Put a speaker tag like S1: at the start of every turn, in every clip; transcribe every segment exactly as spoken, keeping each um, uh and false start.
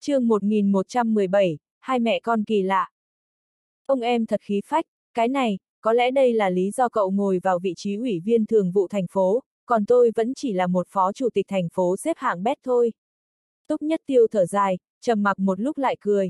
S1: Chương một nghìn một trăm mười bảy, hai mẹ con kỳ lạ. Ông em thật khí phách, cái này, có lẽ đây là lý do cậu ngồi vào vị trí ủy viên thường vụ thành phố, còn tôi vẫn chỉ là một phó chủ tịch thành phố xếp hạng bét thôi. Túc Nhất Tiêu thở dài, trầm mặc một lúc lại cười.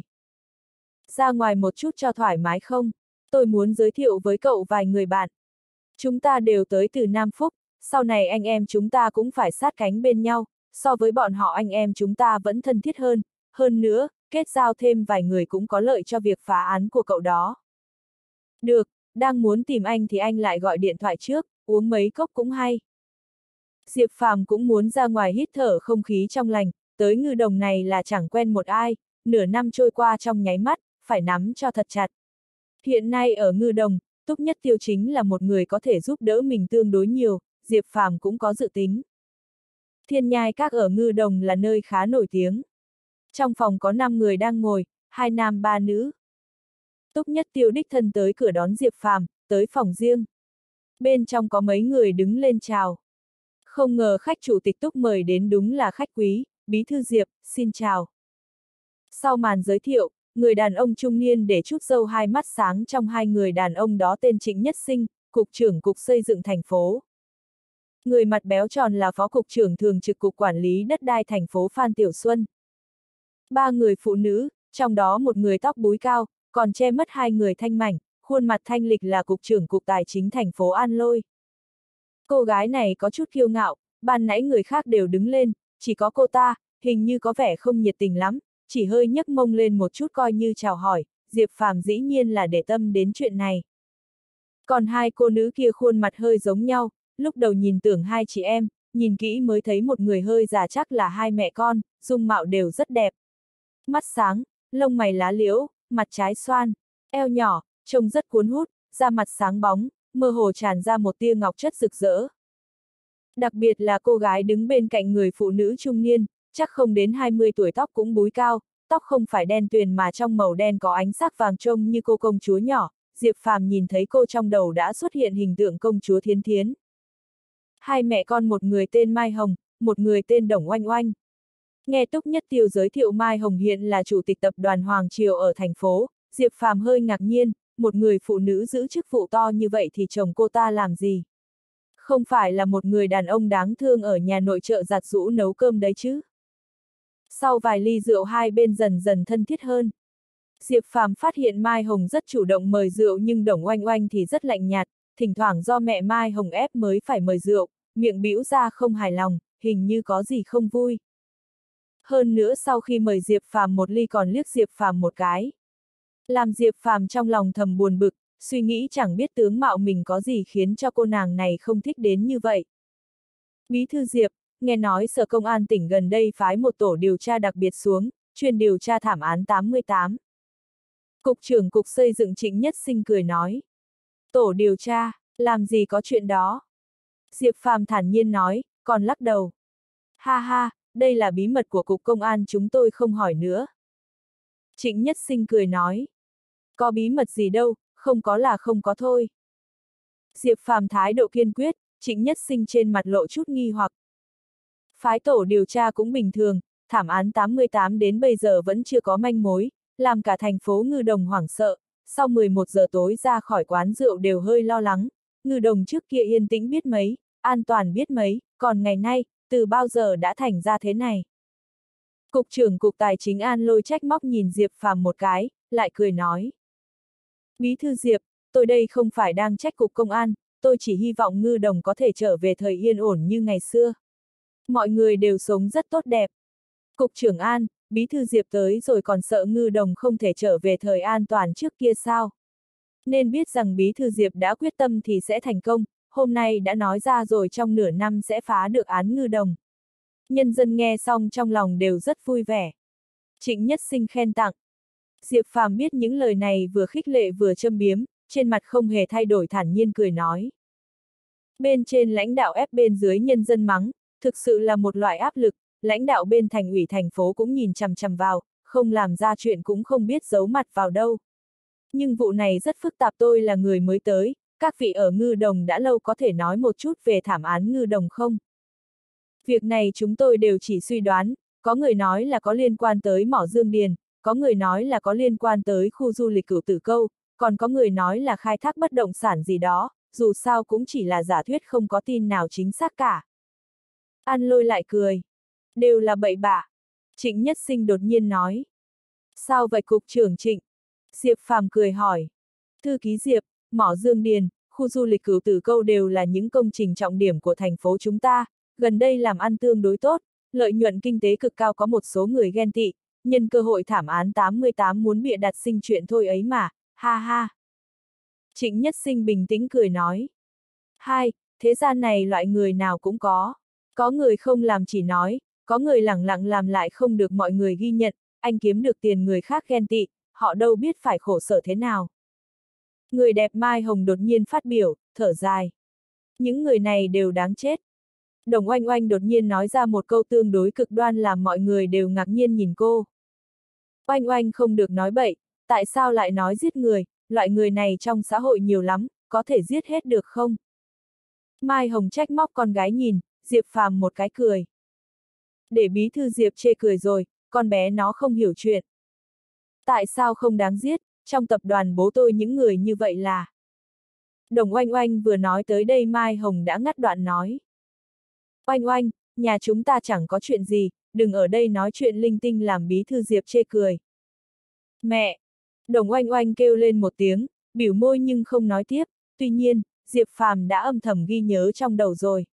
S1: Ra ngoài một chút cho thoải mái không? Tôi muốn giới thiệu với cậu vài người bạn. Chúng ta đều tới từ Nam Phúc, sau này anh em chúng ta cũng phải sát cánh bên nhau, so với bọn họ anh em chúng ta vẫn thân thiết hơn. Hơn nữa, kết giao thêm vài người cũng có lợi cho việc phá án của cậu đó. Được, đang muốn tìm anh thì anh lại gọi điện thoại trước, uống mấy cốc cũng hay. Diệp Phàm cũng muốn ra ngoài hít thở không khí trong lành, tới Ngư Đồng này là chẳng quen một ai, nửa năm trôi qua trong nháy mắt, phải nắm cho thật chặt. Hiện nay ở Ngư Đồng, Túc Nhất Tiêu chính là một người có thể giúp đỡ mình tương đối nhiều, Diệp Phàm cũng có dự tính. Thiên Nhai Các ở Ngư Đồng là nơi khá nổi tiếng. Trong phòng có năm người đang ngồi, hai nam ba nữ. Túc Nhất Tiêu đích thân tới cửa đón Diệp Phàm, tới phòng riêng. Bên trong có mấy người đứng lên chào. Không ngờ khách chủ tịch Túc mời đến đúng là khách quý, Bí thư Diệp, xin chào. Sau màn giới thiệu, người đàn ông trung niên để chút râu hai mắt sáng trong hai người đàn ông đó tên Trịnh Nhất Sinh, Cục trưởng Cục Xây dựng thành phố. Người mặt béo tròn là Phó Cục trưởng Thường trực Cục Quản lý Đất đai thành phố Phan Tiểu Xuân. Ba người phụ nữ, trong đó một người tóc búi cao, còn che mất hai người thanh mảnh, khuôn mặt thanh lịch là Cục trưởng Cục Tài chính thành phố An Lôi. Cô gái này có chút kiêu ngạo, ban nãy người khác đều đứng lên, chỉ có cô ta, hình như có vẻ không nhiệt tình lắm, chỉ hơi nhấc mông lên một chút coi như chào hỏi, Diệp Phàm dĩ nhiên là để tâm đến chuyện này. Còn hai cô nữ kia khuôn mặt hơi giống nhau, lúc đầu nhìn tưởng hai chị em, nhìn kỹ mới thấy một người hơi già chắc là hai mẹ con, dung mạo đều rất đẹp. Mắt sáng, lông mày lá liễu, mặt trái xoan, eo nhỏ, trông rất cuốn hút, da mặt sáng bóng, mơ hồ tràn ra một tia ngọc chất rực rỡ. Đặc biệt là cô gái đứng bên cạnh người phụ nữ trung niên, chắc không đến hai mươi tuổi, tóc cũng búi cao, tóc không phải đen tuyền mà trong màu đen có ánh sắc vàng trông như cô công chúa nhỏ, Diệp Phàm nhìn thấy cô trong đầu đã xuất hiện hình tượng công chúa Thiến Thiến. Hai mẹ con, một người tên Mai Hồng, một người tên Đồng Oanh Oanh. Nghe Túc Nhất Tiêu giới thiệu Mai Hồng hiện là chủ tịch tập đoàn Hoàng Triều ở thành phố, Diệp Phàm hơi ngạc nhiên, một người phụ nữ giữ chức vụ to như vậy thì chồng cô ta làm gì? Không phải là một người đàn ông đáng thương ở nhà nội trợ giặt giũ nấu cơm đấy chứ? Sau vài ly rượu hai bên dần dần thân thiết hơn. Diệp Phàm phát hiện Mai Hồng rất chủ động mời rượu nhưng Đồng Oanh Oanh thì rất lạnh nhạt, thỉnh thoảng do mẹ Mai Hồng ép mới phải mời rượu, miệng bĩu ra không hài lòng, hình như có gì không vui. Hơn nữa sau khi mời Diệp Phàm một ly còn liếc Diệp Phàm một cái. Làm Diệp Phàm trong lòng thầm buồn bực, suy nghĩ chẳng biết tướng mạo mình có gì khiến cho cô nàng này không thích đến như vậy. Bí thư Diệp, nghe nói Sở Công an tỉnh gần đây phái một tổ điều tra đặc biệt xuống, chuyên điều tra thảm án tám mươi tám. Cục trưởng Cục Xây dựng Trịnh Nhất Sinh cười nói. Tổ điều tra, làm gì có chuyện đó? Diệp Phàm thản nhiên nói, còn lắc đầu. Ha ha, đây là bí mật của Cục Công an, chúng tôi không hỏi nữa. Trịnh Nhất Sinh cười nói. Có bí mật gì đâu, không có là không có thôi. Diệp Phàm thái độ kiên quyết, Trịnh Nhất Sinh trên mặt lộ chút nghi hoặc. Phái tổ điều tra cũng bình thường, thảm án tám mươi tám đến bây giờ vẫn chưa có manh mối, làm cả thành phố Ngư Đồng hoảng sợ, sau mười một giờ tối ra khỏi quán rượu đều hơi lo lắng, Ngư Đồng trước kia yên tĩnh biết mấy, an toàn biết mấy, còn ngày nay, từ bao giờ đã thành ra thế này. Cục trưởng Cục Tài chính An Lôi trách móc nhìn Diệp Phàm một cái, lại cười nói. Bí thư Diệp, tôi đây không phải đang trách Cục Công an, tôi chỉ hy vọng Ngư Đồng có thể trở về thời yên ổn như ngày xưa. Mọi người đều sống rất tốt đẹp. Cục trưởng An, Bí thư Diệp tới rồi còn sợ Ngư Đồng không thể trở về thời an toàn trước kia sao? Nên biết rằng Bí thư Diệp đã quyết tâm thì sẽ thành công, hôm nay đã nói ra rồi, trong nửa năm sẽ phá được án Ngư Đồng. Nhân dân nghe xong trong lòng đều rất vui vẻ. Trịnh Nhất Sinh khen tặng. Diệp Phàm biết những lời này vừa khích lệ vừa châm biếm, trên mặt không hề thay đổi, thản nhiên cười nói. Bên trên lãnh đạo ép bên dưới nhân dân mắng, thực sự là một loại áp lực, lãnh đạo bên thành ủy thành phố cũng nhìn chằm chằm vào, không làm ra chuyện cũng không biết giấu mặt vào đâu. Nhưng vụ này rất phức tạp, tôi là người mới tới, các vị ở Ngư Đồng đã lâu, có thể nói một chút về thảm án Ngư Đồng không? Việc này chúng tôi đều chỉ suy đoán, Có người nói là có liên quan tới mỏ Dương Điền, có người nói là có liên quan tới khu du lịch Cửu Tử Câu, còn có người nói là khai thác bất động sản gì đó, dù sao cũng chỉ là giả thuyết không có tin nào chính xác cả. An Lôi lại cười. Đều là bậy bạ. Trịnh Nhất Sinh đột nhiên nói. Sao vậy cục trưởng Trịnh? Diệp Phàm cười hỏi. Thư ký Diệp, mỏ Dương Điền, khu du lịch Cửu Tử Câu đều là những công trình trọng điểm của thành phố chúng ta, gần đây làm ăn tương đối tốt, lợi nhuận kinh tế cực cao, có một số người ghen tị, nhân cơ hội thảm án tám mươi tám muốn bịa đặt sinh chuyện thôi ấy mà, ha ha. Trịnh Nhất Sinh bình tĩnh cười nói. Hai, thế gian này loại người nào cũng có. Có người không làm chỉ nói, có người lẳng lặng làm lại không được mọi người ghi nhận, anh kiếm được tiền người khác ghen tị, họ đâu biết phải khổ sở thế nào. Người đẹp Mai Hồng đột nhiên phát biểu, thở dài. Những người này đều đáng chết. Đồng Oanh Oanh đột nhiên nói ra một câu tương đối cực đoan làm mọi người đều ngạc nhiên nhìn cô. Oanh Oanh không được nói bậy, tại sao lại nói giết người, loại người này trong xã hội nhiều lắm, có thể giết hết được không? Mai Hồng trách móc con gái nhìn, Diệp Phàm một cái cười. Để bí thư Diệp chê cười rồi, con bé nó không hiểu chuyện. Tại sao không đáng giết, trong tập đoàn bố tôi những người như vậy là... Đồng Oanh Oanh vừa nói tới đây Mai Hồng đã ngắt đoạn nói. Oanh Oanh, nhà chúng ta chẳng có chuyện gì, đừng ở đây nói chuyện linh tinh làm bí thư Diệp chê cười. Mẹ! Đồng Oanh Oanh kêu lên một tiếng, biểu môi nhưng không nói tiếp, tuy nhiên, Diệp Phàm đã âm thầm ghi nhớ trong đầu rồi.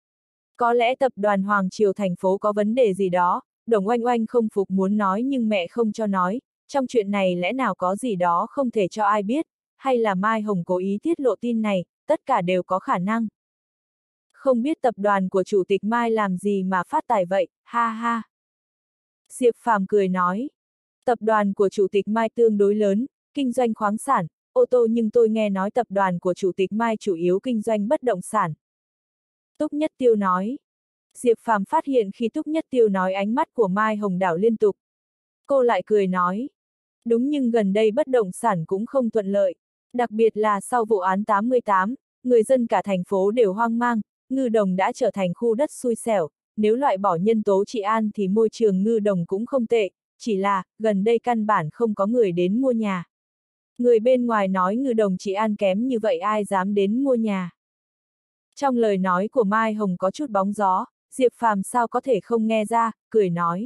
S1: Có lẽ tập đoàn Hoàng Triều thành phố có vấn đề gì đó, Đồng Oanh Oanh không phục muốn nói nhưng mẹ không cho nói, trong chuyện này lẽ nào có gì đó không thể cho ai biết, hay là Mai Hồng cố ý tiết lộ tin này, tất cả đều có khả năng. Không biết tập đoàn của Chủ tịch Mai làm gì mà phát tài vậy, ha ha. Diệp Phàm cười nói, tập đoàn của Chủ tịch Mai tương đối lớn, kinh doanh khoáng sản, ô tô nhưng tôi nghe nói tập đoàn của Chủ tịch Mai chủ yếu kinh doanh bất động sản. Túc Nhất Tiêu nói. Diệp Phàm phát hiện khi Túc Nhất Tiêu nói ánh mắt của Mai Hồng đảo liên tục. Cô lại cười nói. Đúng nhưng gần đây bất động sản cũng không thuận lợi, đặc biệt là sau vụ án tám mươi tám, người dân cả thành phố đều hoang mang, Ngư Đồng đã trở thành khu đất xui xẻo, nếu loại bỏ nhân tố trị an thì môi trường Ngư Đồng cũng không tệ, chỉ là, gần đây căn bản không có người đến mua nhà. Người bên ngoài nói Ngư Đồng trị an kém như vậy ai dám đến mua nhà. Trong lời nói của Mai Hồng có chút bóng gió, Diệp Phàm sao có thể không nghe ra, cười nói.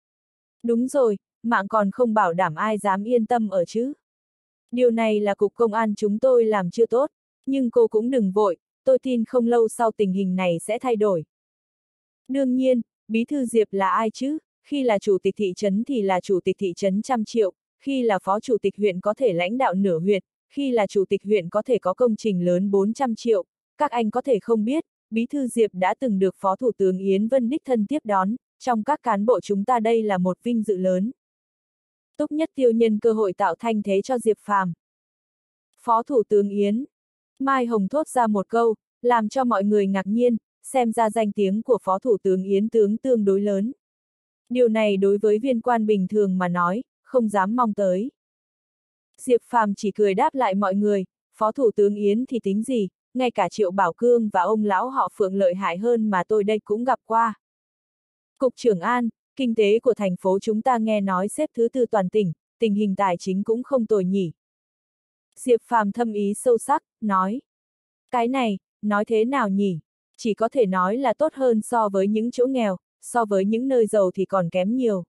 S1: Đúng rồi, mạng còn không bảo đảm ai dám yên tâm ở chứ. Điều này là cục công an chúng tôi làm chưa tốt, nhưng cô cũng đừng vội, tôi tin không lâu sau tình hình này sẽ thay đổi. Đương nhiên, bí thư Diệp là ai chứ, khi là chủ tịch thị trấn thì là chủ tịch thị trấn trăm triệu, khi là phó chủ tịch huyện có thể lãnh đạo nửa huyện, khi là chủ tịch huyện có thể có công trình lớn bốn trăm triệu, các anh có thể không biết, bí thư Diệp đã từng được phó thủ tướng Yến Vân đích thân tiếp đón, trong các cán bộ chúng ta đây là một vinh dự lớn. Túc Nhất Tiêu nhân cơ hội tạo thanh thế cho Diệp Phàm. Phó thủ tướng Yến. Mai Hồng thốt ra một câu, làm cho mọi người ngạc nhiên, xem ra danh tiếng của phó thủ tướng Yến tướng tương đối lớn. Điều này đối với viên quan bình thường mà nói, không dám mong tới. Diệp Phàm chỉ cười đáp lại mọi người, phó thủ tướng Yến thì tính gì, ngay cả Triệu Bảo Cương và ông lão họ Phượng lợi hại hơn mà tôi đây cũng gặp qua. Cục trưởng An, kinh tế của thành phố chúng ta nghe nói xếp thứ tư toàn tỉnh, tình hình tài chính cũng không tồi nhỉ. Diệp Phàm thâm ý sâu sắc, nói. Cái này, nói thế nào nhỉ? Chỉ có thể nói là tốt hơn so với những chỗ nghèo, so với những nơi giàu thì còn kém nhiều.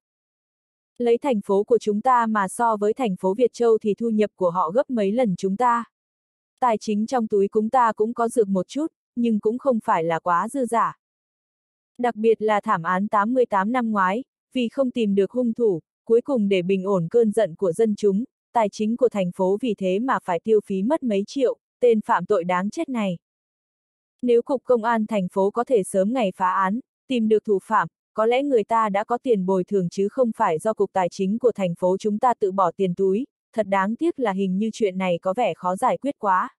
S1: Lấy thành phố của chúng ta mà so với thành phố Việt Châu thì thu nhập của họ gấp mấy lần chúng ta. Tài chính trong túi chúng ta cũng có dược một chút, nhưng cũng không phải là quá dư giả. Đặc biệt là thảm án tám mươi tám năm ngoái, vì không tìm được hung thủ, cuối cùng để bình ổn cơn giận của dân chúng, tài chính của thành phố vì thế mà phải tiêu phí mất mấy triệu, tên phạm tội đáng chết này. Nếu cục công an thành phố có thể sớm ngày phá án, tìm được thủ phạm, có lẽ người ta đã có tiền bồi thường chứ không phải do cục tài chính của thành phố chúng ta tự bỏ tiền túi, thật đáng tiếc là hình như chuyện này có vẻ khó giải quyết quá.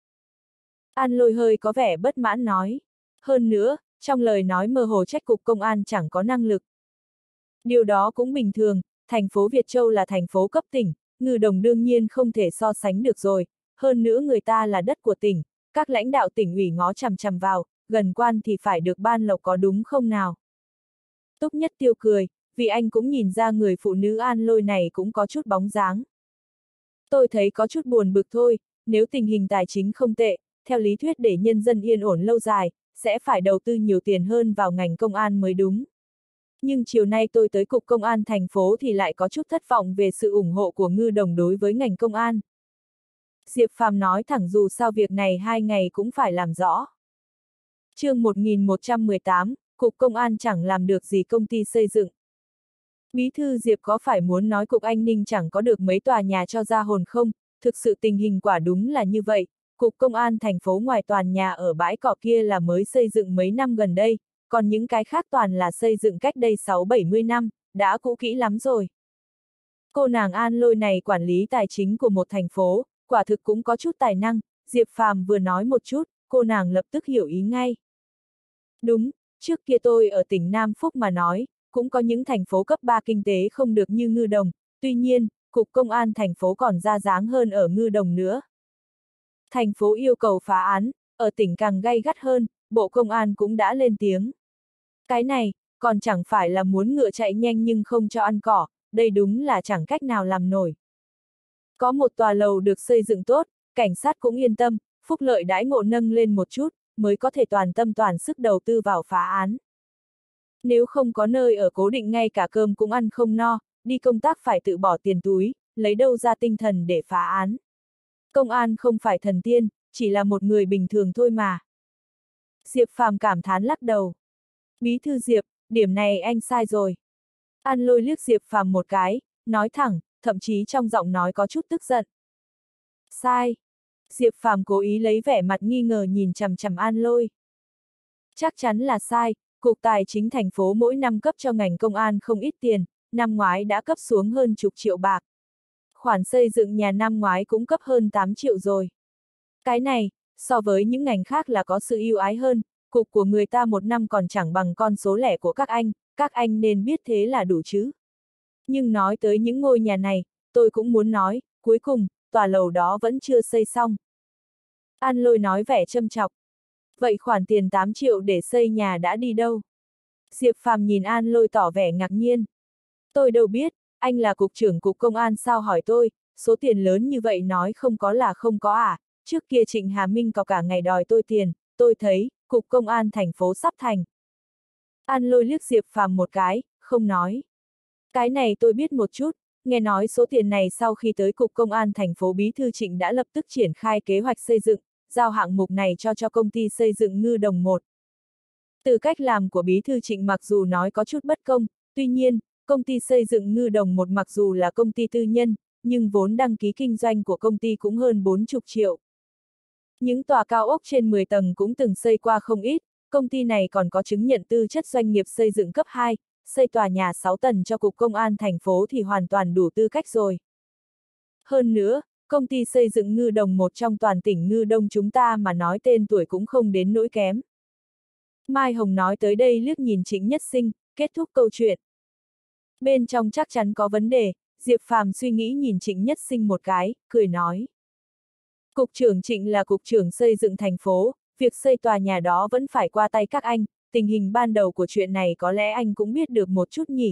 S1: An Lôi hơi có vẻ bất mãn nói. Hơn nữa, trong lời nói mơ hồ trách cục công an chẳng có năng lực. Điều đó cũng bình thường, thành phố Việt Châu là thành phố cấp tỉnh, Ngư Đồng đương nhiên không thể so sánh được rồi, hơn nữa người ta là đất của tỉnh, các lãnh đạo tỉnh ủy ngó chằm chằm vào, gần quan thì phải được ban lộc có đúng không nào? Túc Nhất Tiêu cười, vì anh cũng nhìn ra người phụ nữ An Lôi này cũng có chút bóng dáng. Tôi thấy có chút buồn bực thôi, nếu tình hình tài chính không tệ, theo lý thuyết để nhân dân yên ổn lâu dài, sẽ phải đầu tư nhiều tiền hơn vào ngành công an mới đúng. Nhưng chiều nay tôi tới Cục Công an thành phố thì lại có chút thất vọng về sự ủng hộ của Ngư Đồng đối với ngành công an. Diệp Phàm nói thẳng dù sao việc này hai ngày cũng phải làm rõ. Chương một nghìn một trăm mười tám, Cục Công an chẳng làm được gì công ty xây dựng. Bí thư Diệp có phải muốn nói Cục An ninh chẳng có được mấy tòa nhà cho ra hồn không? Thực sự tình hình quả đúng là như vậy. Cục Công an thành phố ngoài toàn nhà ở bãi cỏ kia là mới xây dựng mấy năm gần đây, còn những cái khác toàn là xây dựng cách đây sáu bảy mươi năm, đã cũ kỹ lắm rồi. Cô nàng An Lôi này quản lý tài chính của một thành phố, quả thực cũng có chút tài năng, Diệp Phàm vừa nói một chút, cô nàng lập tức hiểu ý ngay. Đúng, trước kia tôi ở tỉnh Nam Phúc mà nói, cũng có những thành phố cấp ba kinh tế không được như Ngư Đồng, tuy nhiên, Cục Công an thành phố còn ra dáng hơn ở Ngư Đồng nữa. Thành phố yêu cầu phá án, ở tỉnh càng gay gắt hơn, Bộ Công an cũng đã lên tiếng. Cái này, còn chẳng phải là muốn ngựa chạy nhanh nhưng không cho ăn cỏ, đây đúng là chẳng cách nào làm nổi. Có một tòa lầu được xây dựng tốt, cảnh sát cũng yên tâm, phúc lợi đãi ngộ nâng lên một chút, mới có thể toàn tâm toàn sức đầu tư vào phá án. Nếu không có nơi ở cố định ngay cả cơm cũng ăn không no, đi công tác phải tự bỏ tiền túi, lấy đâu ra tinh thần để phá án. Công an không phải thần tiên, chỉ là một người bình thường thôi mà. Diệp Phàm cảm thán lắc đầu. Bí thư Diệp, điểm này anh sai rồi. An Lôi liếc Diệp Phàm một cái, nói thẳng, thậm chí trong giọng nói có chút tức giận. Sai. Diệp Phàm cố ý lấy vẻ mặt nghi ngờ nhìn chằm chằm An Lôi. Chắc chắn là sai, Cục Tài chính thành phố mỗi năm cấp cho ngành công an không ít tiền, năm ngoái đã cấp xuống hơn chục triệu bạc. Khoản xây dựng nhà năm ngoái cũng cấp hơn tám triệu rồi. Cái này, so với những ngành khác là có sự ưu ái hơn, cục của người ta một năm còn chẳng bằng con số lẻ của các anh, các anh nên biết thế là đủ chứ. Nhưng nói tới những ngôi nhà này, tôi cũng muốn nói, cuối cùng, tòa lầu đó vẫn chưa xây xong. An Lôi nói vẻ châm chọc. Vậy khoản tiền tám triệu để xây nhà đã đi đâu? Diệp Phàm nhìn An Lôi tỏ vẻ ngạc nhiên. Tôi đâu biết, anh là cục trưởng cục công an sao hỏi tôi, số tiền lớn như vậy nói không có là không có à, trước kia Trịnh Hà Minh có cả ngày đòi tôi tiền, tôi thấy, cục công an thành phố sắp thành. An Lôi liếc Diệp Phàm một cái, không nói. Cái này tôi biết một chút, nghe nói số tiền này sau khi tới cục công an thành phố Bí thư Trịnh đã lập tức triển khai kế hoạch xây dựng, giao hạng mục này cho cho công ty xây dựng Ngư Đồng một. Từ cách làm của Bí thư Trịnh mặc dù nói có chút bất công, tuy nhiên, công ty xây dựng Ngư Đồng một mặc dù là công ty tư nhân, nhưng vốn đăng ký kinh doanh của công ty cũng hơn bốn mươi triệu. Những tòa cao ốc trên mười tầng cũng từng xây qua không ít, công ty này còn có chứng nhận tư chất doanh nghiệp xây dựng cấp hai, xây tòa nhà sáu tầng cho Cục Công an thành phố thì hoàn toàn đủ tư cách rồi. Hơn nữa, công ty xây dựng Ngư Đồng một trong toàn tỉnh Ngư Đông chúng ta mà nói tên tuổi cũng không đến nỗi kém. Mai Hồng nói tới đây liếc nhìn Trịnh Nhất Sinh, kết thúc câu chuyện. Bên trong chắc chắn có vấn đề, Diệp Phàm suy nghĩ nhìn Trịnh Nhất Sinh một cái, cười nói. Cục trưởng Trịnh là cục trưởng xây dựng thành phố, việc xây tòa nhà đó vẫn phải qua tay các anh, tình hình ban đầu của chuyện này có lẽ anh cũng biết được một chút nhỉ.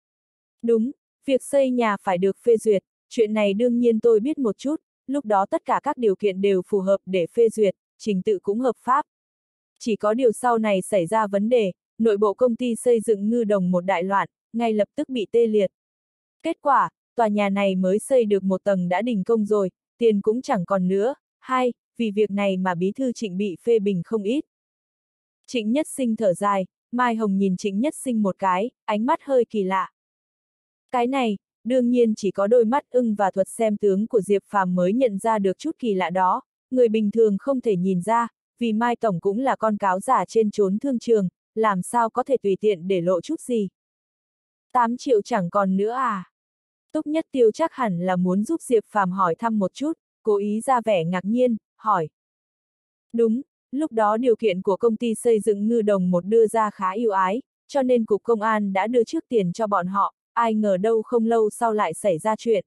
S1: Đúng, việc xây nhà phải được phê duyệt, chuyện này đương nhiên tôi biết một chút, lúc đó tất cả các điều kiện đều phù hợp để phê duyệt, trình tự cũng hợp pháp. Chỉ có điều sau này xảy ra vấn đề, nội bộ công ty xây dựng Ngư Đồng một đại loạn, ngay lập tức bị tê liệt. Kết quả, tòa nhà này mới xây được một tầng đã đình công rồi, tiền cũng chẳng còn nữa. Hai, vì việc này mà Bí thư Trịnh bị phê bình không ít. Trịnh Nhất Sinh thở dài, Mai Hồng nhìn Trịnh Nhất Sinh một cái, ánh mắt hơi kỳ lạ. Cái này, đương nhiên chỉ có đôi mắt ưng và thuật xem tướng của Diệp Phàm mới nhận ra được chút kỳ lạ đó, người bình thường không thể nhìn ra, vì Mai Tổng cũng là con cáo giả trên chốn thương trường, làm sao có thể tùy tiện để lộ chút gì. tám triệu chẳng còn nữa à? Túc Nhất Tiêu chắc hẳn là muốn giúp Diệp Phàm hỏi thăm một chút, cố ý ra vẻ ngạc nhiên, hỏi. Đúng, lúc đó điều kiện của công ty xây dựng Ngư Đồng một đưa ra khá ưu ái, cho nên Cục Công an đã đưa trước tiền cho bọn họ, ai ngờ đâu không lâu sau lại xảy ra chuyện.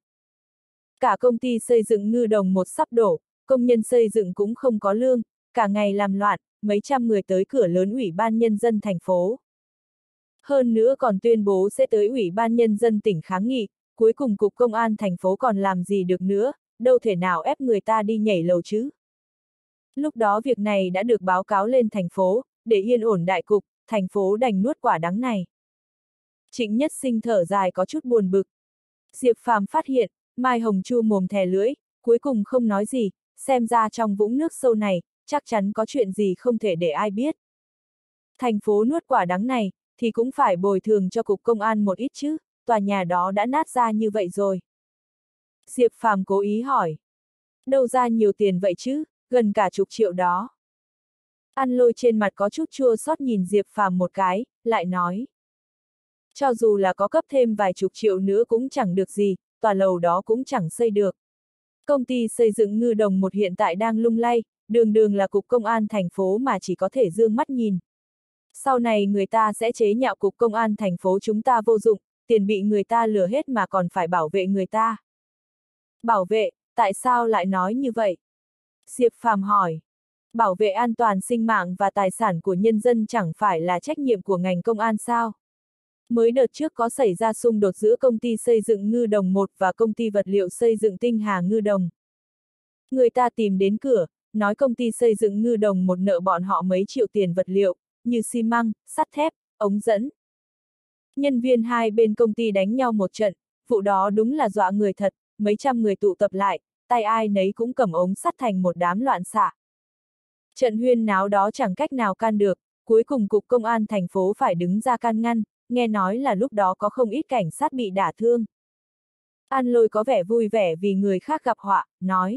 S1: Cả công ty xây dựng Ngư Đồng một sắp đổ, công nhân xây dựng cũng không có lương, cả ngày làm loạn, mấy trăm người tới cửa lớn Ủy ban Nhân dân thành phố. Hơn nữa còn tuyên bố sẽ tới Ủy ban Nhân dân tỉnh kháng nghị, cuối cùng Cục Công an thành phố còn làm gì được nữa, đâu thể nào ép người ta đi nhảy lầu chứ. Lúc đó việc này đã được báo cáo lên thành phố, để yên ổn đại cục, thành phố đành nuốt quả đắng này. Trịnh Nhất Sinh thở dài có chút buồn bực. Diệp Phàm phát hiện, Mai Hồng Chu mồm thè lưỡi, cuối cùng không nói gì, xem ra trong vũng nước sâu này, chắc chắn có chuyện gì không thể để ai biết. Thành phố nuốt quả đắng này, thì cũng phải bồi thường cho Cục Công an một ít chứ, tòa nhà đó đã nát ra như vậy rồi. Diệp Phàm cố ý hỏi. Đâu ra nhiều tiền vậy chứ, gần cả chục triệu đó. An Lôi trên mặt có chút chua xót nhìn Diệp Phàm một cái, lại nói. Cho dù là có cấp thêm vài chục triệu nữa cũng chẳng được gì, tòa lầu đó cũng chẳng xây được. Công ty xây dựng Ngư Đồng một hiện tại đang lung lay, đường đường là Cục Công an thành phố mà chỉ có thể dương mắt nhìn. Sau này người ta sẽ chế nhạo Cục Công an thành phố chúng ta vô dụng, tiền bị người ta lừa hết mà còn phải bảo vệ người ta. Bảo vệ, tại sao lại nói như vậy? Diệp Phàm hỏi. Bảo vệ an toàn sinh mạng và tài sản của nhân dân chẳng phải là trách nhiệm của ngành công an sao? Mới đợt trước có xảy ra xung đột giữa công ty xây dựng Ngư Đồng một và công ty vật liệu xây dựng Tinh Hà Ngư Đồng. Người ta tìm đến cửa, nói công ty xây dựng Ngư Đồng một nợ bọn họ mấy triệu tiền vật liệu, như xi măng, sắt thép, ống dẫn. Nhân viên hai bên công ty đánh nhau một trận, vụ đó đúng là dọa người thật, mấy trăm người tụ tập lại, tay ai nấy cũng cầm ống sắt thành một đám loạn xạ. Trận huyên náo đó chẳng cách nào can được, cuối cùng Cục Công an thành phố phải đứng ra can ngăn, nghe nói là lúc đó có không ít cảnh sát bị đả thương. An Lôi có vẻ vui vẻ vì người khác gặp họa, nói.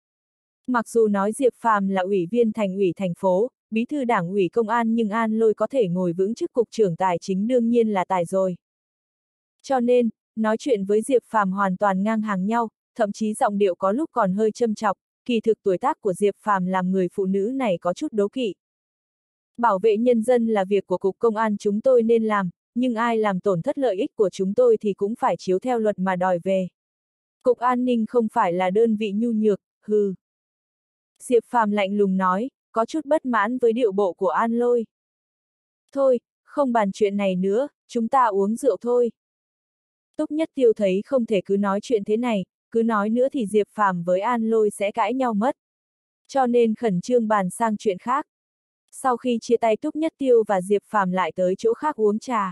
S1: Mặc dù nói Diệp Phàm là ủy viên thành ủy thành phố, bí thư đảng ủy công an nhưng An Lôi có thể ngồi vững chức cục trưởng tài chính đương nhiên là tài rồi. Cho nên, nói chuyện với Diệp Phàm hoàn toàn ngang hàng nhau, thậm chí giọng điệu có lúc còn hơi châm chọc, kỳ thực tuổi tác của Diệp Phàm làm người phụ nữ này có chút đố kỵ. Bảo vệ nhân dân là việc của Cục Công an chúng tôi nên làm, nhưng ai làm tổn thất lợi ích của chúng tôi thì cũng phải chiếu theo luật mà đòi về. Cục An ninh không phải là đơn vị nhu nhược, hừ. Diệp Phàm lạnh lùng nói, có chút bất mãn với điệu bộ của An Lôi. Thôi, không bàn chuyện này nữa, chúng ta uống rượu thôi. Túc Nhất Tiêu thấy không thể cứ nói chuyện thế này, cứ nói nữa thì Diệp Phàm với An Lôi sẽ cãi nhau mất. Cho nên khẩn trương bàn sang chuyện khác. Sau khi chia tay Túc Nhất Tiêu và Diệp Phàm lại tới chỗ khác uống trà.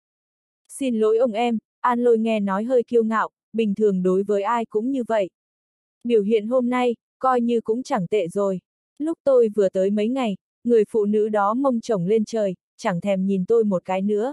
S1: Xin lỗi ông em, An Lôi nghe nói hơi kiêu ngạo, bình thường đối với ai cũng như vậy. Biểu hiện hôm nay, coi như cũng chẳng tệ rồi. Lúc tôi vừa tới mấy ngày, người phụ nữ đó mông chồng lên trời, chẳng thèm nhìn tôi một cái nữa.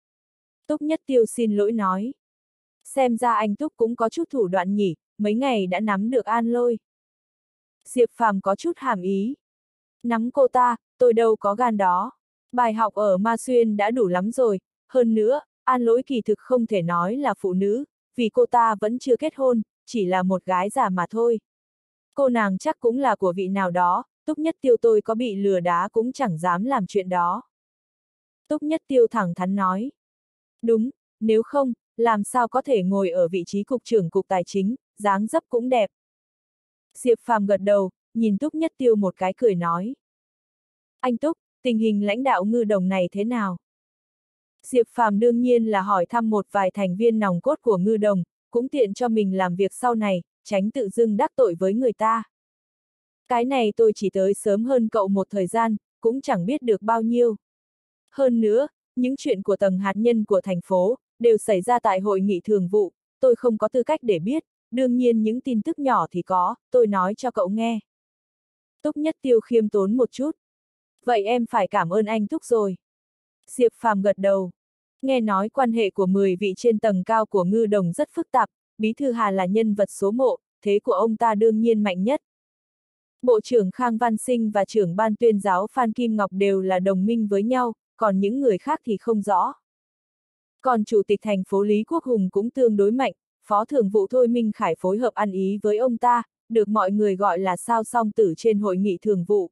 S1: Túc Nhất Tiêu xin lỗi nói. Xem ra anh Túc cũng có chút thủ đoạn nhỉ, mấy ngày đã nắm được An Lôi. Diệp Phàm có chút hàm ý. Nắm cô ta, tôi đâu có gan đó. Bài học ở Ma Xuyên đã đủ lắm rồi, hơn nữa, An Lỗi kỳ thực không thể nói là phụ nữ, vì cô ta vẫn chưa kết hôn, chỉ là một gái già mà thôi. Cô nàng chắc cũng là của vị nào đó, Túc Nhất Tiêu tôi có bị lừa đá cũng chẳng dám làm chuyện đó. Túc Nhất Tiêu thẳng thắn nói. Đúng, nếu không, làm sao có thể ngồi ở vị trí cục trưởng cục tài chính, dáng dấp cũng đẹp. Diệp Phàm gật đầu, nhìn Túc Nhất Tiêu một cái cười nói. Anh Túc, tình hình lãnh đạo Ngư Đồng này thế nào? Diệp Phàm đương nhiên là hỏi thăm một vài thành viên nòng cốt của Ngư Đồng, cũng tiện cho mình làm việc sau này, tránh tự dưng đắc tội với người ta. Cái này tôi chỉ tới sớm hơn cậu một thời gian, cũng chẳng biết được bao nhiêu. Hơn nữa, những chuyện của tầng hạt nhân của thành phố, đều xảy ra tại hội nghị thường vụ, tôi không có tư cách để biết, đương nhiên những tin tức nhỏ thì có, tôi nói cho cậu nghe. Túc Nhất Tiêu khiêm tốn một chút. Vậy em phải cảm ơn anh Túc rồi. Diệp Phàm gật đầu. Nghe nói quan hệ của mười vị trên tầng cao của Ngư Đồng rất phức tạp, Bí thư Hà là nhân vật số mộ, thế của ông ta đương nhiên mạnh nhất. Bộ trưởng Khang Văn Sinh và trưởng ban tuyên giáo Phan Kim Ngọc đều là đồng minh với nhau, còn những người khác thì không rõ. Còn chủ tịch thành phố Lý Quốc Hùng cũng tương đối mạnh, phó thường vụ Thôi Minh Khải phối hợp ăn ý với ông ta, được mọi người gọi là sao song tử trên hội nghị thường vụ.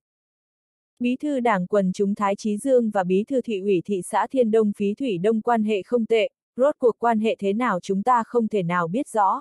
S1: Bí thư đảng quần chúng Thái Chí Dương và bí thư thị ủy thị xã Thiên Đông Phí Thủy Đông quan hệ không tệ, rốt cuộc quan hệ thế nào chúng ta không thể nào biết rõ.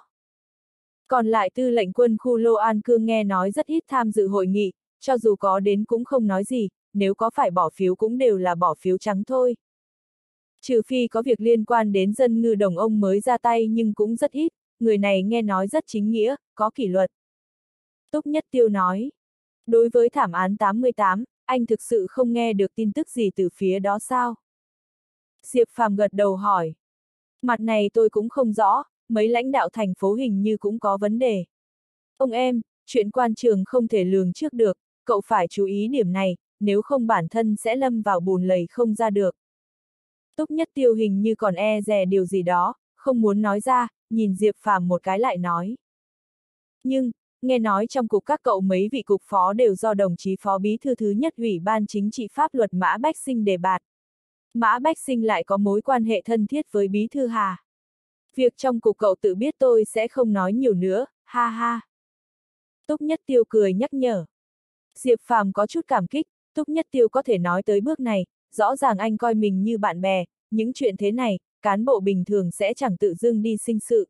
S1: Còn lại tư lệnh quân khu Lô An Cương nghe nói rất ít tham dự hội nghị, cho dù có đến cũng không nói gì, nếu có phải bỏ phiếu cũng đều là bỏ phiếu trắng thôi. Trừ phi có việc liên quan đến dân ngư đồng ông mới ra tay nhưng cũng rất ít, người này nghe nói rất chính nghĩa, có kỷ luật. Túc Nhất Tiêu nói. Đối với thảm án tám mươi tám, anh thực sự không nghe được tin tức gì từ phía đó sao? Diệp Phàm gật đầu hỏi. Mặt này tôi cũng không rõ, mấy lãnh đạo thành phố hình như cũng có vấn đề. Ông em, chuyện quan trường không thể lường trước được, cậu phải chú ý điểm này, nếu không bản thân sẽ lâm vào bùn lầy không ra được. Túc Nhất Tiêu hình như còn e dè điều gì đó, không muốn nói ra, nhìn Diệp Phàm một cái lại nói. Nhưng, nghe nói trong cục các cậu mấy vị cục phó đều do đồng chí phó bí thư thứ nhất Ủy ban chính trị pháp luật Mã Bách Sinh đề bạt. Mã Bách Sinh lại có mối quan hệ thân thiết với bí thư Hà. Việc trong cục cậu tự biết tôi sẽ không nói nhiều nữa, ha ha. Túc Nhất Tiêu cười nhắc nhở. Diệp Phàm có chút cảm kích, Túc Nhất Tiêu có thể nói tới bước này, rõ ràng anh coi mình như bạn bè, những chuyện thế này, cán bộ bình thường sẽ chẳng tự dưng đi sinh sự.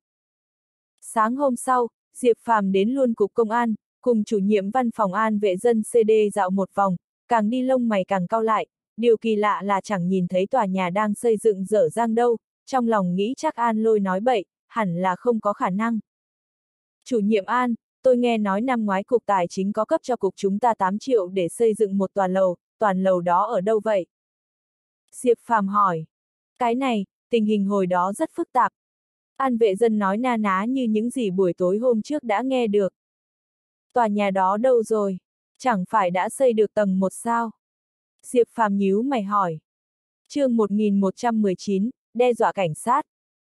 S1: Sáng hôm sau, Diệp Phàm đến luôn cục công an, cùng chủ nhiệm văn phòng an vệ dân xê đê dạo một vòng, càng đi lông mày càng cau lại, điều kỳ lạ là chẳng nhìn thấy tòa nhà đang xây dựng dở dang đâu, trong lòng nghĩ chắc An Lôi nói bậy, hẳn là không có khả năng. Chủ nhiệm An, tôi nghe nói năm ngoái cục tài chính có cấp cho cục chúng ta tám triệu để xây dựng một tòa lầu, toàn lầu đó ở đâu vậy? Diệp Phàm hỏi. Cái này, tình hình hồi đó rất phức tạp. An vệ dân nói na ná như những gì buổi tối hôm trước đã nghe được. Tòa nhà đó đâu rồi? Chẳng phải đã xây được tầng một sao? Diệp Phàm nhíu mày hỏi. Chương một nghìn một trăm mười chín, đe dọa cảnh sát.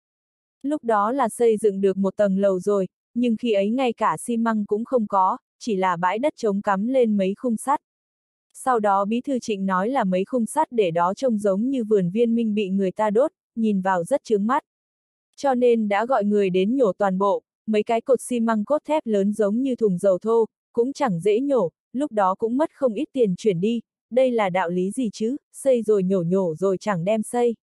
S1: Lúc đó là xây dựng được một tầng lầu rồi, nhưng khi ấy ngay cả xi măng cũng không có, chỉ là bãi đất trống cắm lên mấy khung sắt. Sau đó bí thư Trịnh nói là mấy khung sắt để đó trông giống như vườn viên minh bị người ta đốt, nhìn vào rất chướng mắt. Cho nên đã gọi người đến nhổ toàn bộ, mấy cái cột xi măng cốt thép lớn giống như thùng dầu thô, cũng chẳng dễ nhổ, lúc đó cũng mất không ít tiền chuyển đi, đây là đạo lý gì chứ, xây rồi nhổ nhổ rồi chẳng đem xây.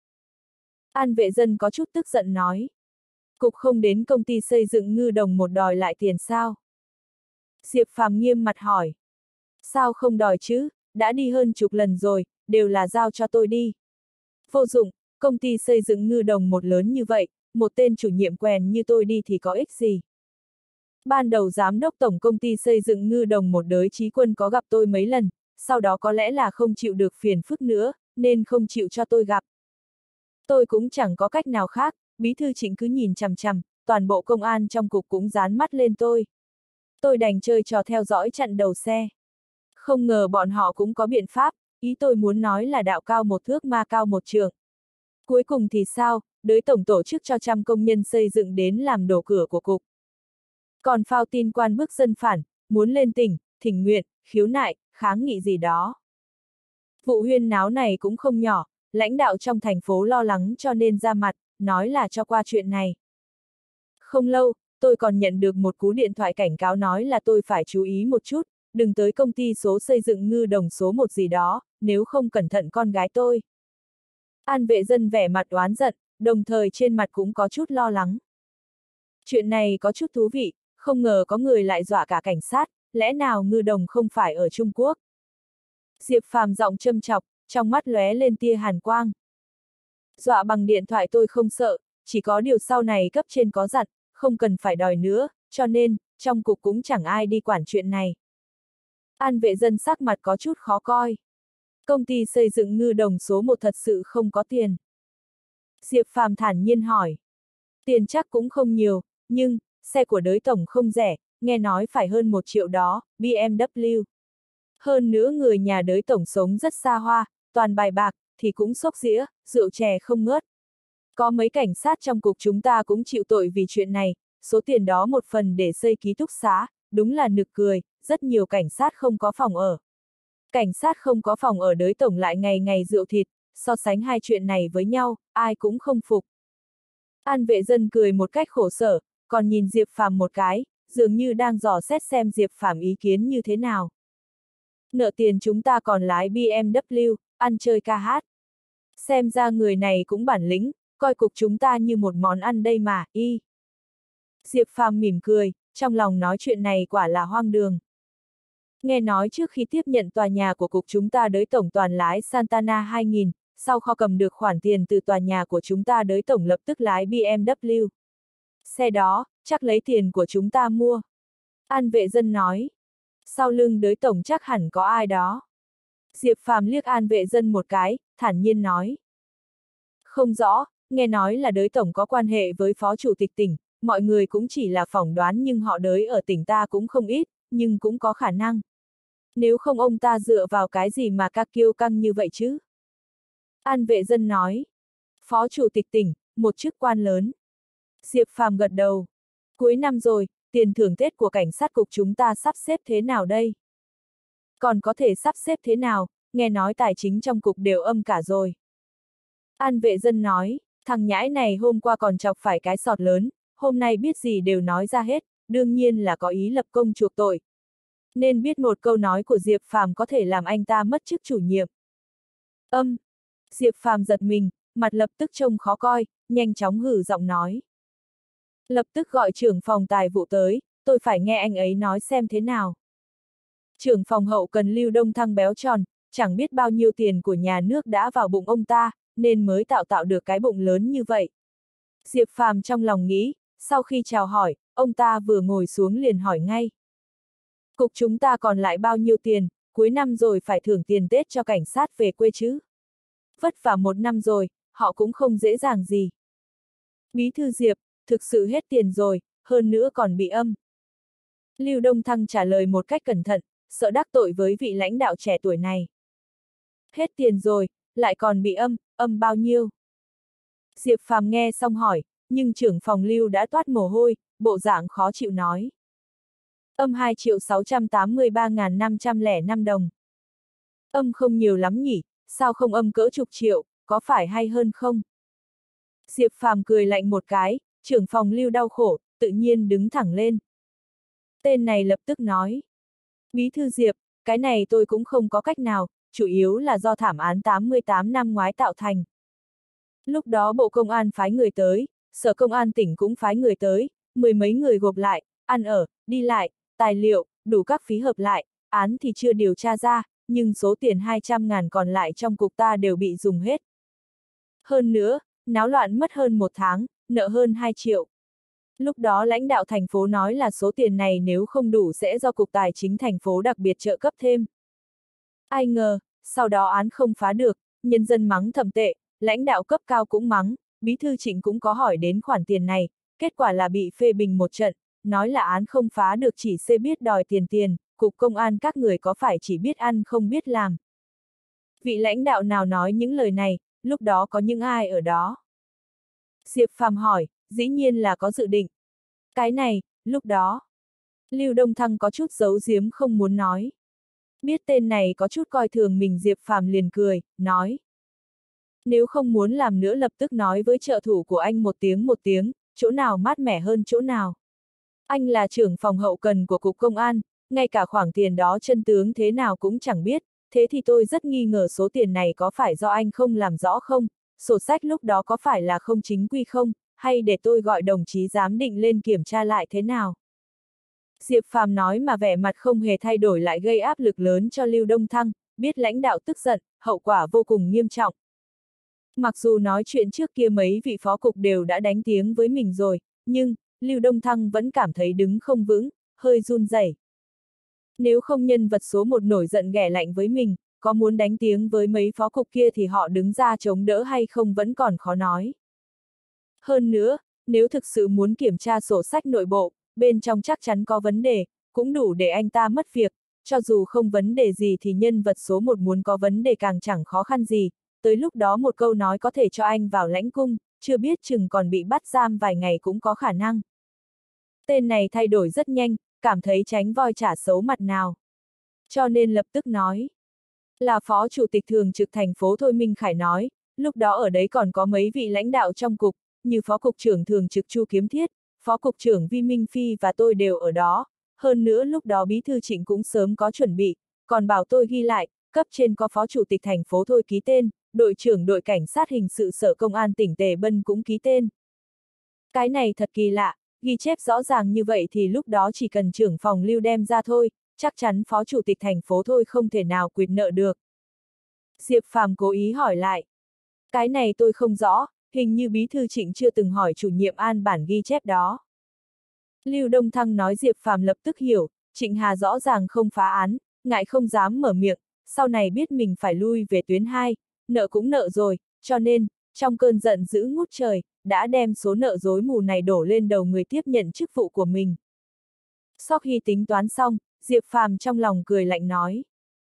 S1: An vệ dân có chút tức giận nói. Cục không đến công ty xây dựng ngư đồng một đòi lại tiền sao? Diệp Phàm nghiêm mặt hỏi. Sao không đòi chứ, đã đi hơn chục lần rồi, đều là giao cho tôi đi. Vô dụng, công ty xây dựng ngư đồng một lớn như vậy, một tên chủ nhiệm quèn như tôi đi thì có ích gì. Ban đầu giám đốc tổng công ty xây dựng ngư đồng một đới Chí Quân có gặp tôi mấy lần, sau đó có lẽ là không chịu được phiền phức nữa, nên không chịu cho tôi gặp. Tôi cũng chẳng có cách nào khác, bí thư Trịnh cứ nhìn chằm chằm, toàn bộ công an trong cục cũng dán mắt lên tôi. Tôi đành chơi trò theo dõi chặn đầu xe. Không ngờ bọn họ cũng có biện pháp, ý tôi muốn nói là đạo cao một thước ma cao một trượng. Cuối cùng thì sao, đới tổng tổ chức cho trăm công nhân xây dựng đến làm đổ cửa của cục. Còn phao tin quan bức dân phản, muốn lên tỉnh, thỉnh nguyện, khiếu nại, kháng nghị gì đó. Vụ huyên náo này cũng không nhỏ, lãnh đạo trong thành phố lo lắng cho nên ra mặt, nói là cho qua chuyện này. Không lâu, tôi còn nhận được một cú điện thoại cảnh cáo nói là tôi phải chú ý một chút, đừng tới công ty số xây dựng ngư đồng số một gì đó, nếu không cẩn thận con gái tôi. An vệ dân vẻ mặt oán giận, đồng thời trên mặt cũng có chút lo lắng. Chuyện này có chút thú vị, không ngờ có người lại dọa cả cảnh sát, lẽ nào ngư đồng không phải ở Trung Quốc? Diệp Phàm giọng châm chọc, trong mắt lóe lên tia hàn quang. Dọa bằng điện thoại tôi không sợ, chỉ có điều sau này cấp trên có dặn, không cần phải đòi nữa, cho nên, trong cục cũng chẳng ai đi quản chuyện này. An vệ dân sắc mặt có chút khó coi. Công ty xây dựng ngư đồng số một thật sự không có tiền. Diệp Phàm thản nhiên hỏi. Tiền chắc cũng không nhiều, nhưng, xe của đới tổng không rẻ, nghe nói phải hơn một triệu đó, bê em vê. Hơn nữa người nhà đới tổng sống rất xa hoa, toàn bài bạc, thì cũng xốc dĩa, rượu chè không ngớt. Có mấy cảnh sát trong cục chúng ta cũng chịu tội vì chuyện này, số tiền đó một phần để xây ký túc xá, đúng là nực cười, rất nhiều cảnh sát không có phòng ở. Cảnh sát không có phòng ở đới tổng lại ngày ngày rượu thịt, so sánh hai chuyện này với nhau, ai cũng không phục. An vệ dân cười một cách khổ sở, còn nhìn Diệp Phàm một cái, dường như đang dò xét xem Diệp Phàm ý kiến như thế nào. Nợ tiền chúng ta còn lái bê em vê, ăn chơi ca hát. Xem ra người này cũng bản lĩnh, coi cục chúng ta như một món ăn đây mà, y. Diệp Phàm mỉm cười, trong lòng nói chuyện này quả là hoang đường. Nghe nói trước khi tiếp nhận tòa nhà của cục chúng ta đới tổng toàn lái Santana hai nghìn, sau kho cầm được khoản tiền từ tòa nhà của chúng ta, đới tổng lập tức lái bê em vê. Xe đó, chắc lấy tiền của chúng ta mua. An Vệ Dân nói. Sau lưng đới tổng chắc hẳn có ai đó. Diệp Phàm liếc An Vệ Dân một cái, thản nhiên nói. Không rõ, nghe nói là đới tổng có quan hệ với phó chủ tịch tỉnh, mọi người cũng chỉ là phỏng đoán, nhưng họ đới ở tỉnh ta cũng không ít, nhưng cũng có khả năng. Nếu không ông ta dựa vào cái gì mà ca kiêu căng như vậy chứ? An Vệ Dân nói. Phó chủ tịch tỉnh, một chức quan lớn. Diệp Phàm gật đầu. Cuối năm rồi, tiền thưởng Tết của cảnh sát cục chúng ta sắp xếp thế nào đây? Còn có thể sắp xếp thế nào, nghe nói tài chính trong cục đều âm cả rồi. An Vệ Dân nói, thằng nhãi này hôm qua còn chọc phải cái sọt lớn, hôm nay biết gì đều nói ra hết, đương nhiên là có ý lập công chuộc tội. Nên biết một câu nói của Diệp Phàm có thể làm anh ta mất chức chủ nhiệm. Âm. Diệp Phàm giật mình, mặt lập tức trông khó coi, nhanh chóng hử giọng nói. Lập tức gọi trưởng phòng tài vụ tới, tôi phải nghe anh ấy nói xem thế nào. Trưởng phòng hậu cần Lưu Đông Thăng béo tròn, chẳng biết bao nhiêu tiền của nhà nước đã vào bụng ông ta, nên mới tạo tạo được cái bụng lớn như vậy. Diệp Phàm trong lòng nghĩ, sau khi chào hỏi, ông ta vừa ngồi xuống liền hỏi ngay. Cục chúng ta còn lại bao nhiêu tiền, cuối năm rồi phải thưởng tiền Tết cho cảnh sát về quê chứ. Vất vả một năm rồi, họ cũng không dễ dàng gì. Bí thư Diệp, thực sự hết tiền rồi, hơn nữa còn bị âm. Lưu Đông Thăng trả lời một cách cẩn thận, sợ đắc tội với vị lãnh đạo trẻ tuổi này. Hết tiền rồi, lại còn bị âm, âm bao nhiêu? Diệp Phàm nghe xong hỏi, nhưng trưởng phòng Lưu đã toát mồ hôi, bộ dạng khó chịu nói. Âm hai triệu sáu trăm tám mươi ba nghìn năm trăm lẻ năm đồng. Âm không nhiều lắm nhỉ, sao không âm cỡ chục triệu, có phải hay hơn không? Diệp Phàm cười lạnh một cái, trưởng phòng Lưu đau khổ, tự nhiên đứng thẳng lên. Tên này lập tức nói. Bí thư Diệp, cái này tôi cũng không có cách nào, chủ yếu là do thảm án tám mươi tám năm ngoái tạo thành. Lúc đó Bộ Công an phái người tới, Sở Công an tỉnh cũng phái người tới, mười mấy người gộp lại, ăn ở, đi lại, tài liệu, đủ các phí hợp lại, án thì chưa điều tra ra, nhưng số tiền hai trăm ngàn còn lại trong cục ta đều bị dùng hết. Hơn nữa, náo loạn mất hơn một tháng, nợ hơn hai triệu. Lúc đó lãnh đạo thành phố nói là số tiền này nếu không đủ sẽ do Cục Tài chính thành phố đặc biệt trợ cấp thêm. Ai ngờ, sau đó án không phá được, nhân dân mắng thầm tệ, lãnh đạo cấp cao cũng mắng, bí thư Trịnh cũng có hỏi đến khoản tiền này, kết quả là bị phê bình một trận, nói là án không phá được chỉ xê biết đòi tiền tiền, Cục Công an các người có phải chỉ biết ăn không biết làm. Vị lãnh đạo nào nói những lời này, lúc đó có những ai ở đó? Diệp Phàm hỏi, dĩ nhiên là có dự định. Cái này, lúc đó, Lưu Đông Thăng có chút giấu giếm không muốn nói. Biết tên này có chút coi thường mình, Diệp Phàm liền cười, nói. Nếu không muốn làm nữa lập tức nói với trợ thủ của anh một tiếng một tiếng, chỗ nào mát mẻ hơn chỗ nào. Anh là trưởng phòng hậu cần của Cục Công an, ngay cả khoản tiền đó chân tướng thế nào cũng chẳng biết, thế thì tôi rất nghi ngờ số tiền này có phải do anh không làm rõ không, sổ sách lúc đó có phải là không chính quy không, hay để tôi gọi đồng chí giám định lên kiểm tra lại thế nào. Diệp Phàm nói mà vẻ mặt không hề thay đổi lại gây áp lực lớn cho Lưu Đông Thăng, biết lãnh đạo tức giận, hậu quả vô cùng nghiêm trọng. Mặc dù nói chuyện trước kia mấy vị phó cục đều đã đánh tiếng với mình rồi, nhưng, Lưu Đông Thăng vẫn cảm thấy đứng không vững, hơi run rẩy. Nếu không nhân vật số một nổi giận ghẻ lạnh với mình, có muốn đánh tiếng với mấy phó cục kia thì họ đứng ra chống đỡ hay không vẫn còn khó nói. Hơn nữa, nếu thực sự muốn kiểm tra sổ sách nội bộ, bên trong chắc chắn có vấn đề, cũng đủ để anh ta mất việc, cho dù không vấn đề gì thì nhân vật số một muốn có vấn đề càng chẳng khó khăn gì, tới lúc đó một câu nói có thể cho anh vào lãnh cung, chưa biết chừng còn bị bắt giam vài ngày cũng có khả năng. Tên này thay đổi rất nhanh, cảm thấy tránh voi chả xấu mặt nào. Cho nên lập tức nói. Là Phó Chủ tịch Thường trực thành phố Thôi Minh Khải nói, lúc đó ở đấy còn có mấy vị lãnh đạo trong cục, như Phó Cục trưởng Thường trực Chu Kiếm Thiết, Phó Cục trưởng Vi Minh Phi và tôi đều ở đó. Hơn nữa lúc đó Bí thư Trịnh cũng sớm có chuẩn bị, còn bảo tôi ghi lại, cấp trên có Phó Chủ tịch thành phố Thôi ký tên, đội trưởng đội cảnh sát hình sự Sở Công an tỉnh Tề Bân cũng ký tên. Cái này thật kỳ lạ, ghi chép rõ ràng như vậy thì lúc đó chỉ cần trưởng phòng Lưu đem ra thôi, chắc chắn Phó Chủ tịch thành phố Thôi không thể nào quyệt nợ được. Diệp Phàm cố ý hỏi lại, Cái này tôi không rõ, hình như bí thư Trịnh chưa từng hỏi chủ nhiệm An bản ghi chép đó. Lưu Đông Thăng nói. Diệp Phàm lập tức hiểu, Trịnh Hà rõ ràng không phá án, ngại không dám mở miệng, sau này biết mình phải lui về tuyến hai, nợ cũng nợ rồi, cho nên, trong cơn giận dữ ngút trời, đã đem số nợ dối mù này đổ lên đầu người tiếp nhận chức vụ của mình. Sau khi tính toán xong, Diệp Phàm trong lòng cười lạnh nói.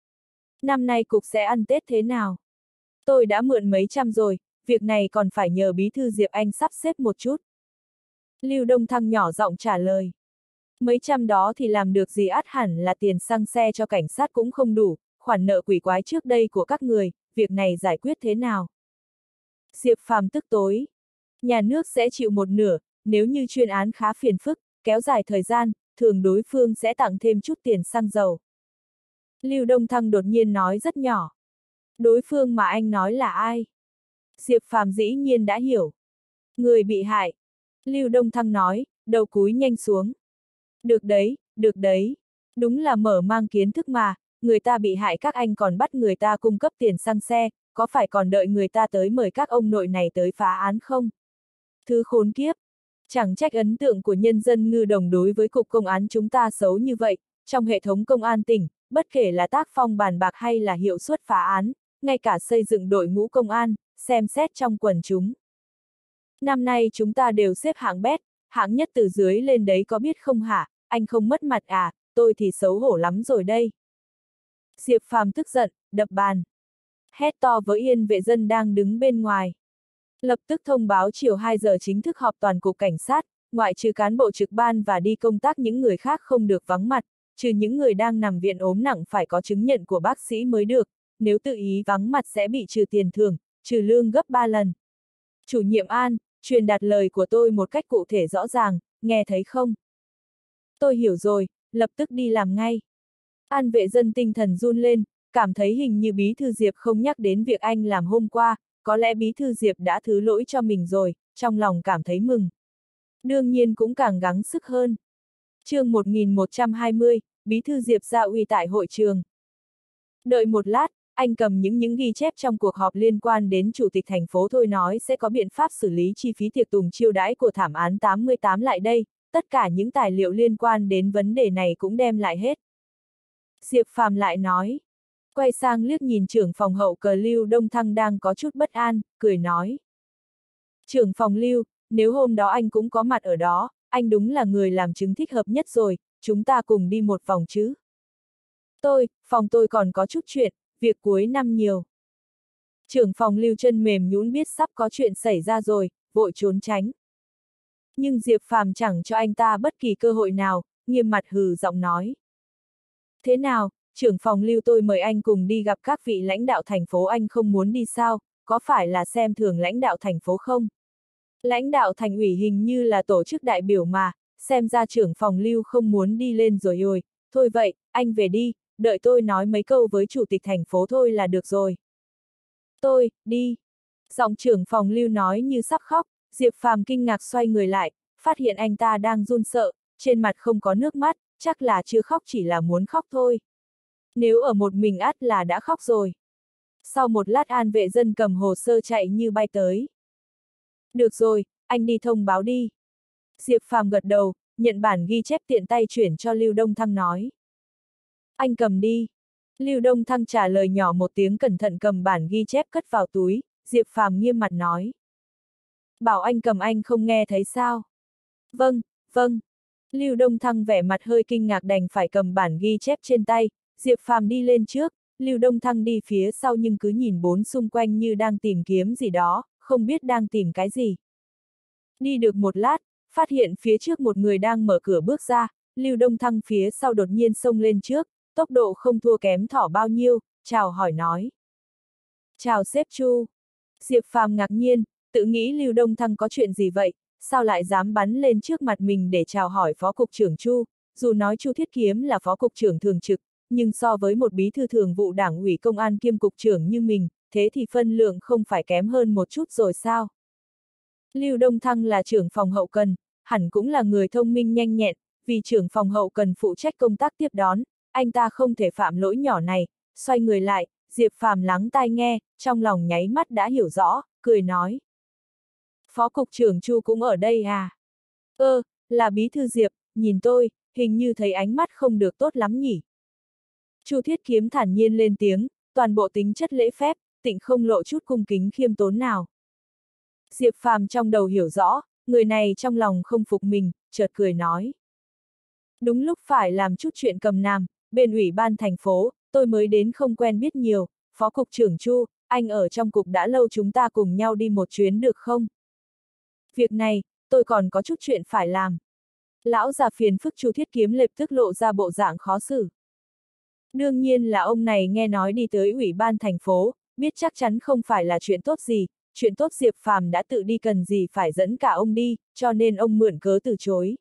S1: Năm nay cục sẽ ăn Tết thế nào? Tôi đã mượn mấy trăm rồi, việc này còn phải nhờ bí thư Diệp anh sắp xếp một chút. Lưu Đông Thăng nhỏ giọng trả lời. Mấy trăm đó thì làm được gì, ắt hẳn là tiền xăng xe cho cảnh sát cũng không đủ, khoản nợ quỷ quái trước đây của các người, việc này giải quyết thế nào? Diệp Phàm tức tối. Nhà nước sẽ chịu một nửa, nếu như chuyên án khá phiền phức, kéo dài thời gian, thường đối phương sẽ tặng thêm chút tiền xăng dầu. Lưu Đông Thăng đột nhiên nói rất nhỏ. Đối phương mà anh nói là ai? Diệp Phàm dĩ nhiên đã hiểu. Người bị hại. Lưu Đông Thăng nói, đầu cúi nhanh xuống. Được đấy, được đấy. Đúng là mở mang kiến thức mà, người ta bị hại các anh còn bắt người ta cung cấp tiền xăng xe, có phải còn đợi người ta tới mời các ông nội này tới phá án không? Thứ khốn kiếp. Chẳng trách ấn tượng của nhân dân Ngư Đồng đối với cục công án chúng ta xấu như vậy, trong hệ thống công an tỉnh, bất kể là tác phong bàn bạc hay là hiệu suất phá án, ngay cả xây dựng đội ngũ công an, xem xét trong quần chúng. Năm nay chúng ta đều xếp hạng bét, hạng nhất từ dưới lên đấy có biết không hả, anh không mất mặt à, tôi thì xấu hổ lắm rồi đây. Diệp Phàm tức giận, đập bàn. Hét to với Yên Vệ Dân đang đứng bên ngoài. Lập tức thông báo chiều hai giờ chính thức họp toàn cục cảnh sát, ngoại trừ cán bộ trực ban và đi công tác những người khác không được vắng mặt, trừ những người đang nằm viện ốm nặng phải có chứng nhận của bác sĩ mới được, nếu tự ý vắng mặt sẽ bị trừ tiền thưởng, trừ lương gấp ba lần. Chủ nhiệm An, truyền đạt lời của tôi một cách cụ thể rõ ràng, nghe thấy không? Tôi hiểu rồi, lập tức đi làm ngay. An Vệ Dân tinh thần run lên, cảm thấy hình như bí thư Diệp không nhắc đến việc anh làm hôm qua, có lẽ bí thư Diệp đã thứ lỗi cho mình rồi, trong lòng cảm thấy mừng. Đương nhiên cũng càng gắng sức hơn. Chương một nghìn một trăm hai mươi, bí thư Diệp ra uy tại hội trường. Đợi một lát, anh cầm những những ghi chép trong cuộc họp liên quan đến chủ tịch thành phố thôi nói sẽ có biện pháp xử lý chi phí tiệc tùng chiêu đãi của thảm án tám mươi tám lại đây, tất cả những tài liệu liên quan đến vấn đề này cũng đem lại hết. Diệp Phàm lại nói. Quay sang liếc nhìn trưởng phòng hậu cờ Lưu Đông Thăng đang có chút bất an, cười nói. Trưởng phòng Lưu, nếu hôm đó anh cũng có mặt ở đó, anh đúng là người làm chứng thích hợp nhất rồi, chúng ta cùng đi một vòng chứ. Tôi, phòng tôi còn có chút chuyện, việc cuối năm nhiều. Trưởng phòng Lưu chân mềm nhũn biết sắp có chuyện xảy ra rồi, vội trốn tránh. Nhưng Diệp Phàm chẳng cho anh ta bất kỳ cơ hội nào, nghiêm mặt hừ giọng nói. Thế nào, trưởng phòng Lưu tôi mời anh cùng đi gặp các vị lãnh đạo thành phố, anh không muốn đi sao, có phải là xem thường lãnh đạo thành phố không? Lãnh đạo thành ủy hình như là tổ chức đại biểu mà, xem ra trưởng phòng Lưu không muốn đi lên rồi ôi, thôi vậy, anh về đi, đợi tôi nói mấy câu với chủ tịch thành phố thôi là được rồi. Tôi, đi. Giọng trưởng phòng Lưu nói như sắp khóc, Diệp Phàm kinh ngạc xoay người lại, phát hiện anh ta đang run sợ, trên mặt không có nước mắt, chắc là chưa khóc chỉ là muốn khóc thôi. Nếu ở một mình ắt là đã khóc rồi. Sau một lát An Vệ Dân cầm hồ sơ chạy như bay tới. Được rồi, anh đi thông báo đi. Diệp Phàm gật đầu, nhận bản ghi chép tiện tay chuyển cho Lưu Đông Thăng nói. Anh cầm đi. Lưu Đông Thăng trả lời nhỏ một tiếng, cẩn thận cầm bản ghi chép cất vào túi, Diệp Phàm nghiêm mặt nói. Bảo anh cầm anh không nghe thấy sao? Vâng, vâng. Lưu Đông Thăng vẻ mặt hơi kinh ngạc đành phải cầm bản ghi chép trên tay, Diệp Phàm đi lên trước, Lưu Đông Thăng đi phía sau nhưng cứ nhìn bốn xung quanh như đang tìm kiếm gì đó, không biết đang tìm cái gì. Đi được một lát, phát hiện phía trước một người đang mở cửa bước ra, Lưu Đông Thăng phía sau đột nhiên xông lên trước, tốc độ không thua kém thỏ bao nhiêu, chào hỏi nói. Chào sếp Chu. Diệp Phàm ngạc nhiên, tự nghĩ Lưu Đông Thăng có chuyện gì vậy, sao lại dám bắn lên trước mặt mình để chào hỏi phó cục trưởng Chu, dù nói Chu Thiết Kiếm là phó cục trưởng thường trực, nhưng so với một bí thư thường vụ đảng ủy công an kiêm cục trưởng như mình, thế thì phân lượng không phải kém hơn một chút rồi sao? Lưu Đông Thăng là trưởng phòng hậu cần, hẳn cũng là người thông minh nhanh nhẹn, vì trưởng phòng hậu cần phụ trách công tác tiếp đón, anh ta không thể phạm lỗi nhỏ này, xoay người lại, Diệp Phàm lắng tai nghe, trong lòng nháy mắt đã hiểu rõ, cười nói. Phó cục trưởng Chu cũng ở đây à? Ơ, là bí thư Diệp, nhìn tôi, hình như thấy ánh mắt không được tốt lắm nhỉ. Chu Thiết Kiếm thản nhiên lên tiếng, toàn bộ tính chất lễ phép, tịnh không lộ chút cung kính khiêm tốn nào. Diệp Phàm trong đầu hiểu rõ, người này trong lòng không phục mình, chợt cười nói. Đúng lúc phải làm chút chuyện cầm nàm, bên ủy ban thành phố, tôi mới đến không quen biết nhiều, Phó cục trưởng Chu, anh ở trong cục đã lâu, chúng ta cùng nhau đi một chuyến được không? Việc này, tôi còn có chút chuyện phải làm. Lão già phiền phức Chu Thiết Kiếm lập tức lộ ra bộ dạng khó xử. Đương nhiên là ông này nghe nói đi tới ủy ban thành phố, biết chắc chắn không phải là chuyện tốt gì, chuyện tốt Diệp Phàm đã tự đi cần gì phải dẫn cả ông đi, cho nên ông mượn cớ từ chối.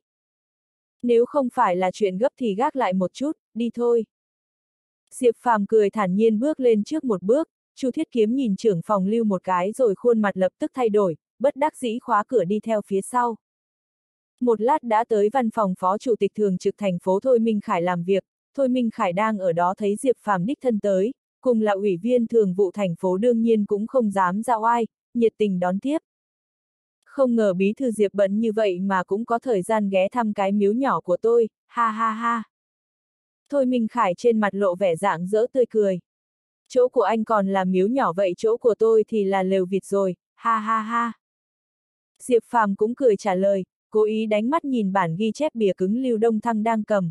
S1: Nếu không phải là chuyện gấp thì gác lại một chút, đi thôi. Diệp Phàm cười thản nhiên bước lên trước một bước, Chu Thiết Kiếm nhìn trưởng phòng Lưu một cái rồi khuôn mặt lập tức thay đổi, bất đắc dĩ khóa cửa đi theo phía sau. Một lát đã tới văn phòng phó chủ tịch thường trực thành phố Thôi Minh Khải làm việc, Thôi Minh Khải đang ở đó thấy Diệp Phàm đích thân tới, cùng là ủy viên thường vụ thành phố đương nhiên cũng không dám ra oai, nhiệt tình đón tiếp. Không ngờ bí thư Diệp bận như vậy mà cũng có thời gian ghé thăm cái miếu nhỏ của tôi, ha ha ha. Thôi Minh Khải trên mặt lộ vẻ rạng rỡ tươi cười. Chỗ của anh còn là miếu nhỏ vậy, chỗ của tôi thì là lều vịt rồi, ha ha ha. Diệp Phàm cũng cười trả lời, cố ý đánh mắt nhìn bản ghi chép bìa cứng Lưu Đông Thăng đang cầm.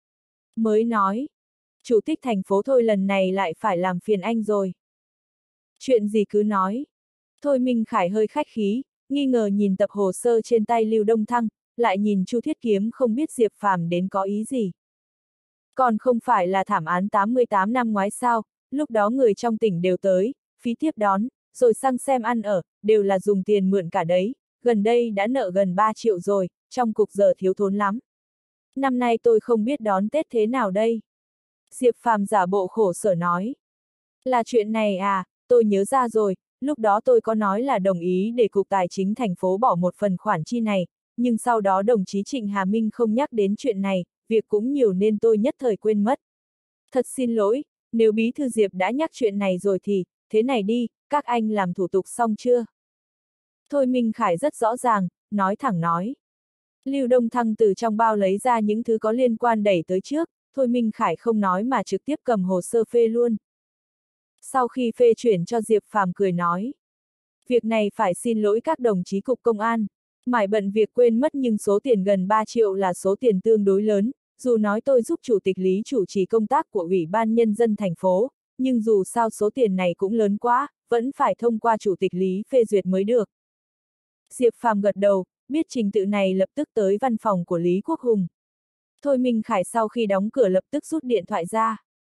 S1: Mới nói, chủ tịch thành phố Thôi lần này lại phải làm phiền anh rồi. Chuyện gì cứ nói. Thôi Minh Khải hơi khách khí, nghi ngờ nhìn tập hồ sơ trên tay Lưu Đông Thăng, lại nhìn Chu Thiết Kiếm không biết Diệp Phàm đến có ý gì. Còn không phải là thảm án tám mươi tám năm ngoái sao, lúc đó người trong tỉnh đều tới, phí tiếp đón, rồi sang xem ăn ở, đều là dùng tiền mượn cả đấy, gần đây đã nợ gần ba triệu rồi, trong cục giờ thiếu thốn lắm. Năm nay tôi không biết đón Tết thế nào đây. Diệp Phàm giả bộ khổ sở nói. Là chuyện này à, tôi nhớ ra rồi, lúc đó tôi có nói là đồng ý để Cục Tài chính thành phố bỏ một phần khoản chi này, nhưng sau đó đồng chí Trịnh Hà Minh không nhắc đến chuyện này, việc cũng nhiều nên tôi nhất thời quên mất. Thật xin lỗi, nếu bí thư Diệp đã nhắc chuyện này rồi thì, thế này đi, các anh làm thủ tục xong chưa? Thôi Minh Khải rất rõ ràng, nói thẳng nói. Lưu Đông Thăng từ trong bao lấy ra những thứ có liên quan đẩy tới trước, Thôi Minh Khải không nói mà trực tiếp cầm hồ sơ phê luôn. Sau khi phê chuyển cho Diệp Phàm cười nói. Việc này phải xin lỗi các đồng chí cục công an, mải bận việc quên mất nhưng số tiền gần ba triệu là số tiền tương đối lớn, dù nói tôi giúp Chủ tịch Lý chủ trì công tác của Ủy ban Nhân dân thành phố, nhưng dù sao số tiền này cũng lớn quá, vẫn phải thông qua Chủ tịch Lý phê duyệt mới được. Diệp Phàm gật đầu, biết trình tự này lập tức tới văn phòng của Lý Quốc Hùng. Thôi Minh Khải sau khi đóng cửa lập tức rút điện thoại ra.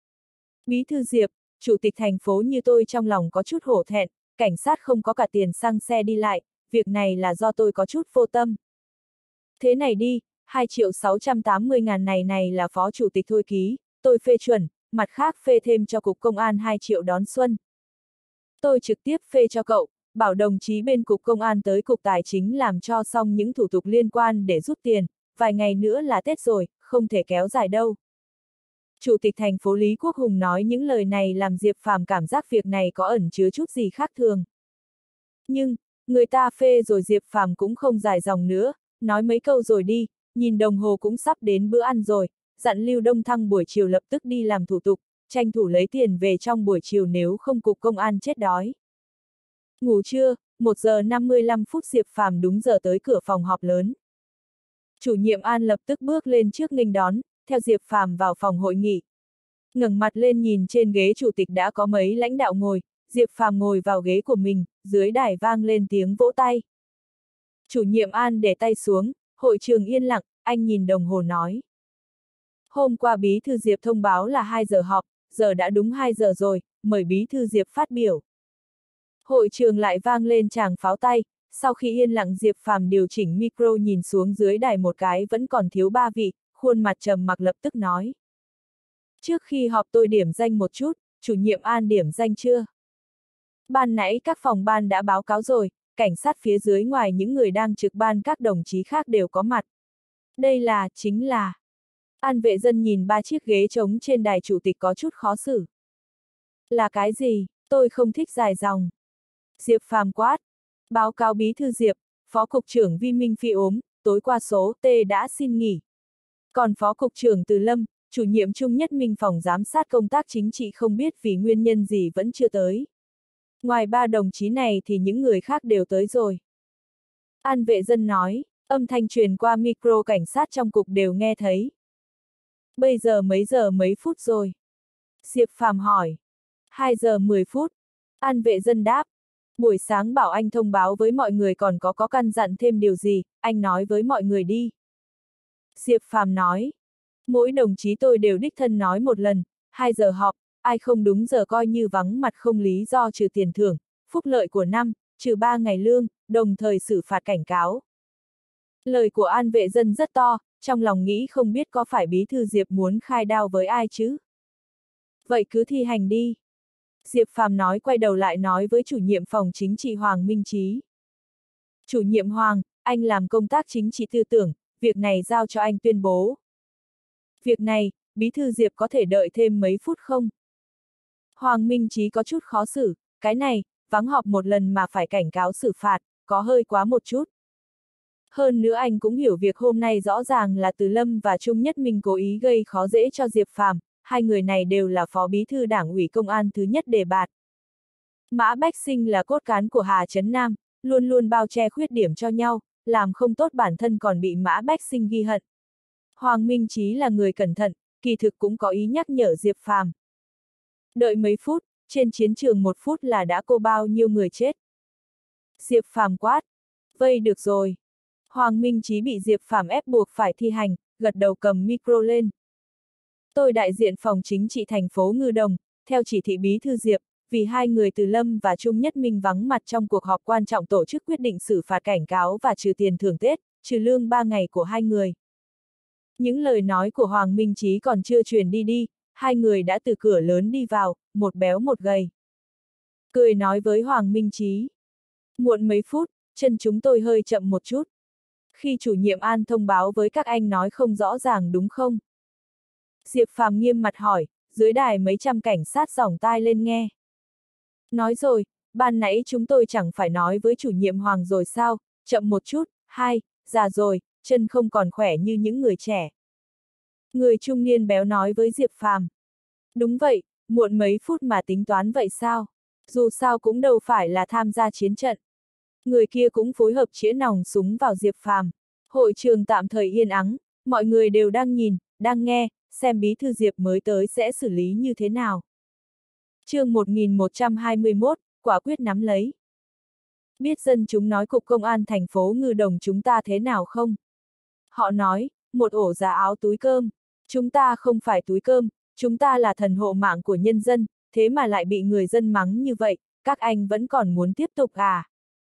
S1: Bí thư Diệp, Chủ tịch thành phố như tôi trong lòng có chút hổ thẹn, cảnh sát không có cả tiền xăng xe đi lại, việc này là do tôi có chút vô tâm. Thế này đi, hai triệu sáu trăm tám mươi ngàn này này là phó chủ tịch Thôi ký, tôi phê chuẩn, mặt khác phê thêm cho cục công an hai triệu đón xuân. Tôi trực tiếp phê cho cậu, bảo đồng chí bên cục công an tới cục tài chính làm cho xong những thủ tục liên quan để rút tiền, vài ngày nữa là Tết rồi, không thể kéo dài đâu. Chủ tịch thành phố Lý Quốc Hùng nói những lời này làm Diệp Phàm cảm giác việc này có ẩn chứa chút gì khác thường. Nhưng, người ta phê rồi Diệp Phàm cũng không dài dòng nữa, nói mấy câu rồi đi, nhìn đồng hồ cũng sắp đến bữa ăn rồi, dặn Lưu Đông Thăng buổi chiều lập tức đi làm thủ tục, tranh thủ lấy tiền về trong buổi chiều nếu không cục công an chết đói. Ngủ trưa, một giờ năm mươi lăm phút Diệp Phàm đúng giờ tới cửa phòng họp lớn. Chủ nhiệm An lập tức bước lên trước nghênh đón, theo Diệp Phàm vào phòng hội nghị. Ngẩng mặt lên nhìn trên ghế chủ tịch đã có mấy lãnh đạo ngồi, Diệp Phàm ngồi vào ghế của mình, dưới đài vang lên tiếng vỗ tay. Chủ nhiệm An để tay xuống, hội trường yên lặng, anh nhìn đồng hồ nói. Hôm qua bí thư Diệp thông báo là hai giờ họp, giờ đã đúng hai giờ rồi, mời bí thư Diệp phát biểu. Hội trường lại vang lên tràng pháo tay, sau khi yên lặng Diệp Phàm điều chỉnh micro nhìn xuống dưới đài một cái vẫn còn thiếu ba vị, khuôn mặt trầm mặc lập tức nói. Trước khi họp tôi điểm danh một chút, chủ nhiệm An điểm danh chưa? Ban nãy các phòng ban đã báo cáo rồi, cảnh sát phía dưới ngoài những người đang trực ban các đồng chí khác đều có mặt. Đây là, chính là. An vệ dân nhìn ba chiếc ghế trống trên đài chủ tịch có chút khó xử. Là cái gì, tôi không thích dài dòng. Diệp Phàm quát. Báo cáo bí thư Diệp, Phó Cục trưởng Vi Minh Phi ốm, tối qua số T đã xin nghỉ. Còn Phó Cục trưởng Từ Lâm, chủ nhiệm Trung Nhất Minh phòng giám sát công tác chính trị không biết vì nguyên nhân gì vẫn chưa tới. Ngoài ba đồng chí này thì những người khác đều tới rồi. An Vệ Dân nói, âm thanh truyền qua micro cảnh sát trong cục đều nghe thấy. Bây giờ mấy giờ mấy phút rồi? Diệp Phàm hỏi. hai giờ mười phút. An Vệ Dân đáp. Buổi sáng bảo anh thông báo với mọi người còn có có căn dặn thêm điều gì, anh nói với mọi người đi. Diệp Phàm nói. Mỗi đồng chí tôi đều đích thân nói một lần, hai giờ họp, ai không đúng giờ coi như vắng mặt không lý do trừ tiền thưởng, phúc lợi của năm, trừ ba ngày lương, đồng thời xử phạt cảnh cáo. Lời của An Vệ Dân rất to, trong lòng nghĩ không biết có phải bí thư Diệp muốn khai đao với ai chứ. Vậy cứ thi hành đi. Diệp Phàm nói quay đầu lại nói với chủ nhiệm phòng chính trị Hoàng Minh Chí. Chủ nhiệm Hoàng, anh làm công tác chính trị tư tưởng, việc này giao cho anh tuyên bố. Việc này, bí thư Diệp có thể đợi thêm mấy phút không? Hoàng Minh Chí có chút khó xử, cái này, vắng họp một lần mà phải cảnh cáo xử phạt, có hơi quá một chút. Hơn nữa anh cũng hiểu việc hôm nay rõ ràng là Từ Lâm và Trung Nhất Minh cố ý gây khó dễ cho Diệp Phàm, hai người này đều là phó bí thư đảng ủy công an thứ nhất đề bạt. Mã Bách Sinh là cốt cán của Hà Trấn Nam, luôn luôn bao che khuyết điểm cho nhau, làm không tốt bản thân còn bị Mã Bách Sinh ghi hận. Hoàng Minh Chí là người cẩn thận, kỳ thực cũng có ý nhắc nhở Diệp Phàm. Đợi mấy phút, trên chiến trường một phút là đã cô bao nhiêu người chết. Diệp Phàm quát. Vây được rồi. Hoàng Minh Chí bị Diệp Phàm ép buộc phải thi hành, gật đầu cầm micro lên. Tôi đại diện phòng chính trị thành phố Ngư Đồng, theo chỉ thị bí thư Diệp, vì hai người Từ Lâm và Trung Nhất Minh vắng mặt trong cuộc họp quan trọng tổ chức quyết định xử phạt cảnh cáo và trừ tiền thưởng Tết, trừ lương ba ngày của hai người. Những lời nói của Hoàng Minh Chí còn chưa truyền đi đi, hai người đã từ cửa lớn đi vào, một béo một gầy. Cười nói với Hoàng Minh Chí. Muộn mấy phút, chân chúng tôi hơi chậm một chút. Khi chủ nhiệm An thông báo với các anh nói không rõ ràng đúng không? Diệp Phàm nghiêm mặt hỏi, dưới đài mấy trăm cảnh sát giỏng tai lên nghe. Nói rồi, ban nãy chúng tôi chẳng phải nói với chủ nhiệm Hoàng rồi sao, chậm một chút, hai, già rồi, chân không còn khỏe như những người trẻ. Người trung niên béo nói với Diệp Phàm. Đúng vậy, muộn mấy phút mà tính toán vậy sao? Dù sao cũng đâu phải là tham gia chiến trận. Người kia cũng phối hợp chĩa nòng súng vào Diệp Phàm. Hội trường tạm thời yên ắng, mọi người đều đang nhìn, đang nghe, xem bí thư Diệp mới tới sẽ xử lý như thế nào. Chương một nghìn một trăm hai mươi mốt, quả quyết nắm lấy. Biết dân chúng nói cục công an thành phố Ngư Đồng chúng ta thế nào không? Họ nói, một ổ giá áo túi cơm. Chúng ta không phải túi cơm, chúng ta là thần hộ mạng của nhân dân, thế mà lại bị người dân mắng như vậy, các anh vẫn còn muốn tiếp tục à?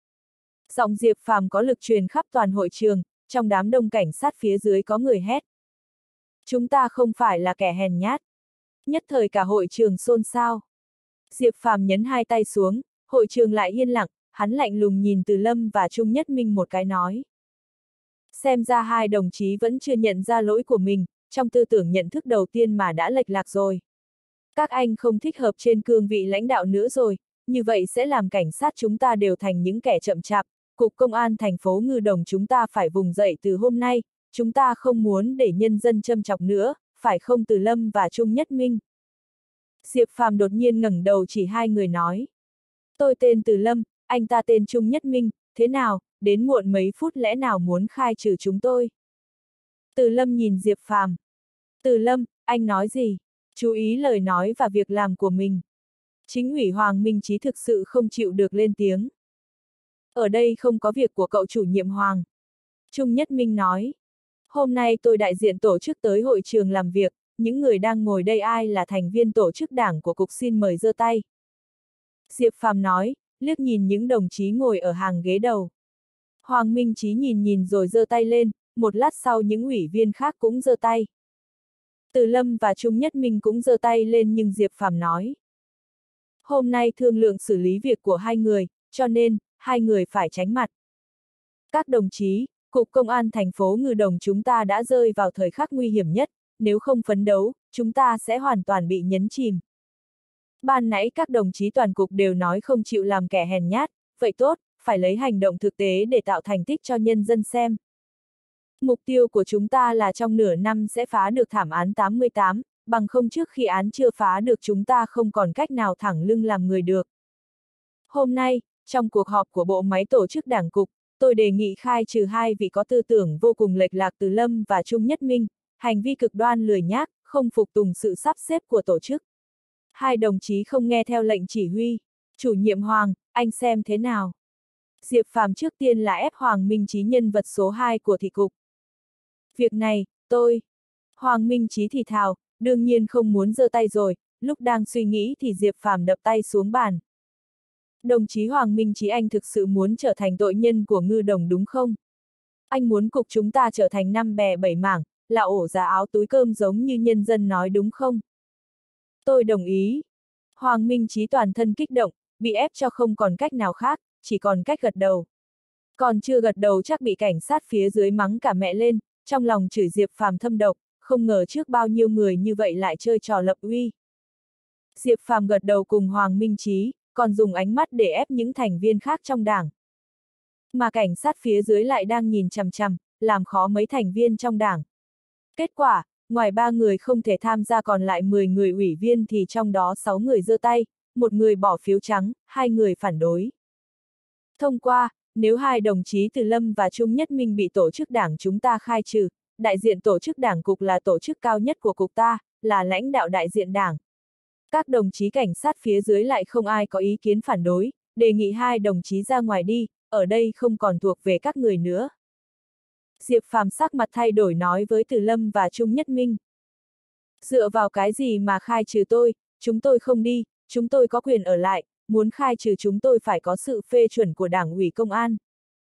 S1: Giọng Diệp Phàm có lực truyền khắp toàn hội trường, trong đám đông cảnh sát phía dưới có người hét. Chúng ta không phải là kẻ hèn nhát. Nhất thời cả hội trường xôn xao. Diệp Phàm nhấn hai tay xuống, hội trường lại yên lặng, hắn lạnh lùng nhìn Từ Lâm và Trung Nhất Minh một cái nói. Xem ra hai đồng chí vẫn chưa nhận ra lỗi của mình, trong tư tưởng nhận thức đầu tiên mà đã lệch lạc rồi. Các anh không thích hợp trên cương vị lãnh đạo nữa rồi, như vậy sẽ làm cảnh sát chúng ta đều thành những kẻ chậm chạp, cục công an thành phố Ngư Đồng chúng ta phải vùng dậy từ hôm nay, chúng ta không muốn để nhân dân châm chọc nữa, phải không Từ Lâm và Trung Nhất Minh? Diệp Phàm đột nhiên ngẩng đầu chỉ hai người nói. Tôi tên Từ Lâm, anh ta tên Trung Nhất Minh, thế nào, đến muộn mấy phút lẽ nào muốn khai trừ chúng tôi? Từ Lâm nhìn Diệp Phàm. Từ Lâm, anh nói gì? Chú ý lời nói và việc làm của mình. Chính ủy Hoàng Minh Chí thực sự không chịu được lên tiếng. Ở đây không có việc của cậu chủ nhiệm Hoàng. Trung Nhất Minh nói. Hôm nay tôi đại diện tổ chức tới hội trường làm việc, những người đang ngồi đây ai là thành viên tổ chức đảng của cục xin mời giơ tay. Diệp Phàm nói, liếc nhìn những đồng chí ngồi ở hàng ghế đầu. Hoàng Minh Chí nhìn nhìn rồi giơ tay lên, một lát sau những ủy viên khác cũng giơ tay. Từ Lâm và Trung Nhất Minh cũng giơ tay lên nhưng Diệp Phàm nói. Hôm nay thương lượng xử lý việc của hai người, cho nên, hai người phải tránh mặt. Các đồng chí, Cục Công an thành phố Ngư Đồng chúng ta đã rơi vào thời khắc nguy hiểm nhất, nếu không phấn đấu, chúng ta sẽ hoàn toàn bị nhấn chìm. Ban nãy các đồng chí toàn cục đều nói không chịu làm kẻ hèn nhát, vậy tốt, phải lấy hành động thực tế để tạo thành tích cho nhân dân xem. Mục tiêu của chúng ta là trong nửa năm sẽ phá được thảm án tám mươi tám, bằng không trước khi án chưa phá được chúng ta không còn cách nào thẳng lưng làm người được. Hôm nay, trong cuộc họp của bộ máy tổ chức đảng cục, tôi đề nghị khai trừ hai vị có tư tưởng vô cùng lệch lạc Từ Lâm và Trung Nhất Minh, hành vi cực đoan lười nhác, không phục tùng sự sắp xếp của tổ chức. Hai đồng chí không nghe theo lệnh chỉ huy. Chủ nhiệm Hoàng, anh xem thế nào? Diệp Phàm trước tiên là ép Hoàng Minh Chí nhân vật số hai của thị cục. Việc này, tôi... Hoàng Minh Chí thì thào, đương nhiên không muốn giơ tay rồi, lúc đang suy nghĩ thì Diệp Phàm đập tay xuống bàn. Đồng chí Hoàng Minh Chí, anh thực sự muốn trở thành tội nhân của Ngư Đồng đúng không? Anh muốn cục chúng ta trở thành năm bè bảy mảng, là ổ giá áo túi cơm giống như nhân dân nói đúng không? Tôi đồng ý. Hoàng Minh Chí toàn thân kích động, bị ép cho không còn cách nào khác, chỉ còn cách gật đầu. Còn chưa gật đầu chắc bị cảnh sát phía dưới mắng cả mẹ lên, trong lòng chửi Diệp Phàm thâm độc, không ngờ trước bao nhiêu người như vậy lại chơi trò lập uy. Diệp Phàm gật đầu cùng Hoàng Minh Chí, còn dùng ánh mắt để ép những thành viên khác trong đảng. Mà cảnh sát phía dưới lại đang nhìn chằm chằm, làm khó mấy thành viên trong đảng. Kết quả, ngoài ba người không thể tham gia còn lại mười người ủy viên thì trong đó sáu người giơ tay, một người bỏ phiếu trắng, hai người phản đối. Thông qua, nếu hai đồng chí Từ Lâm và Trung Nhất Minh bị tổ chức đảng chúng ta khai trừ, đại diện tổ chức đảng cục là tổ chức cao nhất của cục ta, là lãnh đạo đại diện đảng. Các đồng chí cảnh sát phía dưới lại không ai có ý kiến phản đối, đề nghị hai đồng chí ra ngoài đi, ở đây không còn thuộc về các người nữa. Diệp Phàm sắc mặt thay đổi nói với Từ Lâm và Trung Nhất Minh. Dựa vào cái gì mà khai trừ tôi, chúng tôi không đi, chúng tôi có quyền ở lại, muốn khai trừ chúng tôi phải có sự phê chuẩn của Đảng ủy Công an.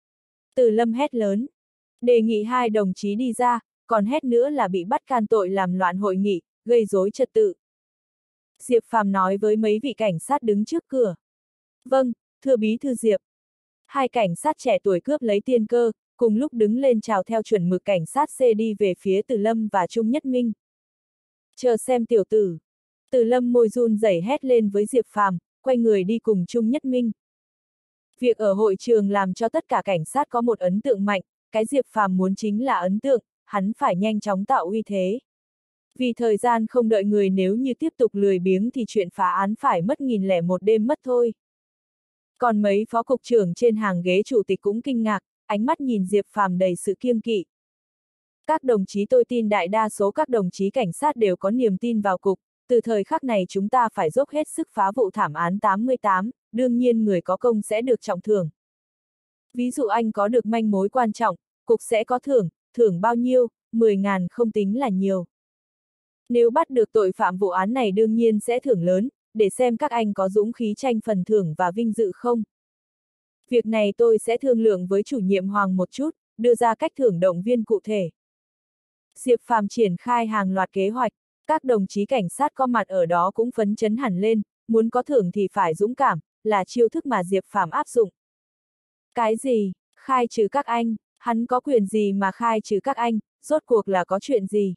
S1: Từ Lâm hét lớn, đề nghị hai đồng chí đi ra, còn hét nữa là bị bắt can tội làm loạn hội nghị, gây rối trật tự. Diệp Phàm nói với mấy vị cảnh sát đứng trước cửa. Vâng, thưa bí thư Diệp. Hai cảnh sát trẻ tuổi cướp lấy tiên cơ, cùng lúc đứng lên chào theo chuẩn mực cảnh sát C đi về phía Từ Lâm và Trung Nhất Minh. Chờ xem tiểu tử. Từ Lâm môi run rẩy hét lên với Diệp Phàm, quay người đi cùng Trung Nhất Minh. Việc ở hội trường làm cho tất cả cảnh sát có một ấn tượng mạnh, cái Diệp Phàm muốn chính là ấn tượng, hắn phải nhanh chóng tạo uy thế. Vì thời gian không đợi người, nếu như tiếp tục lười biếng thì chuyện phá án phải mất nghìn lẻ một đêm mất thôi. Còn mấy phó cục trưởng trên hàng ghế chủ tịch cũng kinh ngạc, ánh mắt nhìn Diệp Phàm đầy sự kiêng kỵ. Các đồng chí, tôi tin đại đa số các đồng chí cảnh sát đều có niềm tin vào cục, từ thời khắc này chúng ta phải dốc hết sức phá vụ thảm án tám mươi tám, đương nhiên người có công sẽ được trọng thưởng. Ví dụ anh có được manh mối quan trọng, cục sẽ có thưởng, thưởng bao nhiêu, mười ngàn không tính là nhiều. Nếu bắt được tội phạm vụ án này đương nhiên sẽ thưởng lớn, để xem các anh có dũng khí tranh phần thưởng và vinh dự không. Việc này tôi sẽ thương lượng với chủ nhiệm Hoàng một chút, đưa ra cách thưởng động viên cụ thể. Diệp Phàm triển khai hàng loạt kế hoạch, các đồng chí cảnh sát có mặt ở đó cũng phấn chấn hẳn lên, muốn có thưởng thì phải dũng cảm, là chiêu thức mà Diệp Phàm áp dụng. Cái gì? Khai trừ các anh? Hắn có quyền gì mà khai trừ các anh? Rốt cuộc là có chuyện gì?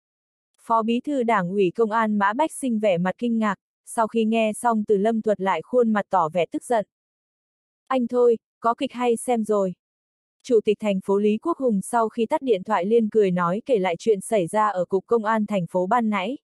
S1: Phó Bí thư Đảng ủy Công an Mã Bách Sinh vẻ mặt kinh ngạc, sau khi nghe xong Từ Lâm thuật lại khuôn mặt tỏ vẻ tức giận. Anh thôi, có kịch hay xem rồi. Chủ tịch thành phố Lý Quốc Hùng sau khi tắt điện thoại liên cười nói kể lại chuyện xảy ra ở cục công an thành phố ban nãy.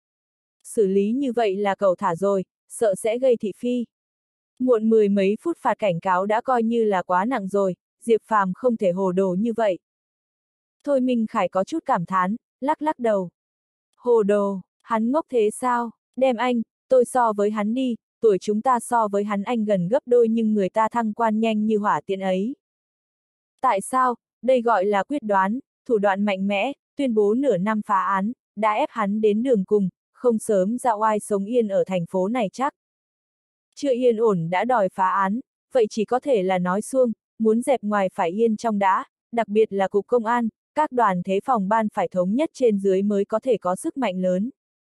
S1: Xử lý như vậy là cẩu thả rồi, sợ sẽ gây thị phi. Muộn mười mấy phút phạt cảnh cáo đã coi như là quá nặng rồi, Diệp Phàm không thể hồ đồ như vậy. Thôi Minh Khải có chút cảm thán, lắc lắc đầu. Hồ đồ, hắn ngốc thế sao, đem anh, tôi so với hắn đi, tuổi chúng ta so với hắn anh gần gấp đôi nhưng người ta thăng quan nhanh như hỏa tiễn ấy. Tại sao, đây gọi là quyết đoán, thủ đoạn mạnh mẽ, tuyên bố nửa năm phá án, đã ép hắn đến đường cùng, không sớm ra oai sống yên ở thành phố này chắc. Chưa yên ổn đã đòi phá án, vậy chỉ có thể là nói suông, muốn dẹp ngoài phải yên trong đã, đặc biệt là cục công an, các đoàn thế phòng ban phải thống nhất trên dưới mới có thể có sức mạnh lớn.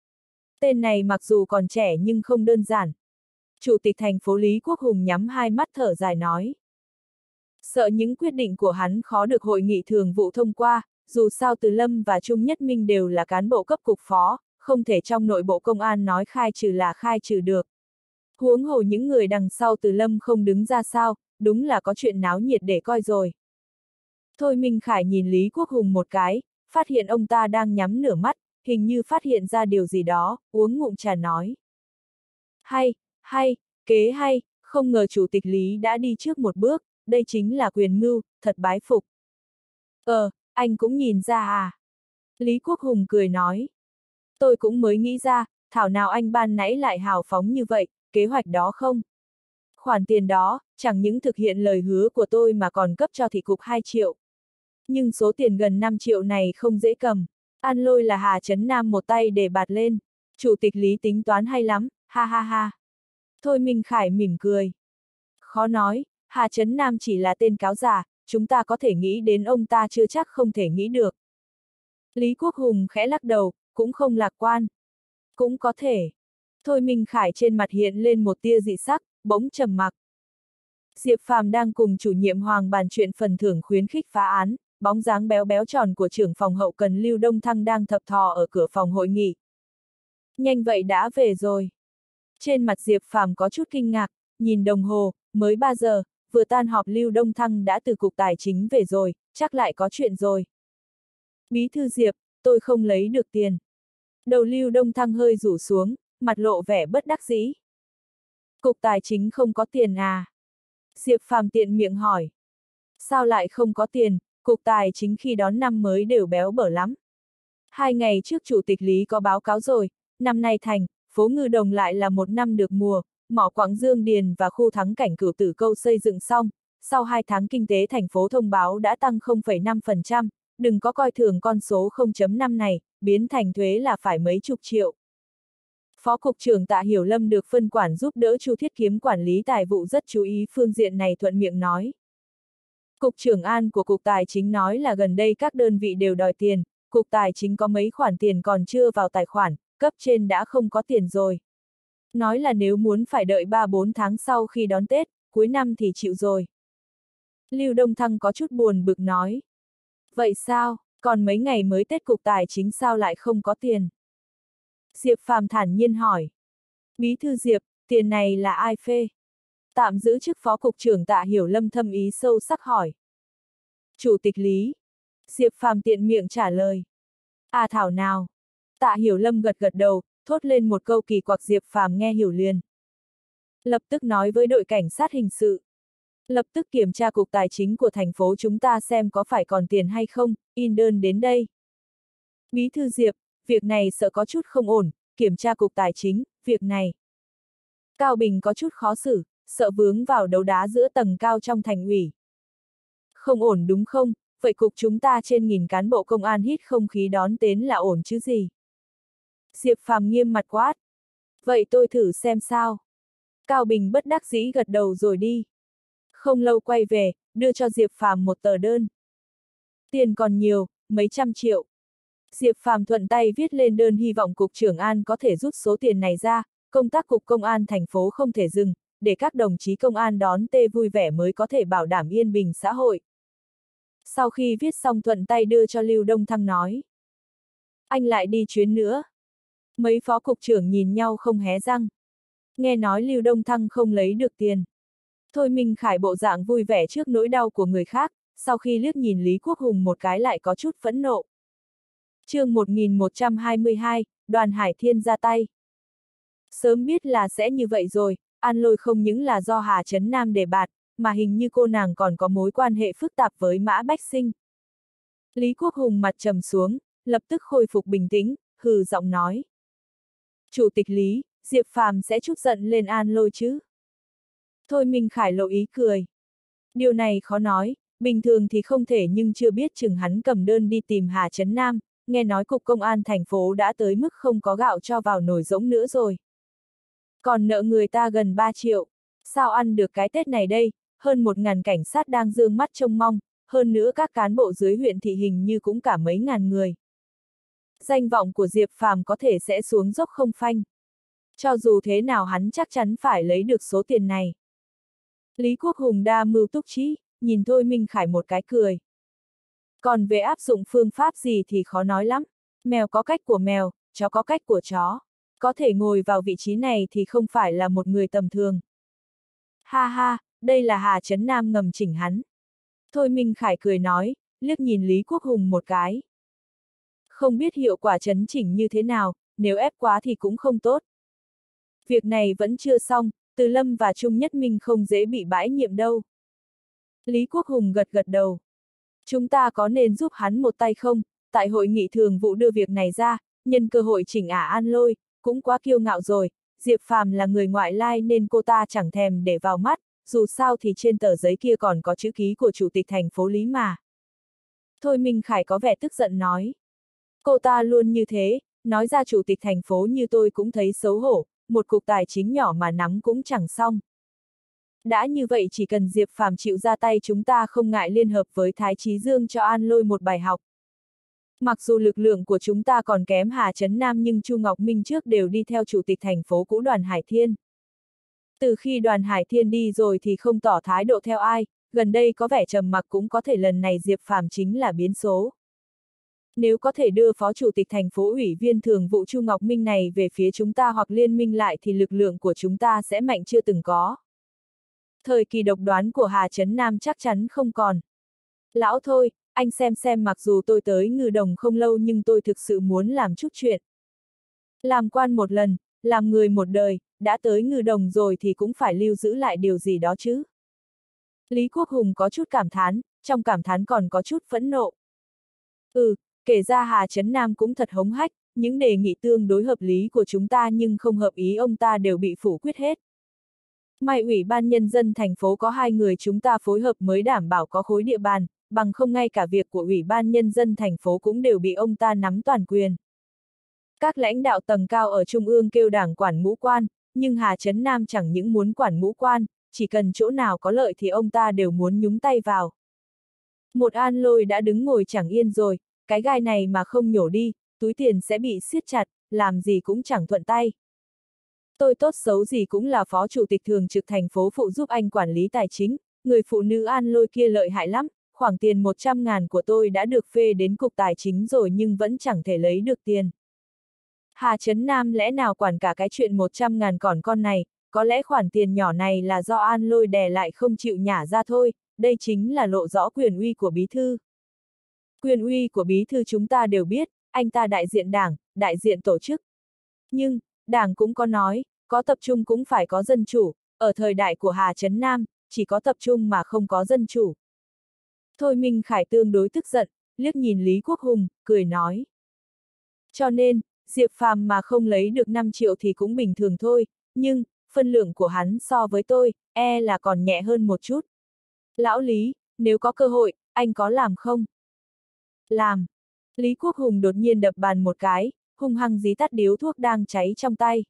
S1: Tên này mặc dù còn trẻ nhưng không đơn giản. Chủ tịch thành phố Lý Quốc Hùng nhắm hai mắt thở dài nói. Sợ những quyết định của hắn khó được hội nghị thường vụ thông qua, dù sao Từ Lâm và Trung Nhất Minh đều là cán bộ cấp cục phó, không thể trong nội bộ công an nói khai trừ là khai trừ được. Huống hồ những người đằng sau Từ Lâm không đứng ra sao, đúng là có chuyện náo nhiệt để coi rồi. Thôi Minh Khải nhìn Lý Quốc Hùng một cái, phát hiện ông ta đang nhắm nửa mắt, hình như phát hiện ra điều gì đó, uống ngụm trà nói. Hay, hay, kế hay, không ngờ Chủ tịch Lý đã đi trước một bước, đây chính là quyền mưu, thật bái phục. Ờ, anh cũng nhìn ra à? Lý Quốc Hùng cười nói. Tôi cũng mới nghĩ ra, thảo nào anh ban nãy lại hào phóng như vậy, kế hoạch đó không? Khoản tiền đó, chẳng những thực hiện lời hứa của tôi mà còn cấp cho thị cục hai triệu. Nhưng số tiền gần năm triệu này không dễ cầm. An Lôi là Hà Trấn Nam một tay để bạt lên. Chủ tịch Lý tính toán hay lắm, ha ha ha. Thôi Minh Khải mỉm cười. Khó nói, Hà Trấn Nam chỉ là tên cáo giả, chúng ta có thể nghĩ đến ông ta chưa chắc không thể nghĩ được. Lý Quốc Hùng khẽ lắc đầu, cũng không lạc quan. Cũng có thể. Thôi Minh Khải trên mặt hiện lên một tia dị sắc, bỗng trầm mặc. Diệp Phàm đang cùng chủ nhiệm Hoàng bàn chuyện phần thưởng khuyến khích phá án, bóng dáng béo béo tròn của trưởng phòng hậu cần Lưu Đông Thăng đang thập thò ở cửa phòng hội nghị. Nhanh vậy đã về rồi. Trên mặt Diệp Phàm có chút kinh ngạc, nhìn đồng hồ, mới ba giờ, vừa tan họp Lưu Đông Thăng đã từ cục tài chính về rồi, chắc lại có chuyện rồi. Bí thư Diệp, tôi không lấy được tiền. Đầu Lưu Đông Thăng hơi rủ xuống, mặt lộ vẻ bất đắc dĩ. Cục tài chính không có tiền à? Diệp Phàm tiện miệng hỏi. Sao lại không có tiền, cục tài chính khi đón năm mới đều béo bở lắm. Hai ngày trước Chủ tịch Lý có báo cáo rồi, năm nay thành, phố Ngư Đồng lại là một năm được mùa, mỏ quặng Dương Điền và khu thắng cảnh Cửu Tử Câu xây dựng xong, sau hai tháng kinh tế thành phố thông báo đã tăng không phẩy năm phần trăm, đừng có coi thường con số không phẩy năm này, biến thành thuế là phải mấy chục triệu. Phó Cục trưởng Tạ Hiểu Lâm được phân quản giúp đỡ Chu Thiết Kiếm quản lý tài vụ rất chú ý phương diện này thuận miệng nói. Cục trưởng An của Cục Tài chính nói là gần đây các đơn vị đều đòi tiền, Cục Tài chính có mấy khoản tiền còn chưa vào tài khoản, cấp trên đã không có tiền rồi. Nói là nếu muốn phải đợi ba bốn tháng sau khi đón Tết, cuối năm thì chịu rồi. Lưu Đông Thăng có chút buồn bực nói. Vậy sao, còn mấy ngày mới Tết Cục Tài chính sao lại không có tiền? Diệp Phàm thản nhiên hỏi. Bí thư Diệp, tiền này là ai phê? Tạm giữ chức Phó Cục trưởng Tạ Hiểu Lâm thâm ý sâu sắc hỏi. Chủ tịch Lý. Diệp Phàm tiện miệng trả lời. À thảo nào. Tạ Hiểu Lâm gật gật đầu, thốt lên một câu kỳ quặc Diệp Phàm nghe hiểu liền. Lập tức nói với đội cảnh sát hình sự. Lập tức kiểm tra cục tài chính của thành phố chúng ta xem có phải còn tiền hay không, in đơn đến đây. Bí thư Diệp, việc này sợ có chút không ổn, kiểm tra cục tài chính, việc này. Cao Bình có chút khó xử, sợ vướng vào đấu đá giữa tầng cao trong thành ủy. Không ổn đúng không, vậy cục chúng ta trên nghìn cán bộ công an hít không khí đón Tết là ổn chứ gì? Diệp Phàm nghiêm mặt quát. Vậy tôi thử xem sao. Cao Bình bất đắc dĩ gật đầu rồi đi. Không lâu quay về, đưa cho Diệp Phàm một tờ đơn. Tiền còn nhiều, mấy trăm triệu. Diệp Phàm thuận tay viết lên đơn hy vọng Cục trưởng An có thể rút số tiền này ra, công tác Cục Công an thành phố không thể dừng, để các đồng chí công an đón Tết vui vẻ mới có thể bảo đảm yên bình xã hội. Sau khi viết xong thuận tay đưa cho Lưu Đông Thăng nói. Anh lại đi chuyến nữa. Mấy phó cục trưởng nhìn nhau không hé răng. Nghe nói Lưu Đông Thăng không lấy được tiền. Thôi Minh Khải bộ dạng vui vẻ trước nỗi đau của người khác, sau khi liếc nhìn Lý Quốc Hùng một cái lại có chút phẫn nộ. Chương một nghìn một trăm hai mươi hai, Đoàn Hải Thiên ra tay. Sớm biết là sẽ như vậy rồi, An Lôi không những là do Hà Trấn Nam đề bạt, mà hình như cô nàng còn có mối quan hệ phức tạp với Mã Bách Sinh. Lý Quốc Hùng mặt trầm xuống, lập tức khôi phục bình tĩnh, hừ giọng nói. Chủ tịch Lý, Diệp Phàm sẽ trút giận lên An Lôi chứ? Thôi Minh Khải lộ ý cười. Điều này khó nói, bình thường thì không thể nhưng chưa biết chừng hắn cầm đơn đi tìm Hà Trấn Nam, nghe nói Cục Công an thành phố đã tới mức không có gạo cho vào nồi rỗng nữa rồi. Còn nợ người ta gần ba triệu, sao ăn được cái Tết này đây, hơn một ngàn cảnh sát đang dương mắt trông mong, hơn nữa các cán bộ dưới huyện thị hình như cũng cả mấy ngàn người. Danh vọng của Diệp Phàm có thể sẽ xuống dốc không phanh. Cho dù thế nào hắn chắc chắn phải lấy được số tiền này. Lý Quốc Hùng đa mưu túc trí, nhìn Thôi Minh Khải một cái cười. Còn về áp dụng phương pháp gì thì khó nói lắm. Mèo có cách của mèo, chó có cách của chó. Có thể ngồi vào vị trí này thì không phải là một người tầm thường. Ha ha, đây là Hà Trấn Nam ngầm chỉnh hắn. Thôi Minh Khải cười nói, liếc nhìn Lý Quốc Hùng một cái. Không biết hiệu quả chấn chỉnh như thế nào, nếu ép quá thì cũng không tốt. Việc này vẫn chưa xong, Từ Lâm và Trung Nhất Minh không dễ bị bãi nhiệm đâu. Lý Quốc Hùng gật gật đầu. Chúng ta có nên giúp hắn một tay không? Tại hội nghị thường vụ đưa việc này ra, nhân cơ hội chỉnh ả An Lôi, cũng quá kiêu ngạo rồi. Diệp Phàm là người ngoại lai nên cô ta chẳng thèm để vào mắt, dù sao thì trên tờ giấy kia còn có chữ ký của chủ tịch thành phố Lý mà. Thôi Minh Khải có vẻ tức giận nói. Cô ta luôn như thế, nói ra chủ tịch thành phố như tôi cũng thấy xấu hổ, một cục tài chính nhỏ mà nắm cũng chẳng xong. Đã như vậy chỉ cần Diệp Phàm chịu ra tay chúng ta không ngại liên hợp với Thái Chí Dương cho An Lôi một bài học. Mặc dù lực lượng của chúng ta còn kém Hà Trấn Nam nhưng Chu Ngọc Minh trước đều đi theo chủ tịch thành phố cũ Đoàn Hải Thiên. Từ khi Đoàn Hải Thiên đi rồi thì không tỏ thái độ theo ai, gần đây có vẻ trầm mặc cũng có thể lần này Diệp Phàm chính là biến số. Nếu có thể đưa Phó Chủ tịch thành phố Ủy viên Thường vụ Chu Ngọc Minh này về phía chúng ta hoặc liên minh lại thì lực lượng của chúng ta sẽ mạnh chưa từng có. Thời kỳ độc đoán của Hà Trấn Nam chắc chắn không còn. Lão thôi, anh xem xem mặc dù tôi tới Ngư Đồng không lâu nhưng tôi thực sự muốn làm chút chuyện. Làm quan một lần, làm người một đời, đã tới Ngư Đồng rồi thì cũng phải lưu giữ lại điều gì đó chứ. Lý Quốc Hùng có chút cảm thán, trong cảm thán còn có chút phẫn nộ. Ừ, kể ra Hà Trấn Nam cũng thật hống hách, những đề nghị tương đối hợp lý của chúng ta nhưng không hợp ý ông ta đều bị phủ quyết hết. May Ủy ban Nhân dân thành phố có hai người chúng ta phối hợp mới đảm bảo có khối địa bàn, bằng không ngay cả việc của Ủy ban Nhân dân thành phố cũng đều bị ông ta nắm toàn quyền. Các lãnh đạo tầng cao ở Trung ương kêu đảng quản ngũ quan, nhưng Hà Trấn Nam chẳng những muốn quản ngũ quan, chỉ cần chỗ nào có lợi thì ông ta đều muốn nhúng tay vào. Một An Lôi đã đứng ngồi chẳng yên rồi, cái gai này mà không nhổ đi, túi tiền sẽ bị siết chặt, làm gì cũng chẳng thuận tay. Tôi tốt xấu gì cũng là phó chủ tịch thường trực thành phố phụ giúp anh quản lý tài chính, người phụ nữ An Lôi kia lợi hại lắm, khoản tiền một trăm ngàn của tôi đã được phê đến cục tài chính rồi nhưng vẫn chẳng thể lấy được tiền. Hà Trấn Nam lẽ nào quản cả cái chuyện một trăm ngàn còn con này, có lẽ khoản tiền nhỏ này là do An Lôi đè lại không chịu nhả ra thôi, đây chính là lộ rõ quyền uy của bí thư. Quyền uy của bí thư chúng ta đều biết, anh ta đại diện đảng, đại diện tổ chức. Nhưng, đảng cũng có nói, có tập trung cũng phải có dân chủ, ở thời đại của Hà Trấn Nam, chỉ có tập trung mà không có dân chủ. Thôi Minh Khải tương đối tức giận, liếc nhìn Lý Quốc Hùng, cười nói. Cho nên, Diệp Phàm mà không lấy được năm triệu thì cũng bình thường thôi, nhưng, phân lượng của hắn so với tôi, e là còn nhẹ hơn một chút. Lão Lý, nếu có cơ hội, anh có làm không? Làm. Lý Quốc Hùng đột nhiên đập bàn một cái, hung hăng dí tắt điếu thuốc đang cháy trong tay.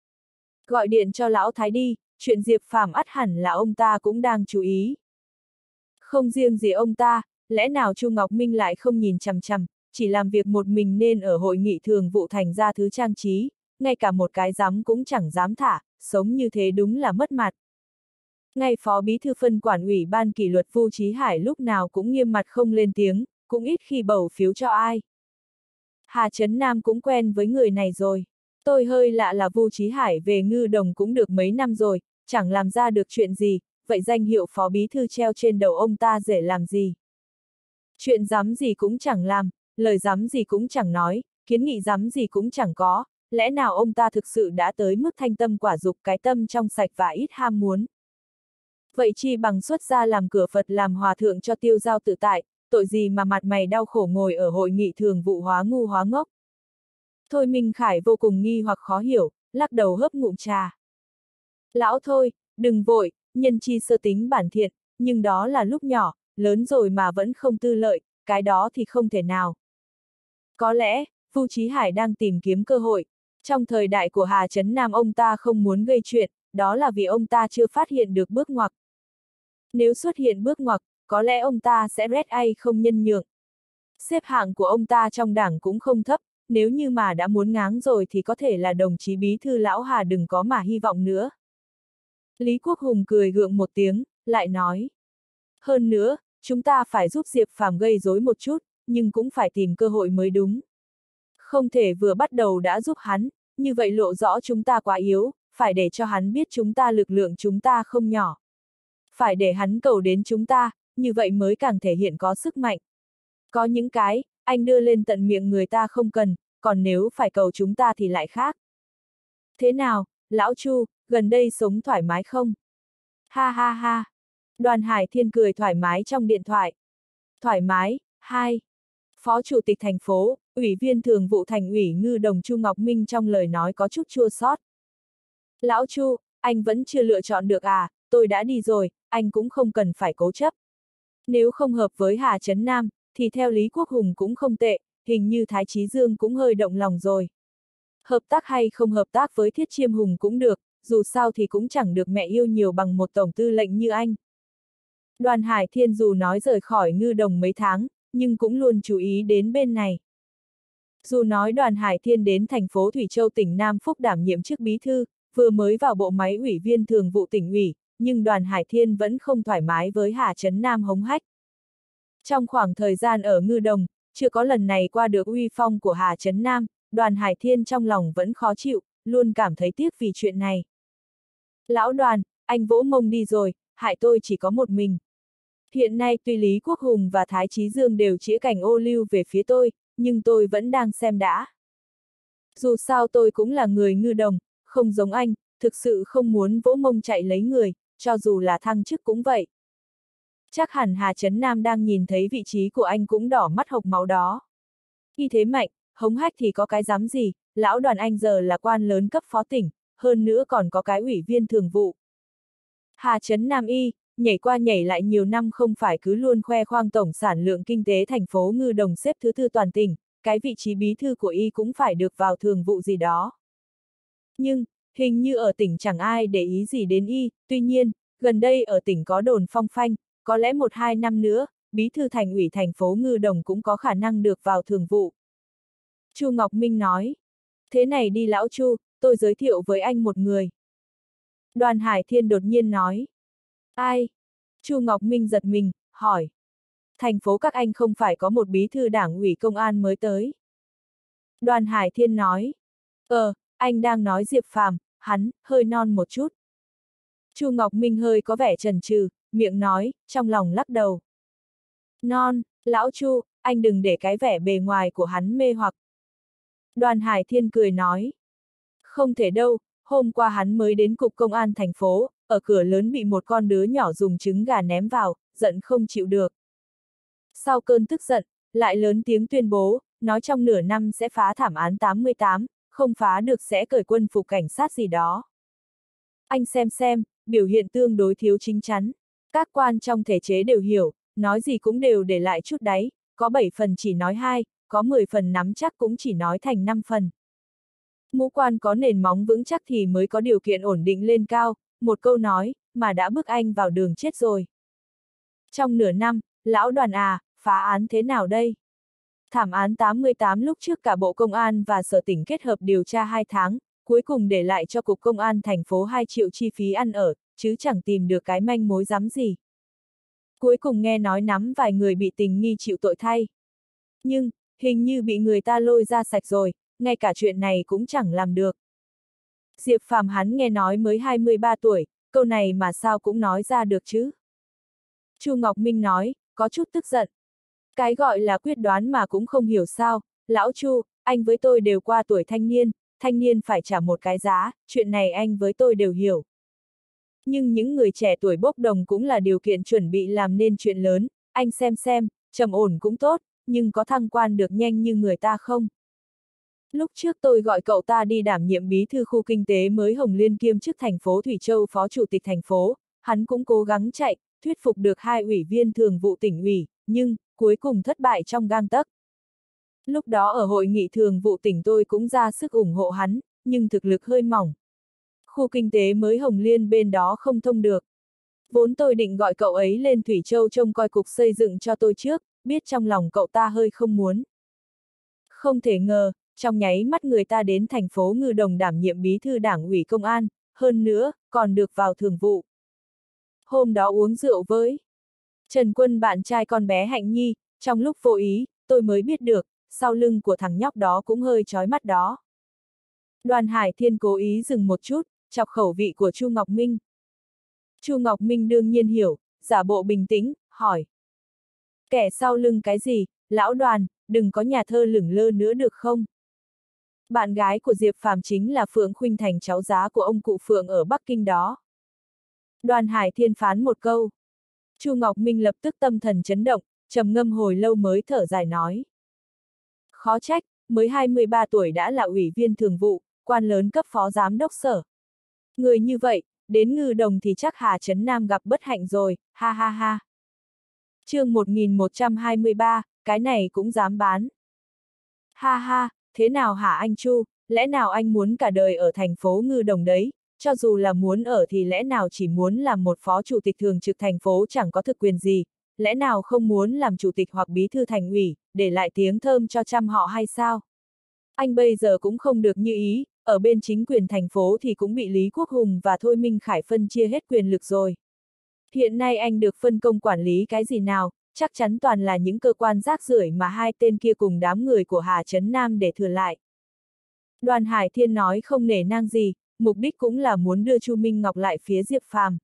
S1: Gọi điện cho lão Thái đi, chuyện Diệp Phàm ắt hẳn là ông ta cũng đang chú ý. Không riêng gì ông ta, lẽ nào Chu Ngọc Minh lại không nhìn chằm chằm, chỉ làm việc một mình nên ở hội nghị thường vụ thành ra thứ trang trí, ngay cả một cái dám cũng chẳng dám thả, sống như thế đúng là mất mặt. Ngay phó bí thư phân quản ủy ban kỷ luật Vu Chí Hải lúc nào cũng nghiêm mặt không lên tiếng, cũng ít khi bầu phiếu cho ai. Hà Trấn Nam cũng quen với người này rồi. Tôi hơi lạ là Vu Chí Hải về Ngư Đồng cũng được mấy năm rồi, chẳng làm ra được chuyện gì, vậy danh hiệu phó bí thư treo trên đầu ông ta dễ làm gì. Chuyện dám gì cũng chẳng làm, lời dám gì cũng chẳng nói, kiến nghị dám gì cũng chẳng có, lẽ nào ông ta thực sự đã tới mức thanh tâm quả dục cái tâm trong sạch và ít ham muốn. Vậy chi bằng xuất gia làm cửa Phật làm hòa thượng cho tiêu dao tự tại, tội gì mà mặt mày đau khổ ngồi ở hội nghị thường vụ hóa ngu hóa ngốc. Thôi Minh Khải vô cùng nghi hoặc khó hiểu, lắc đầu hớp ngụm trà. Lão thôi, đừng vội, nhân chi sơ tính bản thiện, nhưng đó là lúc nhỏ, lớn rồi mà vẫn không tư lợi, cái đó thì không thể nào. Có lẽ, Vu Chí Hải đang tìm kiếm cơ hội. Trong thời đại của Hà Trấn Nam ông ta không muốn gây chuyện, đó là vì ông ta chưa phát hiện được bước ngoặt. Nếu xuất hiện bước ngoặt, có lẽ ông ta sẽ rét ai không nhân nhượng. Xếp hạng của ông ta trong đảng cũng không thấp, nếu như mà đã muốn ngáng rồi thì có thể là đồng chí bí thư lão Hà đừng có mà hy vọng nữa. Lý Quốc Hùng cười gượng một tiếng, lại nói. Hơn nữa, chúng ta phải giúp Diệp Phàm gây rối một chút, nhưng cũng phải tìm cơ hội mới đúng. Không thể vừa bắt đầu đã giúp hắn, như vậy lộ rõ chúng ta quá yếu, phải để cho hắn biết chúng ta lực lượng chúng ta không nhỏ. Phải để hắn cầu đến chúng ta, như vậy mới càng thể hiện có sức mạnh. Có những cái, anh đưa lên tận miệng người ta không cần, còn nếu phải cầu chúng ta thì lại khác. Thế nào, Lão Chu, gần đây sống thoải mái không? Ha ha ha. Đoàn Hải Thiên cười thoải mái trong điện thoại. Thoải mái, hai. Phó Chủ tịch thành phố, Ủy viên Thường vụ Thành ủy Ngư Đồng Chu Ngọc Minh trong lời nói có chút chua xót. Lão Chu, anh vẫn chưa lựa chọn được à, tôi đã đi rồi, anh cũng không cần phải cố chấp. Nếu không hợp với Hà Trấn Nam, thì theo Lý Quốc Hùng cũng không tệ, hình như Thái Chí Dương cũng hơi động lòng rồi. Hợp tác hay không hợp tác với Thiết Chiêm Hùng cũng được, dù sao thì cũng chẳng được mẹ yêu nhiều bằng một tổng tư lệnh như anh. Đoàn Hải Thiên dù nói rời khỏi Ngư Đồng mấy tháng, nhưng cũng luôn chú ý đến bên này. Dù nói Đoàn Hải Thiên đến thành phố Thủy Châu tỉnh Nam Phúc đảm nhiệm chức bí thư, vừa mới vào bộ máy ủy viên thường vụ tỉnh ủy, nhưng Đoàn Hải Thiên vẫn không thoải mái với Hà Trấn Nam hống hách. Trong khoảng thời gian ở Ngư Đồng, chưa có lần này qua được uy phong của Hà Trấn Nam, Đoàn Hải Thiên trong lòng vẫn khó chịu, luôn cảm thấy tiếc vì chuyện này. Lão Đoàn, anh vỗ mông đi rồi, hại tôi chỉ có một mình. Hiện nay tuy Lý Quốc Hùng và Thái Chí Dương đều chĩa cành ô liu về phía tôi, nhưng tôi vẫn đang xem đã. Dù sao tôi cũng là người Ngư Đồng, không giống anh, thực sự không muốn vỗ mông chạy lấy người, cho dù là thăng chức cũng vậy. Chắc hẳn Hà Trấn Nam đang nhìn thấy vị trí của anh cũng đỏ mắt hộc máu đó. Khi thế mạnh, hống hách thì có cái dám gì, lão Đoàn anh giờ là quan lớn cấp phó tỉnh, hơn nữa còn có cái ủy viên thường vụ. Hà Trấn Nam y, nhảy qua nhảy lại nhiều năm không phải cứ luôn khoe khoang tổng sản lượng kinh tế thành phố Ngư Đồng xếp thứ tư toàn tỉnh, cái vị trí bí thư của y cũng phải được vào thường vụ gì đó. Nhưng, hình như ở tỉnh chẳng ai để ý gì đến y, tuy nhiên, gần đây ở tỉnh có đồn phong phanh, có lẽ một hai năm nữa, bí thư thành ủy thành phố Ngư Đồng cũng có khả năng được vào thường vụ. Chu Ngọc Minh nói, thế này đi lão Chu, tôi giới thiệu với anh một người. Đoàn Hải Thiên đột nhiên nói, ai? Chu Ngọc Minh giật mình, hỏi. Thành phố các anh không phải có một bí thư đảng ủy công an mới tới. Đoàn Hải Thiên nói, ờ, anh đang nói Diệp Phàm, hắn, hơi non một chút. Chu Ngọc Minh hơi có vẻ chần chừ, miệng nói, trong lòng lắc đầu. Non, lão Chu, anh đừng để cái vẻ bề ngoài của hắn mê hoặc. Đoàn Hải Thiên cười nói, không thể đâu, hôm qua hắn mới đến cục công an thành phố, ở cửa lớn bị một con đứa nhỏ dùng trứng gà ném vào, giận không chịu được. Sau cơn tức giận, lại lớn tiếng tuyên bố, nói trong nửa năm sẽ phá thảm án tám mươi tám, không phá được sẽ cởi quân phục cảnh sát gì đó. Anh xem xem, biểu hiện tương đối thiếu chính chắn. Các quan trong thể chế đều hiểu, nói gì cũng đều để lại chút đáy, có bảy phần chỉ nói hai, có mười phần nắm chắc cũng chỉ nói thành năm phần. Ngũ quan có nền móng vững chắc thì mới có điều kiện ổn định lên cao, một câu nói, mà đã bước anh vào đường chết rồi. Trong nửa năm, lão Đoàn à, phá án thế nào đây? Thảm án tám mươi tám lúc trước cả Bộ Công an và Sở Tỉnh kết hợp điều tra hai tháng, cuối cùng để lại cho Cục Công an thành phố hai triệu chi phí ăn ở, chứ chẳng tìm được cái manh mối rắm gì. Cuối cùng nghe nói nắm vài người bị tình nghi chịu tội thay. Nhưng, hình như bị người ta lôi ra sạch rồi, ngay cả chuyện này cũng chẳng làm được. Diệp Phàm hắn nghe nói mới hai mươi ba tuổi, câu này mà sao cũng nói ra được chứ. Chu Ngọc Minh nói, có chút tức giận. Cái gọi là quyết đoán mà cũng không hiểu sao, lão Chu, anh với tôi đều qua tuổi thanh niên, thanh niên phải trả một cái giá, chuyện này anh với tôi đều hiểu. Nhưng những người trẻ tuổi bốc đồng cũng là điều kiện chuẩn bị làm nên chuyện lớn, anh xem xem, trầm ổn cũng tốt, nhưng có thăng quan được nhanh như người ta không? Lúc trước tôi gọi cậu ta đi đảm nhiệm bí thư khu kinh tế mới Hồng Liên kiêm chức thành phố Thủy Châu phó chủ tịch thành phố, hắn cũng cố gắng chạy, thuyết phục được hai ủy viên thường vụ tỉnh ủy, nhưng, cuối cùng thất bại trong gang tấc. Lúc đó ở hội nghị thường vụ tỉnh tôi cũng ra sức ủng hộ hắn, nhưng thực lực hơi mỏng. Khu kinh tế mới Hồng Liên bên đó không thông được. Vốn tôi định gọi cậu ấy lên Thủy Châu trông coi cục xây dựng cho tôi trước, biết trong lòng cậu ta hơi không muốn. Không thể ngờ, trong nháy mắt người ta đến thành phố Ngư Đồng đảm nhiệm bí thư đảng ủy công an, hơn nữa, còn được vào thường vụ. Hôm đó uống rượu với Trần Quân bạn trai con bé Hạnh Nhi, trong lúc vô ý, tôi mới biết được, sau lưng của thằng nhóc đó cũng hơi chói mắt đó. Đoàn Hải Thiên cố ý dừng một chút, chọc khẩu vị của Chu Ngọc Minh. Chu Ngọc Minh đương nhiên hiểu, giả bộ bình tĩnh, hỏi. Kẻ sau lưng cái gì, lão Đoàn, đừng có nhà thơ lửng lơ nữa được không? Bạn gái của Diệp Phàm chính là Phượng Khuynh Thành, cháu giá của ông cụ Phượng ở Bắc Kinh đó. Đoàn Hải Thiên phán một câu. Chu Ngọc Minh lập tức tâm thần chấn động, trầm ngâm hồi lâu mới thở dài nói. Khó trách, mới hai mươi ba tuổi đã là ủy viên thường vụ, quan lớn cấp phó giám đốc sở. Người như vậy, đến Ngư Đồng thì chắc Hà Trấn Nam gặp bất hạnh rồi, ha ha ha. Chương một nghìn một trăm hai mươi ba, cái này cũng dám bán. Ha ha, thế nào hả anh Chu, lẽ nào anh muốn cả đời ở thành phố Ngư Đồng đấy, cho dù là muốn ở thì lẽ nào chỉ muốn làm một phó chủ tịch thường trực thành phố chẳng có thực quyền gì, lẽ nào không muốn làm chủ tịch hoặc bí thư thành ủy, để lại tiếng thơm cho trăm họ hay sao? Anh bây giờ cũng không được như ý, ở bên chính quyền thành phố thì cũng bị Lý Quốc Hùng và Thôi Minh Khải phân chia hết quyền lực rồi. Hiện nay anh được phân công quản lý cái gì nào, chắc chắn toàn là những cơ quan rác rưởi mà hai tên kia cùng đám người của Hà Trấn Nam để thừa lại. Đoàn Hải Thiên nói không nể nang gì, mục đích cũng là muốn đưa Chu Minh Ngọc lại phía Diệp Phàm.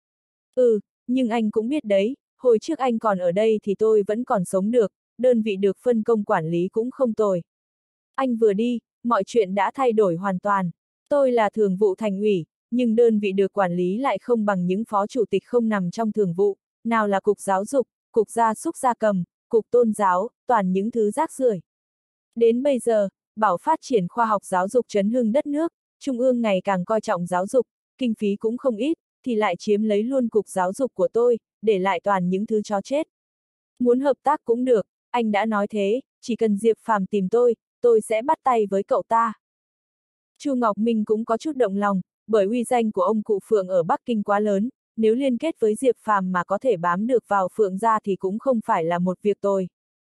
S1: Ừ, nhưng anh cũng biết đấy, hồi trước anh còn ở đây thì tôi vẫn còn sống được, đơn vị được phân công quản lý cũng không tồi. Anh vừa đi, mọi chuyện đã thay đổi hoàn toàn. Tôi là thường vụ thành ủy, nhưng đơn vị được quản lý lại không bằng những phó chủ tịch không nằm trong thường vụ, nào là cục giáo dục, cục gia súc gia cầm, cục tôn giáo, toàn những thứ rác rưởi. Đến bây giờ, bảo phát triển khoa học giáo dục chấn hưng đất nước, Trung ương ngày càng coi trọng giáo dục, kinh phí cũng không ít, thì lại chiếm lấy luôn cục giáo dục của tôi, để lại toàn những thứ chó chết. Muốn hợp tác cũng được, anh đã nói thế, chỉ cần Diệp Phàm tìm tôi, tôi sẽ bắt tay với cậu ta. Chu Ngọc Minh cũng có chút động lòng, bởi uy danh của ông cụ Phượng ở Bắc Kinh quá lớn, nếu liên kết với Diệp Phàm mà có thể bám được vào Phượng gia thì cũng không phải là một việc tồi.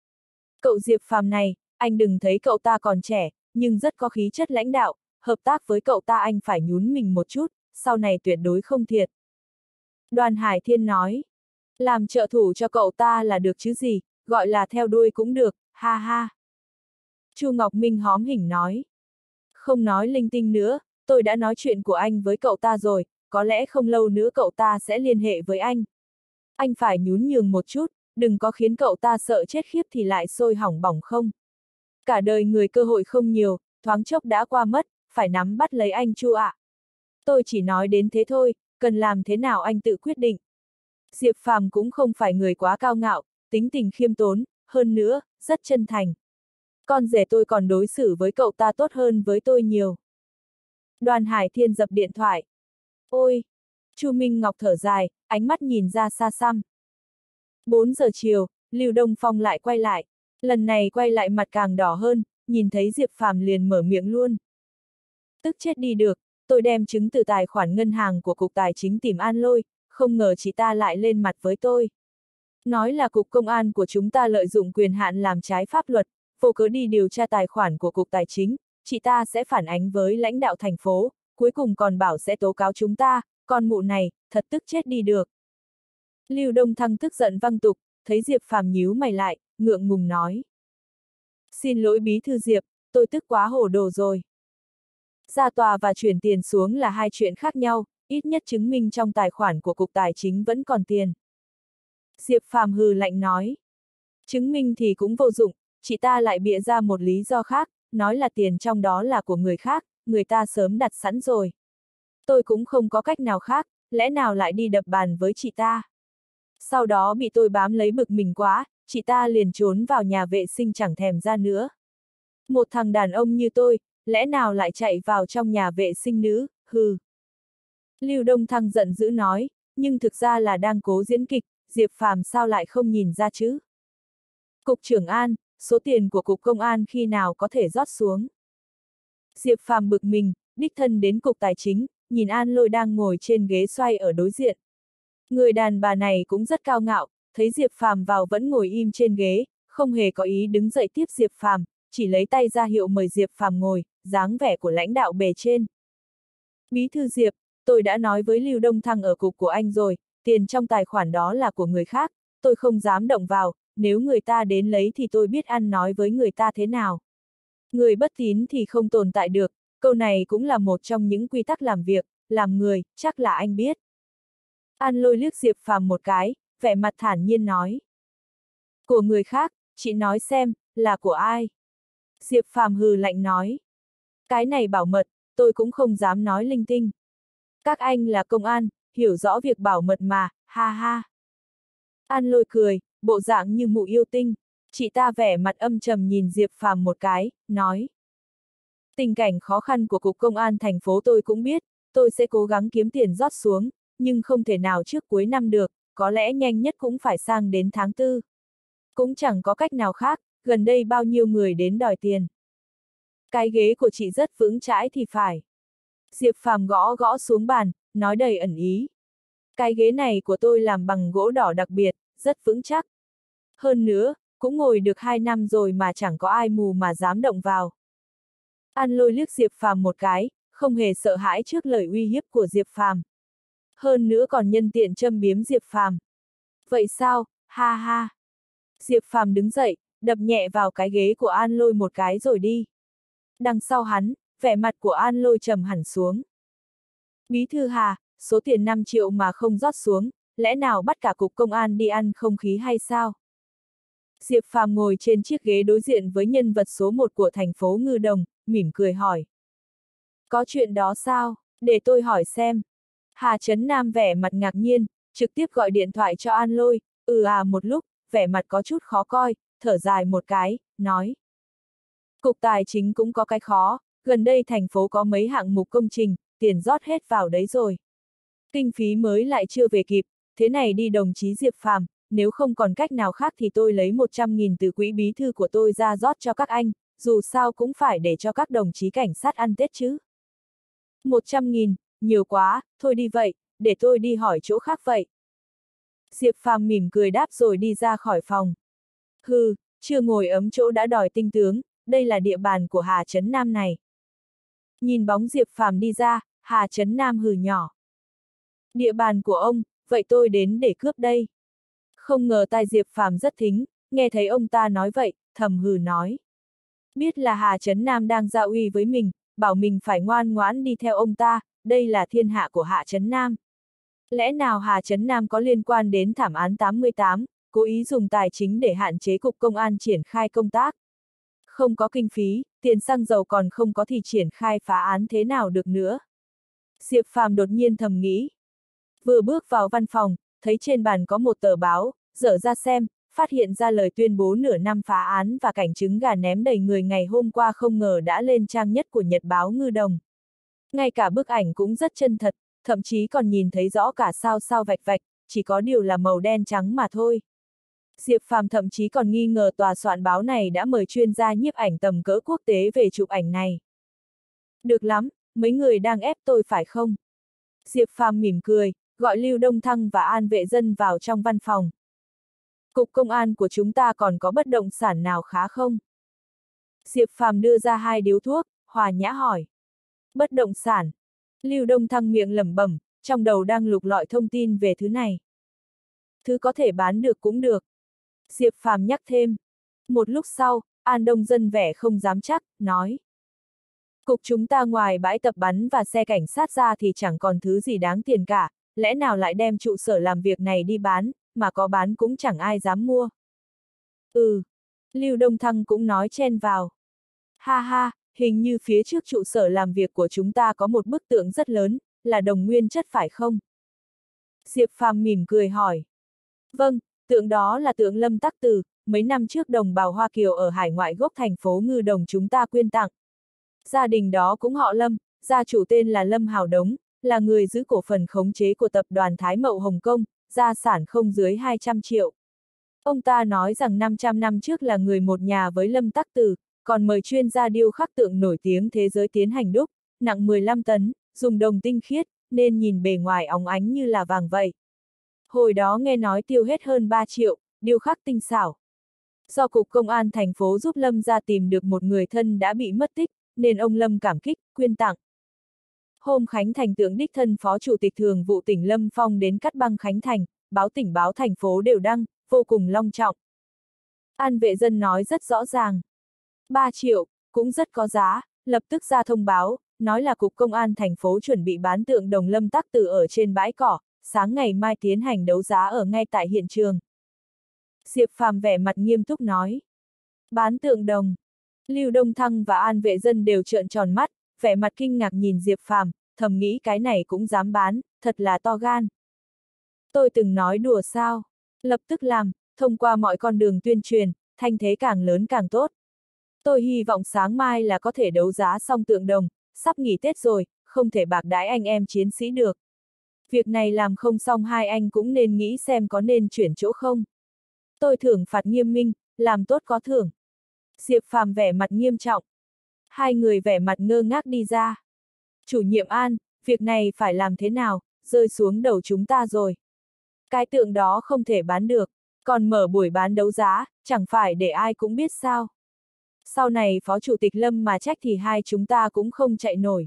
S1: Cậu Diệp Phàm này, anh đừng thấy cậu ta còn trẻ, nhưng rất có khí chất lãnh đạo, hợp tác với cậu ta anh phải nhún mình một chút, sau này tuyệt đối không thiệt. Đoàn Hải Thiên nói, làm trợ thủ cho cậu ta là được chứ gì, gọi là theo đuôi cũng được, ha ha. Chu Ngọc Minh hóm hỉnh nói, không nói linh tinh nữa, tôi đã nói chuyện của anh với cậu ta rồi, có lẽ không lâu nữa cậu ta sẽ liên hệ với anh. Anh phải nhún nhường một chút, đừng có khiến cậu ta sợ chết khiếp thì lại sôi hỏng bỏng không. Cả đời người cơ hội không nhiều, thoáng chốc đã qua mất, phải nắm bắt lấy anh Chu ạ. Tôi chỉ nói đến thế thôi, cần làm thế nào anh tự quyết định. Diệp Phàm cũng không phải người quá cao ngạo, tính tình khiêm tốn, hơn nữa, rất chân thành. Con rể tôi còn đối xử với cậu ta tốt hơn với tôi nhiều. Đoàn Hải Thiên dập điện thoại. Ôi! Chu Minh Ngọc thở dài, ánh mắt nhìn ra xa xăm. bốn giờ chiều, Lưu Đông Phong lại quay lại. Lần này quay lại mặt càng đỏ hơn, nhìn thấy Diệp Phàm liền mở miệng luôn. Tức chết đi được, tôi đem chứng từ tài khoản ngân hàng của Cục Tài chính tìm An Lôi, không ngờ chị ta lại lên mặt với tôi. Nói là Cục Công an của chúng ta lợi dụng quyền hạn làm trái pháp luật, vô cớ đi điều tra tài khoản của Cục Tài chính, chị ta sẽ phản ánh với lãnh đạo thành phố, cuối cùng còn bảo sẽ tố cáo chúng ta, con mụ này, thật tức chết đi được. Lưu Đông Thăng tức giận văng tục, thấy Diệp Phàm nhíu mày lại, ngượng ngùng nói. Xin lỗi bí thư Diệp, tôi tức quá hổ đồ rồi. Ra tòa và chuyển tiền xuống là hai chuyện khác nhau, ít nhất chứng minh trong tài khoản của Cục Tài chính vẫn còn tiền. Diệp Phàm hừ lạnh nói. Chứng minh thì cũng vô dụng, chị ta lại bịa ra một lý do khác, nói là tiền trong đó là của người khác, người ta sớm đặt sẵn rồi. Tôi cũng không có cách nào khác, lẽ nào lại đi đập bàn với chị ta. Sau đó bị tôi bám lấy bực mình quá, chị ta liền trốn vào nhà vệ sinh chẳng thèm ra nữa. Một thằng đàn ông như tôi, lẽ nào lại chạy vào trong nhà vệ sinh nữ, hừ. Lưu Đông Thăng giận dữ nói, nhưng thực ra là đang cố diễn kịch, Diệp Phàm sao lại không nhìn ra chứ. Cục trưởng An, số tiền của Cục Công an khi nào có thể rót xuống. Diệp Phàm bực mình, đích thân đến Cục Tài chính, nhìn An Lôi đang ngồi trên ghế xoay ở đối diện. Người đàn bà này cũng rất cao ngạo, thấy Diệp Phàm vào vẫn ngồi im trên ghế, không hề có ý đứng dậy tiếp Diệp Phàm, chỉ lấy tay ra hiệu mời Diệp Phàm ngồi, dáng vẻ của lãnh đạo bề trên. Bí thư Diệp, tôi đã nói với Lưu Đông Thăng ở cục của anh rồi, tiền trong tài khoản đó là của người khác, tôi không dám động vào, nếu người ta đến lấy thì tôi biết ăn nói với người ta thế nào. Người bất tín thì không tồn tại được, câu này cũng là một trong những quy tắc làm việc, làm người, chắc là anh biết. An Lôi liếc Diệp Phàm một cái, vẻ mặt thản nhiên nói. Của người khác, chị nói xem, là của ai? Diệp Phàm hừ lạnh nói. Cái này bảo mật, tôi cũng không dám nói linh tinh. Các anh là công an, hiểu rõ việc bảo mật mà, ha ha. An Lôi cười, bộ dạng như mụ yêu tinh. Chị ta vẻ mặt âm trầm nhìn Diệp Phàm một cái, nói. Tình cảnh khó khăn của Cục Công an thành phố tôi cũng biết, tôi sẽ cố gắng kiếm tiền rót xuống, nhưng không thể nào trước cuối năm được, có lẽ nhanh nhất cũng phải sang đến tháng tư. Cũng chẳng có cách nào khác, gần đây bao nhiêu người đến đòi tiền. Cái ghế của chị rất vững chãi thì phải. Diệp Phàm gõ gõ xuống bàn, nói đầy ẩn ý. Cái ghế này của tôi làm bằng gỗ đỏ đặc biệt, rất vững chắc. Hơn nữa, cũng ngồi được hai năm rồi mà chẳng có ai mù mà dám động vào. An Lôi liếc Diệp Phàm một cái, không hề sợ hãi trước lời uy hiếp của Diệp Phàm. Hơn nữa còn nhân tiện châm biếm Diệp Phàm. Vậy sao, ha ha. Diệp Phàm đứng dậy, đập nhẹ vào cái ghế của An Lôi một cái rồi đi. Đằng sau hắn, vẻ mặt của An Lôi trầm hẳn xuống. Bí thư Hà, số tiền năm triệu mà không rót xuống, lẽ nào bắt cả cục công an đi ăn không khí hay sao? Diệp Phàm ngồi trên chiếc ghế đối diện với nhân vật số một của thành phố Ngư Đồng, mỉm cười hỏi. Có chuyện đó sao? Để tôi hỏi xem. Hà Trấn Nam vẻ mặt ngạc nhiên, trực tiếp gọi điện thoại cho An Lôi, ừ à một lúc, vẻ mặt có chút khó coi, thở dài một cái, nói. Cục Tài chính cũng có cái khó, gần đây thành phố có mấy hạng mục công trình, tiền rót hết vào đấy rồi. Kinh phí mới lại chưa về kịp, thế này đi đồng chí Diệp Phàm, nếu không còn cách nào khác thì tôi lấy một trăm nghìn từ quỹ bí thư của tôi ra rót cho các anh, dù sao cũng phải để cho các đồng chí cảnh sát ăn Tết chứ. một trăm nghìn, nhiều quá, thôi đi vậy, để tôi đi hỏi chỗ khác vậy. Diệp Phàm mỉm cười đáp rồi đi ra khỏi phòng. Hừ, chưa ngồi ấm chỗ đã đòi tinh tướng, đây là địa bàn của Hà Trấn Nam này. Nhìn bóng Diệp Phàm đi ra, Hà Trấn Nam hừ nhỏ. Địa bàn của ông, vậy tôi đến để cướp đây. Không ngờ tai Diệp Phàm rất thính, nghe thấy ông ta nói vậy, thầm hừ nói. Biết là Hà Trấn Nam đang giao uy với mình, bảo mình phải ngoan ngoãn đi theo ông ta, đây là thiên hạ của Hà Trấn Nam. Lẽ nào Hà Trấn Nam có liên quan đến thảm án tám mươi tám, cố ý dùng tài chính để hạn chế cục công an triển khai công tác? Không có kinh phí, tiền xăng dầu còn không có thì triển khai phá án thế nào được nữa? Diệp Phàm đột nhiên thầm nghĩ. Vừa bước vào văn phòng, thấy trên bàn có một tờ báo, dở ra xem, phát hiện ra lời tuyên bố nửa năm phá án và cảnh trứng gà ném đầy người ngày hôm qua không ngờ đã lên trang nhất của Nhật báo Ngư Đồng. Ngay cả bức ảnh cũng rất chân thật, thậm chí còn nhìn thấy rõ cả sao sao vạch vạch, chỉ có điều là màu đen trắng mà thôi. Diệp Phàm thậm chí còn nghi ngờ tòa soạn báo này đã mời chuyên gia nhiếp ảnh tầm cỡ quốc tế về chụp ảnh này. Được lắm, mấy người đang ép tôi phải không? Diệp Phàm mỉm cười, gọi Lưu Đông Thăng và An Vệ Dân vào trong văn phòng. Cục công an của chúng ta còn có bất động sản nào khá không? Diệp Phàm đưa ra hai điếu thuốc, hòa nhã hỏi. Bất động sản. Lưu Đông Thăng miệng lẩm bẩm, trong đầu đang lục lọi thông tin về thứ này. Thứ có thể bán được cũng được. Diệp Phàm nhắc thêm. Một lúc sau, An Đông Dân vẻ không dám chắc, nói. Cục chúng ta ngoài bãi tập bắn và xe cảnh sát ra thì chẳng còn thứ gì đáng tiền cả, lẽ nào lại đem trụ sở làm việc này đi bán, mà có bán cũng chẳng ai dám mua. Ừ. Lưu Đông Thăng cũng nói chen vào. Ha ha, hình như phía trước trụ sở làm việc của chúng ta có một bức tượng rất lớn, là đồng nguyên chất phải không? Diệp Phàm mỉm cười hỏi. Vâng, tượng đó là tượng Lâm Tắc Từ, mấy năm trước đồng bào Hoa Kiều ở hải ngoại gốc thành phố Ngư Đồng chúng ta quyên tặng. Gia đình đó cũng họ Lâm, gia chủ tên là Lâm Hào Đống, là người giữ cổ phần khống chế của tập đoàn Thái Mậu Hồng Kông, gia sản không dưới hai trăm triệu. Ông ta nói rằng năm trăm năm trước là người một nhà với Lâm Tắc Từ, còn mời chuyên gia điêu khắc tượng nổi tiếng thế giới tiến hành đúc, nặng mười lăm tấn, dùng đồng tinh khiết, nên nhìn bề ngoài óng ánh như là vàng vậy. Hồi đó nghe nói tiêu hết hơn ba triệu, điêu khắc tinh xảo. Do Cục Công an thành phố giúp Lâm ra tìm được một người thân đã bị mất tích, nên ông Lâm cảm kích, quyên tặng. Hôm khánh thành tượng đích thân Phó Chủ tịch Thường vụ tỉnh Lâm Phong đến cắt băng khánh thành, báo tỉnh báo thành phố đều đăng, vô cùng long trọng. An Vệ Dân nói rất rõ ràng. ba triệu, cũng rất có giá, lập tức ra thông báo, nói là Cục Công an thành phố chuẩn bị bán tượng đồng Lâm Tắc Tử ở trên bãi cỏ, sáng ngày mai tiến hành đấu giá ở ngay tại hiện trường. Diệp Phàm vẻ mặt nghiêm túc nói. Bán tượng đồng. Lưu Đông Thăng và An Vệ Dân đều trợn tròn mắt, vẻ mặt kinh ngạc nhìn Diệp Phàm, thầm nghĩ cái này cũng dám bán, thật là to gan. Tôi từng nói đùa sao? Lập tức làm, thông qua mọi con đường tuyên truyền, thanh thế càng lớn càng tốt. Tôi hy vọng sáng mai là có thể đấu giá xong tượng đồng, sắp nghỉ Tết rồi, không thể bạc đãi anh em chiến sĩ được. Việc này làm không xong hai anh cũng nên nghĩ xem có nên chuyển chỗ không. Tôi thưởng phạt nghiêm minh, làm tốt có thưởng. Diệp Phàm vẻ mặt nghiêm trọng. Hai người vẻ mặt ngơ ngác đi ra. Chủ nhiệm An, việc này phải làm thế nào, rơi xuống đầu chúng ta rồi. Cái tượng đó không thể bán được, còn mở buổi bán đấu giá, chẳng phải để ai cũng biết sao. Sau này Phó Chủ tịch Lâm mà trách thì hai chúng ta cũng không chạy nổi.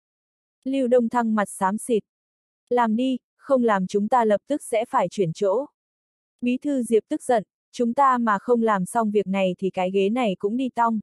S1: Lưu Đông Thăng mặt xám xịt. Làm đi, không làm chúng ta lập tức sẽ phải chuyển chỗ. Bí thư Diệp tức giận, chúng ta mà không làm xong việc này thì cái ghế này cũng đi tong.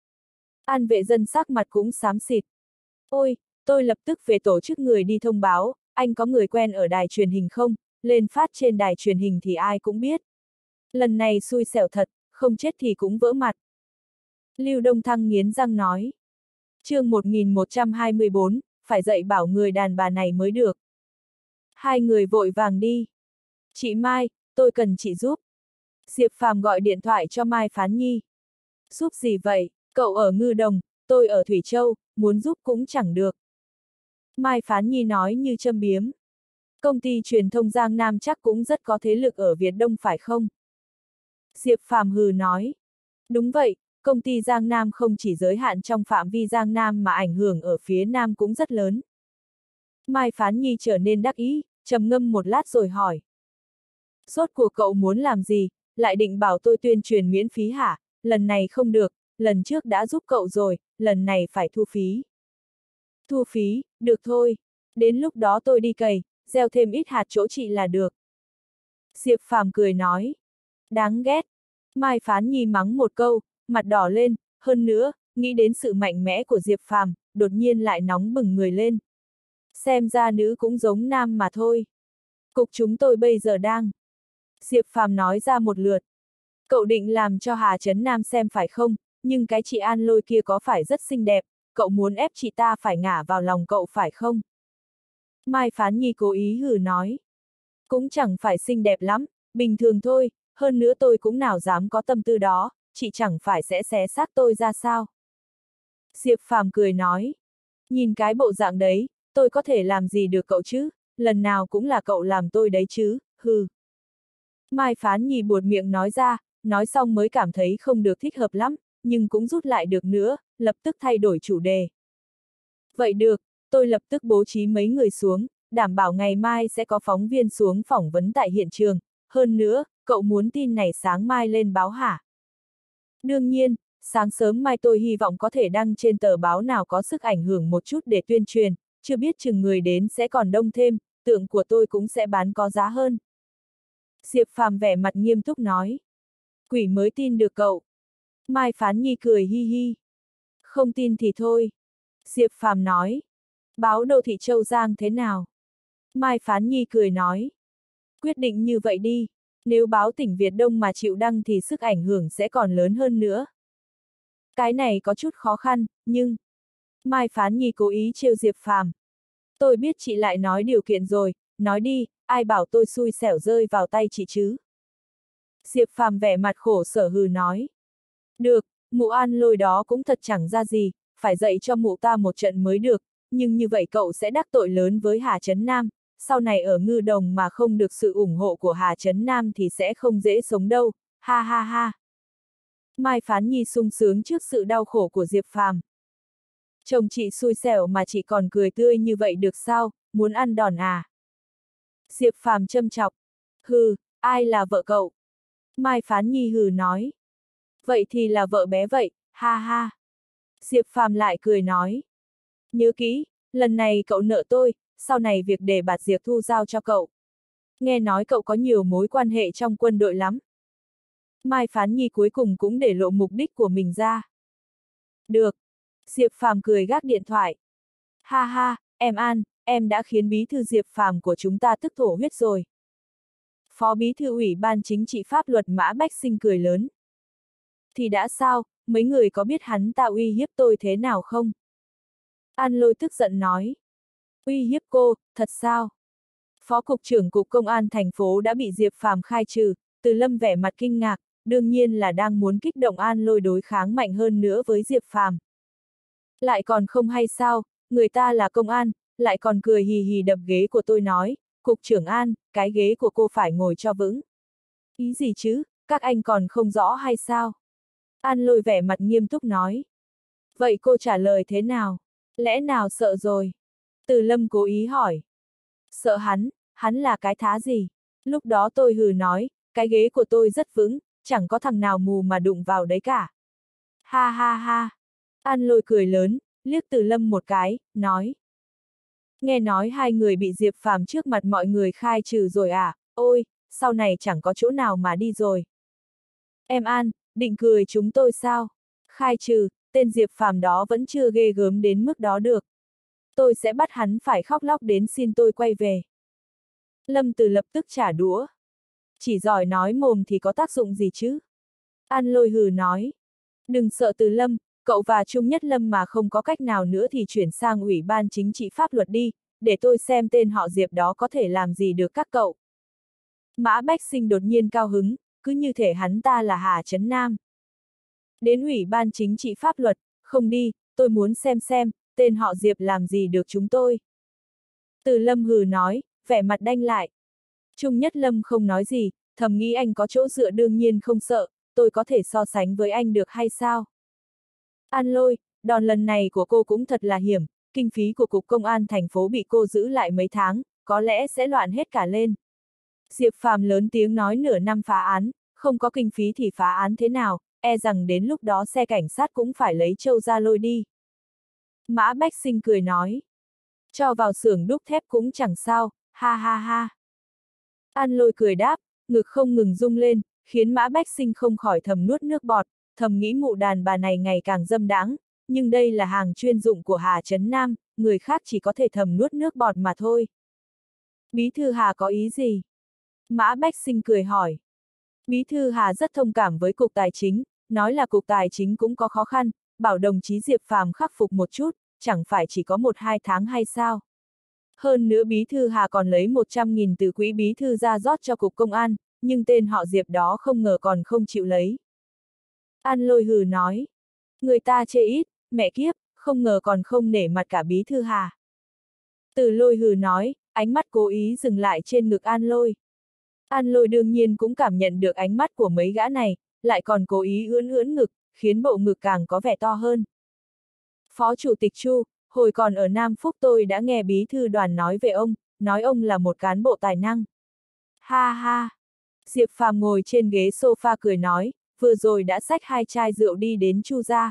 S1: An Vệ Dân sắc mặt cũng xám xịt. Ôi, tôi lập tức về tổ chức người đi thông báo, anh có người quen ở đài truyền hình không? Lên phát trên đài truyền hình thì ai cũng biết. Lần này xui xẻo thật, không chết thì cũng vỡ mặt. Lưu Đông Thăng nghiến răng nói. Chương một nghìn một trăm hai mươi bốn, phải dạy bảo người đàn bà này mới được. Hai người vội vàng đi. Chị Mai, tôi cần chị giúp. Diệp Phàm gọi điện thoại cho Mai Phán Nhi. Giúp gì vậy, cậu ở Ngư Đồng, tôi ở Thủy Châu, muốn giúp cũng chẳng được. Mai Phán Nhi nói như châm biếm. Công ty truyền thông Giang Nam chắc cũng rất có thế lực ở Việt Đông phải không? Diệp Phàm hừ nói. Đúng vậy, công ty Giang Nam không chỉ giới hạn trong phạm vi Giang Nam mà ảnh hưởng ở phía Nam cũng rất lớn. Mai Phán Nhi trở nên đắc ý, trầm ngâm một lát rồi hỏi. Rốt cuộc cậu muốn làm gì, lại định bảo tôi tuyên truyền miễn phí hả? Lần này không được, lần trước đã giúp cậu rồi, lần này phải thu phí. Thu phí, được thôi. Đến lúc đó tôi đi cày, gieo thêm ít hạt chỗ chị là được. Diệp Phàm cười nói. Đáng ghét. Mai Phán Nhi mắng một câu, mặt đỏ lên, hơn nữa, nghĩ đến sự mạnh mẽ của Diệp Phàm, đột nhiên lại nóng bừng người lên. Xem ra nữ cũng giống nam mà thôi. Cục chúng tôi bây giờ đang. Diệp Phàm nói ra một lượt. Cậu định làm cho Hà Trấn Nam xem phải không, nhưng cái chị An Lôi kia có phải rất xinh đẹp, cậu muốn ép chị ta phải ngả vào lòng cậu phải không? Mai Phán Nhi cố ý hừ nói. Cũng chẳng phải xinh đẹp lắm, bình thường thôi, hơn nữa tôi cũng nào dám có tâm tư đó, chị chẳng phải sẽ xé xác tôi ra sao? Diệp Phàm cười nói. Nhìn cái bộ dạng đấy, tôi có thể làm gì được cậu chứ, lần nào cũng là cậu làm tôi đấy chứ, hừ. Mai Phán Nhi buột miệng nói ra, nói xong mới cảm thấy không được thích hợp lắm, nhưng cũng rút lại được nữa, lập tức thay đổi chủ đề. Vậy được, tôi lập tức bố trí mấy người xuống, đảm bảo ngày mai sẽ có phóng viên xuống phỏng vấn tại hiện trường, hơn nữa, cậu muốn tin này sáng mai lên báo hả? Đương nhiên, sáng sớm mai tôi hy vọng có thể đăng trên tờ báo nào có sức ảnh hưởng một chút để tuyên truyền, chưa biết chừng người đến sẽ còn đông thêm, tượng của tôi cũng sẽ bán có giá hơn. Diệp Phàm vẻ mặt nghiêm túc nói. Quỷ mới tin được cậu. Mai Phán Nhi cười hi hi. Không tin thì thôi. Diệp Phàm nói. Báo Đô thị Châu Giang thế nào? Mai Phán Nhi cười nói. Quyết định như vậy đi. Nếu báo tỉnh Việt Đông mà chịu đăng thì sức ảnh hưởng sẽ còn lớn hơn nữa. Cái này có chút khó khăn, nhưng... Mai Phán Nhi cố ý trêu Diệp Phàm. Tôi biết chị lại nói điều kiện rồi, nói đi, ai bảo tôi xui xẻo rơi vào tay chị chứ? Diệp Phàm vẻ mặt khổ sở hừ nói. Được, mụ An Lôi đó cũng thật chẳng ra gì, phải dạy cho mụ ta một trận mới được, nhưng như vậy cậu sẽ đắc tội lớn với Hà Trấn Nam, sau này ở Ngư Đồng mà không được sự ủng hộ của Hà Trấn Nam thì sẽ không dễ sống đâu, ha ha ha. Mai Phán Nhi sung sướng trước sự đau khổ của Diệp Phàm. Chồng chị xui xẻo mà chị còn cười tươi như vậy được sao, muốn ăn đòn à? Diệp Phàm châm chọc. Hừ, ai là vợ cậu? Mai Phán Nhi hừ nói. Vậy thì là vợ bé vậy, ha ha. Diệp Phàm lại cười nói. Nhớ kỹ, lần này cậu nợ tôi, sau này việc để bạt Diệp Thu giao cho cậu. Nghe nói cậu có nhiều mối quan hệ trong quân đội lắm. Mai Phán Nhi cuối cùng cũng để lộ mục đích của mình ra. Được. Diệp Phàm cười gác điện thoại. Ha ha, em An, em đã khiến bí thư Diệp Phàm của chúng ta tức thổ huyết rồi. Phó bí thư ủy ban chính trị pháp luật Mã Bách Sinh cười lớn. Thì đã sao, mấy người có biết hắn ta uy hiếp tôi thế nào không? An Lôi tức giận nói. Uy hiếp cô, thật sao? Phó cục trưởng cục công an thành phố đã bị Diệp Phàm khai trừ, Từ Lâm vẻ mặt kinh ngạc, đương nhiên là đang muốn kích động An Lôi đối kháng mạnh hơn nữa với Diệp Phàm. Lại còn không hay sao, người ta là công an, lại còn cười hì hì đập ghế của tôi nói, cục trưởng An, cái ghế của cô phải ngồi cho vững. Ý gì chứ, các anh còn không rõ hay sao? An Lôi vẻ mặt nghiêm túc nói. Vậy cô trả lời thế nào? Lẽ nào sợ rồi? Từ Lâm cố ý hỏi. Sợ hắn, hắn là cái thá gì? Lúc đó tôi hừ nói, cái ghế của tôi rất vững, chẳng có thằng nào mù mà đụng vào đấy cả. Ha ha ha. An Lôi cười lớn, liếc Từ Lâm một cái, nói. Nghe nói hai người bị Diệp Phàm trước mặt mọi người khai trừ rồi à, ôi, sau này chẳng có chỗ nào mà đi rồi. Em An, định cười chúng tôi sao? Khai trừ, tên Diệp Phàm đó vẫn chưa ghê gớm đến mức đó được. Tôi sẽ bắt hắn phải khóc lóc đến xin tôi quay về. Lâm Từ lập tức trả đũa. Chỉ giỏi nói mồm thì có tác dụng gì chứ? An Lôi hừ nói. Đừng sợ Từ Lâm, cậu và Trung Nhất Lâm mà không có cách nào nữa thì chuyển sang Ủy ban chính trị pháp luật đi, để tôi xem tên họ Diệp đó có thể làm gì được các cậu. Mã Bách Sinh đột nhiên cao hứng, cứ như thể hắn ta là Hà Trấn Nam. Đến Ủy ban chính trị pháp luật, không đi, tôi muốn xem xem, tên họ Diệp làm gì được chúng tôi. Từ Lâm hừ nói, vẻ mặt đanh lại. Trung Nhất Lâm không nói gì, thầm nghĩ anh có chỗ dựa đương nhiên không sợ, tôi có thể so sánh với anh được hay sao? An Lôi, đòn lần này của cô cũng thật là hiểm, kinh phí của Cục Công an thành phố bị cô giữ lại mấy tháng, có lẽ sẽ loạn hết cả lên. Diệp Phàm lớn tiếng nói nửa năm phá án, không có kinh phí thì phá án thế nào, e rằng đến lúc đó xe cảnh sát cũng phải lấy trâu ra lôi đi. Mã Bách Sinh cười nói. Cho vào xưởng đúc thép cũng chẳng sao, ha ha ha. An Lôi cười đáp, ngực không ngừng rung lên, khiến Mã Bách Sinh không khỏi thầm nuốt nước bọt, thầm nghĩ mụ đàn bà này ngày càng dâm đãng, nhưng đây là hàng chuyên dụng của Hà Trấn Nam, người khác chỉ có thể thầm nuốt nước bọt mà thôi. Bí thư Hà có ý gì? Mã Bách Sinh cười hỏi. Bí thư Hà rất thông cảm với Cục Tài chính, nói là Cục Tài chính cũng có khó khăn, bảo đồng chí Diệp Phàm khắc phục một chút, chẳng phải chỉ có một hai tháng hay sao? Hơn nữa Bí thư Hà còn lấy một trăm nghìn từ quỹ Bí thư ra rót cho Cục Công an, nhưng tên họ Diệp đó không ngờ còn không chịu lấy. An Lôi hừ nói. Người ta chê ít, mẹ kiếp, không ngờ còn không nể mặt cả Bí thư Hà. Từ Lôi hừ nói, ánh mắt cố ý dừng lại trên ngực An Lôi. An Lôi đương nhiên cũng cảm nhận được ánh mắt của mấy gã này, lại còn cố ý ưỡn ưỡn ngực, khiến bộ ngực càng có vẻ to hơn. Phó Chủ tịch Chu, hồi còn ở Nam Phúc tôi đã nghe bí thư đoàn nói về ông, nói ông là một cán bộ tài năng. Ha ha! Diệp Phàm ngồi trên ghế sofa cười nói, vừa rồi đã xách hai chai rượu đi đến Chu gia.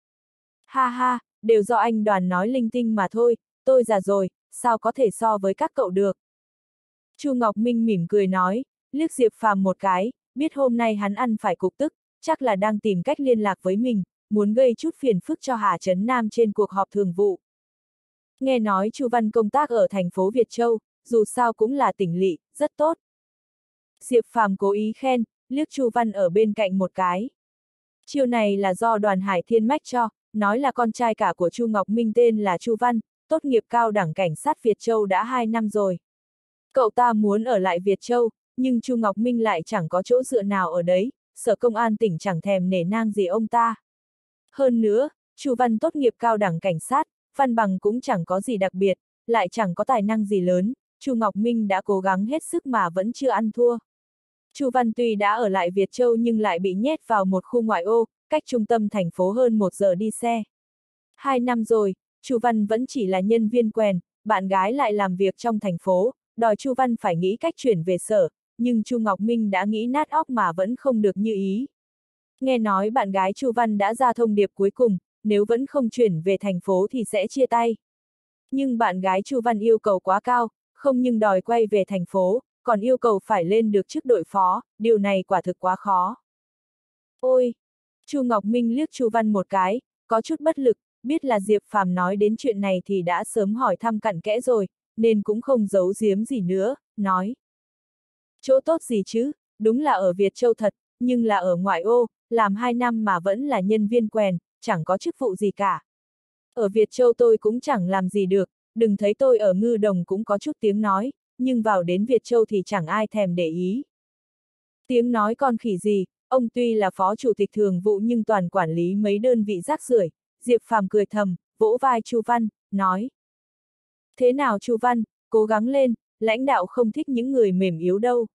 S1: Ha ha, đều do anh đoàn nói linh tinh mà thôi, tôi già rồi, sao có thể so với các cậu được. Chu Ngọc Minh mỉm cười nói, liếc Diệp Phàm một cái, biết hôm nay hắn ăn phải cục tức, chắc là đang tìm cách liên lạc với mình, muốn gây chút phiền phức cho Hà Trấn Nam trên cuộc họp thường vụ. Nghe nói Chu Văn công tác ở thành phố Việt Châu, dù sao cũng là tỉnh lỵ, rất tốt. Diệp Phàm cố ý khen, liếc Chu Văn ở bên cạnh một cái. Chiêu này là do Đoàn Hải Thiên mách cho, nói là con trai cả của Chu Ngọc Minh tên là Chu Văn, tốt nghiệp cao đẳng cảnh sát Việt Châu đã hai năm rồi. Cậu ta muốn ở lại Việt Châu, nhưng Chu Ngọc Minh lại chẳng có chỗ dựa nào ở đấy, Sở Công an tỉnh chẳng thèm nể nang gì ông ta. Hơn nữa, Chu Văn tốt nghiệp cao đẳng cảnh sát, văn bằng cũng chẳng có gì đặc biệt, lại chẳng có tài năng gì lớn, Chu Ngọc Minh đã cố gắng hết sức mà vẫn chưa ăn thua. Chu Văn tuy đã ở lại Việt Châu nhưng lại bị nhét vào một khu ngoại ô, cách trung tâm thành phố hơn một giờ đi xe. Hai năm rồi, Chu Văn vẫn chỉ là nhân viên quèn, bạn gái lại làm việc trong thành phố, đòi Chu Văn phải nghĩ cách chuyển về sở, nhưng Chu Ngọc Minh đã nghĩ nát óc mà vẫn không được như ý. Nghe nói bạn gái Chu Văn đã ra thông điệp cuối cùng, nếu vẫn không chuyển về thành phố thì sẽ chia tay. Nhưng bạn gái Chu Văn yêu cầu quá cao, không nhưng đòi quay về thành phố, còn yêu cầu phải lên được chức đội phó, điều này quả thực quá khó. Ôi! Chu Ngọc Minh liếc Chu Văn một cái, có chút bất lực, biết là Diệp Phàm nói đến chuyện này thì đã sớm hỏi thăm cặn kẽ rồi, nên cũng không giấu giếm gì nữa, nói. Chỗ tốt gì chứ, đúng là ở Việt Châu thật, nhưng là ở ngoại ô, làm hai năm mà vẫn là nhân viên quèn, chẳng có chức vụ gì cả. Ở Việt Châu tôi cũng chẳng làm gì được, đừng thấy tôi ở Ngư Đồng cũng có chút tiếng nói, nhưng vào đến Việt Châu thì chẳng ai thèm để ý. Tiếng nói con khỉ gì, ông tuy là phó chủ tịch thường vụ nhưng toàn quản lý mấy đơn vị rác rưởi. Diệp Phàm cười thầm, vỗ vai Chu Văn, nói. Thế nào Chu Văn, cố gắng lên, lãnh đạo không thích những người mềm yếu đâu.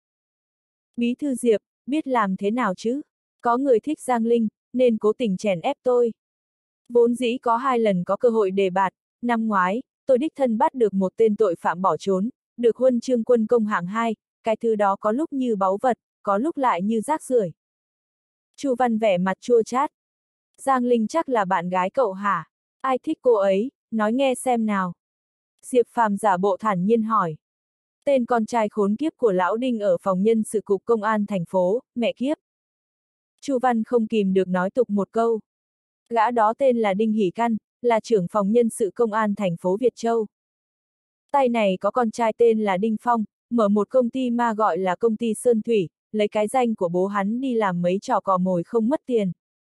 S1: Bí thư Diệp, biết làm thế nào chứ? Có người thích Giang Linh, nên cố tình chèn ép tôi. Vốn dĩ có hai lần có cơ hội đề bạt, năm ngoái, tôi đích thân bắt được một tên tội phạm bỏ trốn, được huân chương quân công hạng hai, cái thứ đó có lúc như báu vật, có lúc lại như rác rưởi. Chu Văn vẻ mặt chua chát. Giang Linh chắc là bạn gái cậu hả? Ai thích cô ấy, nói nghe xem nào. Diệp Phàm giả bộ thản nhiên hỏi. Tên con trai khốn kiếp của lão Đinh ở phòng nhân sự cục công an thành phố, mẹ kiếp. Chu Văn không kìm được nói tục một câu. Gã đó tên là Đinh Hỷ Căn, là trưởng phòng nhân sự công an thành phố Việt Châu. Tay này có con trai tên là Đinh Phong, mở một công ty ma gọi là công ty Sơn Thủy, lấy cái danh của bố hắn đi làm mấy trò cò mồi không mất tiền.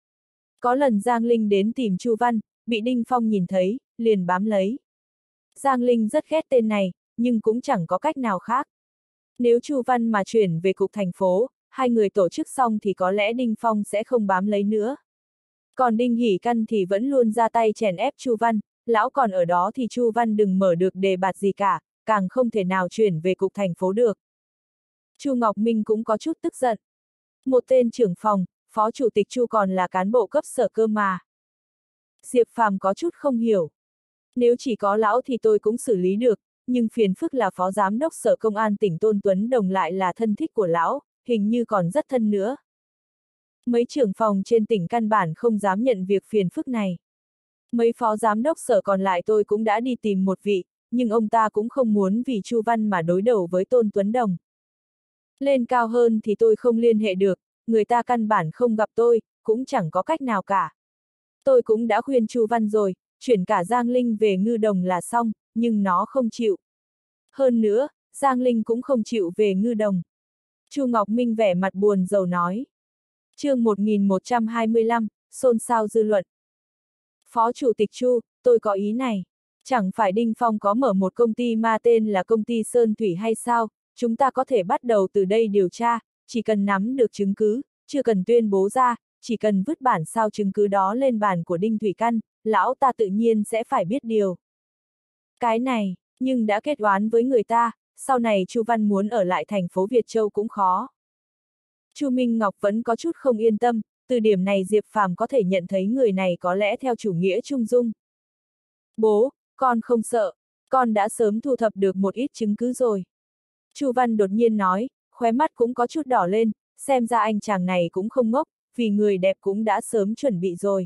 S1: Có lần Giang Linh đến tìm Chu Văn, bị Đinh Phong nhìn thấy, liền bám lấy. Giang Linh rất ghét tên này, nhưng cũng chẳng có cách nào khác. Nếu Chu Văn mà chuyển về cục thành phố, hai người tổ chức xong thì có lẽ Đinh Phong sẽ không bám lấy nữa. Còn Đinh Hỷ Căn thì vẫn luôn ra tay chèn ép Chu Văn, lão còn ở đó thì Chu Văn đừng mở được đề bạt gì cả, càng không thể nào chuyển về cục thành phố được. Chu Ngọc Minh cũng có chút tức giận. Một tên trưởng phòng, phó chủ tịch Chu còn là cán bộ cấp sở cơ mà. Diệp Phàm có chút không hiểu. Nếu chỉ có lão thì tôi cũng xử lý được, nhưng phiền phức là phó giám đốc sở công an tỉnh Tôn Tuấn Đồng lại là thân thích của lão, hình như còn rất thân nữa. Mấy trưởng phòng trên tỉnh căn bản không dám nhận việc phiền phức này. Mấy phó giám đốc sở còn lại tôi cũng đã đi tìm một vị, nhưng ông ta cũng không muốn vì Chu Văn mà đối đầu với Tôn Tuấn Đồng. Lên cao hơn thì tôi không liên hệ được, người ta căn bản không gặp tôi, cũng chẳng có cách nào cả. Tôi cũng đã khuyên Chu Văn rồi, chuyển cả Giang Linh về Ngư Đồng là xong, nhưng nó không chịu. Hơn nữa, Giang Linh cũng không chịu về Ngư Đồng. Chu Ngọc Minh vẻ mặt buồn rầu nói. Chương một nghìn một trăm hai mươi lăm, xôn xao dư luận. Phó Chủ tịch Chu, tôi có ý này. Chẳng phải Đinh Phong có mở một công ty ma tên là công ty Sơn Thủy hay sao, chúng ta có thể bắt đầu từ đây điều tra, chỉ cần nắm được chứng cứ, chưa cần tuyên bố ra, chỉ cần vứt bản sao chứng cứ đó lên bàn của Đinh Thủy Căn, lão ta tự nhiên sẽ phải biết điều. Cái này, nhưng đã kết oán với người ta, sau này Chu Văn muốn ở lại thành phố Việt Châu cũng khó. Chu Minh Ngọc vẫn có chút không yên tâm, từ điểm này Diệp Phàm có thể nhận thấy người này có lẽ theo chủ nghĩa trung dung. Bố, con không sợ, con đã sớm thu thập được một ít chứng cứ rồi. Chu Văn đột nhiên nói, khóe mắt cũng có chút đỏ lên, xem ra anh chàng này cũng không ngốc, vì người đẹp cũng đã sớm chuẩn bị rồi.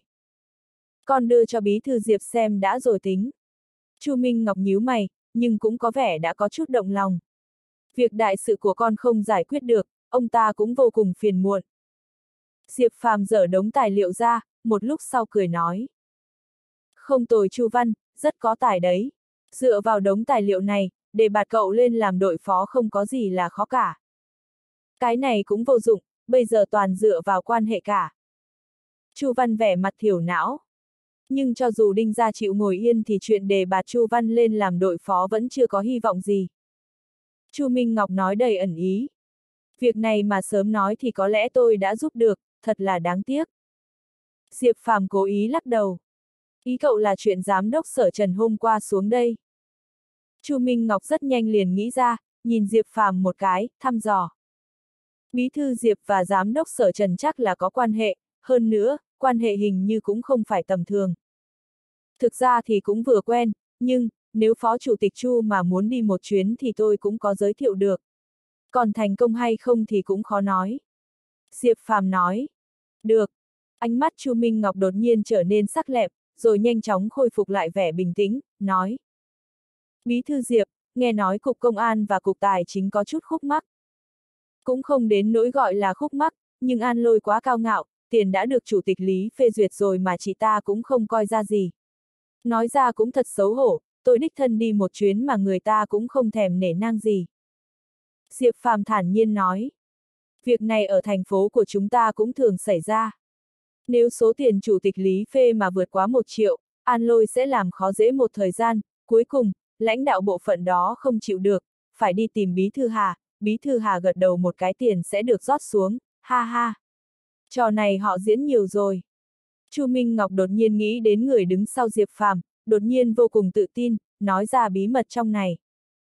S1: Con đưa cho bí thư Diệp xem đã rồi tính. Chu Minh Ngọc nhíu mày, nhưng cũng có vẻ đã có chút động lòng. Việc đại sự của con không giải quyết được, ông ta cũng vô cùng phiền muộn. Diệp Phàm dở đống tài liệu ra, một lúc sau cười nói. Không tồi Chu Văn, rất có tài đấy. Dựa vào đống tài liệu này, để bạt cậu lên làm đội phó không có gì là khó cả. Cái này cũng vô dụng, bây giờ toàn dựa vào quan hệ cả. Chu Văn vẻ mặt thiểu não. Nhưng cho dù Đinh gia chịu ngồi yên thì chuyện đề bạt Chu Văn lên làm đội phó vẫn chưa có hy vọng gì. Chu Minh Ngọc nói đầy ẩn ý. Việc này mà sớm nói thì có lẽ tôi đã giúp được, thật là đáng tiếc. Diệp Phàm cố ý lắc đầu. Ý cậu là chuyện giám đốc sở Trần hôm qua xuống đây. Chu Minh Ngọc rất nhanh liền nghĩ ra, nhìn Diệp Phàm một cái, thăm dò. Bí thư Diệp và giám đốc sở Trần chắc là có quan hệ, hơn nữa, quan hệ hình như cũng không phải tầm thường. Thực ra thì cũng vừa quen, nhưng, nếu phó chủ tịch Chu mà muốn đi một chuyến thì tôi cũng có giới thiệu được. Còn thành công hay không thì cũng khó nói. Diệp Phàm nói. Được. Ánh mắt Chu Minh Ngọc đột nhiên trở nên sắc lẹm, rồi nhanh chóng khôi phục lại vẻ bình tĩnh, nói. Bí thư Diệp, nghe nói Cục Công an và Cục Tài chính có chút khúc mắc. Cũng không đến nỗi gọi là khúc mắc, nhưng An Lôi quá cao ngạo, tiền đã được Chủ tịch Lý phê duyệt rồi mà chị ta cũng không coi ra gì. Nói ra cũng thật xấu hổ, tôi đích thân đi một chuyến mà người ta cũng không thèm nể nang gì. Diệp Phàm thản nhiên nói. Việc này ở thành phố của chúng ta cũng thường xảy ra. Nếu số tiền chủ tịch Lý phê mà vượt quá một triệu, An Lôi sẽ làm khó dễ một thời gian, cuối cùng, lãnh đạo bộ phận đó không chịu được, phải đi tìm Bí Thư Hà, Bí Thư Hà gật đầu một cái tiền sẽ được rót xuống, ha ha. Trò này họ diễn nhiều rồi. Chu Minh Ngọc đột nhiên nghĩ đến người đứng sau Diệp Phàm, đột nhiên vô cùng tự tin, nói ra bí mật trong này.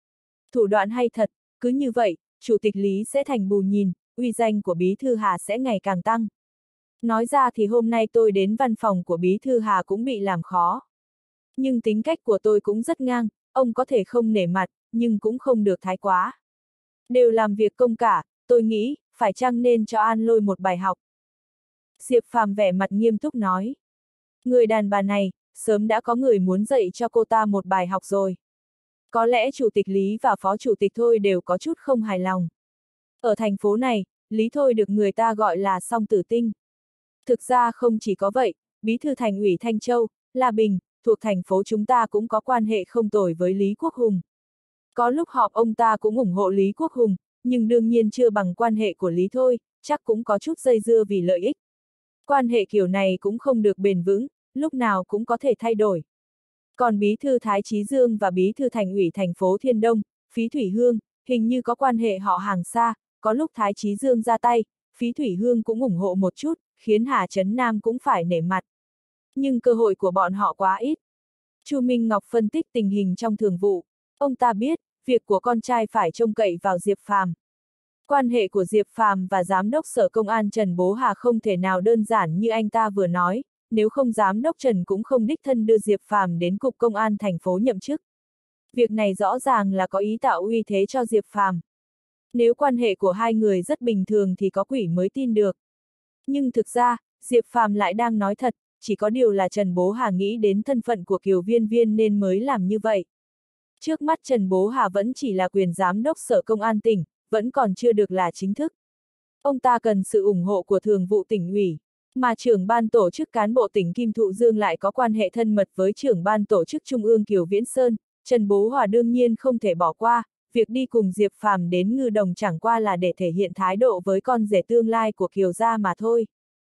S1: Thủ đoạn hay thật, cứ như vậy, Chủ tịch Lý sẽ thành bù nhìn, uy danh của Bí Thư Hà sẽ ngày càng tăng. Nói ra thì hôm nay tôi đến văn phòng của Bí Thư Hà cũng bị làm khó. Nhưng tính cách của tôi cũng rất ngang, ông có thể không nể mặt, nhưng cũng không được thái quá. Đều làm việc công cả, tôi nghĩ, phải chăng nên cho An Lôi một bài học. Diệp Phàm vẻ mặt nghiêm túc nói. Người đàn bà này, sớm đã có người muốn dạy cho cô ta một bài học rồi. Có lẽ Chủ tịch Lý và Phó Chủ tịch Thôi đều có chút không hài lòng. Ở thành phố này, Lý Thôi được người ta gọi là song tử tinh. Thực ra không chỉ có vậy, Bí thư Thành ủy Thanh Châu, La Bình, thuộc thành phố chúng ta cũng có quan hệ không tồi với Lý Quốc Hùng. Có lúc họp ông ta cũng ủng hộ Lý Quốc Hùng, nhưng đương nhiên chưa bằng quan hệ của Lý Thôi, chắc cũng có chút dây dưa vì lợi ích. Quan hệ kiểu này cũng không được bền vững, lúc nào cũng có thể thay đổi. Còn Bí thư Thái Chí Dương và Bí thư Thành ủy thành phố Thiên Đông, Phí Thủy Hương, hình như có quan hệ họ hàng xa, có lúc Thái Chí Dương ra tay, Phí Thủy Hương cũng ủng hộ một chút, khiến Hà Trấn Nam cũng phải nể mặt. Nhưng cơ hội của bọn họ quá ít. Chu Minh Ngọc phân tích tình hình trong thường vụ. Ông ta biết, việc của con trai phải trông cậy vào Diệp Phàm. Quan hệ của Diệp Phàm và Giám đốc Sở Công an Trần Bố Hà không thể nào đơn giản như anh ta vừa nói, nếu không Giám đốc Trần cũng không đích thân đưa Diệp Phàm đến Cục Công an thành phố nhậm chức. Việc này rõ ràng là có ý tạo uy thế cho Diệp Phàm. Nếu quan hệ của hai người rất bình thường thì có quỷ mới tin được. Nhưng thực ra, Diệp Phàm lại đang nói thật, chỉ có điều là Trần Bố Hà nghĩ đến thân phận của Kiều Viên Viên nên mới làm như vậy. Trước mắt Trần Bố Hà vẫn chỉ là quyền giám đốc Sở Công an tỉnh, vẫn còn chưa được là chính thức. Ông ta cần sự ủng hộ của Thường vụ tỉnh ủy, mà trưởng ban tổ chức cán bộ tỉnh Kim Thụ Dương lại có quan hệ thân mật với trưởng ban tổ chức Trung ương Kiều Viễn Sơn, Trần Bố Hà đương nhiên không thể bỏ qua, việc đi cùng Diệp Phàm đến Ngư Đồng chẳng qua là để thể hiện thái độ với con rể tương lai của Kiều gia mà thôi.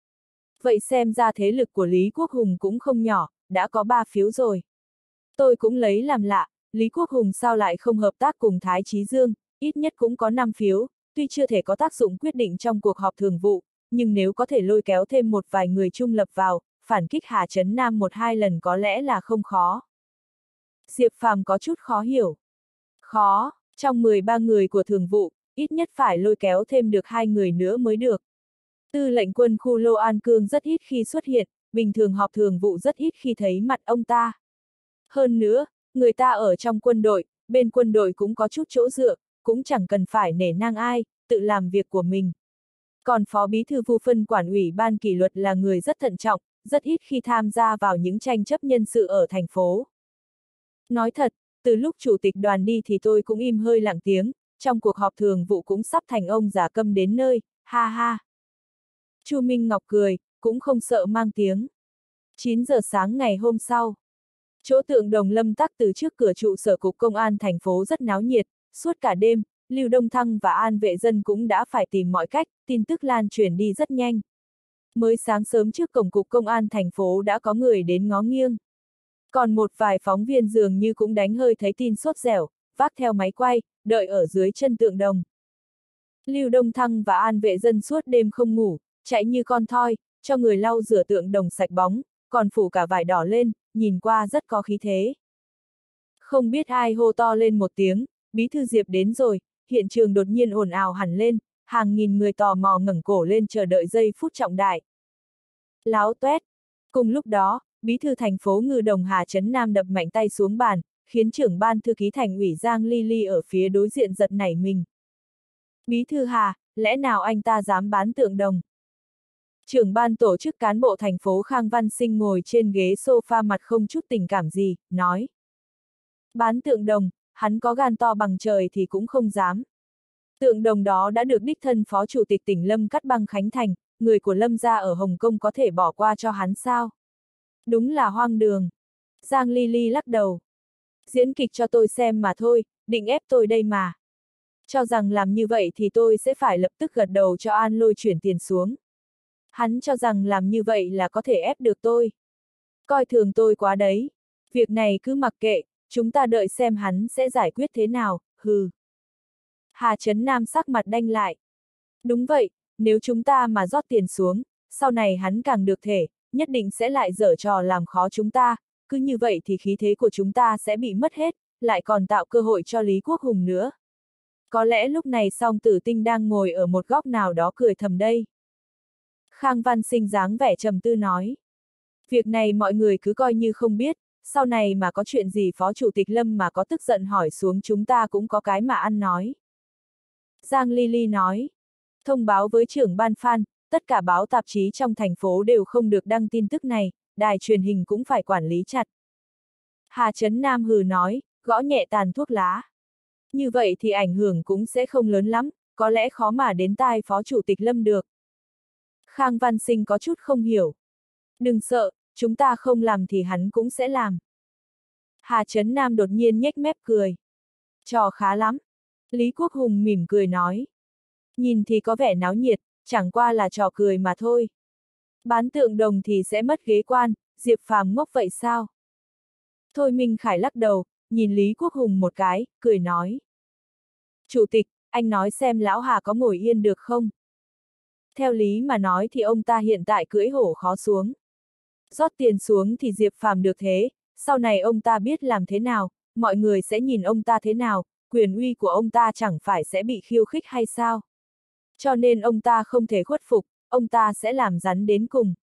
S1: Vậy xem ra thế lực của Lý Quốc Hùng cũng không nhỏ, đã có ba phiếu rồi. Tôi cũng lấy làm lạ, Lý Quốc Hùng sao lại không hợp tác cùng Thái Chí Dương, ít nhất cũng có năm phiếu, tuy chưa thể có tác dụng quyết định trong cuộc họp thường vụ, nhưng nếu có thể lôi kéo thêm một vài người trung lập vào, phản kích Hà Trấn Nam một hai lần có lẽ là không khó. Diệp Phàm có chút khó hiểu. Khó, trong mười ba người của thường vụ, ít nhất phải lôi kéo thêm được hai người nữa mới được. Tư lệnh quân khu Lô An Cương rất ít khi xuất hiện, bình thường họp thường vụ rất ít khi thấy mặt ông ta. Hơn nữa, người ta ở trong quân đội, bên quân đội cũng có chút chỗ dựa, cũng chẳng cần phải nể nang ai, tự làm việc của mình. Còn Phó Bí thư Vu Phân quản ủy ban kỷ luật là người rất thận trọng, rất ít khi tham gia vào những tranh chấp nhân sự ở thành phố. Nói thật, từ lúc chủ tịch đoàn đi thì tôi cũng im hơi lặng tiếng, trong cuộc họp thường vụ cũng sắp thành ông già câm đến nơi, ha ha. Chu Minh Ngọc cười, cũng không sợ mang tiếng. chín giờ sáng ngày hôm sau, chỗ tượng Đồng Lâm Tắc từ trước cửa trụ sở cục công an thành phố rất náo nhiệt, suốt cả đêm, Lưu Đông Thăng và An Vệ Dân cũng đã phải tìm mọi cách, tin tức lan truyền đi rất nhanh. Mới sáng sớm trước cổng cục công an thành phố đã có người đến ngó nghiêng. Còn một vài phóng viên dường như cũng đánh hơi thấy tin sốt dẻo, vác theo máy quay, đợi ở dưới chân tượng đồng. Lưu Đông Thăng và An Vệ Dân suốt đêm không ngủ, chạy như con thoi, cho người lau rửa tượng đồng sạch bóng, còn phủ cả vải đỏ lên, nhìn qua rất có khí thế. Không biết ai hô to lên một tiếng, Bí thư Diệp đến rồi, hiện trường đột nhiên ồn ào hẳn lên, hàng nghìn người tò mò ngẩng cổ lên chờ đợi giây phút trọng đại. Láo toét. Cùng lúc đó, Bí thư thành phố Ngư Đồng Hà Trấn Nam đập mạnh tay xuống bàn, khiến trưởng ban thư ký thành ủy Giang Ly Ly ở phía đối diện giật nảy mình. Bí thư Hà, lẽ nào anh ta dám bán tượng đồng? Trưởng ban tổ chức cán bộ thành phố Khang Văn Sinh ngồi trên ghế sofa mặt không chút tình cảm gì, nói. Bán tượng đồng, hắn có gan to bằng trời thì cũng không dám. Tượng đồng đó đã được đích thân Phó Chủ tịch tỉnh Lâm Cát Băng khánh thành, người của Lâm gia ở Hồng Kông có thể bỏ qua cho hắn sao? Đúng là hoang đường. Giang Ly Ly lắc đầu. Diễn kịch cho tôi xem mà thôi, định ép tôi đây mà. Cho rằng làm như vậy thì tôi sẽ phải lập tức gật đầu cho An Lôi chuyển tiền xuống. Hắn cho rằng làm như vậy là có thể ép được tôi. Coi thường tôi quá đấy. Việc này cứ mặc kệ, chúng ta đợi xem hắn sẽ giải quyết thế nào, hừ. Hà Trấn Nam sắc mặt đanh lại. Đúng vậy, nếu chúng ta mà rót tiền xuống, sau này hắn càng được thể, nhất định sẽ lại giở trò làm khó chúng ta, cứ như vậy thì khí thế của chúng ta sẽ bị mất hết, lại còn tạo cơ hội cho Lý Quốc Hùng nữa. Có lẽ lúc này Song Tử Tinh đang ngồi ở một góc nào đó cười thầm đây. Khang Văn Sinh dáng vẻ trầm tư nói. Việc này mọi người cứ coi như không biết, sau này mà có chuyện gì Phó Chủ tịch Lâm mà có tức giận hỏi xuống chúng ta cũng có cái mà ăn nói. Giang Ly Ly nói. Thông báo với trưởng ban Phan, tất cả báo tạp chí trong thành phố đều không được đăng tin tức này, đài truyền hình cũng phải quản lý chặt. Hà Trấn Nam hừ nói, gõ nhẹ tàn thuốc lá. Như vậy thì ảnh hưởng cũng sẽ không lớn lắm, có lẽ khó mà đến tai Phó Chủ tịch Lâm được. Khang Văn Sinh có chút không hiểu. Đừng sợ, chúng ta không làm thì hắn cũng sẽ làm. Hà Trấn Nam đột nhiên nhếch mép cười. Trò khá lắm. Lý Quốc Hùng mỉm cười nói. Nhìn thì có vẻ náo nhiệt, chẳng qua là trò cười mà thôi. Bán tượng đồng thì sẽ mất ghế quan, Diệp Phàm ngốc vậy sao? Thôi Minh Khải lắc đầu, nhìn Lý Quốc Hùng một cái, cười nói. Chủ tịch, anh nói xem lão Hà có ngồi yên được không? Theo lý mà nói thì ông ta hiện tại cưỡi hổ khó xuống. Rót tiền xuống thì Diệp Phàm được thế, sau này ông ta biết làm thế nào, mọi người sẽ nhìn ông ta thế nào, quyền uy của ông ta chẳng phải sẽ bị khiêu khích hay sao? Cho nên ông ta không thể khuất phục, ông ta sẽ làm rắn đến cùng.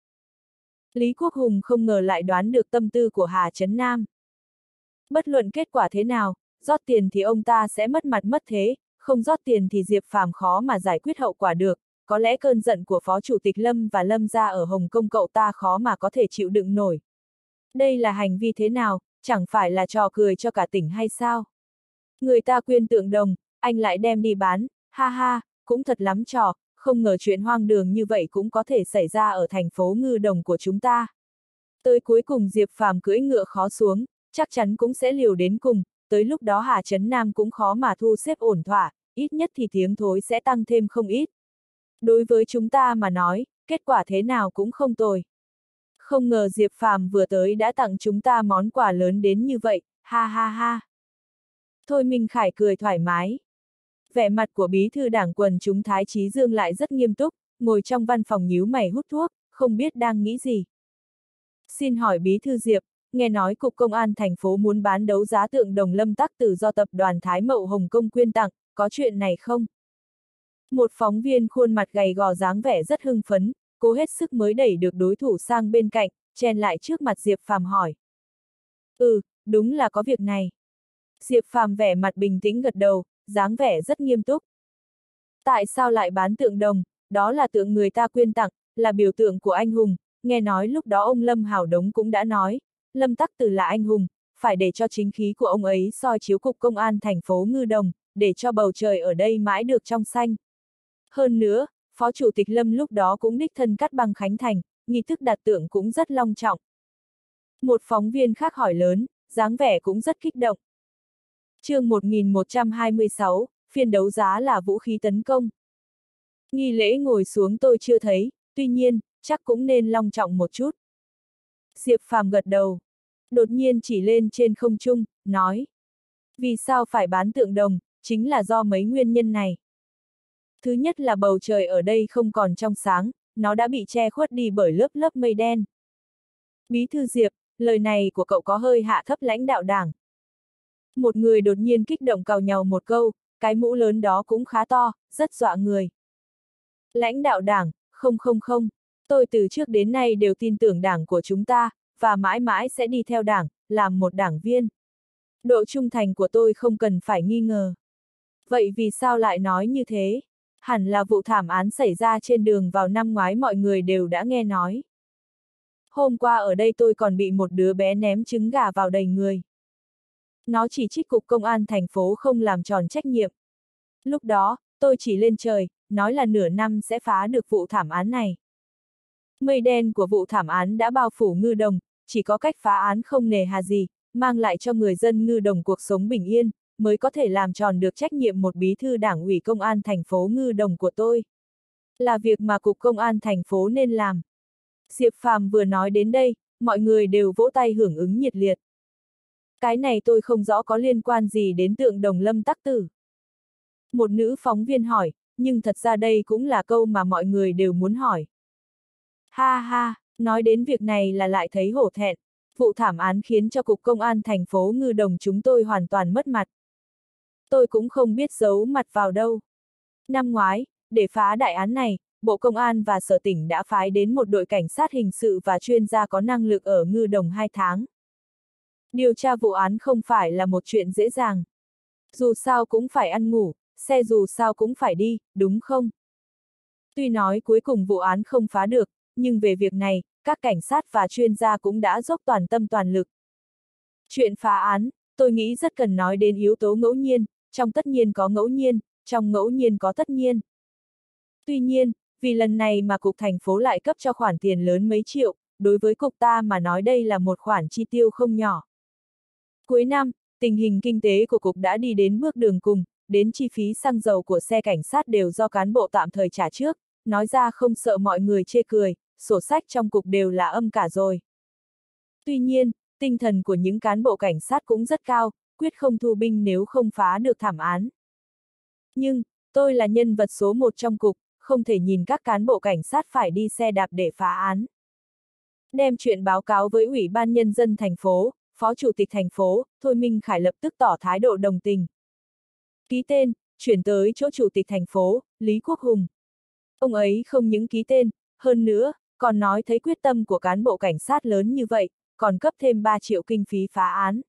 S1: Lý Quốc Hùng không ngờ lại đoán được tâm tư của Hà Trấn Nam. Bất luận kết quả thế nào, rót tiền thì ông ta sẽ mất mặt mất thế, không rót tiền thì Diệp Phàm khó mà giải quyết hậu quả được, có lẽ cơn giận của Phó Chủ tịch Lâm và Lâm gia ở Hồng Kông cậu ta khó mà có thể chịu đựng nổi. Đây là hành vi thế nào, chẳng phải là trò cười cho cả tỉnh hay sao? Người ta quyên tượng đồng, anh lại đem đi bán, ha ha, cũng thật lắm trò, không ngờ chuyện hoang đường như vậy cũng có thể xảy ra ở thành phố Ngư Đồng của chúng ta. Tới cuối cùng Diệp Phàm cưỡi ngựa khó xuống, chắc chắn cũng sẽ liều đến cùng, tới lúc đó Hà Trấn Nam cũng khó mà thu xếp ổn thỏa, ít nhất thì tiếng thối sẽ tăng thêm không ít. Đối với chúng ta mà nói, kết quả thế nào cũng không tồi. Không ngờ Diệp Phàm vừa tới đã tặng chúng ta món quà lớn đến như vậy, ha ha ha. Thôi Minh Khải cười thoải mái. Vẻ mặt của bí thư đảng quần chúng Thái Chí Dương lại rất nghiêm túc, ngồi trong văn phòng nhíu mày hút thuốc, không biết đang nghĩ gì. Xin hỏi bí thư Diệp, nghe nói Cục Công an thành phố muốn bán đấu giá tượng đồng Lâm Tắc Tử do tập đoàn Thái Mậu Hồng Kông quyên tặng, có chuyện này không? Một phóng viên khuôn mặt gầy gò dáng vẻ rất hưng phấn, cố hết sức mới đẩy được đối thủ sang bên cạnh, chen lại trước mặt Diệp Phàm hỏi. Ừ, đúng là có việc này. Diệp Phàm vẻ mặt bình tĩnh gật đầu, dáng vẻ rất nghiêm túc. Tại sao lại bán tượng đồng, đó là tượng người ta quyên tặng, là biểu tượng của anh hùng, nghe nói lúc đó ông Lâm Hảo Đống cũng đã nói, Lâm Tắc Tử là anh hùng, phải để cho chính khí của ông ấy soi chiếu Cục Công an thành phố Ngư Đồng, để cho bầu trời ở đây mãi được trong xanh. Hơn nữa, Phó Chủ tịch Lâm lúc đó cũng đích thân cắt băng khánh thành, nghi thức đặt tượng cũng rất long trọng. Một phóng viên khác hỏi lớn, dáng vẻ cũng rất kích động. Chương một nghìn một trăm hai mươi sáu, phiên đấu giá là vũ khí tấn công. Nghi lễ ngồi xuống tôi chưa thấy, tuy nhiên, chắc cũng nên long trọng một chút. Diệp Phàm gật đầu. Đột nhiên chỉ lên trên không trung, nói. Vì sao phải bán tượng đồng, chính là do mấy nguyên nhân này. Thứ nhất là bầu trời ở đây không còn trong sáng, nó đã bị che khuất đi bởi lớp lớp mây đen. Bí thư Diệp, lời này của cậu có hơi hạ thấp lãnh đạo đảng. Một người đột nhiên kích động cào nhau một câu, cái mũ lớn đó cũng khá to, rất dọa người. Lãnh đạo đảng, không không không, tôi từ trước đến nay đều tin tưởng đảng của chúng ta, và mãi mãi sẽ đi theo đảng, làm một đảng viên. Độ trung thành của tôi không cần phải nghi ngờ. Vậy vì sao lại nói như thế? Hẳn là vụ thảm án xảy ra trên đường vào năm ngoái mọi người đều đã nghe nói. Hôm qua ở đây tôi còn bị một đứa bé ném trứng gà vào đầy người. Nó chỉ trích Cục Công an thành phố không làm tròn trách nhiệm. Lúc đó, tôi chỉ lên trời, nói là nửa năm sẽ phá được vụ thảm án này. Mây đen của vụ thảm án đã bao phủ Ngư Đồng, chỉ có cách phá án không nề hà gì, mang lại cho người dân Ngư Đồng cuộc sống bình yên, mới có thể làm tròn được trách nhiệm một bí thư đảng ủy công an thành phố Ngư Đồng của tôi. Là việc mà Cục Công an thành phố nên làm. Diệp Phàm vừa nói đến đây, mọi người đều vỗ tay hưởng ứng nhiệt liệt. Cái này tôi không rõ có liên quan gì đến tượng Đồng Lâm Tắc Tử. Một nữ phóng viên hỏi, nhưng thật ra đây cũng là câu mà mọi người đều muốn hỏi. Ha ha, nói đến việc này là lại thấy hổ thẹn. Vụ thảm án khiến cho Cục Công an thành phố Ngư Đồng chúng tôi hoàn toàn mất mặt. Tôi cũng không biết giấu mặt vào đâu. Năm ngoái, để phá đại án này, Bộ Công an và Sở Tỉnh đã phái đến một đội cảnh sát hình sự và chuyên gia có năng lực ở Ngư Đồng hai tháng. Điều tra vụ án không phải là một chuyện dễ dàng. Dù sao cũng phải ăn ngủ, xe dù sao cũng phải đi, đúng không? Tuy nói cuối cùng vụ án không phá được, nhưng về việc này, các cảnh sát và chuyên gia cũng đã dốc toàn tâm toàn lực. Chuyện phá án, tôi nghĩ rất cần nói đến yếu tố ngẫu nhiên, trong tất nhiên có ngẫu nhiên, trong ngẫu nhiên có tất nhiên. Tuy nhiên, vì lần này mà Cục thành phố lại cấp cho khoản tiền lớn mấy triệu, đối với Cục ta mà nói đây là một khoản chi tiêu không nhỏ. Cuối năm, tình hình kinh tế của Cục đã đi đến bước đường cùng, đến chi phí xăng dầu của xe cảnh sát đều do cán bộ tạm thời trả trước, nói ra không sợ mọi người chê cười, sổ sách trong Cục đều là âm cả rồi. Tuy nhiên, tinh thần của những cán bộ cảnh sát cũng rất cao, quyết không thu binh nếu không phá được thảm án. Nhưng, tôi là nhân vật số một trong Cục, không thể nhìn các cán bộ cảnh sát phải đi xe đạp để phá án. Đem chuyện báo cáo với Ủy ban Nhân dân thành phố, Phó Chủ tịch thành phố, Thôi Minh Khải lập tức tỏ thái độ đồng tình. Ký tên, chuyển tới chỗ Chủ tịch thành phố, Lý Quốc Hùng. Ông ấy không những ký tên, hơn nữa, còn nói thấy quyết tâm của cán bộ cảnh sát lớn như vậy, còn cấp thêm ba triệu kinh phí phá án.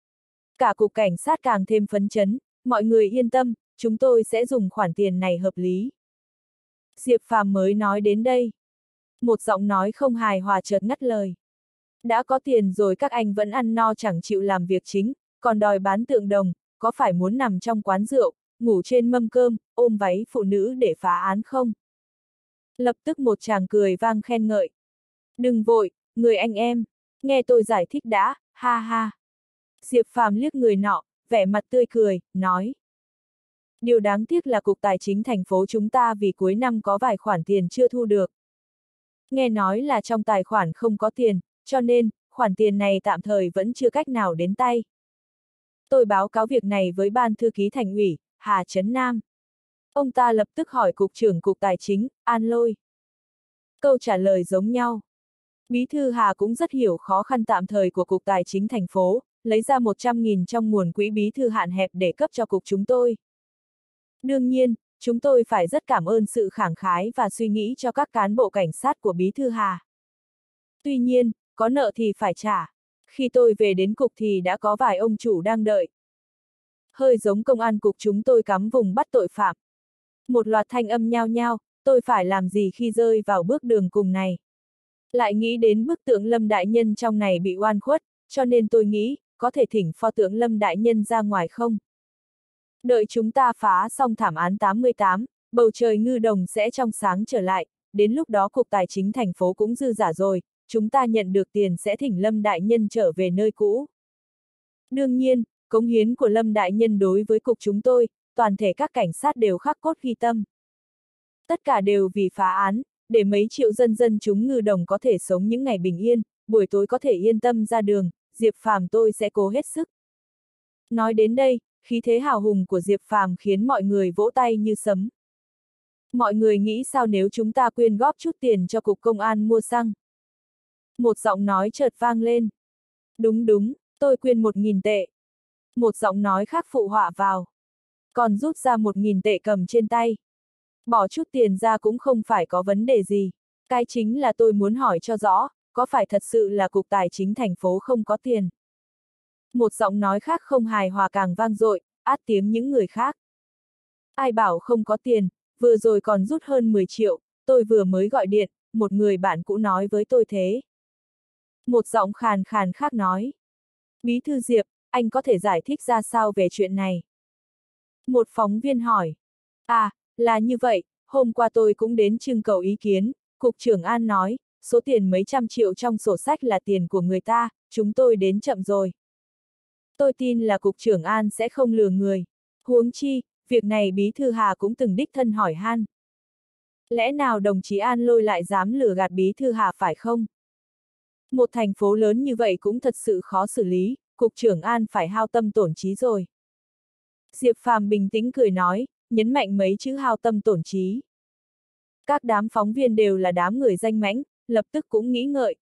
S1: Cả Cục Cảnh sát càng thêm phấn chấn, mọi người yên tâm, chúng tôi sẽ dùng khoản tiền này hợp lý. Diệp Phàm mới nói đến đây. Một giọng nói không hài hòa chợt ngắt lời. Đã có tiền rồi các anh vẫn ăn no chẳng chịu làm việc chính, còn đòi bán tượng đồng, có phải muốn nằm trong quán rượu, ngủ trên mâm cơm, ôm váy phụ nữ để phá án không? Lập tức một chàng cười vang khen ngợi. Đừng vội, người anh em, nghe tôi giải thích đã, ha ha. Diệp Phàm liếc người nọ, vẻ mặt tươi cười, nói. Điều đáng tiếc là Cục Tài chính thành phố chúng ta vì cuối năm có vài khoản tiền chưa thu được. Nghe nói là trong tài khoản không có tiền, cho nên, khoản tiền này tạm thời vẫn chưa cách nào đến tay. Tôi báo cáo việc này với Ban Thư ký Thành ủy, Hà Trấn Nam. Ông ta lập tức hỏi Cục trưởng Cục Tài chính, An Lôi. Câu trả lời giống nhau. Bí thư Hà cũng rất hiểu khó khăn tạm thời của Cục Tài chính thành phố, lấy ra một trăm nghìn trong nguồn quỹ bí thư hạn hẹp để cấp cho Cục chúng tôi. Đương nhiên, chúng tôi phải rất cảm ơn sự khẳng khái và suy nghĩ cho các cán bộ cảnh sát của bí thư Hà. Tuy nhiên, có nợ thì phải trả. Khi tôi về đến Cục thì đã có vài ông chủ đang đợi. Hơi giống công an Cục chúng tôi cắm vùng bắt tội phạm. Một loạt thanh âm nhao nhao, tôi phải làm gì khi rơi vào bước đường cùng này. Lại nghĩ đến bức tượng Lâm Đại Nhân trong này bị oan khuất, cho nên tôi nghĩ, có thể thỉnh pho tượng Lâm Đại Nhân ra ngoài không? Đợi chúng ta phá xong thảm án tám mươi tám, bầu trời Ngư Đồng sẽ trong sáng trở lại, đến lúc đó Cục Tài chính thành phố cũng dư giả rồi, chúng ta nhận được tiền sẽ thỉnh Lâm Đại Nhân trở về nơi cũ. Đương nhiên, cống hiến của Lâm Đại Nhân đối với Cục chúng tôi, toàn thể các cảnh sát đều khắc cốt ghi tâm. Tất cả đều vì phá án, để mấy triệu dân dân chúng Ngư Đồng có thể sống những ngày bình yên, buổi tối có thể yên tâm ra đường, Diệp Phàm tôi sẽ cố hết sức. Nói đến đây, khí thế hào hùng của Diệp Phàm khiến mọi người vỗ tay như sấm. Mọi người nghĩ sao nếu chúng ta quyên góp chút tiền cho Cục Công an mua xăng? Một giọng nói chợt vang lên. Đúng đúng, tôi quyên một nghìn tệ. Một giọng nói khác phụ họa vào. Còn rút ra một nghìn tệ cầm trên tay. Bỏ chút tiền ra cũng không phải có vấn đề gì. Cái chính là tôi muốn hỏi cho rõ, có phải thật sự là Cục Tài chính thành phố không có tiền? Một giọng nói khác không hài hòa càng vang dội, át tiếng những người khác. Ai bảo không có tiền, vừa rồi còn rút hơn mười triệu, tôi vừa mới gọi điện, một người bạn cũ nói với tôi thế. Một giọng khàn khàn khác nói. Bí thư Diệp, anh có thể giải thích ra sao về chuyện này? Một phóng viên hỏi. À, là như vậy, hôm qua tôi cũng đến trưng cầu ý kiến, Cục trưởng An nói, số tiền mấy trăm triệu trong sổ sách là tiền của người ta, chúng tôi đến chậm rồi. Tôi tin là Cục trưởng An sẽ không lừa người. Huống chi, việc này Bí thư Hà cũng từng đích thân hỏi han. Lẽ nào đồng chí An Lôi lại dám lừa gạt Bí thư Hà phải không? Một thành phố lớn như vậy cũng thật sự khó xử lý, Cục trưởng An phải hao tâm tổn trí rồi. Diệp Phàm bình tĩnh cười nói, nhấn mạnh mấy chữ hao tâm tổn trí. Các đám phóng viên đều là đám người danh mãnh, lập tức cũng nghĩ ngợi.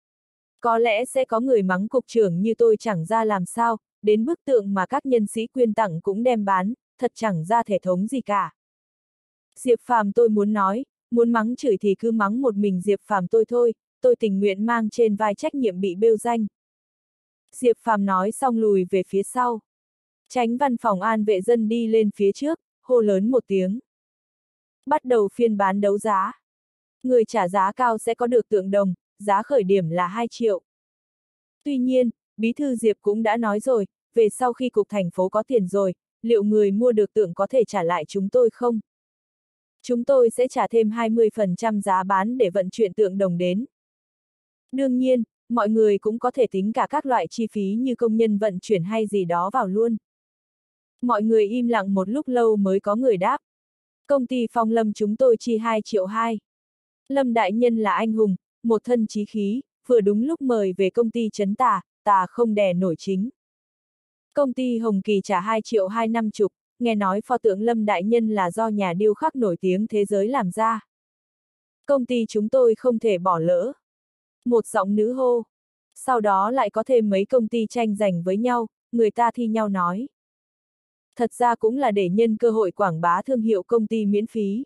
S1: Có lẽ sẽ có người mắng cục trưởng như tôi chẳng ra làm sao, đến bức tượng mà các nhân sĩ quyên tặng cũng đem bán, thật chẳng ra thể thống gì cả. Diệp Phàm tôi muốn nói, muốn mắng chửi thì cứ mắng một mình Diệp Phàm tôi thôi, tôi tình nguyện mang trên vai trách nhiệm bị bêu danh. Diệp Phàm nói xong lùi về phía sau. Chánh văn phòng an vệ dân đi lên phía trước, hô lớn một tiếng. Bắt đầu phiên bán đấu giá. Người trả giá cao sẽ có được tượng đồng, giá khởi điểm là hai triệu. Tuy nhiên, Bí thư Diệp cũng đã nói rồi, về sau khi cục thành phố có tiền rồi, liệu người mua được tượng có thể trả lại chúng tôi không? Chúng tôi sẽ trả thêm hai mươi phần trăm giá bán để vận chuyển tượng đồng đến. Đương nhiên, mọi người cũng có thể tính cả các loại chi phí như công nhân vận chuyển hay gì đó vào luôn. Mọi người im lặng một lúc lâu mới có người đáp. Công ty Phong Lâm chúng tôi chi hai triệu hai. Lâm đại nhân là anh hùng, một thân chí khí, vừa đúng lúc mời về công ty trấn tà, tà không đè nổi chính. Công ty Hồng Kỳ trả hai triệu hai năm chục, nghe nói pho tượng Lâm đại nhân là do nhà điêu khắc nổi tiếng thế giới làm ra. Công ty chúng tôi không thể bỏ lỡ. Một giọng nữ hô. Sau đó lại có thêm mấy công ty tranh giành với nhau, người ta thi nhau nói. Thật ra cũng là để nhân cơ hội quảng bá thương hiệu công ty miễn phí.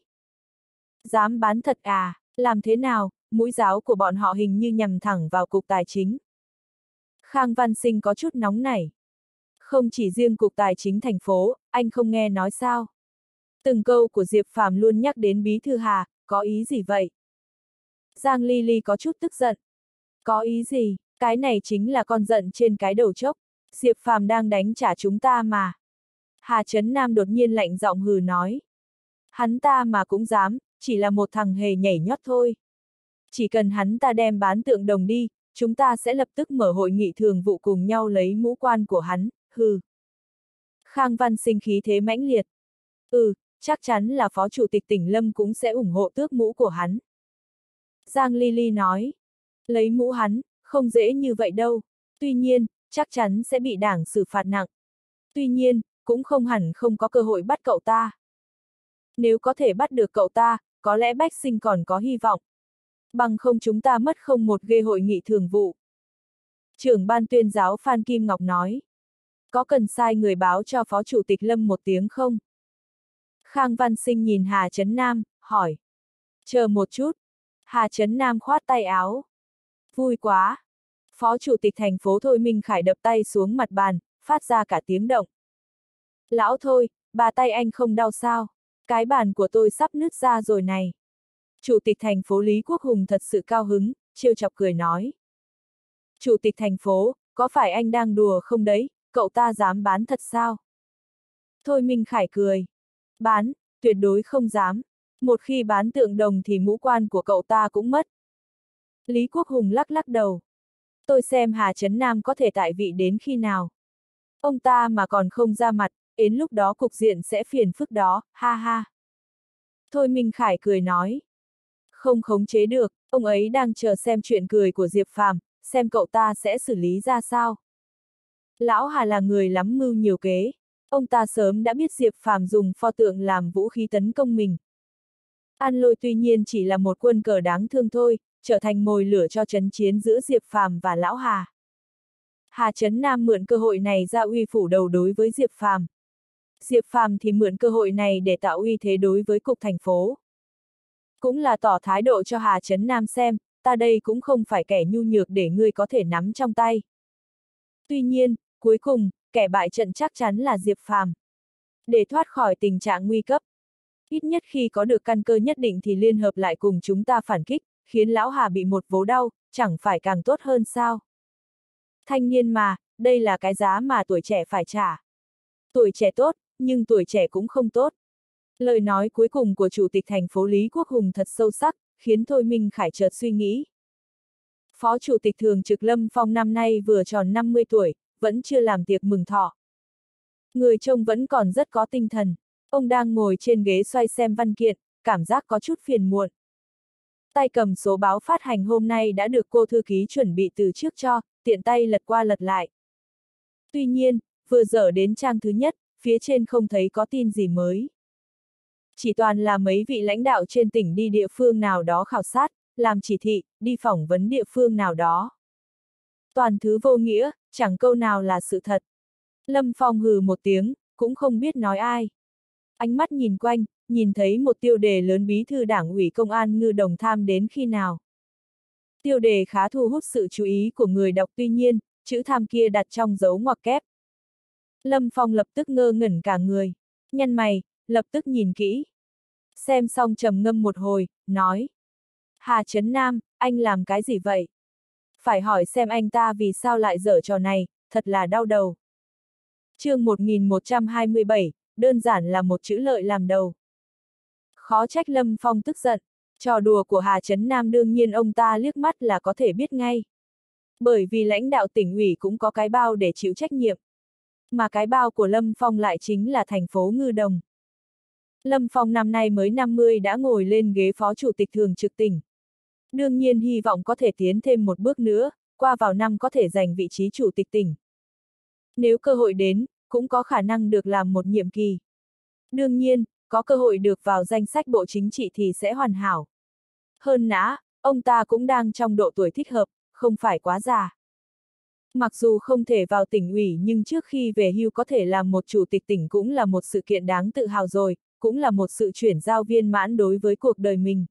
S1: Dám bán thật à, làm thế nào, mũi giáo của bọn họ hình như nhằm thẳng vào cục tài chính. Khang Văn Sinh có chút nóng nảy. Không chỉ riêng cục tài chính thành phố, anh không nghe nói sao. Từng câu của Diệp Phàm luôn nhắc đến Bí thư Hà, có ý gì vậy? Giang Ly Ly có chút tức giận. Có ý gì, cái này chính là con giận trên cái đầu chốc. Diệp Phàm đang đánh trả chúng ta mà. Hà Trấn Nam đột nhiên lạnh giọng hừ nói. Hắn ta mà cũng dám, chỉ là một thằng hề nhảy nhót thôi. Chỉ cần hắn ta đem bán tượng đồng đi, chúng ta sẽ lập tức mở hội nghị thường vụ cùng nhau lấy mũ quan của hắn, hừ. Khang Văn Sinh khí thế mãnh liệt. Ừ, chắc chắn là Phó Chủ tịch tỉnh Lâm cũng sẽ ủng hộ tước mũ của hắn. Giang Ly Ly nói. Lấy mũ hắn, không dễ như vậy đâu. Tuy nhiên, chắc chắn sẽ bị đảng xử phạt nặng. Tuy nhiên, cũng không hẳn không có cơ hội bắt cậu ta. Nếu có thể bắt được cậu ta, có lẽ Bách Sinh còn có hy vọng. Bằng không chúng ta mất không một ghê hội nghị thường vụ. Trưởng ban tuyên giáo Phan Kim Ngọc nói. Có cần sai người báo cho Phó Chủ tịch Lâm một tiếng không? Khang Văn Sinh nhìn Hà Trấn Nam, hỏi. Chờ một chút. Hà Trấn Nam khoát tay áo. Vui quá. Phó Chủ tịch thành phố Thôi Minh Khải đập tay xuống mặt bàn, phát ra cả tiếng động. Lão Thôi, bà tay anh không đau sao? Cái bàn của tôi sắp nứt ra rồi này. Chủ tịch thành phố Lý Quốc Hùng thật sự cao hứng, trêu chọc cười nói. Chủ tịch thành phố, có phải anh đang đùa không đấy, cậu ta dám bán thật sao? Thôi Minh Khải cười. Bán, tuyệt đối không dám. Một khi bán tượng đồng thì mũ quan của cậu ta cũng mất. Lý Quốc Hùng lắc lắc đầu. Tôi xem Hà Trấn Nam có thể tại vị đến khi nào. Ông ta mà còn không ra mặt, đến lúc đó cục diện sẽ phiền phức đó, ha ha. Thôi Minh Khải cười nói. Không khống chế được, ông ấy đang chờ xem chuyện cười của Diệp Phàm, xem cậu ta sẽ xử lý ra sao. Lão Hà là người lắm mưu nhiều kế. Ông ta sớm đã biết Diệp Phàm dùng pho tượng làm vũ khí tấn công mình. An Lôi tuy nhiên chỉ là một quân cờ đáng thương thôi, trở thành mồi lửa cho trận chiến giữa Diệp Phàm và Lão Hà. Hà Trấn Nam mượn cơ hội này ra uy phủ đầu đối với Diệp Phàm. Diệp Phàm thì mượn cơ hội này để tạo uy thế đối với cục thành phố. Cũng là tỏ thái độ cho Hà Trấn Nam xem, ta đây cũng không phải kẻ nhu nhược để ngươi có thể nắm trong tay. Tuy nhiên, cuối cùng, kẻ bại trận chắc chắn là Diệp Phàm. Để thoát khỏi tình trạng nguy cấp, ít nhất khi có được căn cơ nhất định thì liên hợp lại cùng chúng ta phản kích, khiến Lão Hà bị một vố đau, chẳng phải càng tốt hơn sao? Thanh niên mà, đây là cái giá mà tuổi trẻ phải trả. Tuổi trẻ tốt, nhưng tuổi trẻ cũng không tốt. Lời nói cuối cùng của Chủ tịch thành phố Lý Quốc Hùng thật sâu sắc, khiến Thôi Minh Khải chợt suy nghĩ. Phó Chủ tịch Thường trực Lâm Phong năm nay vừa tròn năm mươi tuổi, vẫn chưa làm tiệc mừng thọ. Người trông vẫn còn rất có tinh thần. Ông đang ngồi trên ghế xoay xem văn kiện, cảm giác có chút phiền muộn. Tay cầm số báo phát hành hôm nay đã được cô thư ký chuẩn bị từ trước cho, tiện tay lật qua lật lại. Tuy nhiên, vừa dở đến trang thứ nhất, phía trên không thấy có tin gì mới. Chỉ toàn là mấy vị lãnh đạo trên tỉnh đi địa phương nào đó khảo sát, làm chỉ thị, đi phỏng vấn địa phương nào đó. Toàn thứ vô nghĩa, chẳng câu nào là sự thật. Lâm Phong hừ một tiếng, cũng không biết nói ai. Ánh mắt nhìn quanh, nhìn thấy một tiêu đề lớn bí thư đảng ủy công an Ngư Đồng tham đến khi nào. Tiêu đề khá thu hút sự chú ý của người đọc, tuy nhiên, chữ tham kia đặt trong dấu ngoặc kép. Lâm Phong lập tức ngơ ngẩn cả người, nhăn mày, lập tức nhìn kỹ. Xem xong trầm ngâm một hồi, nói. Hà Trấn Nam, anh làm cái gì vậy? Phải hỏi xem anh ta vì sao lại dở trò này, thật là đau đầu. Chương một nghìn một trăm hai mươi bảy, đơn giản là một chữ lợi làm đầu. Khó trách Lâm Phong tức giận, trò đùa của Hà Trấn Nam đương nhiên ông ta liếc mắt là có thể biết ngay. Bởi vì lãnh đạo tỉnh ủy cũng có cái bao để chịu trách nhiệm. Mà cái bao của Lâm Phong lại chính là thành phố Ngư Đồng. Lâm Phong năm nay mới năm mươi đã ngồi lên ghế phó chủ tịch thường trực tỉnh. Đương nhiên hy vọng có thể tiến thêm một bước nữa, qua vào năm có thể giành vị trí chủ tịch tỉnh. Nếu cơ hội đến, cũng có khả năng được làm một nhiệm kỳ. Đương nhiên, có cơ hội được vào danh sách Bộ Chính trị thì sẽ hoàn hảo. Hơn nữa, ông ta cũng đang trong độ tuổi thích hợp, không phải quá già. Mặc dù không thể vào tỉnh ủy nhưng trước khi về hưu có thể làm một chủ tịch tỉnh cũng là một sự kiện đáng tự hào rồi, cũng là một sự chuyển giao viên mãn đối với cuộc đời mình.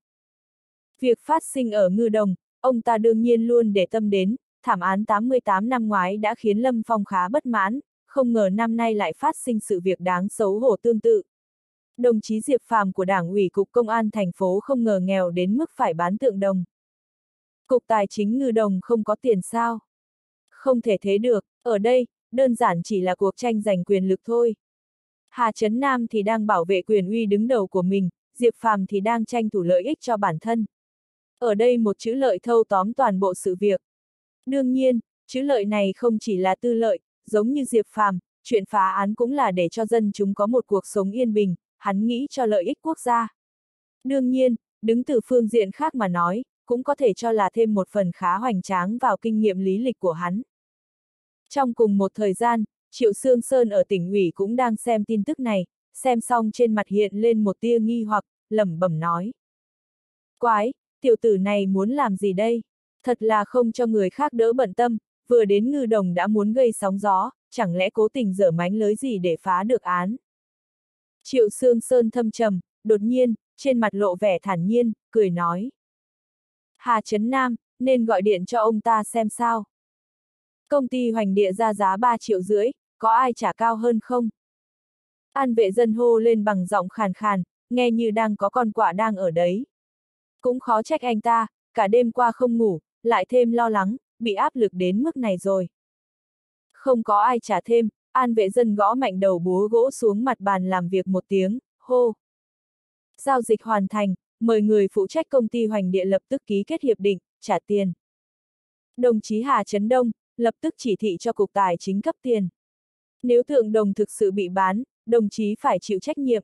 S1: Việc phát sinh ở Ngư Đồng, ông ta đương nhiên luôn để tâm đến, thảm án tám mươi tám năm ngoái đã khiến Lâm Phong khá bất mãn, không ngờ năm nay lại phát sinh sự việc đáng xấu hổ tương tự. Đồng chí Diệp Phàm của Đảng ủy Cục Công an thành phố không ngờ nghèo đến mức phải bán tượng đồng. Cục Tài chính Ngư Đồng không có tiền sao? Không thể thế được, ở đây, đơn giản chỉ là cuộc tranh giành quyền lực thôi. Hà Trấn Nam thì đang bảo vệ quyền uy đứng đầu của mình, Diệp Phàm thì đang tranh thủ lợi ích cho bản thân. Ở đây một chữ lợi thâu tóm toàn bộ sự việc. Đương nhiên, chữ lợi này không chỉ là tư lợi, giống như Diệp Phàm, chuyện phá án cũng là để cho dân chúng có một cuộc sống yên bình, hắn nghĩ cho lợi ích quốc gia. Đương nhiên, đứng từ phương diện khác mà nói, cũng có thể cho là thêm một phần khá hoành tráng vào kinh nghiệm lý lịch của hắn. Trong cùng một thời gian, Triệu Sương Sơn ở tỉnh ủy cũng đang xem tin tức này, xem xong trên mặt hiện lên một tia nghi hoặc, lẩm bẩm nói. Quái, tiểu tử này muốn làm gì đây? Thật là không cho người khác đỡ bận tâm, vừa đến Ngư Đồng đã muốn gây sóng gió, chẳng lẽ cố tình dở mánh lới gì để phá được án? Triệu Sương Sơn thâm trầm, đột nhiên, trên mặt lộ vẻ thản nhiên, cười nói. Hà Trấn Nam, nên gọi điện cho ông ta xem sao. Công ty Hoành Địa ra giá ba triệu rưỡi, có ai trả cao hơn không? An Vệ Dân hô lên bằng giọng khàn khàn, nghe như đang có con quạ đang ở đấy. Cũng khó trách anh ta, cả đêm qua không ngủ, lại thêm lo lắng, bị áp lực đến mức này rồi. Không có ai trả thêm, An Vệ Dân gõ mạnh đầu búa gỗ xuống mặt bàn làm việc một tiếng, hô. Giao dịch hoàn thành, mời người phụ trách công ty Hoành Địa lập tức ký kết hiệp định, trả tiền. Đồng chí Hà Trấn Đông, lập tức chỉ thị cho Cục Tài chính cấp tiền. Nếu tượng đồng thực sự bị bán, đồng chí phải chịu trách nhiệm.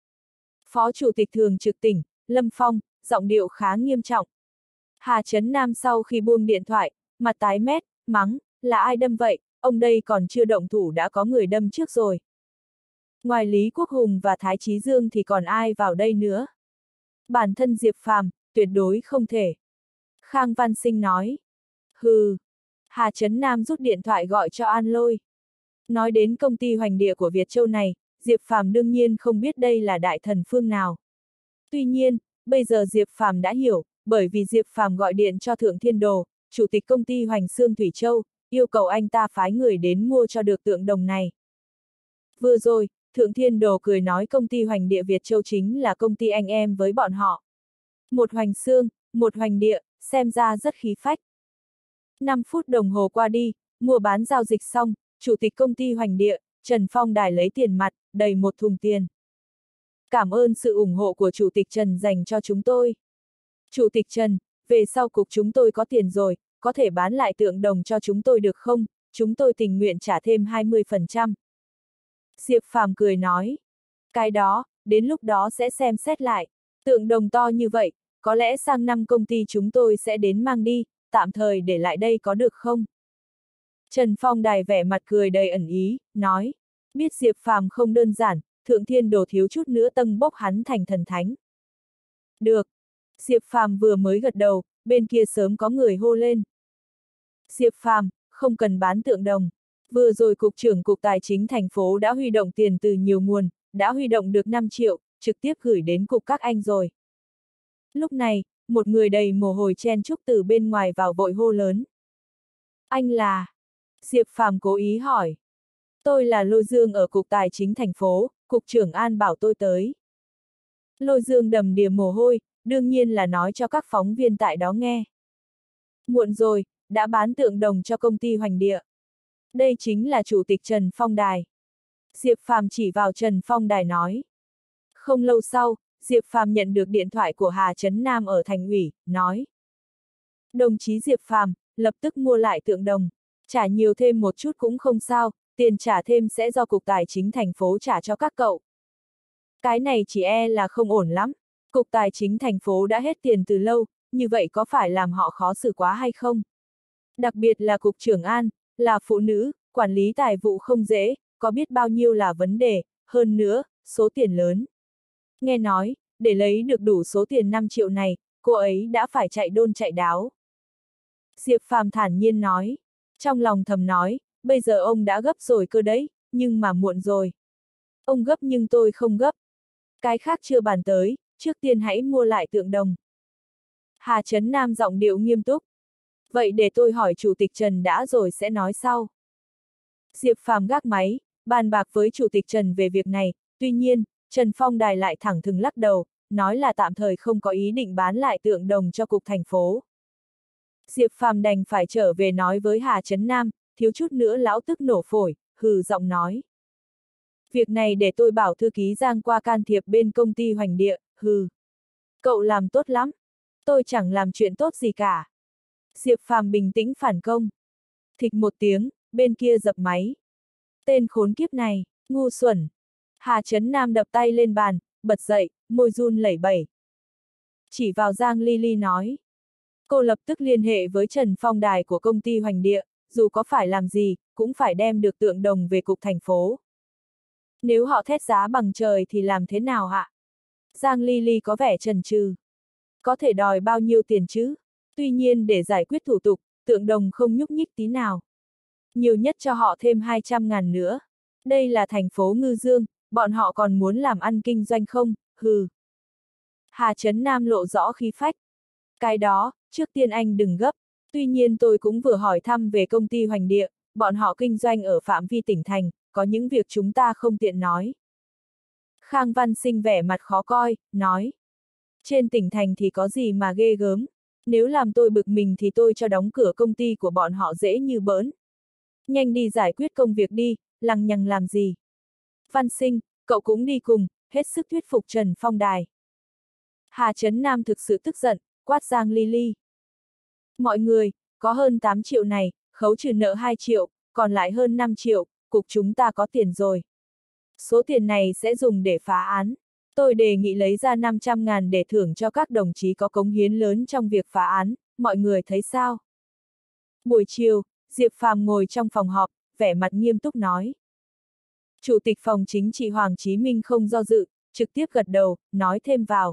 S1: Phó Chủ tịch Thường trực tỉnh, Lâm Phong, giọng điệu khá nghiêm trọng. Hà Trấn Nam sau khi buông điện thoại, mặt tái mét, mắng, là ai đâm vậy, ông đây còn chưa động thủ đã có người đâm trước rồi. Ngoài Lý Quốc Hùng và Thái Chí Dương thì còn ai vào đây nữa? Bản thân Diệp Phàm, tuyệt đối không thể. Khang Văn Sinh nói. Hừ. Hà Trấn Nam rút điện thoại gọi cho An Lôi. Nói đến công ty Hoành Địa của Việt Châu này, Diệp Phàm đương nhiên không biết đây là đại thần phương nào. Tuy nhiên, bây giờ Diệp Phàm đã hiểu, bởi vì Diệp Phàm gọi điện cho Thượng Thiên Đồ, chủ tịch công ty Hoành Xương Thủy Châu, yêu cầu anh ta phái người đến mua cho được tượng đồng này. Vừa rồi, Thượng Thiên Đồ cười nói công ty Hoành Địa Việt Châu chính là công ty anh em với bọn họ. Một Hoành Xương, một Hoành Địa, xem ra rất khí phách. năm phút đồng hồ qua đi, mua bán giao dịch xong, chủ tịch công ty Hoành Địa, Trần Phong Đài lấy tiền mặt, đầy một thùng tiền. Cảm ơn sự ủng hộ của Chủ tịch Trần dành cho chúng tôi. Chủ tịch Trần, về sau cục chúng tôi có tiền rồi, có thể bán lại tượng đồng cho chúng tôi được không? Chúng tôi tình nguyện trả thêm hai mươi phần trăm. Diệp Phàm cười nói. Cái đó, đến lúc đó sẽ xem xét lại. Tượng đồng to như vậy, có lẽ sang năm công ty chúng tôi sẽ đến mang đi, tạm thời để lại đây có được không? Trần Phong Đài vẻ mặt cười đầy ẩn ý, nói. Biết Diệp Phàm không đơn giản, Thượng Thiên Đồ thiếu chút nữa tâng bốc hắn thành thần thánh. Được. Diệp Phàm vừa mới gật đầu, bên kia sớm có người hô lên. Diệp Phàm, không cần bán tượng đồng. Vừa rồi Cục trưởng Cục Tài chính thành phố đã huy động tiền từ nhiều nguồn, đã huy động được năm triệu, trực tiếp gửi đến cục các anh rồi. Lúc này, một người đầy mồ hôi chen chúc từ bên ngoài vào vội hô lớn. Anh là... Diệp Phàm cố ý hỏi. Tôi là Lôi Dương ở Cục Tài chính thành phố, Cục trưởng An bảo tôi tới. Lôi Dương đầm đìa mồ hôi, đương nhiên là nói cho các phóng viên tại đó nghe. Muộn rồi, đã bán tượng đồng cho công ty Hoành Địa. Đây chính là chủ tịch Trần Phong Đài. Diệp Phàm chỉ vào Trần Phong Đài nói. Không lâu sau, Diệp Phàm nhận được điện thoại của Hà Trấn Nam ở thành ủy, nói. Đồng chí Diệp Phàm, lập tức mua lại tượng đồng, trả nhiều thêm một chút cũng không sao, tiền trả thêm sẽ do Cục Tài chính thành phố trả cho các cậu. Cái này chỉ e là không ổn lắm, Cục Tài chính thành phố đã hết tiền từ lâu, như vậy có phải làm họ khó xử quá hay không? Đặc biệt là Cục trưởng An, là phụ nữ, quản lý tài vụ không dễ, có biết bao nhiêu là vấn đề, hơn nữa, số tiền lớn. Nghe nói, để lấy được đủ số tiền năm triệu này, cô ấy đã phải chạy đôn chạy đáo. Diệp Phàm thản nhiên nói, trong lòng thầm nói, bây giờ ông đã gấp rồi cơ đấy, nhưng mà muộn rồi. Ông gấp nhưng tôi không gấp. Cái khác chưa bàn tới, trước tiên hãy mua lại tượng đồng. Hà Trấn Nam giọng điệu nghiêm túc. Vậy để tôi hỏi Chủ tịch Trần đã rồi sẽ nói sau. Diệp Phàm gác máy, bàn bạc với Chủ tịch Trần về việc này, tuy nhiên, Trần Phong Đài lại thẳng thừng lắc đầu, nói là tạm thời không có ý định bán lại tượng đồng cho cục thành phố. Diệp Phàm đành phải trở về nói với Hà Trấn Nam, thiếu chút nữa lão tức nổ phổi, hừ giọng nói. Việc này để tôi bảo thư ký Giang qua can thiệp bên công ty Hoành Địa, hừ. Cậu làm tốt lắm. Tôi chẳng làm chuyện tốt gì cả. Diệp Phàm bình tĩnh phản công. Thịch một tiếng, bên kia dập máy. Tên khốn kiếp này, ngu xuẩn. Hà Trấn Nam đập tay lên bàn, bật dậy, môi run lẩy bẩy. Chỉ vào Giang Ly Ly nói. Cô lập tức liên hệ với Trần Phong Đài của công ty Hoành Địa, dù có phải làm gì, cũng phải đem được tượng đồng về cục thành phố. Nếu họ thét giá bằng trời thì làm thế nào hả? Giang Ly Ly có vẻ chần chừ. Có thể đòi bao nhiêu tiền chứ? Tuy nhiên để giải quyết thủ tục, tượng đồng không nhúc nhích tí nào. Nhiều nhất cho họ thêm hai trăm ngàn nữa. Đây là thành phố Ngư Dương, bọn họ còn muốn làm ăn kinh doanh không? Hừ. Hà Trấn Nam lộ rõ khí phách. Cái đó, trước tiên anh đừng gấp. Tuy nhiên tôi cũng vừa hỏi thăm về công ty Hoành Địa, bọn họ kinh doanh ở phạm vi tỉnh thành, có những việc chúng ta không tiện nói. Khang Văn Sinh vẻ mặt khó coi, nói. Trên tỉnh thành thì có gì mà ghê gớm. Nếu làm tôi bực mình thì tôi cho đóng cửa công ty của bọn họ dễ như bỡn. Nhanh đi giải quyết công việc đi, lằng nhằng làm gì. Văn Sinh, cậu cũng đi cùng, hết sức thuyết phục Trần Phong Đài. Hà Trấn Nam thực sự tức giận, quát Giang Ly Ly. Mọi người, có hơn tám triệu này, khấu trừ nợ hai triệu, còn lại hơn năm triệu, cục chúng ta có tiền rồi. Số tiền này sẽ dùng để phá án. Tôi đề nghị lấy ra năm trăm ngàn để thưởng cho các đồng chí có cống hiến lớn trong việc phá án, mọi người thấy sao? Buổi chiều, Diệp Phàm ngồi trong phòng họp, vẻ mặt nghiêm túc nói. Chủ tịch phòng chính trị Hoàng Chí Minh không do dự, trực tiếp gật đầu, nói thêm vào.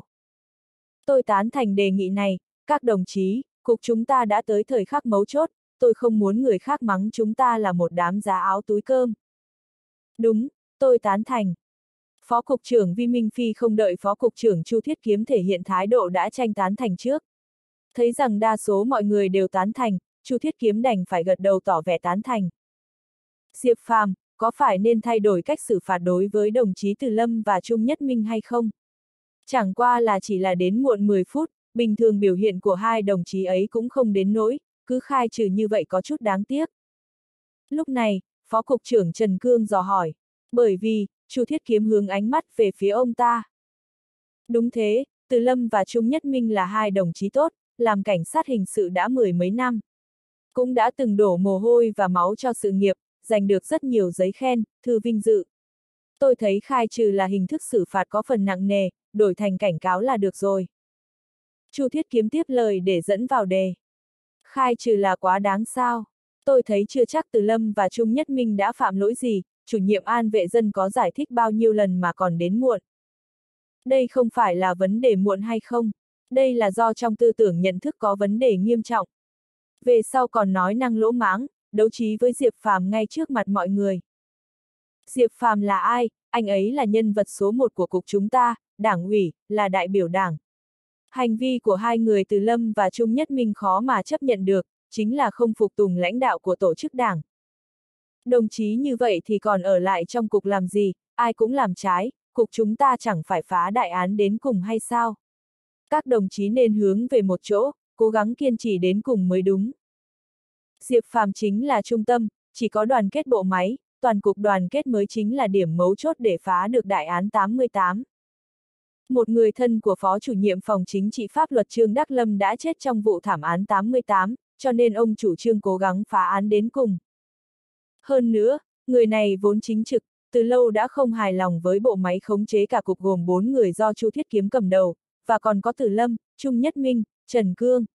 S1: Tôi tán thành đề nghị này, các đồng chí, cục chúng ta đã tới thời khắc mấu chốt, tôi không muốn người khác mắng chúng ta là một đám giá áo túi cơm. Đúng, tôi tán thành. Phó Cục trưởng Vi Minh Phi không đợi Phó Cục trưởng Chu Thiết Kiếm thể hiện thái độ đã tranh tán thành trước. Thấy rằng đa số mọi người đều tán thành, Chu Thiết Kiếm đành phải gật đầu tỏ vẻ tán thành. Diệp Phàm, có phải nên thay đổi cách xử phạt đối với đồng chí Từ Lâm và Trung Nhất Minh hay không? Chẳng qua là chỉ là đến muộn mười phút, bình thường biểu hiện của hai đồng chí ấy cũng không đến nỗi, cứ khai trừ như vậy có chút đáng tiếc. Lúc này, Phó Cục trưởng Trần Cương dò hỏi, bởi vì, Chu Thiết Kiếm hướng ánh mắt về phía ông ta. Đúng thế, Từ Lâm và Trung Nhất Minh là hai đồng chí tốt, làm cảnh sát hình sự đã mười mấy năm. cũng đã từng đổ mồ hôi và máu cho sự nghiệp, giành được rất nhiều giấy khen, thư vinh dự. Tôi thấy khai trừ là hình thức xử phạt có phần nặng nề, đổi thành cảnh cáo là được rồi. Chu Thiết Kiếm tiếp lời để dẫn vào đề. Khai trừ là quá đáng sao? Tôi thấy chưa chắc Từ Lâm và Trung Nhất Minh đã phạm lỗi gì, chủ nhiệm an vệ dân có giải thích bao nhiêu lần mà còn đến muộn. Đây không phải là vấn đề muộn hay không, đây là do trong tư tưởng nhận thức có vấn đề nghiêm trọng. Về sau còn nói năng lỗ mãng, đấu trí với Diệp Phàm ngay trước mặt mọi người. Diệp Phàm là ai? Anh ấy là nhân vật số một của cục chúng ta, đảng ủy, là đại biểu đảng. Hành vi của hai người Từ Lâm và Trung Nhất Minh khó mà chấp nhận được, chính là không phục tùng lãnh đạo của tổ chức đảng. Đồng chí như vậy thì còn ở lại trong cục làm gì, ai cũng làm trái, cục chúng ta chẳng phải phá đại án đến cùng hay sao? Các đồng chí nên hướng về một chỗ, cố gắng kiên trì đến cùng mới đúng. Diệp Phàm chính là trung tâm, chỉ có đoàn kết bộ máy, toàn cục đoàn kết mới chính là điểm mấu chốt để phá được đại án tám mươi tám. Một người thân của Phó chủ nhiệm phòng chính trị pháp luật Trương Đắc Lâm đã chết trong vụ thảm án tám mươi tám, cho nên ông chủ Trương cố gắng phá án đến cùng. Hơn nữa, người này vốn chính trực, từ lâu đã không hài lòng với bộ máy khống chế cả cục gồm bốn người do Chu Thiết Kiếm cầm đầu, và còn có Từ Lâm, Trung Nhất Minh, Trần Cương.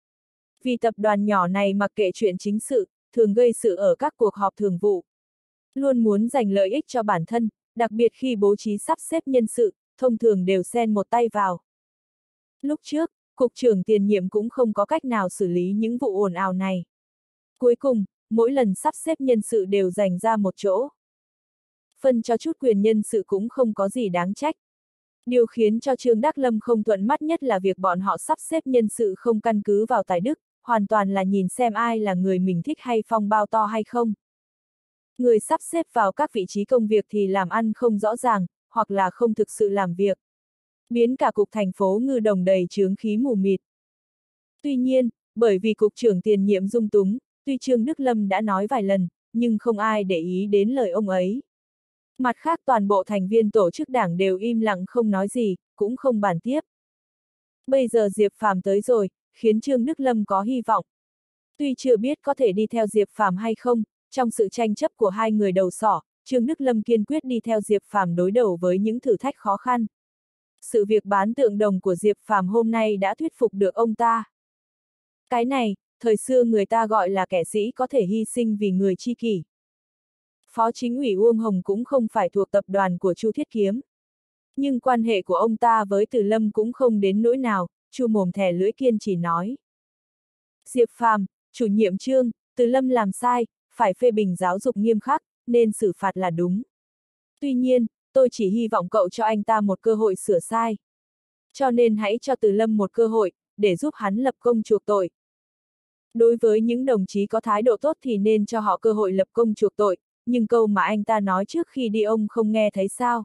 S1: Vì tập đoàn nhỏ này mặc kệ chuyện chính sự, thường gây sự ở các cuộc họp thường vụ. Luôn muốn giành lợi ích cho bản thân, đặc biệt khi bố trí sắp xếp nhân sự, thông thường đều xen một tay vào. Lúc trước, cục trưởng tiền nhiệm cũng không có cách nào xử lý những vụ ồn ào này. Cuối cùng, mỗi lần sắp xếp nhân sự đều dành ra một chỗ. Phân cho chút quyền nhân sự cũng không có gì đáng trách. Điều khiến cho Trương Đắc Lâm không thuận mắt nhất là việc bọn họ sắp xếp nhân sự không căn cứ vào tài đức, hoàn toàn là nhìn xem ai là người mình thích hay phong bao to hay không. Người sắp xếp vào các vị trí công việc thì làm ăn không rõ ràng, hoặc là không thực sự làm việc. Biến cả cục thành phố Ngư Đồng đầy chướng khí mù mịt. Tuy nhiên, bởi vì cục trưởng tiền nhiệm dung túng, tuy Trương Đức Lâm đã nói vài lần, nhưng không ai để ý đến lời ông ấy. Mặt khác toàn bộ thành viên tổ chức đảng đều im lặng không nói gì, cũng không bàn tiếp. Bây giờ Diệp Phàm tới rồi, khiến Trương Đức Lâm có hy vọng. Tuy chưa biết có thể đi theo Diệp Phàm hay không, trong sự tranh chấp của hai người đầu sỏ, Trương Đức Lâm kiên quyết đi theo Diệp Phàm đối đầu với những thử thách khó khăn. Sự việc bán tượng đồng của Diệp Phàm hôm nay đã thuyết phục được ông ta. Cái này, thời xưa người ta gọi là kẻ sĩ có thể hy sinh vì người tri kỷ. Phó chính ủy Uông Hồng cũng không phải thuộc tập đoàn của Chu Thiết Kiếm. Nhưng quan hệ của ông ta với Từ Lâm cũng không đến nỗi nào, Chu mồm thè lưỡi kiên chỉ nói. Diệp Phàm, chủ nhiệm Trương, Từ Lâm làm sai, phải phê bình giáo dục nghiêm khắc, nên xử phạt là đúng. Tuy nhiên, tôi chỉ hy vọng cậu cho anh ta một cơ hội sửa sai. Cho nên hãy cho Từ Lâm một cơ hội, để giúp hắn lập công chuộc tội. Đối với những đồng chí có thái độ tốt thì nên cho họ cơ hội lập công chuộc tội, nhưng câu mà anh ta nói trước khi đi ông không nghe thấy sao?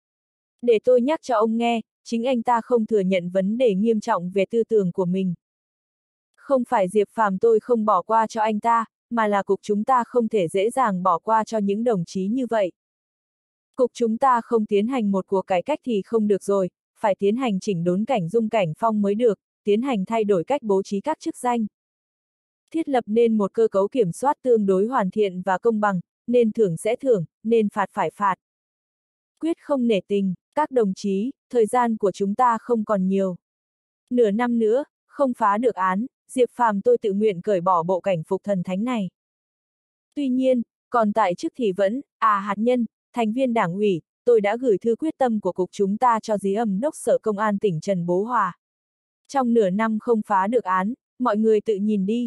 S1: Để tôi nhắc cho ông nghe, chính anh ta không thừa nhận vấn đề nghiêm trọng về tư tưởng của mình. Không phải Diệp Phàm tôi không bỏ qua cho anh ta, mà là cục chúng ta không thể dễ dàng bỏ qua cho những đồng chí như vậy. Cục chúng ta không tiến hành một cuộc cải cách thì không được rồi, phải tiến hành chỉnh đốn cảnh dung cảnh phong mới được, tiến hành thay đổi cách bố trí các chức danh. Thiết lập nên một cơ cấu kiểm soát tương đối hoàn thiện và công bằng, nên thưởng sẽ thưởng, nên phạt phải phạt. Quyết không nể tình, các đồng chí, thời gian của chúng ta không còn nhiều. Nửa năm nữa, không phá được án, Diệp Phàm tôi tự nguyện cởi bỏ bộ cảnh phục thần thánh này. Tuy nhiên, còn tại chức thì vẫn, à hạt nhân, thành viên đảng ủy, tôi đã gửi thư quyết tâm của cục chúng ta cho Giám Âm đốc Sở Công an tỉnh Trần Bố Hòa. Trong nửa năm không phá được án, mọi người tự nhìn đi.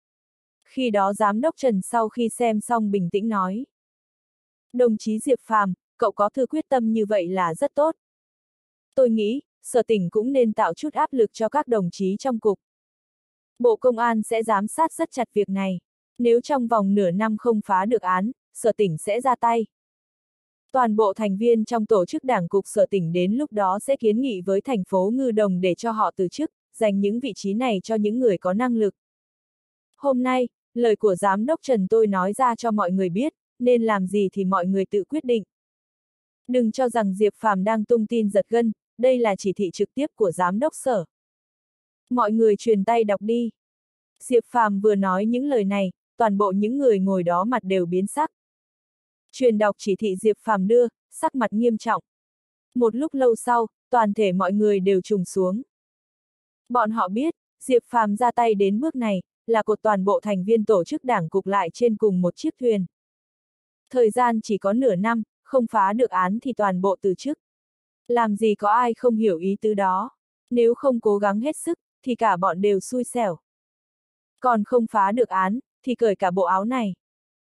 S1: Khi đó Giám đốc Trần sau khi xem xong bình tĩnh nói. Đồng chí Diệp Phàm, cậu có thư quyết tâm như vậy là rất tốt. Tôi nghĩ, Sở tỉnh cũng nên tạo chút áp lực cho các đồng chí trong cục. Bộ Công an sẽ giám sát rất chặt việc này. Nếu trong vòng nửa năm không phá được án, Sở tỉnh sẽ ra tay. Toàn bộ thành viên trong tổ chức đảng cục Sở tỉnh đến lúc đó sẽ kiến nghị với thành phố Ngư Đồng để cho họ từ chức, dành những vị trí này cho những người có năng lực. Hôm nay, lời của Giám đốc Trần tôi nói ra cho mọi người biết, nên làm gì thì mọi người tự quyết định. Đừng cho rằng Diệp Phàm đang tung tin giật gân, đây là chỉ thị trực tiếp của Giám đốc Sở. Mọi người truyền tay đọc đi. Diệp Phàm vừa nói những lời này, toàn bộ những người ngồi đó mặt đều biến sắc. Truyền đọc chỉ thị Diệp Phàm đưa, sắc mặt nghiêm trọng. Một lúc lâu sau, toàn thể mọi người đều trùng xuống. Bọn họ biết, Diệp Phàm ra tay đến bước này, là cột toàn bộ thành viên tổ chức đảng cục lại trên cùng một chiếc thuyền. Thời gian chỉ có nửa năm, không phá được án thì toàn bộ từ chức. Làm gì có ai không hiểu ý tứ đó. Nếu không cố gắng hết sức, thì cả bọn đều xui xẻo. Còn không phá được án, thì cởi cả bộ áo này.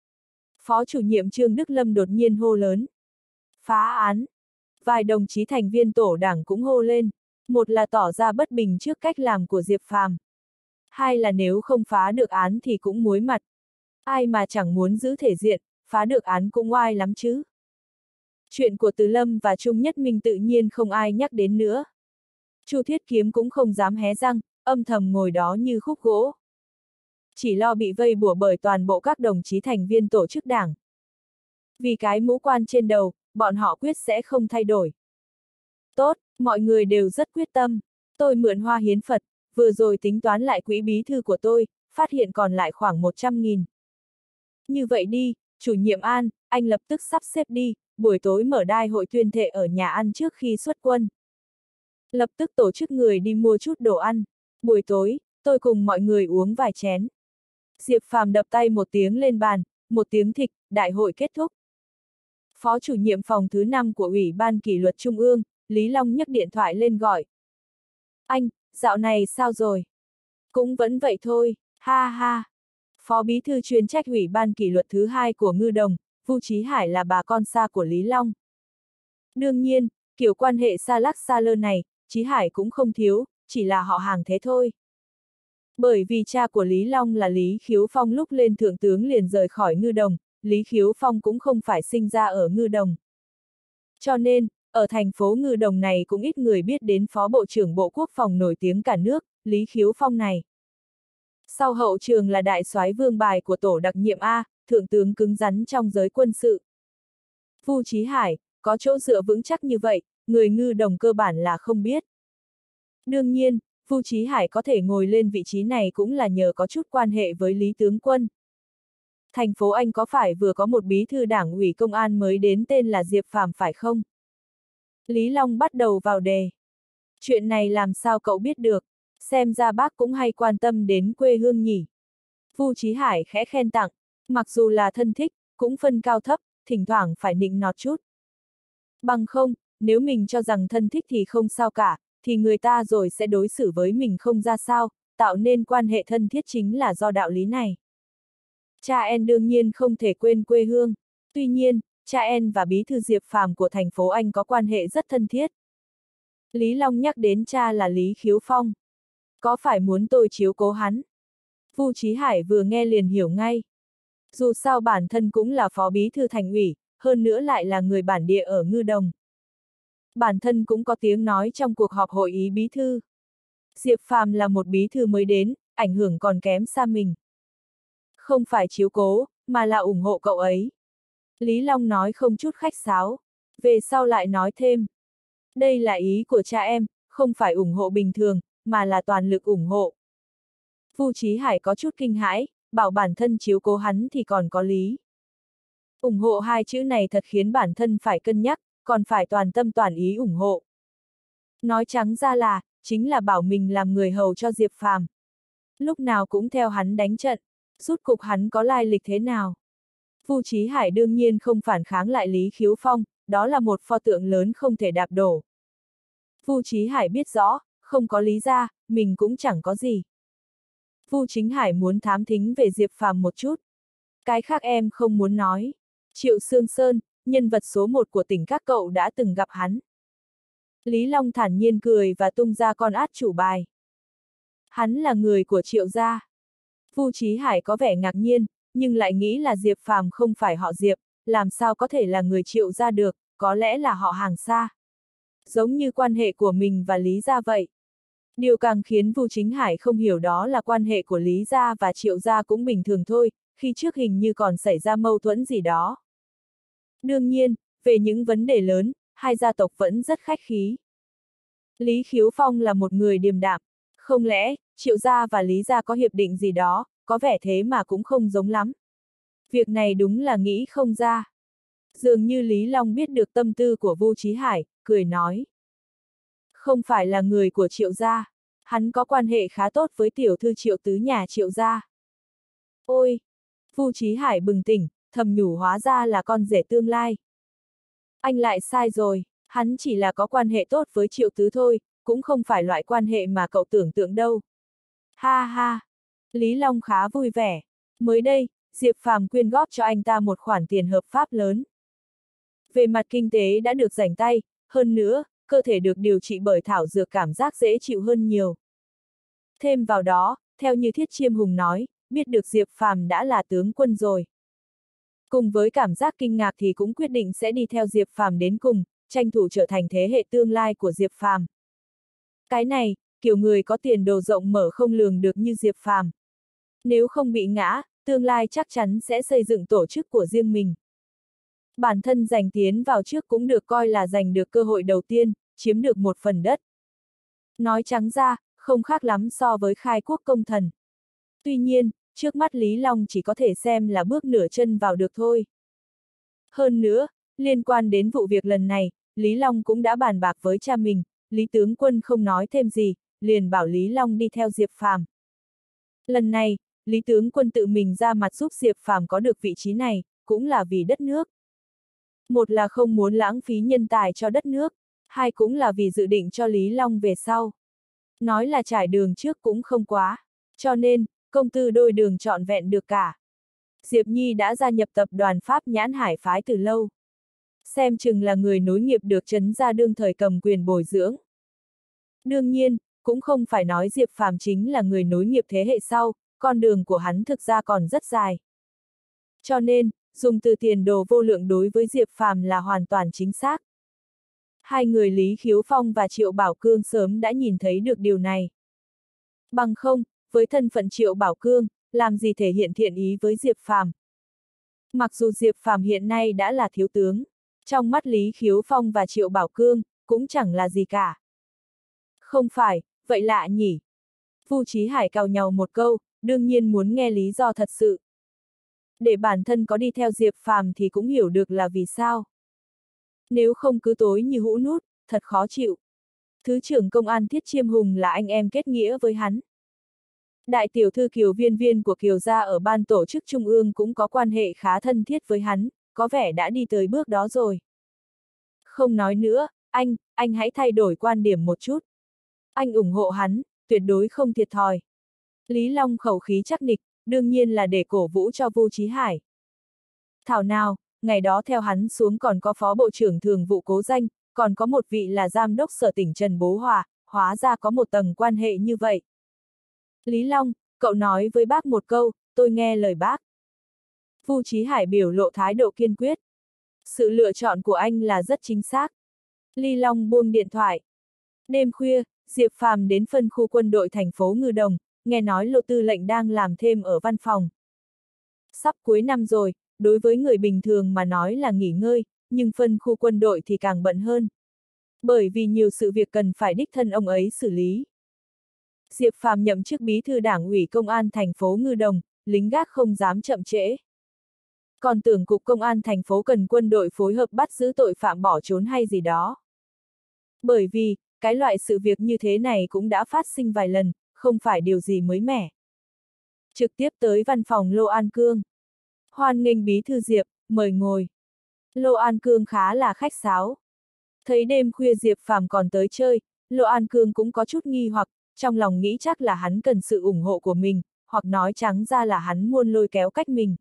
S1: Phó chủ nhiệm Trương Đức Lâm đột nhiên hô lớn. Phá án. Vài đồng chí thành viên tổ đảng cũng hô lên. Một là tỏ ra bất bình trước cách làm của Diệp Phàm. Hai là nếu không phá được án thì cũng muối mặt. Ai mà chẳng muốn giữ thể diện, phá được án cũng oai lắm chứ. Chuyện của Từ Lâm và Trung Nhất Minh tự nhiên không ai nhắc đến nữa. Chu Thiết Kiếm cũng không dám hé răng, âm thầm ngồi đó như khúc gỗ. Chỉ lo bị vây bủa bởi toàn bộ các đồng chí thành viên tổ chức đảng. Vì cái mũ quan trên đầu, bọn họ quyết sẽ không thay đổi. Tốt, mọi người đều rất quyết tâm. Tôi mượn hoa hiến Phật, vừa rồi tính toán lại quỹ bí thư của tôi, phát hiện còn lại khoảng một trăm nghìn. Như vậy đi, chủ nhiệm An, anh lập tức sắp xếp đi, buổi tối mở đại hội tuyên thệ ở nhà ăn trước khi xuất quân. Lập tức tổ chức người đi mua chút đồ ăn. Buổi tối, tôi cùng mọi người uống vài chén. Diệp Phàm đập tay một tiếng lên bàn, một tiếng thịch, đại hội kết thúc. Phó chủ nhiệm phòng thứ năm của Ủy ban Kỷ luật Trung ương, Lý Long nhấc điện thoại lên gọi. Anh, dạo này sao rồi? Cũng vẫn vậy thôi, ha ha. Phó bí thư chuyên trách Ủy ban Kỷ luật thứ hai của Ngư Đồng, Vu Chí Hải là bà con xa của Lý Long. Đương nhiên, kiểu quan hệ xa lắc xa lơ này, Chí Hải cũng không thiếu, chỉ là họ hàng thế thôi. Bởi vì cha của Lý Long là Lý Khiếu Phong lúc lên thượng tướng liền rời khỏi Ngư Đồng, Lý Khiếu Phong cũng không phải sinh ra ở Ngư Đồng. Cho nên, ở thành phố Ngư Đồng này cũng ít người biết đến Phó Bộ trưởng Bộ Quốc phòng nổi tiếng cả nước, Lý Khiếu Phong này. Sau hậu trường là đại soái Vương Bài của tổ đặc nhiệm A, thượng tướng cứng rắn trong giới quân sự. Vu Chí Hải, có chỗ dựa vững chắc như vậy, người Ngư Đồng cơ bản là không biết. Đương nhiên, Vu Chí Hải có thể ngồi lên vị trí này cũng là nhờ có chút quan hệ với Lý tướng quân. Thành phố Anh có phải vừa có một bí thư đảng ủy công an mới đến tên là Diệp Phàm phải không? Lý Long bắt đầu vào đề. Chuyện này làm sao cậu biết được? Xem ra bác cũng hay quan tâm đến quê hương nhỉ. Vu Chí Hải khẽ khen tặng, mặc dù là thân thích, cũng phân cao thấp, thỉnh thoảng phải nịnh nọt chút. Bằng không, nếu mình cho rằng thân thích thì không sao cả, thì người ta rồi sẽ đối xử với mình không ra sao, tạo nên quan hệ thân thiết chính là do đạo lý này. Cha En đương nhiên không thể quên quê hương, tuy nhiên, cha En và bí thư Diệp Phàm của thành phố Anh có quan hệ rất thân thiết. Lý Long nhắc đến cha là Lý Khiếu Phong. Có phải muốn tôi chiếu cố hắn? Vu Chí Hải vừa nghe liền hiểu ngay. Dù sao bản thân cũng là phó bí thư thành ủy, hơn nữa lại là người bản địa ở Ngư Đồng. Bản thân cũng có tiếng nói trong cuộc họp hội ý bí thư. Diệp Phàm là một bí thư mới đến, ảnh hưởng còn kém xa mình. Không phải chiếu cố, mà là ủng hộ cậu ấy. Lý Long nói không chút khách sáo. Về sau lại nói thêm. Đây là ý của cha em, không phải ủng hộ bình thường, mà là toàn lực ủng hộ. Vu Chí Hải có chút kinh hãi, bảo bản thân chiếu cố hắn thì còn có lý. Ủng hộ hai chữ này thật khiến bản thân phải cân nhắc, còn phải toàn tâm toàn ý ủng hộ. Nói trắng ra là, chính là bảo mình làm người hầu cho Diệp Phàm. Lúc nào cũng theo hắn đánh trận, rút cục hắn có lai lịch thế nào. Vu Chí Hải đương nhiên không phản kháng lại Lý Khiếu Phong, đó là một pho tượng lớn không thể đạp đổ. Vu Chí Hải biết rõ, không có lý ra, mình cũng chẳng có gì. Vu Chính Hải muốn thám thính về Diệp Phàm một chút. Cái khác em không muốn nói. Triệu Sương Sơn, nhân vật số một của tỉnh các cậu đã từng gặp hắn. Lý Long thản nhiên cười và tung ra con át chủ bài. Hắn là người của Triệu gia. Vu Chí Hải có vẻ ngạc nhiên, nhưng lại nghĩ là Diệp Phàm không phải họ Diệp, làm sao có thể là người Triệu gia được, có lẽ là họ hàng xa. Giống như quan hệ của mình và Lý gia vậy. Điều càng khiến Vu Chính Hải không hiểu đó là quan hệ của Lý gia và Triệu gia cũng bình thường thôi, khi trước hình như còn xảy ra mâu thuẫn gì đó. Đương nhiên, về những vấn đề lớn, hai gia tộc vẫn rất khách khí. Lý Khiếu Phong là một người điềm đạm, không lẽ, Triệu gia và Lý gia có hiệp định gì đó, có vẻ thế mà cũng không giống lắm. Việc này đúng là nghĩ không ra. Dường như Lý Long biết được tâm tư của Vu Chí Hải, cười nói. Không phải là người của Triệu gia, hắn có quan hệ khá tốt với tiểu thư Triệu tứ nhà Triệu gia. Ôi! Vu Chí Hải bừng tỉnh, thầm nhủ hóa ra là con rể tương lai. Anh lại sai rồi, hắn chỉ là có quan hệ tốt với Triệu tứ thôi, cũng không phải loại quan hệ mà cậu tưởng tượng đâu. Ha ha! Lý Long khá vui vẻ. Mới đây, Diệp Phàm quyên góp cho anh ta một khoản tiền hợp pháp lớn. Về mặt kinh tế đã được rảnh tay, hơn nữa, cơ thể được điều trị bởi thảo dược cảm giác dễ chịu hơn nhiều. Thêm vào đó, theo như Thiết Chiêm Hùng nói, biết được Diệp Phàm đã là tướng quân rồi. Cùng với cảm giác kinh ngạc thì cũng quyết định sẽ đi theo Diệp Phàm đến cùng, tranh thủ trở thành thế hệ tương lai của Diệp Phàm. Cái này, kiểu người có tiền đồ rộng mở không lường được như Diệp Phàm. Nếu không bị ngã, tương lai chắc chắn sẽ xây dựng tổ chức của riêng mình. Bản thân giành tiến vào trước cũng được coi là giành được cơ hội đầu tiên, chiếm được một phần đất. Nói trắng ra, không khác lắm so với khai quốc công thần. Tuy nhiên, trước mắt Lý Long chỉ có thể xem là bước nửa chân vào được thôi. Hơn nữa, liên quan đến vụ việc lần này, Lý Long cũng đã bàn bạc với cha mình, Lý tướng quân không nói thêm gì, liền bảo Lý Long đi theo Diệp Phàm. Lần này, Lý tướng quân tự mình ra mặt giúp Diệp Phàm có được vị trí này, cũng là vì đất nước. Một là không muốn lãng phí nhân tài cho đất nước, hai cũng là vì dự định cho Lý Long về sau. Nói là trải đường trước cũng không quá, cho nên, công tư đôi đường trọn vẹn được cả. Diệp Nhi đã gia nhập tập đoàn Pháp Nhãn Hải phái từ lâu. Xem chừng là người nối nghiệp được Trấn Gia đương thời cầm quyền bồi dưỡng. Đương nhiên, cũng không phải nói Diệp Phàm chính là người nối nghiệp thế hệ sau, con đường của hắn thực ra còn rất dài. Cho nên, dùng từ tiền đồ vô lượng đối với Diệp Phàm là hoàn toàn chính xác. Hai người Lý Khiếu Phong và Triệu Bảo Cương sớm đã nhìn thấy được điều này. Bằng không, với thân phận Triệu Bảo Cương, làm gì thể hiện thiện ý với Diệp Phàm. Mặc dù Diệp Phàm hiện nay đã là thiếu tướng, trong mắt Lý Khiếu Phong và Triệu Bảo Cương, cũng chẳng là gì cả. Không phải, vậy lạ nhỉ? Vu Chí Hải cào nhàu một câu, đương nhiên muốn nghe lý do thật sự. Để bản thân có đi theo Diệp Phàm thì cũng hiểu được là vì sao. Nếu không cứ tối như hũ nút, thật khó chịu. Thứ trưởng công an Thiết Chiêm Hùng là anh em kết nghĩa với hắn. Đại tiểu thư Kiều Viên Viên của Kiều gia ở ban tổ chức trung ương cũng có quan hệ khá thân thiết với hắn, có vẻ đã đi tới bước đó rồi. Không nói nữa, anh, anh hãy thay đổi quan điểm một chút. Anh ủng hộ hắn, tuyệt đối không thiệt thòi. Lý Long khẩu khí chắc nịch, đương nhiên là để cổ vũ cho Vu Chí Hải. Thảo nào, ngày đó theo hắn xuống còn có phó bộ trưởng thường vụ Cố Danh, còn có một vị là giám đốc sở tỉnh Trần Bố Hòa, hóa ra có một tầng quan hệ như vậy. Lý Long, cậu nói với bác một câu, tôi nghe lời bác. Vu Chí Hải biểu lộ thái độ kiên quyết. Sự lựa chọn của anh là rất chính xác. Lý Long buông điện thoại. Đêm khuya, Diệp Phàm đến phân khu quân đội thành phố Ngư Đồng, nghe nói Lộ tư lệnh đang làm thêm ở văn phòng. Sắp cuối năm rồi, đối với người bình thường mà nói là nghỉ ngơi, nhưng phân khu quân đội thì càng bận hơn. Bởi vì nhiều sự việc cần phải đích thân ông ấy xử lý. Diệp Phàm nhậm chức bí thư đảng ủy công an thành phố Ngư Đồng, lính gác không dám chậm trễ. Còn tưởng cục công an thành phố cần quân đội phối hợp bắt giữ tội phạm bỏ trốn hay gì đó. Bởi vì, cái loại sự việc như thế này cũng đã phát sinh vài lần, không phải điều gì mới mẻ. Trực tiếp tới văn phòng Lô An Cương. Hoan nghênh bí thư Diệp, mời ngồi. Lô An Cương khá là khách sáo. Thấy đêm khuya Diệp Phàm còn tới chơi, Lô An Cương cũng có chút nghi hoặc, trong lòng nghĩ chắc là hắn cần sự ủng hộ của mình, hoặc nói trắng ra là hắn muốn lôi kéo cách mình.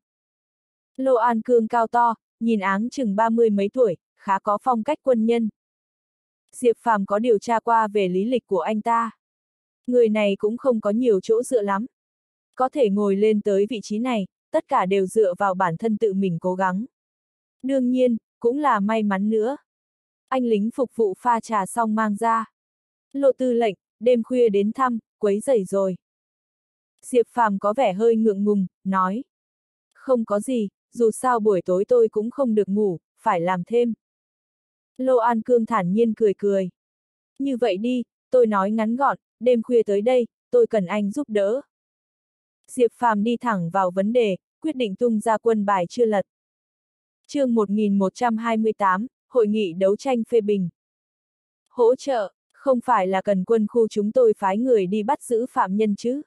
S1: Lô An Cương cao to, nhìn áng chừng ba mươi mấy tuổi, khá có phong cách quân nhân. Diệp Phàm có điều tra qua về lý lịch của anh ta. Người này cũng không có nhiều chỗ dựa lắm. Có thể ngồi lên tới vị trí này, tất cả đều dựa vào bản thân tự mình cố gắng. Đương nhiên, cũng là may mắn nữa. Anh lính phục vụ pha trà xong mang ra. Lộ tư lệnh, đêm khuya đến thăm, quấy rầy rồi. Diệp Phàm có vẻ hơi ngượng ngùng, nói. Không có gì, dù sao buổi tối tôi cũng không được ngủ, phải làm thêm. Lô An Cương thản nhiên cười cười. Như vậy đi, tôi nói ngắn gọn, đêm khuya tới đây, tôi cần anh giúp đỡ. Diệp Phàm đi thẳng vào vấn đề, quyết định tung ra quân bài chưa lật. Chương một nghìn một trăm hai mươi tám, Hội nghị đấu tranh phê bình. Hỗ trợ, không phải là cần quân khu chúng tôi phái người đi bắt giữ phạm nhân chứ?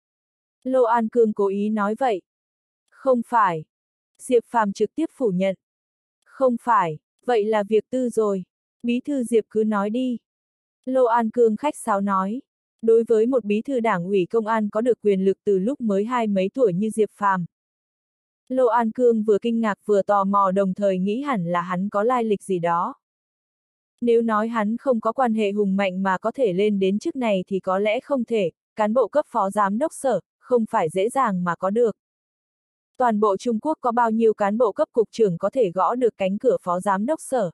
S1: Lô An Cương cố ý nói vậy. Không phải. Diệp Phàm trực tiếp phủ nhận. Không phải, vậy là việc tư rồi. Bí thư Diệp cứ nói đi. Lô An Cương khách sáo nói. Đối với một bí thư đảng ủy công an có được quyền lực từ lúc mới hai mấy tuổi như Diệp Phàm, Lô An Cương vừa kinh ngạc vừa tò mò, đồng thời nghĩ hẳn là hắn có lai lịch gì đó. Nếu nói hắn không có quan hệ hùng mạnh mà có thể lên đến chức này thì có lẽ không thể, cán bộ cấp phó giám đốc sở, không phải dễ dàng mà có được. Toàn bộ Trung Quốc có bao nhiêu cán bộ cấp cục trưởng có thể gõ được cánh cửa phó giám đốc sở?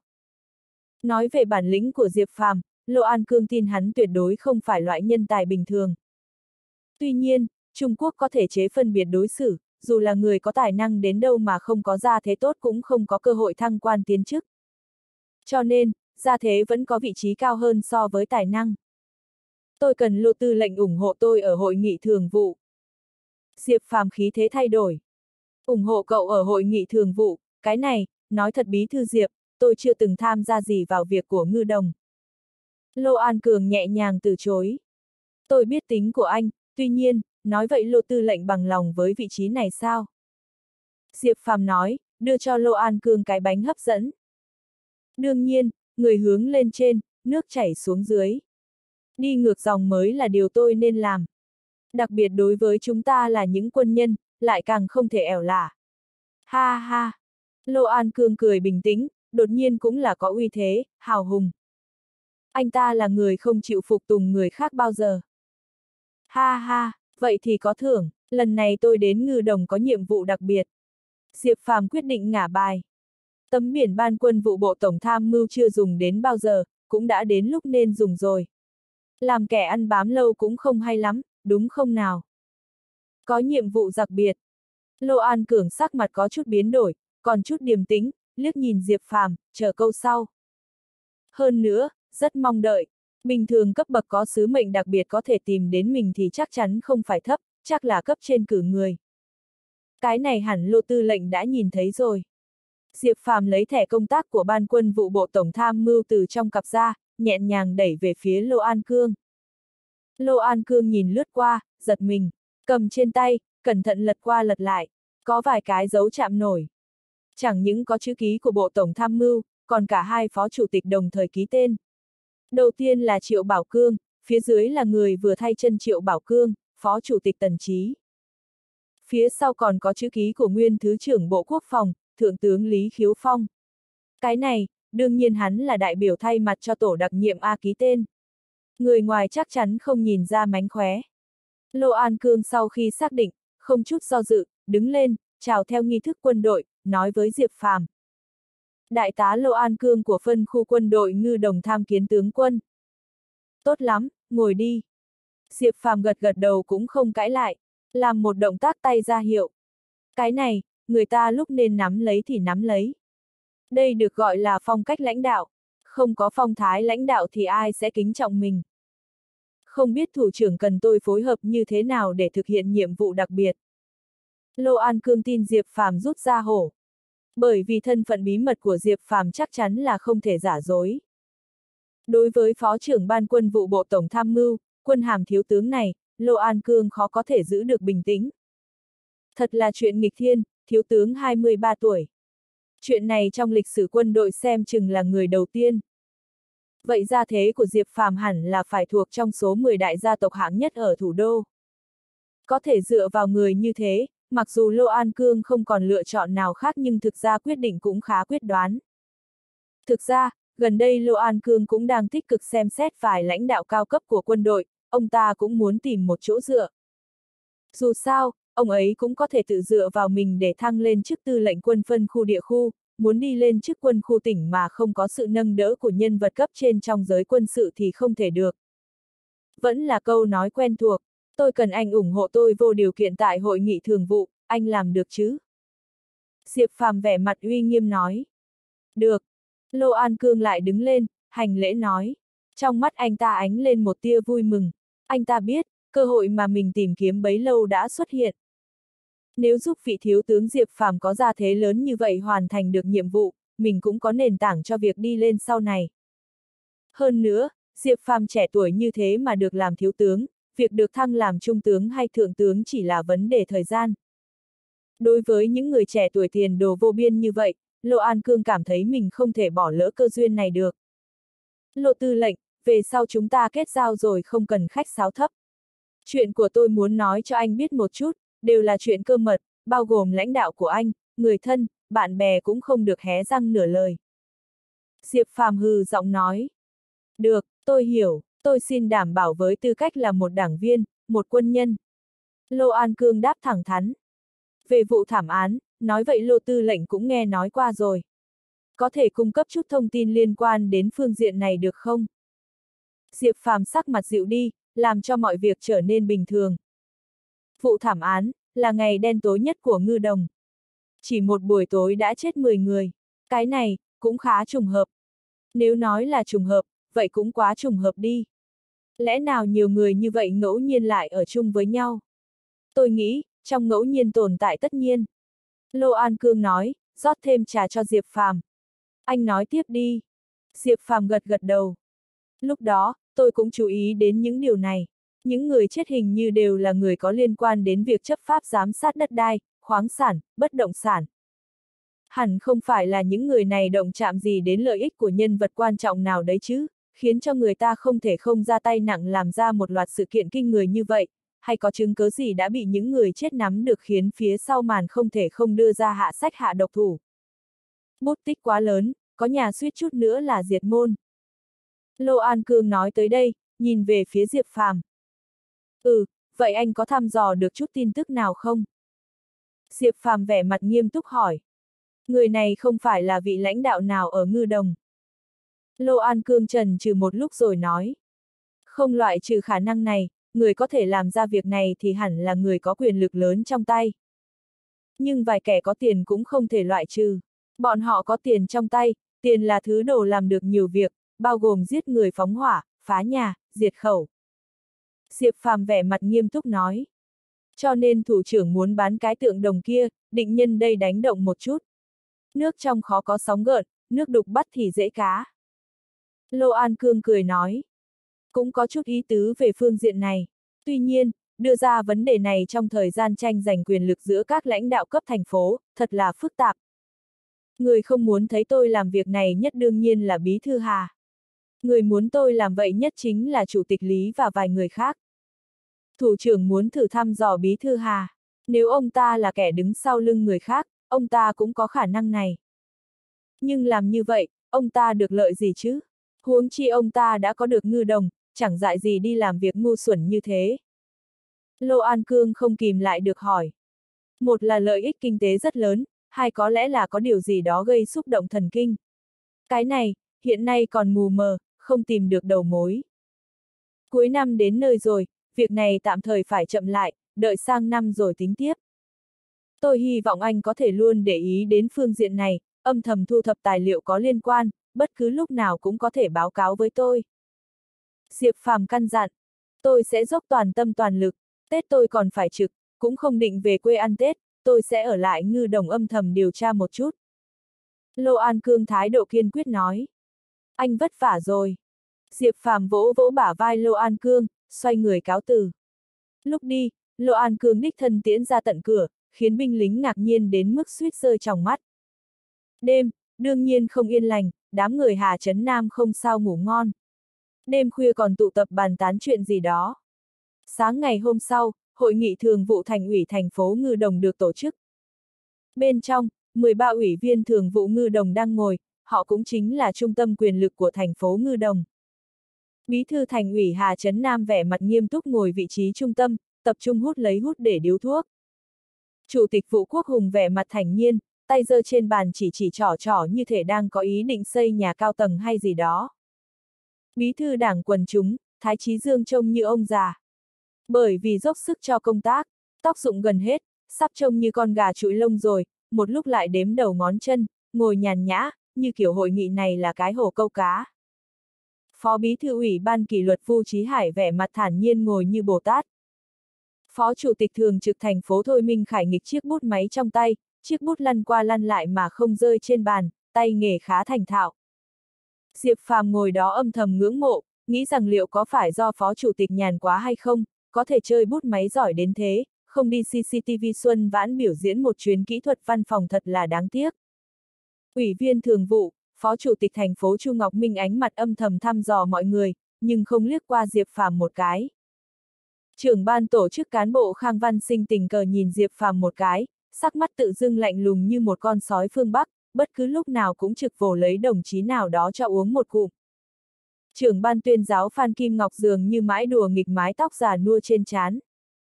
S1: Nói về bản lĩnh của Diệp Phàm, Lô An Cương tin hắn tuyệt đối không phải loại nhân tài bình thường. Tuy nhiên, Trung Quốc có thể chế phân biệt đối xử, dù là người có tài năng đến đâu mà không có gia thế tốt cũng không có cơ hội thăng quan tiến chức. Cho nên, gia thế vẫn có vị trí cao hơn so với tài năng. Tôi cần Lô tư lệnh ủng hộ tôi ở hội nghị thường vụ. Diệp Phàm khí thế thay đổi. Ủng hộ cậu ở hội nghị thường vụ, cái này, nói thật bí thư Diệp, tôi chưa từng tham gia gì vào việc của Ngư Đồng. Lô An Cường nhẹ nhàng từ chối. Tôi biết tính của anh, tuy nhiên, nói vậy Lô tư lệnh bằng lòng với vị trí này sao? Diệp Phàm nói, đưa cho Lô An Cương cái bánh hấp dẫn. Đương nhiên, người hướng lên trên, nước chảy xuống dưới. Đi ngược dòng mới là điều tôi nên làm. Đặc biệt đối với chúng ta là những quân nhân, lại càng không thể ẻo lả. Ha ha! Lô An Cương cười bình tĩnh, đột nhiên cũng là có uy thế, hào hùng. Anh ta là người không chịu phục tùng người khác bao giờ. Ha ha, vậy thì có thưởng, lần này tôi đến Ngư Đồng có nhiệm vụ đặc biệt. Diệp Phàm quyết định ngả bài. Tấm biển ban quân vụ bộ tổng tham mưu chưa dùng đến bao giờ, cũng đã đến lúc nên dùng rồi. Làm kẻ ăn bám lâu cũng không hay lắm, đúng không nào? Có nhiệm vụ đặc biệt. Lô An Cường sắc mặt có chút biến đổi, còn chút điềm tĩnh, liếc nhìn Diệp Phàm, chờ câu sau. Hơn nữa, rất mong đợi. Bình thường cấp bậc có sứ mệnh đặc biệt có thể tìm đến mình thì chắc chắn không phải thấp, chắc là cấp trên cử người. Cái này hẳn Lô tư lệnh đã nhìn thấy rồi. Diệp Phàm lấy thẻ công tác của ban quân vụ bộ tổng tham mưu từ trong cặp ra, nhẹ nhàng đẩy về phía Lô An Cương. Lô An Cương nhìn lướt qua, giật mình, cầm trên tay, cẩn thận lật qua lật lại, có vài cái dấu chạm nổi. Chẳng những có chữ ký của bộ tổng tham mưu, còn cả hai phó chủ tịch đồng thời ký tên. Đầu tiên là Triệu Bảo Cương, phía dưới là người vừa thay chân Triệu Bảo Cương, phó chủ tịch Tần Chí. Phía sau còn có chữ ký của nguyên Thứ trưởng Bộ Quốc phòng, Thượng tướng Lý Khiếu Phong. Cái này, đương nhiên hắn là đại biểu thay mặt cho tổ đặc nhiệm A ký tên. Người ngoài chắc chắn không nhìn ra mánh khóe. Lô An Cương sau khi xác định, không chút do dự, đứng lên, chào theo nghi thức quân đội, nói với Diệp Phàm. Đại tá Lô An Cương của phân khu quân đội Ngư Đồng tham kiến tướng quân. Tốt lắm, ngồi đi. Diệp Phàm gật gật đầu cũng không cãi lại, làm một động tác tay ra hiệu. Cái này, người ta lúc nên nắm lấy thì nắm lấy. Đây được gọi là phong cách lãnh đạo. Không có phong thái lãnh đạo thì ai sẽ kính trọng mình. Không biết thủ trưởng cần tôi phối hợp như thế nào để thực hiện nhiệm vụ đặc biệt. Lô An Cương tin Diệp Phàm rút ra hổ. Bởi vì thân phận bí mật của Diệp Phàm chắc chắn là không thể giả dối. Đối với phó trưởng ban quân vụ bộ tổng tham mưu, quân hàm thiếu tướng này, Lô An Cương khó có thể giữ được bình tĩnh. Thật là chuyện nghịch thiên, thiếu tướng hai mươi ba tuổi. Chuyện này trong lịch sử quân đội xem chừng là người đầu tiên. Vậy gia thế của Diệp Phàm hẳn là phải thuộc trong số mười đại gia tộc hạng nhất ở thủ đô. Có thể dựa vào người như thế, mặc dù Lô An Cương không còn lựa chọn nào khác nhưng thực ra quyết định cũng khá quyết đoán. Thực ra, gần đây Lô An Cương cũng đang tích cực xem xét vài lãnh đạo cao cấp của quân đội, ông ta cũng muốn tìm một chỗ dựa. Dù sao, ông ấy cũng có thể tự dựa vào mình để thăng lên chức tư lệnh quân phân khu địa khu, muốn đi lên chức quân khu tỉnh mà không có sự nâng đỡ của nhân vật cấp trên trong giới quân sự thì không thể được. Vẫn là câu nói quen thuộc, tôi cần anh ủng hộ tôi vô điều kiện tại hội nghị thường vụ, anh làm được chứ? Diệp Phàm vẻ mặt uy nghiêm nói. Được. Lô An Cương lại đứng lên, hành lễ nói. Trong mắt anh ta ánh lên một tia vui mừng. Anh ta biết, cơ hội mà mình tìm kiếm bấy lâu đã xuất hiện. Nếu giúp vị thiếu tướng Diệp Phàm có gia thế lớn như vậy hoàn thành được nhiệm vụ, mình cũng có nền tảng cho việc đi lên sau này. Hơn nữa, Diệp Phàm trẻ tuổi như thế mà được làm thiếu tướng, việc được thăng làm trung tướng hay thượng tướng chỉ là vấn đề thời gian. Đối với những người trẻ tuổi tiền đồ vô biên như vậy, Lộ An Cương cảm thấy mình không thể bỏ lỡ cơ duyên này được. Lộ tư lệnh, về sau chúng ta kết giao rồi không cần khách sáo thấp. Chuyện của tôi muốn nói cho anh biết một chút, đều là chuyện cơ mật, bao gồm lãnh đạo của anh, người thân, bạn bè cũng không được hé răng nửa lời. Diệp Phàm hừ giọng nói. Được, tôi hiểu, tôi xin đảm bảo với tư cách là một đảng viên, một quân nhân. Lô An Cương đáp thẳng thắn. Về vụ thảm án, nói vậy Lô tư lệnh cũng nghe nói qua rồi. Có thể cung cấp chút thông tin liên quan đến phương diện này được không? Diệp Phàm sắc mặt dịu đi, làm cho mọi việc trở nên bình thường. Vụ thảm án, là ngày đen tối nhất của Ngư Đồng. Chỉ một buổi tối đã chết mười người. Cái này, cũng khá trùng hợp. Nếu nói là trùng hợp, vậy cũng quá trùng hợp đi. Lẽ nào nhiều người như vậy ngẫu nhiên lại ở chung với nhau? Tôi nghĩ, trong ngẫu nhiên tồn tại tất nhiên. Lô An Cương nói, rót thêm trà cho Diệp Phàm. Anh nói tiếp đi. Diệp Phàm gật gật đầu. Lúc đó, tôi cũng chú ý đến những điều này. Những người chết hình như đều là người có liên quan đến việc chấp pháp giám sát đất đai, khoáng sản, bất động sản. Hẳn không phải là những người này động chạm gì đến lợi ích của nhân vật quan trọng nào đấy chứ, khiến cho người ta không thể không ra tay nặng làm ra một loạt sự kiện kinh người như vậy, hay có chứng cứ gì đã bị những người chết nắm được khiến phía sau màn không thể không đưa ra hạ sách hạ độc thủ. Bút tích quá lớn, có nhà suýt chút nữa là diệt môn. Lô An Cương nói tới đây, nhìn về phía Diệp Phàm. Ừ, vậy anh có thăm dò được chút tin tức nào không? Diệp Phàm vẻ mặt nghiêm túc hỏi. Người này không phải là vị lãnh đạo nào ở Ngư Đồng. Lô An Cương trần trừ một lúc rồi nói. Không loại trừ khả năng này, người có thể làm ra việc này thì hẳn là người có quyền lực lớn trong tay. Nhưng vài kẻ có tiền cũng không thể loại trừ. Bọn họ có tiền trong tay, tiền là thứ đồ làm được nhiều việc, bao gồm giết người phóng hỏa, phá nhà, diệt khẩu. Diệp Phàm vẻ mặt nghiêm túc nói. Cho nên thủ trưởng muốn bán cái tượng đồng kia, định nhân đây đánh động một chút. Nước trong khó có sóng gợn, nước đục bắt thì dễ cá. Lô An Cương cười nói. Cũng có chút ý tứ về phương diện này. Tuy nhiên, đưa ra vấn đề này trong thời gian tranh giành quyền lực giữa các lãnh đạo cấp thành phố, thật là phức tạp. Người không muốn thấy tôi làm việc này nhất đương nhiên là Bí Thư Hà. Người muốn tôi làm vậy nhất chính là Chủ tịch Lý và vài người khác. Thủ trưởng muốn thử thăm dò Bí Thư Hà. Nếu ông ta là kẻ đứng sau lưng người khác, ông ta cũng có khả năng này. Nhưng làm như vậy, ông ta được lợi gì chứ? Huống chi ông ta đã có được Ngư Đồng, chẳng dại gì đi làm việc ngu xuẩn như thế. Lô An Cương không kìm lại được hỏi. Một là lợi ích kinh tế rất lớn, hai có lẽ là có điều gì đó gây xúc động thần kinh. Cái này, hiện nay còn mù mờ, không tìm được đầu mối. Cuối năm đến nơi rồi, việc này tạm thời phải chậm lại, đợi sang năm rồi tính tiếp. Tôi hy vọng anh có thể luôn để ý đến phương diện này, âm thầm thu thập tài liệu có liên quan, bất cứ lúc nào cũng có thể báo cáo với tôi. Diệp Phàm căn dặn, tôi sẽ dốc toàn tâm toàn lực, Tết tôi còn phải trực, cũng không định về quê ăn Tết, tôi sẽ ở lại Ngư Đồng âm thầm điều tra một chút. Lô An Cương thái độ kiên quyết nói. Anh vất vả rồi. Diệp Phàm vỗ vỗ bả vai Lô An Cương, xoay người cáo từ. Lúc đi, Lô An Cương đích thân tiễn ra tận cửa, khiến binh lính ngạc nhiên đến mức suýt rơi tròng mắt. Đêm, đương nhiên không yên lành, đám người Hà Trấn Nam không sao ngủ ngon. Đêm khuya còn tụ tập bàn tán chuyện gì đó. Sáng ngày hôm sau, hội nghị thường vụ thành ủy thành phố Ngư Đồng được tổ chức. Bên trong, mười ba ủy viên thường vụ Ngư Đồng đang ngồi, họ cũng chính là trung tâm quyền lực của thành phố Ngư Đồng. Bí thư thành ủy Hà Trấn Nam vẻ mặt nghiêm túc ngồi vị trí trung tâm, tập trung hút lấy hút để điếu thuốc. Chủ tịch Vũ Quốc Hùng vẻ mặt thản nhiên, tay giơ trên bàn chỉ chỉ trỏ trỏ như thể đang có ý định xây nhà cao tầng hay gì đó. Bí thư đảng quần chúng, Thái Chí Dương trông như ông già. Bởi vì dốc sức cho công tác, tóc rụng gần hết, sắp trông như con gà trụi lông rồi, một lúc lại đếm đầu ngón chân, ngồi nhàn nhã, như kiểu hội nghị này là cái hồ câu cá. Phó bí thư ủy ban kỷ luật Vu Chí Hải vẻ mặt thản nhiên ngồi như Bồ Tát, Phó Chủ tịch Thường trực thành phố Thôi Minh Khải nghịch chiếc bút máy trong tay, chiếc bút lăn qua lăn lại mà không rơi trên bàn, tay nghề khá thành thạo. Diệp Phàm ngồi đó âm thầm ngưỡng mộ, nghĩ rằng liệu có phải do Phó Chủ tịch nhàn quá hay không, có thể chơi bút máy giỏi đến thế, không đi xê xê tê vê Xuân Vãn biểu diễn một chuyến kỹ thuật văn phòng thật là đáng tiếc. Ủy viên thường vụ, Phó Chủ tịch thành phố Chu Ngọc Minh ánh mặt âm thầm thăm dò mọi người, nhưng không liếc qua Diệp Phàm một cái. Trưởng ban tổ chức cán bộ Khang Văn Sinh tình cờ nhìn Diệp Phàm một cái, sắc mắt tự dưng lạnh lùng như một con sói phương Bắc, bất cứ lúc nào cũng trực vồ lấy đồng chí nào đó cho uống một cụm. Trưởng ban tuyên giáo Phan Kim Ngọc dường như mãi đùa nghịch mái tóc già nua trên trán.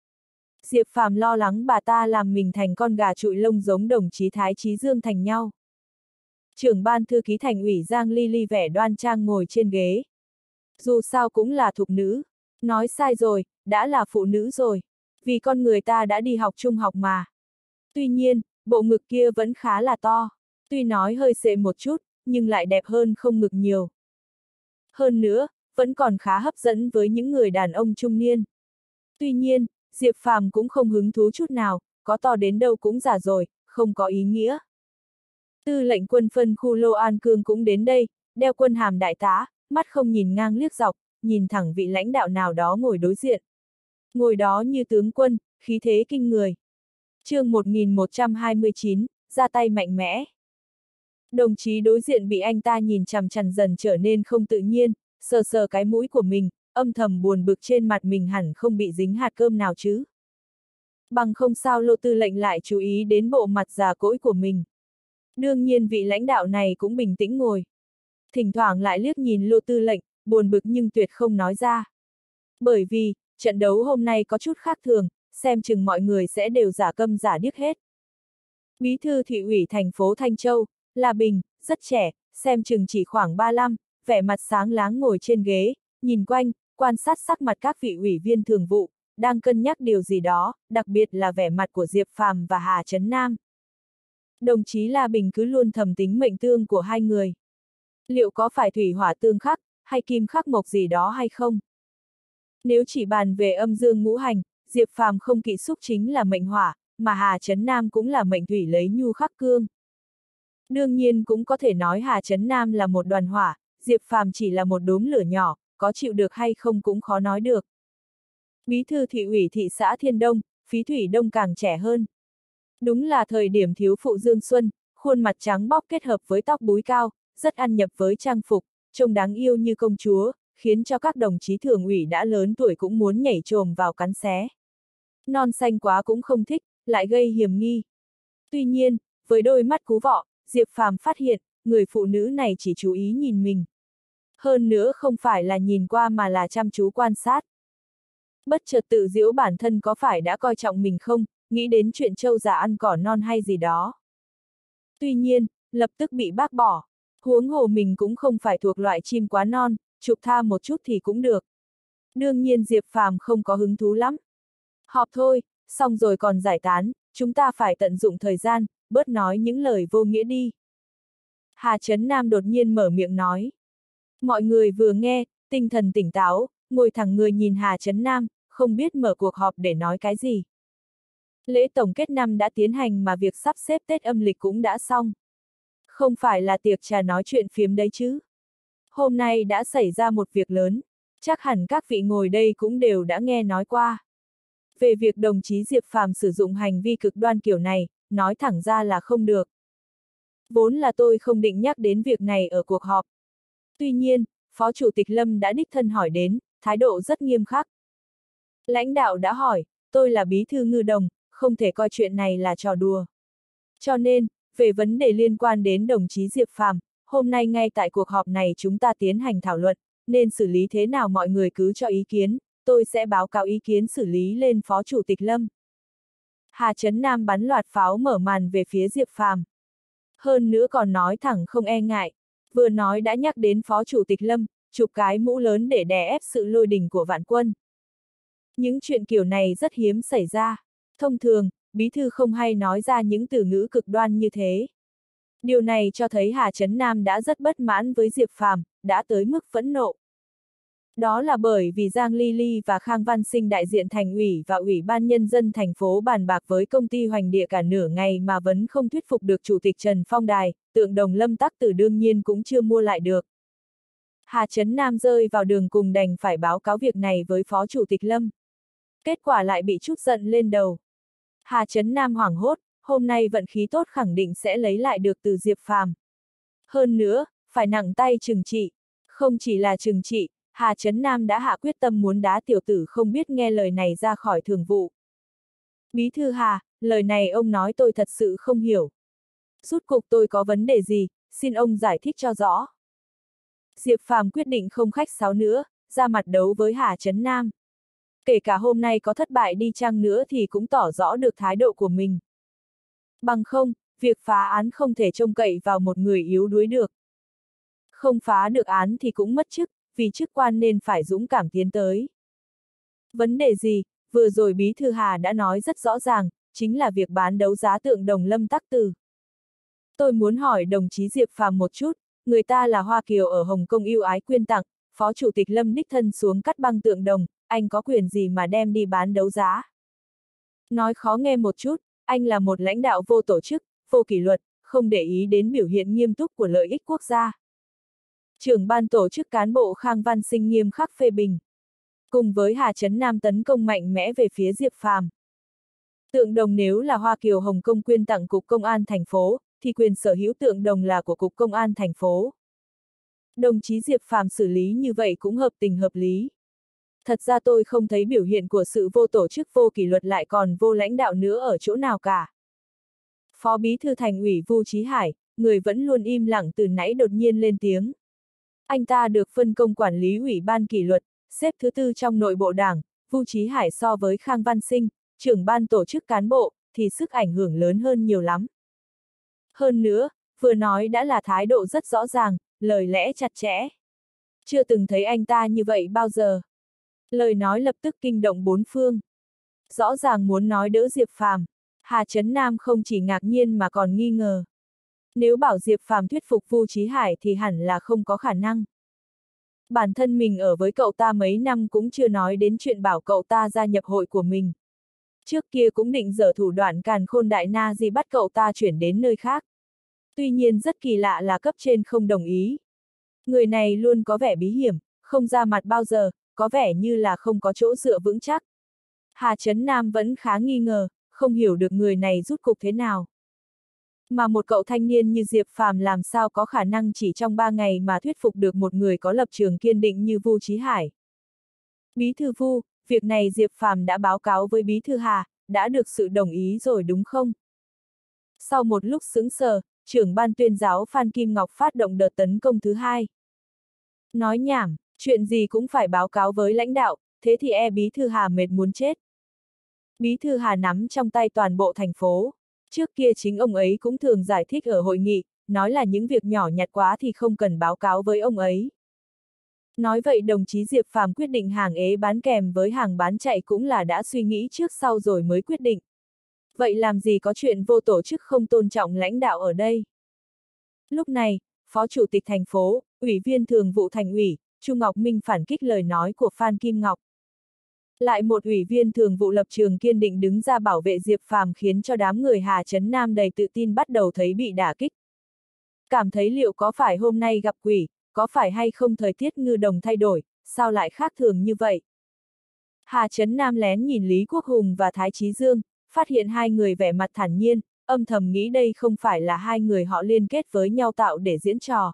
S1: Diệp Phàm lo lắng bà ta làm mình thành con gà trụi lông giống đồng chí Thái Chí Dương thành nhau. Trưởng ban thư ký thành ủy Giang Ly Ly vẻ đoan trang ngồi trên ghế. Dù sao cũng là thục nữ. Nói sai rồi, đã là phụ nữ rồi. Vì con người ta đã đi học trung học mà. Tuy nhiên, bộ ngực kia vẫn khá là to. Tuy nói hơi xệ một chút, nhưng lại đẹp hơn không ngực nhiều. Hơn nữa, vẫn còn khá hấp dẫn với những người đàn ông trung niên. Tuy nhiên, Diệp Phàm cũng không hứng thú chút nào, có to đến đâu cũng già rồi, không có ý nghĩa. Tư lệnh quân phân khu Lô An Cương cũng đến đây, đeo quân hàm đại tá, mắt không nhìn ngang liếc dọc, nhìn thẳng vị lãnh đạo nào đó ngồi đối diện. Ngồi đó như tướng quân, khí thế kinh người. Chương một nghìn một trăm hai mươi chín, ra tay mạnh mẽ. Đồng chí đối diện bị anh ta nhìn chằm chằm dần trở nên không tự nhiên, sờ sờ cái mũi của mình, âm thầm buồn bực trên mặt mình hẳn không bị dính hạt cơm nào chứ. Bằng không sao Lô tư lệnh lại chú ý đến bộ mặt già cỗi của mình. Đương nhiên vị lãnh đạo này cũng bình tĩnh ngồi. Thỉnh thoảng lại liếc nhìn Lô tư lệnh, buồn bực nhưng tuyệt không nói ra. Bởi vì, trận đấu hôm nay có chút khác thường, xem chừng mọi người sẽ đều giả câm giả điếc hết. Bí thư thị ủy thành phố Thanh Châu, là Bình, rất trẻ, xem chừng chỉ khoảng ba mươi lăm, vẻ mặt sáng láng ngồi trên ghế, nhìn quanh, quan sát sắc mặt các vị ủy viên thường vụ, đang cân nhắc điều gì đó, đặc biệt là vẻ mặt của Diệp Phàm và Hà Trấn Nam. Đồng chí La Bình cứ luôn thầm tính mệnh tương của hai người. Liệu có phải thủy hỏa tương khắc, hay kim khắc mộc gì đó hay không? Nếu chỉ bàn về âm dương ngũ hành, Diệp Phàm không kỵ xúc chính là mệnh hỏa, mà Hà Trấn Nam cũng là mệnh thủy lấy nhu khắc cương. Đương nhiên cũng có thể nói Hà Trấn Nam là một đoàn hỏa, Diệp Phàm chỉ là một đốm lửa nhỏ, có chịu được hay không cũng khó nói được. Bí thư thị ủy thị xã Thiên Đông, Phí Thủy Đông càng trẻ hơn. Đúng là thời điểm thiếu phụ Dương Xuân, khuôn mặt trắng bóc kết hợp với tóc búi cao, rất ăn nhập với trang phục, trông đáng yêu như công chúa, khiến cho các đồng chí thường ủy đã lớn tuổi cũng muốn nhảy chồm vào cắn xé. Non xanh quá cũng không thích, lại gây hiểm nghi. Tuy nhiên, với đôi mắt cú vọ, Diệp Phàm phát hiện, người phụ nữ này chỉ chú ý nhìn mình. Hơn nữa không phải là nhìn qua mà là chăm chú quan sát. Bất chợt tự giễu bản thân có phải đã coi trọng mình không, nghĩ đến chuyện trâu già ăn cỏ non hay gì đó. Tuy nhiên, lập tức bị bác bỏ. Huống hồ mình cũng không phải thuộc loại chim quá non, chụp tha một chút thì cũng được. Đương nhiên Diệp Phàm không có hứng thú lắm. Họp thôi, xong rồi còn giải tán, chúng ta phải tận dụng thời gian, bớt nói những lời vô nghĩa đi. Hà Trấn Nam đột nhiên mở miệng nói. Mọi người vừa nghe, tinh thần tỉnh táo, ngồi thẳng người nhìn Hà Trấn Nam, không biết mở cuộc họp để nói cái gì. Lễ tổng kết năm đã tiến hành mà việc sắp xếp Tết âm lịch cũng đã xong. Không phải là tiệc trà nói chuyện phiếm đấy chứ. Hôm nay đã xảy ra một việc lớn, chắc hẳn các vị ngồi đây cũng đều đã nghe nói qua. Về việc đồng chí Diệp Phàm sử dụng hành vi cực đoan kiểu này, nói thẳng ra là không được. Vốn là tôi không định nhắc đến việc này ở cuộc họp. Tuy nhiên, Phó Chủ tịch Lâm đã đích thân hỏi đến, thái độ rất nghiêm khắc. Lãnh đạo đã hỏi, tôi là bí thư Ngư Đồng, không thể coi chuyện này là trò đùa. Cho nên, về vấn đề liên quan đến đồng chí Diệp Phàm, hôm nay ngay tại cuộc họp này chúng ta tiến hành thảo luận, nên xử lý thế nào mọi người cứ cho ý kiến, tôi sẽ báo cáo ý kiến xử lý lên Phó Chủ tịch Lâm. Hà Trấn Nam bắn loạt pháo mở màn về phía Diệp Phàm. Hơn nữa còn nói thẳng không e ngại, vừa nói đã nhắc đến Phó Chủ tịch Lâm, chụp cái mũ lớn để đè ép sự lôi đình của vạn quân. Những chuyện kiểu này rất hiếm xảy ra. Thông thường, bí thư không hay nói ra những từ ngữ cực đoan như thế. Điều này cho thấy Hà Trấn Nam đã rất bất mãn với Diệp Phàm, đã tới mức phẫn nộ. Đó là bởi vì Giang Ly Ly và Khang Văn Sinh đại diện thành ủy và ủy ban nhân dân thành phố bàn bạc với công ty Hoành Địa cả nửa ngày mà vẫn không thuyết phục được chủ tịch Trần Phong Đài, tượng đồng Lâm Tắc Tử đương nhiên cũng chưa mua lại được. Hà Trấn Nam rơi vào đường cùng đành phải báo cáo việc này với Phó Chủ tịch Lâm. Kết quả lại bị trút giận lên đầu. Hà Trấn Nam hoảng hốt, hôm nay vận khí tốt khẳng định sẽ lấy lại được từ Diệp Phàm. Hơn nữa, phải nặng tay trừng trị. Không chỉ là trừng trị, Hà Trấn Nam đã hạ quyết tâm muốn đá tiểu tử không biết nghe lời này ra khỏi thường vụ. Bí thư Hà, lời này ông nói tôi thật sự không hiểu. Rút cục tôi có vấn đề gì, xin ông giải thích cho rõ. Diệp Phàm quyết định không khách sáo nữa, ra mặt đấu với Hà Trấn Nam. Kể cả hôm nay có thất bại đi chăng nữa thì cũng tỏ rõ được thái độ của mình. Bằng không, việc phá án không thể trông cậy vào một người yếu đuối được. Không phá được án thì cũng mất chức, vì chức quan nên phải dũng cảm tiến tới. Vấn đề gì, vừa rồi Bí thư Hà đã nói rất rõ ràng, chính là việc bán đấu giá tượng đồng Lâm Tắc Tử. Tôi muốn hỏi đồng chí Diệp Phàm một chút, người ta là Hoa Kiều ở Hồng Kông ưu ái quyên tặng, Phó Chủ tịch Lâm đích thân xuống cắt băng tượng đồng, anh có quyền gì mà đem đi bán đấu giá? Nói khó nghe một chút, anh là một lãnh đạo vô tổ chức, vô kỷ luật, không để ý đến biểu hiện nghiêm túc của lợi ích quốc gia. Trưởng ban tổ chức cán bộ Khang Văn Sinh nghiêm khắc phê bình. Cùng với Hà Trấn Nam tấn công mạnh mẽ về phía Diệp Phàm. Tượng đồng nếu là Hoa Kiều Hồng Kông quyên tặng Cục Công an thành phố, thì quyền sở hữu tượng đồng là của Cục Công an thành phố. Đồng chí Diệp Phàm xử lý như vậy cũng hợp tình hợp lý. Thật ra tôi không thấy biểu hiện của sự vô tổ chức vô kỷ luật lại còn vô lãnh đạo nữa ở chỗ nào cả. Phó Bí thư Thành ủy Vu Chí Hải, người vẫn luôn im lặng từ nãy đột nhiên lên tiếng. Anh ta được phân công quản lý ủy ban kỷ luật, xếp thứ tư trong nội bộ đảng, Vu Chí Hải so với Khang Văn Sinh, trưởng ban tổ chức cán bộ, thì sức ảnh hưởng lớn hơn nhiều lắm. Hơn nữa, vừa nói đã là thái độ rất rõ ràng, lời lẽ chặt chẽ. Chưa từng thấy anh ta như vậy bao giờ. Lời nói lập tức kinh động bốn phương. Rõ ràng muốn nói đỡ Diệp Phàm, Hà Trấn Nam không chỉ ngạc nhiên mà còn nghi ngờ. Nếu bảo Diệp Phàm thuyết phục Vu Chí Hải thì hẳn là không có khả năng. Bản thân mình ở với cậu ta mấy năm cũng chưa nói đến chuyện bảo cậu ta gia nhập hội của mình. Trước kia cũng định giở thủ đoạn càn khôn đại na gì bắt cậu ta chuyển đến nơi khác. Tuy nhiên rất kỳ lạ là cấp trên không đồng ý. Người này luôn có vẻ bí hiểm, không ra mặt bao giờ, có vẻ như là không có chỗ dựa vững chắc. Hà Trấn Nam vẫn khá nghi ngờ, không hiểu được người này rút cục thế nào. Mà một cậu thanh niên như Diệp Phàm làm sao có khả năng chỉ trong ba ngày mà thuyết phục được một người có lập trường kiên định như Vu Chí Hải. Bí thư Vu, việc này Diệp Phàm đã báo cáo với Bí thư Hà, đã được sự đồng ý rồi đúng không? Sau một lúc sững sờ, trưởng ban tuyên giáo Phan Kim Ngọc phát động đợt tấn công thứ hai. Nói nhảm, chuyện gì cũng phải báo cáo với lãnh đạo, thế thì e Bí thư Hà mệt muốn chết. Bí thư Hà nắm trong tay toàn bộ thành phố. Trước kia chính ông ấy cũng thường giải thích ở hội nghị, nói là những việc nhỏ nhặt quá thì không cần báo cáo với ông ấy. Nói vậy đồng chí Diệp Phàm quyết định hàng ế bán kèm với hàng bán chạy cũng là đã suy nghĩ trước sau rồi mới quyết định. Vậy làm gì có chuyện vô tổ chức không tôn trọng lãnh đạo ở đây? Lúc này, Phó Chủ tịch thành phố, Ủy viên Thường vụ Thành ủy, Chu Ngọc Minh phản kích lời nói của Phan Kim Ngọc. Lại một ủy viên thường vụ lập trường kiên định đứng ra bảo vệ Diệp Phàm khiến cho đám người Hà Trấn Nam đầy tự tin bắt đầu thấy bị đả kích. Cảm thấy liệu có phải hôm nay gặp quỷ, có phải hay không thời tiết ngư đồng thay đổi, sao lại khác thường như vậy? Hà Trấn Nam lén nhìn Lý Quốc Hùng và Thái Chí Dương, phát hiện hai người vẻ mặt thản nhiên, âm thầm nghĩ đây không phải là hai người họ liên kết với nhau tạo để diễn trò.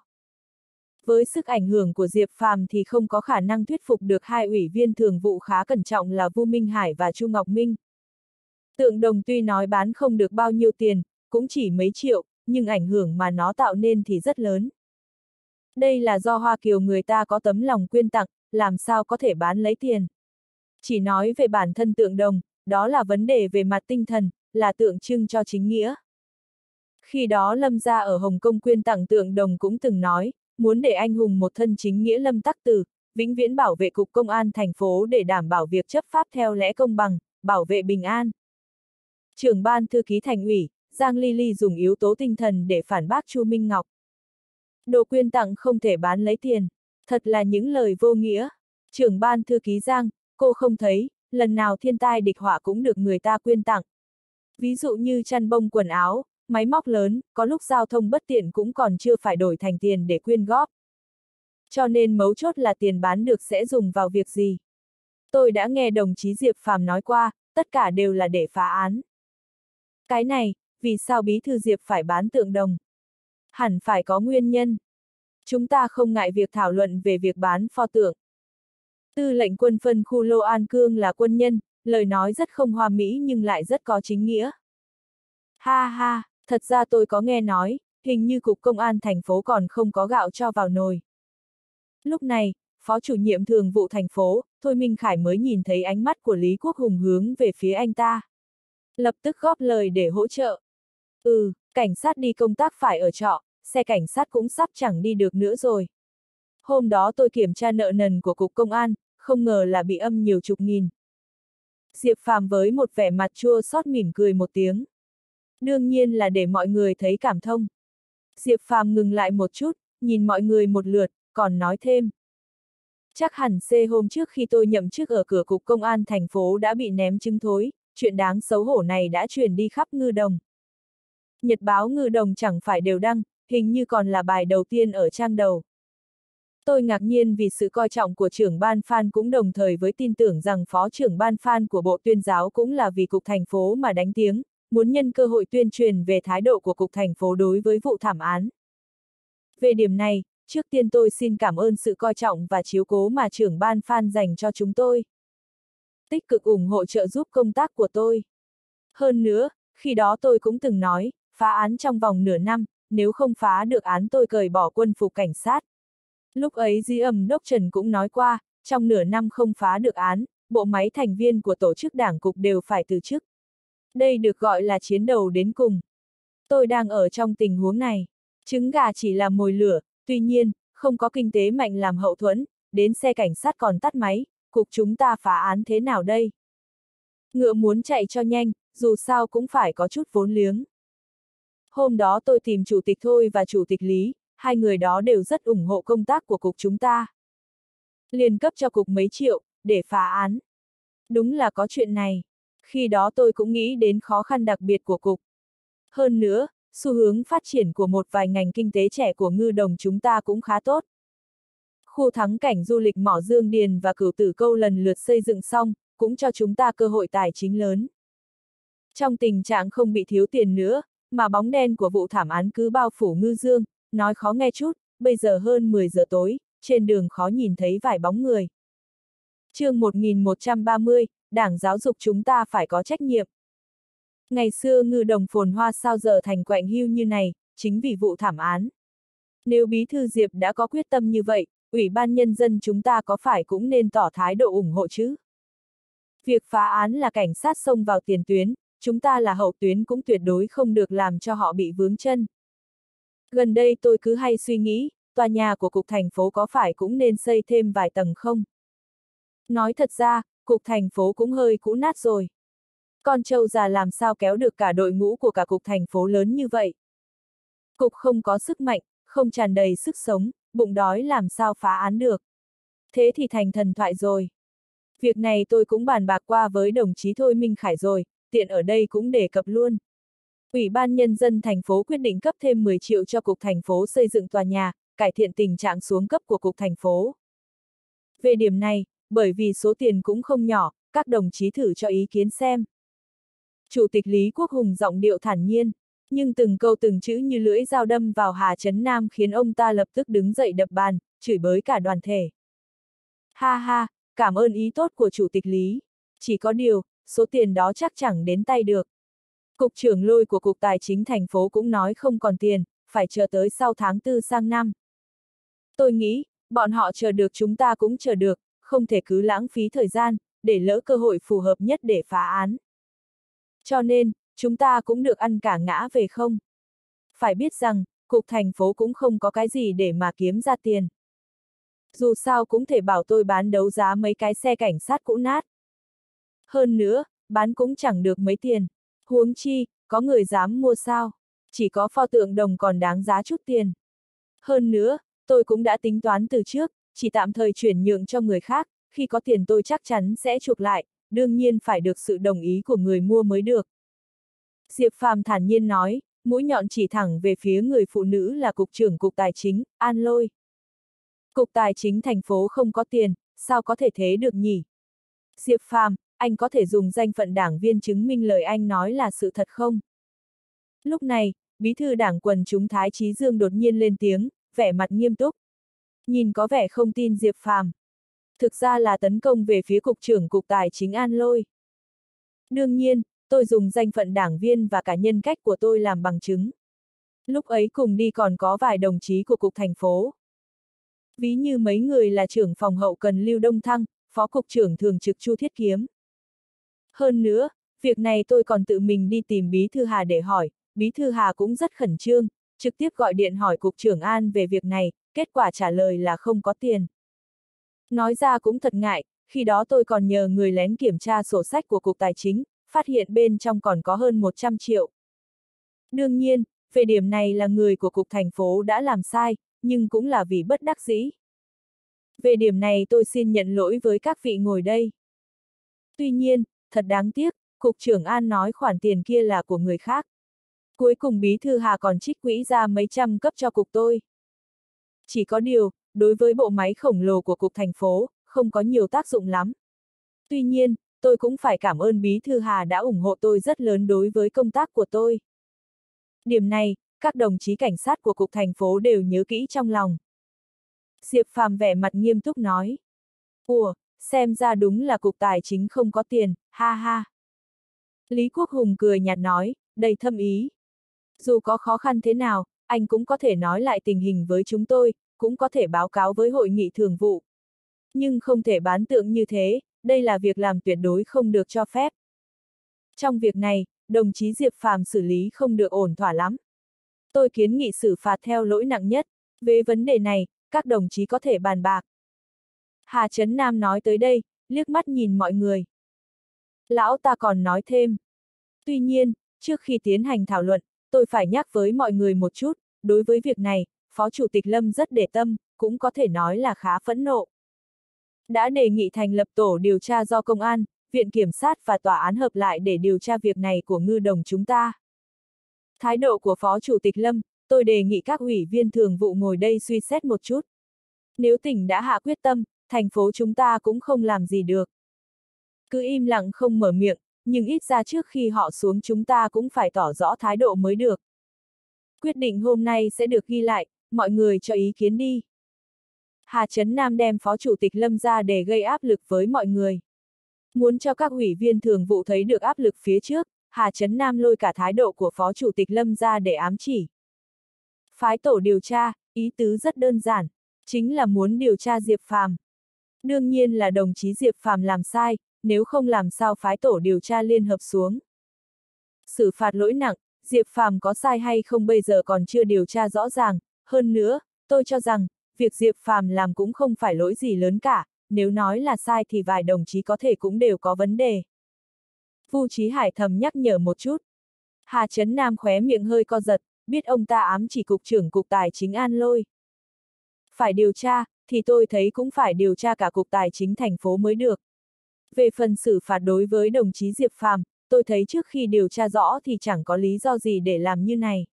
S1: Với sức ảnh hưởng của Diệp Phàm thì không có khả năng thuyết phục được hai ủy viên thường vụ khá cẩn trọng là Vu Minh Hải và Chu Ngọc Minh. Tượng đồng tuy nói bán không được bao nhiêu tiền, cũng chỉ mấy triệu, nhưng ảnh hưởng mà nó tạo nên thì rất lớn. Đây là do Hoa Kiều người ta có tấm lòng quyên tặng, làm sao có thể bán lấy tiền. Chỉ nói về bản thân tượng đồng, đó là vấn đề về mặt tinh thần, là tượng trưng cho chính nghĩa. Khi đó Lâm gia ở Hồng Kông quyên tặng tượng đồng cũng từng nói, muốn để anh hùng một thân chính nghĩa Lâm Tắc Tử, vĩnh viễn bảo vệ Cục Công an thành phố để đảm bảo việc chấp pháp theo lẽ công bằng, bảo vệ bình an. Trưởng ban thư ký thành ủy, Giang Ly Ly dùng yếu tố tinh thần để phản bác Chu Minh Ngọc. Đồ quyên tặng không thể bán lấy tiền, thật là những lời vô nghĩa. Trưởng ban thư ký Giang, cô không thấy, lần nào thiên tai địch họa cũng được người ta quyên tặng. Ví dụ như chăn bông quần áo, máy móc lớn, có lúc giao thông bất tiện cũng còn chưa phải đổi thành tiền để quyên góp. Cho nên mấu chốt là tiền bán được sẽ dùng vào việc gì. Tôi đã nghe đồng chí Diệp Phàm nói qua, tất cả đều là để phá án. Cái này, vì sao bí thư Diệp phải bán tượng đồng? Hẳn phải có nguyên nhân. Chúng ta không ngại việc thảo luận về việc bán pho tượng. Tư lệnh quân phân khu Lô An Cương là quân nhân, lời nói rất không hoa mỹ nhưng lại rất có chính nghĩa. Ha ha, thật ra tôi có nghe nói, hình như cục công an thành phố còn không có gạo cho vào nồi. Lúc này, phó chủ nhiệm thường vụ thành phố, Thôi Minh Khải mới nhìn thấy ánh mắt của Lý Quốc Hùng hướng về phía anh ta. Lập tức góp lời để hỗ trợ. Ừ, cảnh sát đi công tác phải ở trọ, xe cảnh sát cũng sắp chẳng đi được nữa rồi. Hôm đó tôi kiểm tra nợ nần của cục công an, không ngờ là bị âm nhiều chục nghìn. Diệp Phàm với một vẻ mặt chua xót mỉm cười một tiếng. Đương nhiên là để mọi người thấy cảm thông. Diệp Phàm ngừng lại một chút, nhìn mọi người một lượt, còn nói thêm. Chắc hẳn C hôm trước khi tôi nhậm chức ở cửa cục công an thành phố đã bị ném trứng thối, chuyện đáng xấu hổ này đã truyền đi khắp Ngư Đồng. Nhật báo Ngư Đồng chẳng phải đều đăng, hình như còn là bài đầu tiên ở trang đầu. Tôi ngạc nhiên vì sự coi trọng của trưởng ban Phan cũng đồng thời với tin tưởng rằng phó trưởng ban Phan của Bộ Tuyên giáo cũng là vì cục thành phố mà đánh tiếng, muốn nhân cơ hội tuyên truyền về thái độ của cục thành phố đối với vụ thảm án. Về điểm này, trước tiên tôi xin cảm ơn sự coi trọng và chiếu cố mà trưởng ban Phan dành cho chúng tôi. Tích cực ủng hộ trợ giúp công tác của tôi. Hơn nữa, khi đó tôi cũng từng nói, phá án trong vòng nửa năm, nếu không phá được án tôi cởi bỏ quân phục cảnh sát. Lúc ấy Di Ẩm Đốc Trần cũng nói qua, trong nửa năm không phá được án, bộ máy thành viên của tổ chức đảng cục đều phải từ chức. Đây được gọi là chiến đầu đến cùng. Tôi đang ở trong tình huống này. Trứng gà chỉ là mồi lửa, tuy nhiên, không có kinh tế mạnh làm hậu thuẫn, đến xe cảnh sát còn tắt máy, cục chúng ta phá án thế nào đây? Ngựa muốn chạy cho nhanh, dù sao cũng phải có chút vốn liếng. Hôm đó tôi tìm chủ tịch Thôi và chủ tịch Lý, hai người đó đều rất ủng hộ công tác của cục chúng ta. Liền cấp cho cục mấy triệu, để phá án. Đúng là có chuyện này. Khi đó tôi cũng nghĩ đến khó khăn đặc biệt của cục. Hơn nữa, xu hướng phát triển của một vài ngành kinh tế trẻ của Ngư Đồng chúng ta cũng khá tốt. Khu thắng cảnh du lịch Mỏ Dương Điền và Cửu Tử Câu lần lượt xây dựng xong, cũng cho chúng ta cơ hội tài chính lớn. Trong tình trạng không bị thiếu tiền nữa, mà bóng đen của vụ thảm án cứ bao phủ Ngư Dương, nói khó nghe chút, bây giờ hơn mười giờ tối, trên đường khó nhìn thấy vài bóng người. Chương một nghìn một trăm ba mươi, Đảng giáo dục chúng ta phải có trách nhiệm. Ngày xưa Ngư Đồng phồn hoa sao giờ thành quạnh hiu như này, chính vì vụ thảm án. Nếu Bí thư Diệp đã có quyết tâm như vậy, Ủy ban Nhân dân chúng ta có phải cũng nên tỏ thái độ ủng hộ chứ? Việc phá án là cảnh sát xông vào tiền tuyến, chúng ta là hậu tuyến cũng tuyệt đối không được làm cho họ bị vướng chân. Gần đây tôi cứ hay suy nghĩ, tòa nhà của cục thành phố có phải cũng nên xây thêm vài tầng không? Nói thật ra, cục thành phố cũng hơi cũ nát rồi. Con trâu già làm sao kéo được cả đội ngũ của cả cục thành phố lớn như vậy? Cục không có sức mạnh, không tràn đầy sức sống, bụng đói làm sao phá án được. Thế thì thành thần thoại rồi. Việc này tôi cũng bàn bạc qua với đồng chí Thôi Minh Khải rồi, tiện ở đây cũng đề cập luôn. Ủy ban Nhân dân thành phố quyết định cấp thêm mười triệu cho cục thành phố xây dựng tòa nhà, cải thiện tình trạng xuống cấp của cục thành phố. Về điểm này, bởi vì số tiền cũng không nhỏ, các đồng chí thử cho ý kiến xem. Chủ tịch Lý Quốc Hùng giọng điệu thản nhiên, nhưng từng câu từng chữ như lưỡi dao đâm vào Hà Trấn Nam khiến ông ta lập tức đứng dậy đập bàn, chửi bới cả đoàn thể. Ha ha, cảm ơn ý tốt của Chủ tịch Lý. Chỉ có điều, số tiền đó chắc chẳng đến tay được. Cục trưởng Lôi của Cục Tài chính thành phố cũng nói không còn tiền, phải chờ tới sau tháng tư sang năm. Tôi nghĩ, bọn họ chờ được chúng ta cũng chờ được, không thể cứ lãng phí thời gian, để lỡ cơ hội phù hợp nhất để phá án. Cho nên, chúng ta cũng được ăn cả ngã về không. Phải biết rằng, Cục thành phố cũng không có cái gì để mà kiếm ra tiền. Dù sao cũng thể bảo tôi bán đấu giá mấy cái xe cảnh sát cũ nát. Hơn nữa, bán cũng chẳng được mấy tiền. Huống chi, có người dám mua sao? Chỉ có pho tượng đồng còn đáng giá chút tiền. Hơn nữa, tôi cũng đã tính toán từ trước, chỉ tạm thời chuyển nhượng cho người khác, khi có tiền tôi chắc chắn sẽ chuộc lại, đương nhiên phải được sự đồng ý của người mua mới được. Diệp Phàm thản nhiên nói, mũi nhọn chỉ thẳng về phía người phụ nữ là Cục trưởng Cục Tài chính, An Lôi. Cục Tài chính thành phố không có tiền, sao có thể thế được nhỉ? Diệp Phàm, anh có thể dùng danh phận đảng viên chứng minh lời anh nói là sự thật không? Lúc này, bí thư đảng quần chúng Thái Chí Dương đột nhiên lên tiếng, vẻ mặt nghiêm túc. Nhìn có vẻ không tin Diệp Phàm. Thực ra là tấn công về phía Cục trưởng Cục Tài chính An Lôi. Đương nhiên, tôi dùng danh phận đảng viên và cả nhân cách của tôi làm bằng chứng. Lúc ấy cùng đi còn có vài đồng chí của Cục thành phố. Ví như mấy người là trưởng phòng hậu cần Lưu Đông Thăng, phó cục trưởng thường trực Chu Thiết Kiếm. Hơn nữa, việc này tôi còn tự mình đi tìm Bí thư Hà để hỏi, Bí thư Hà cũng rất khẩn trương, trực tiếp gọi điện hỏi Cục trưởng An về việc này, kết quả trả lời là không có tiền. Nói ra cũng thật ngại, khi đó tôi còn nhờ người lén kiểm tra sổ sách của Cục Tài chính, phát hiện bên trong còn có hơn một trăm triệu. Đương nhiên, về điểm này là người của Cục thành phố đã làm sai, nhưng cũng là vì bất đắc dĩ. Về điểm này tôi xin nhận lỗi với các vị ngồi đây. Tuy nhiên, thật đáng tiếc, Cục trưởng An nói khoản tiền kia là của người khác. Cuối cùng Bí thư Hà còn trích quỹ ra mấy trăm cấp cho Cục tôi. Chỉ có điều, đối với bộ máy khổng lồ của Cục thành phố, không có nhiều tác dụng lắm. Tuy nhiên, tôi cũng phải cảm ơn Bí thư Hà đã ủng hộ tôi rất lớn đối với công tác của tôi. Điểm này, các đồng chí cảnh sát của Cục thành phố đều nhớ kỹ trong lòng. Diệp Phàm vẻ mặt nghiêm túc nói. Ủa, xem ra đúng là Cục Tài chính không có tiền, ha ha. Lý Quốc Hùng cười nhạt nói, đầy thâm ý. Dù có khó khăn thế nào, anh cũng có thể nói lại tình hình với chúng tôi, cũng có thể báo cáo với hội nghị thường vụ. Nhưng không thể bán tượng như thế, đây là việc làm tuyệt đối không được cho phép. Trong việc này, đồng chí Diệp Phàm xử lý không được ổn thỏa lắm. Tôi kiến nghị xử phạt theo lỗi nặng nhất, về vấn đề này, các đồng chí có thể bàn bạc. Hà Trấn Nam nói tới đây, liếc mắt nhìn mọi người. Lão ta còn nói thêm. Tuy nhiên, trước khi tiến hành thảo luận, tôi phải nhắc với mọi người một chút, đối với việc này, Phó Chủ tịch Lâm rất để tâm, cũng có thể nói là khá phẫn nộ. Đã đề nghị thành lập tổ điều tra do công an, viện kiểm sát và tòa án hợp lại để điều tra việc này của ngư đồng chúng ta. Thái độ của Phó Chủ tịch Lâm, tôi đề nghị các ủy viên thường vụ ngồi đây suy xét một chút. Nếu tỉnh đã hạ quyết tâm, thành phố chúng ta cũng không làm gì được. Cứ im lặng không mở miệng, nhưng ít ra trước khi họ xuống chúng ta cũng phải tỏ rõ thái độ mới được. Quyết định hôm nay sẽ được ghi lại, mọi người cho ý kiến đi. Hà Trấn Nam đem Phó Chủ tịch Lâm ra để gây áp lực với mọi người. Muốn cho các ủy viên thường vụ thấy được áp lực phía trước, Hà Trấn Nam lôi cả thái độ của Phó Chủ tịch Lâm ra để ám chỉ. Phái tổ điều tra, ý tứ rất đơn giản, chính là muốn điều tra Diệp Phàm. Đương nhiên là đồng chí Diệp Phàm làm sai, nếu không làm sao phái tổ điều tra liên hợp xuống. Xử phạt lỗi nặng, Diệp Phàm có sai hay không bây giờ còn chưa điều tra rõ ràng, hơn nữa, tôi cho rằng, việc Diệp Phàm làm cũng không phải lỗi gì lớn cả, nếu nói là sai thì vài đồng chí có thể cũng đều có vấn đề. Vu Chí Hải thầm nhắc nhở một chút. Hà Trấn Nam khóe miệng hơi co giật, biết ông ta ám chỉ Cục trưởng Cục Tài chính An Lôi. Phải điều tra, thì tôi thấy cũng phải điều tra cả Cục Tài chính thành phố mới được. Về phần xử phạt đối với đồng chí Diệp Phàm, tôi thấy trước khi điều tra rõ thì chẳng có lý do gì để làm như này.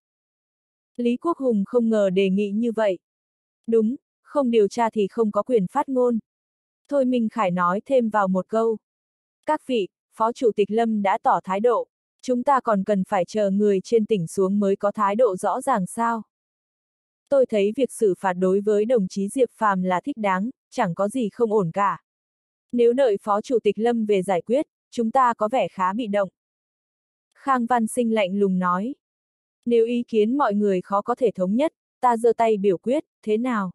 S1: Lý Quốc Hùng không ngờ đề nghị như vậy. Đúng, không điều tra thì không có quyền phát ngôn. Thôi Minh Khải nói thêm vào một câu. Các vị, Phó Chủ tịch Lâm đã tỏ thái độ, chúng ta còn cần phải chờ người trên tỉnh xuống mới có thái độ rõ ràng sao? Tôi thấy việc xử phạt đối với đồng chí Diệp Phàm là thích đáng, chẳng có gì không ổn cả. Nếu đợi Phó Chủ tịch Lâm về giải quyết, chúng ta có vẻ khá bị động. Khang Văn Sinh lạnh lùng nói. Nếu ý kiến mọi người khó có thể thống nhất, ta giơ tay biểu quyết, thế nào?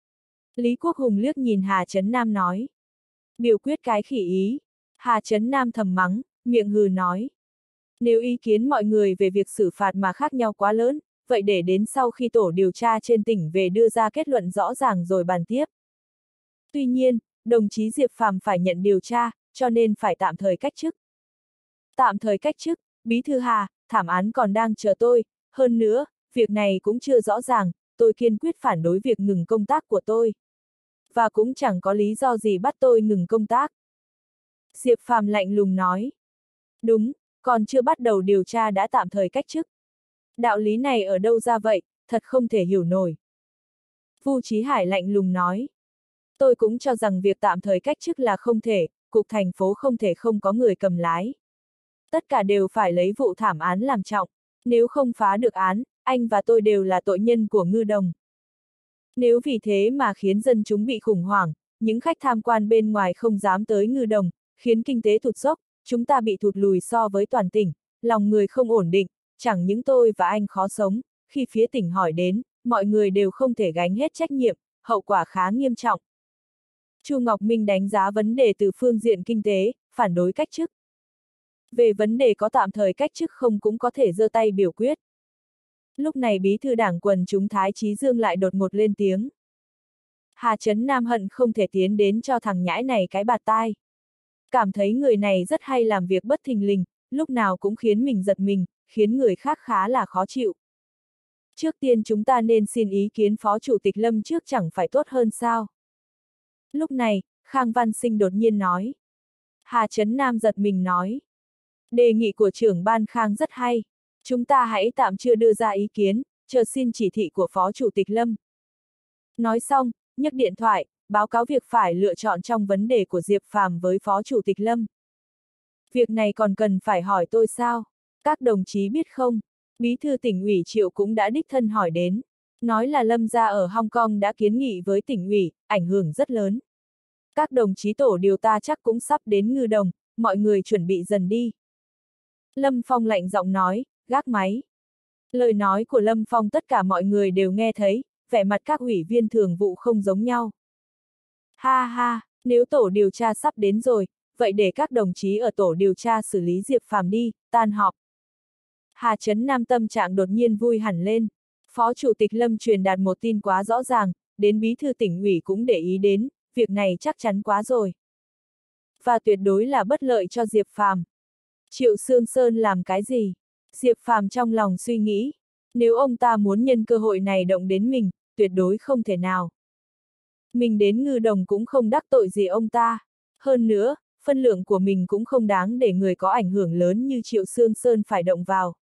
S1: Lý Quốc Hùng liếc nhìn Hà Trấn Nam nói. Biểu quyết cái khỉ ý. Hà Trấn Nam thầm mắng, miệng hừ nói. Nếu ý kiến mọi người về việc xử phạt mà khác nhau quá lớn, vậy để đến sau khi tổ điều tra trên tỉnh về đưa ra kết luận rõ ràng rồi bàn tiếp. Tuy nhiên, đồng chí Diệp Phàm phải nhận điều tra, cho nên phải tạm thời cách chức. Tạm thời cách chức, Bí thư Hà, thảm án còn đang chờ tôi, hơn nữa, việc này cũng chưa rõ ràng, tôi kiên quyết phản đối việc ngừng công tác của tôi. và cũng chẳng có lý do gì bắt tôi ngừng công tác. Diệp Phàm lạnh lùng nói. Đúng, còn chưa bắt đầu điều tra đã tạm thời cách chức. Đạo lý này ở đâu ra vậy, thật không thể hiểu nổi. Vu Chí Hải lạnh lùng nói. Tôi cũng cho rằng việc tạm thời cách chức là không thể, cục thành phố không thể không có người cầm lái. Tất cả đều phải lấy vụ thảm án làm trọng. Nếu không phá được án, anh và tôi đều là tội nhân của Ngư Đồng. Nếu vì thế mà khiến dân chúng bị khủng hoảng, những khách tham quan bên ngoài không dám tới Ngư Đồng, khiến kinh tế thụt dốc, chúng ta bị thụt lùi so với toàn tỉnh, lòng người không ổn định, chẳng những tôi và anh khó sống, khi phía tỉnh hỏi đến, mọi người đều không thể gánh hết trách nhiệm, hậu quả khá nghiêm trọng. Chu Ngọc Minh đánh giá vấn đề từ phương diện kinh tế, phản đối cách chức. Về vấn đề có tạm thời cách chức không cũng có thể giơ tay biểu quyết. Lúc này bí thư đảng quần chúng Thái Chí Dương lại đột ngột lên tiếng. Hà Trấn Nam hận không thể tiến đến cho thằng nhãi này cái bạt tai. Cảm thấy người này rất hay làm việc bất thình lình, lúc nào cũng khiến mình giật mình, khiến người khác khá là khó chịu. Trước tiên chúng ta nên xin ý kiến Phó Chủ tịch Lâm trước chẳng phải tốt hơn sao? Lúc này, Khang Văn Sinh đột nhiên nói. Hà Trấn Nam giật mình nói. Đề nghị của trưởng ban Khang rất hay. Chúng ta hãy tạm chưa đưa ra ý kiến, chờ xin chỉ thị của Phó Chủ tịch Lâm. Nói xong, nhấc điện thoại, báo cáo việc phải lựa chọn trong vấn đề của Diệp Phàm với Phó Chủ tịch Lâm. Việc này còn cần phải hỏi tôi sao? Các đồng chí biết không? Bí thư tỉnh ủy Triệu cũng đã đích thân hỏi đến. Nói là Lâm gia ở Hong Kong đã kiến nghị với tỉnh ủy, ảnh hưởng rất lớn. Các đồng chí tổ điều ta chắc cũng sắp đến Ngư Đồng, mọi người chuẩn bị dần đi. Lâm Phong lạnh giọng nói, gác máy. Lời nói của Lâm Phong tất cả mọi người đều nghe thấy, vẻ mặt các ủy viên thường vụ không giống nhau. Ha ha, nếu tổ điều tra sắp đến rồi, vậy để các đồng chí ở tổ điều tra xử lý Diệp Phàm đi, tan họp. Hà Trấn Nam tâm trạng đột nhiên vui hẳn lên. Phó Chủ tịch Lâm truyền đạt một tin quá rõ ràng, đến bí thư tỉnh ủy cũng để ý đến, việc này chắc chắn quá rồi. Và tuyệt đối là bất lợi cho Diệp Phàm. Triệu Sương Sơn làm cái gì? Diệp Phàm trong lòng suy nghĩ. Nếu ông ta muốn nhân cơ hội này động đến mình, tuyệt đối không thể nào. Mình đến Ngư Đồng cũng không đắc tội gì ông ta. Hơn nữa, phân lượng của mình cũng không đáng để người có ảnh hưởng lớn như Triệu Sương Sơn phải động vào.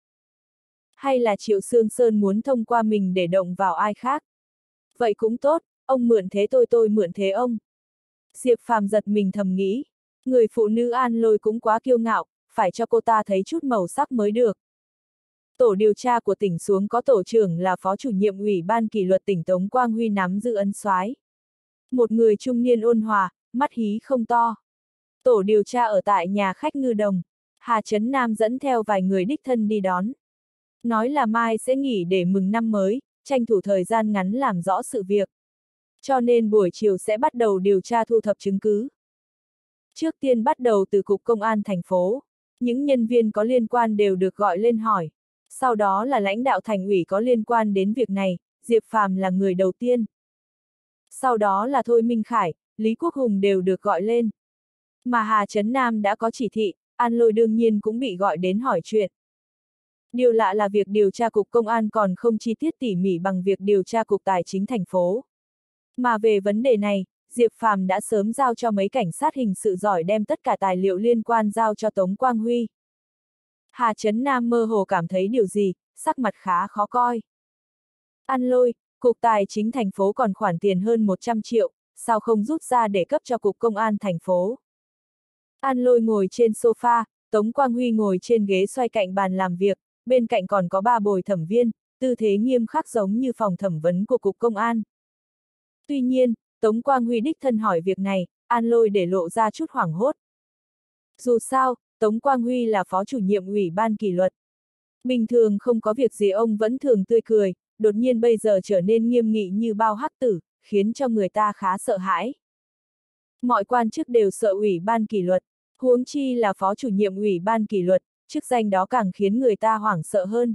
S1: Hay là Triệu Sương Sơn muốn thông qua mình để động vào ai khác? Vậy cũng tốt, ông mượn thế tôi tôi mượn thế ông. Diệp Phàm giật mình thầm nghĩ. Người phụ nữ An Lôi cũng quá kiêu ngạo, phải cho cô ta thấy chút màu sắc mới được. Tổ điều tra của tỉnh xuống có tổ trưởng là Phó Chủ nhiệm Ủy ban Kỷ luật tỉnh Tống Quang Huy nắm giữ ấn soái. Một người trung niên ôn hòa, mắt hí không to. Tổ điều tra ở tại nhà khách Ngư Đồng. Hà Trấn Nam dẫn theo vài người đích thân đi đón. Nói là mai sẽ nghỉ để mừng năm mới, tranh thủ thời gian ngắn làm rõ sự việc. Cho nên buổi chiều sẽ bắt đầu điều tra thu thập chứng cứ. Trước tiên bắt đầu từ Cục Công an thành phố. Những nhân viên có liên quan đều được gọi lên hỏi. Sau đó là lãnh đạo thành ủy có liên quan đến việc này, Diệp Phàm là người đầu tiên. Sau đó là Thôi Minh Khải, Lý Quốc Hùng đều được gọi lên. Mà Hà Trấn Nam đã có chỉ thị, An Lôi đương nhiên cũng bị gọi đến hỏi chuyện. Điều lạ là việc điều tra Cục Công an còn không chi tiết tỉ mỉ bằng việc điều tra Cục Tài chính thành phố. Mà về vấn đề này, Diệp Phàm đã sớm giao cho mấy cảnh sát hình sự giỏi đem tất cả tài liệu liên quan giao cho Tống Quang Huy. Hà Trấn Nam mơ hồ cảm thấy điều gì, sắc mặt khá khó coi. An Lôi, Cục Tài chính thành phố còn khoản tiền hơn một trăm triệu, sao không rút ra để cấp cho Cục Công an thành phố? An Lôi ngồi trên sofa, Tống Quang Huy ngồi trên ghế xoay cạnh bàn làm việc, bên cạnh còn có ba bồi thẩm viên, tư thế nghiêm khắc giống như phòng thẩm vấn của Cục Công an. Tuy nhiên, Tống Quang Huy đích thân hỏi việc này, An Lôi để lộ ra chút hoảng hốt. Dù sao, Tống Quang Huy là Phó Chủ nhiệm Ủy ban Kỷ luật. Bình thường không có việc gì ông vẫn thường tươi cười, đột nhiên bây giờ trở nên nghiêm nghị như bao hắc tử, khiến cho người ta khá sợ hãi. Mọi quan chức đều sợ Ủy ban Kỷ luật, huống chi là Phó Chủ nhiệm Ủy ban Kỷ luật, chức danh đó càng khiến người ta hoảng sợ hơn.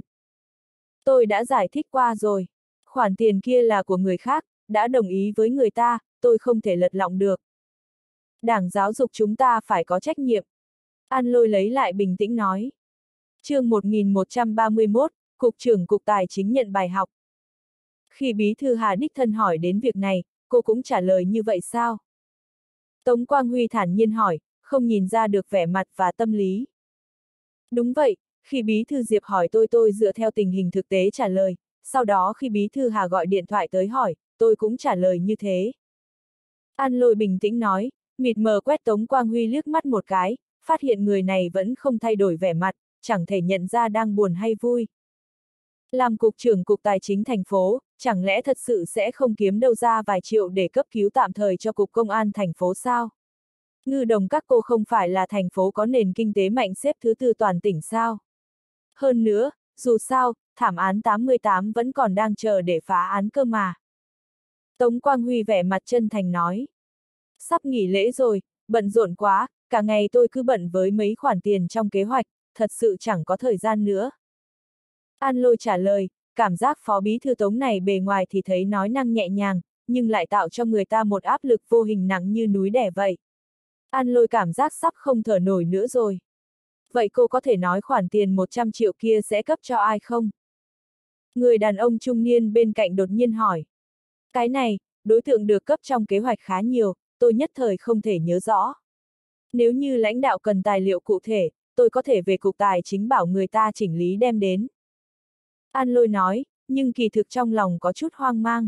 S1: Tôi đã giải thích qua rồi, khoản tiền kia là của người khác, đã đồng ý với người ta, tôi không thể lật lọng được. Đảng giáo dục chúng ta phải có trách nhiệm. An Lôi lấy lại bình tĩnh nói. Chương một nghìn một trăm ba mươi mốt, Cục trưởng Cục Tài chính nhận bài học. Khi Bí thư Hà đích thân hỏi đến việc này, cô cũng trả lời như vậy sao? Tống Quang Huy thản nhiên hỏi, không nhìn ra được vẻ mặt và tâm lý. Đúng vậy, khi bí thư Diệp hỏi tôi tôi dựa theo tình hình thực tế trả lời, sau đó khi bí thư Hà gọi điện thoại tới hỏi, tôi cũng trả lời như thế. An Lôi bình tĩnh nói, mịt mờ quét Tống Quang Huy liếc mắt một cái, phát hiện người này vẫn không thay đổi vẻ mặt, chẳng thể nhận ra đang buồn hay vui. Làm cục trưởng cục tài chính thành phố, chẳng lẽ thật sự sẽ không kiếm đâu ra vài triệu để cấp cứu tạm thời cho cục công an thành phố sao? Ngư Đồng các cô không phải là thành phố có nền kinh tế mạnh xếp thứ tư toàn tỉnh sao? Hơn nữa, dù sao, thảm án tám mươi tám vẫn còn đang chờ để phá án cơ mà. Tống Quang Huy vẻ mặt chân thành nói. Sắp nghỉ lễ rồi, bận rộn quá, cả ngày tôi cứ bận với mấy khoản tiền trong kế hoạch, thật sự chẳng có thời gian nữa. An Lôi trả lời, cảm giác phó bí thư Tống này bề ngoài thì thấy nói năng nhẹ nhàng, nhưng lại tạo cho người ta một áp lực vô hình nặng như núi đè vậy. An Lôi cảm giác sắp không thở nổi nữa rồi. Vậy cô có thể nói khoản tiền một trăm triệu kia sẽ cấp cho ai không? Người đàn ông trung niên bên cạnh đột nhiên hỏi. Cái này, đối tượng được cấp trong kế hoạch khá nhiều, tôi nhất thời không thể nhớ rõ. Nếu như lãnh đạo cần tài liệu cụ thể, tôi có thể về cục tài chính bảo người ta chỉnh lý đem đến. An Lôi nói, nhưng kỳ thực trong lòng có chút hoang mang.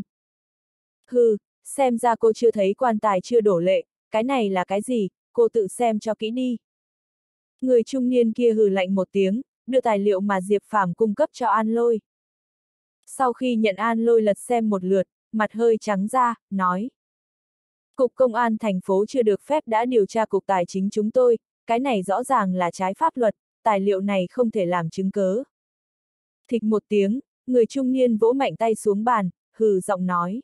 S1: Hừ, xem ra cô chưa thấy quan tài chưa đổ lệ, cái này là cái gì, cô tự xem cho kỹ đi. Người trung niên kia hừ lạnh một tiếng, đưa tài liệu mà Diệp Phàm cung cấp cho An Lôi. Sau khi nhận An Lôi lật xem một lượt, mặt hơi trắng ra, nói. Cục Công an thành phố chưa được phép đã điều tra cục tài chính chúng tôi, cái này rõ ràng là trái pháp luật, tài liệu này không thể làm chứng cớ. Thịch một tiếng, người trung niên vỗ mạnh tay xuống bàn, hừ giọng nói.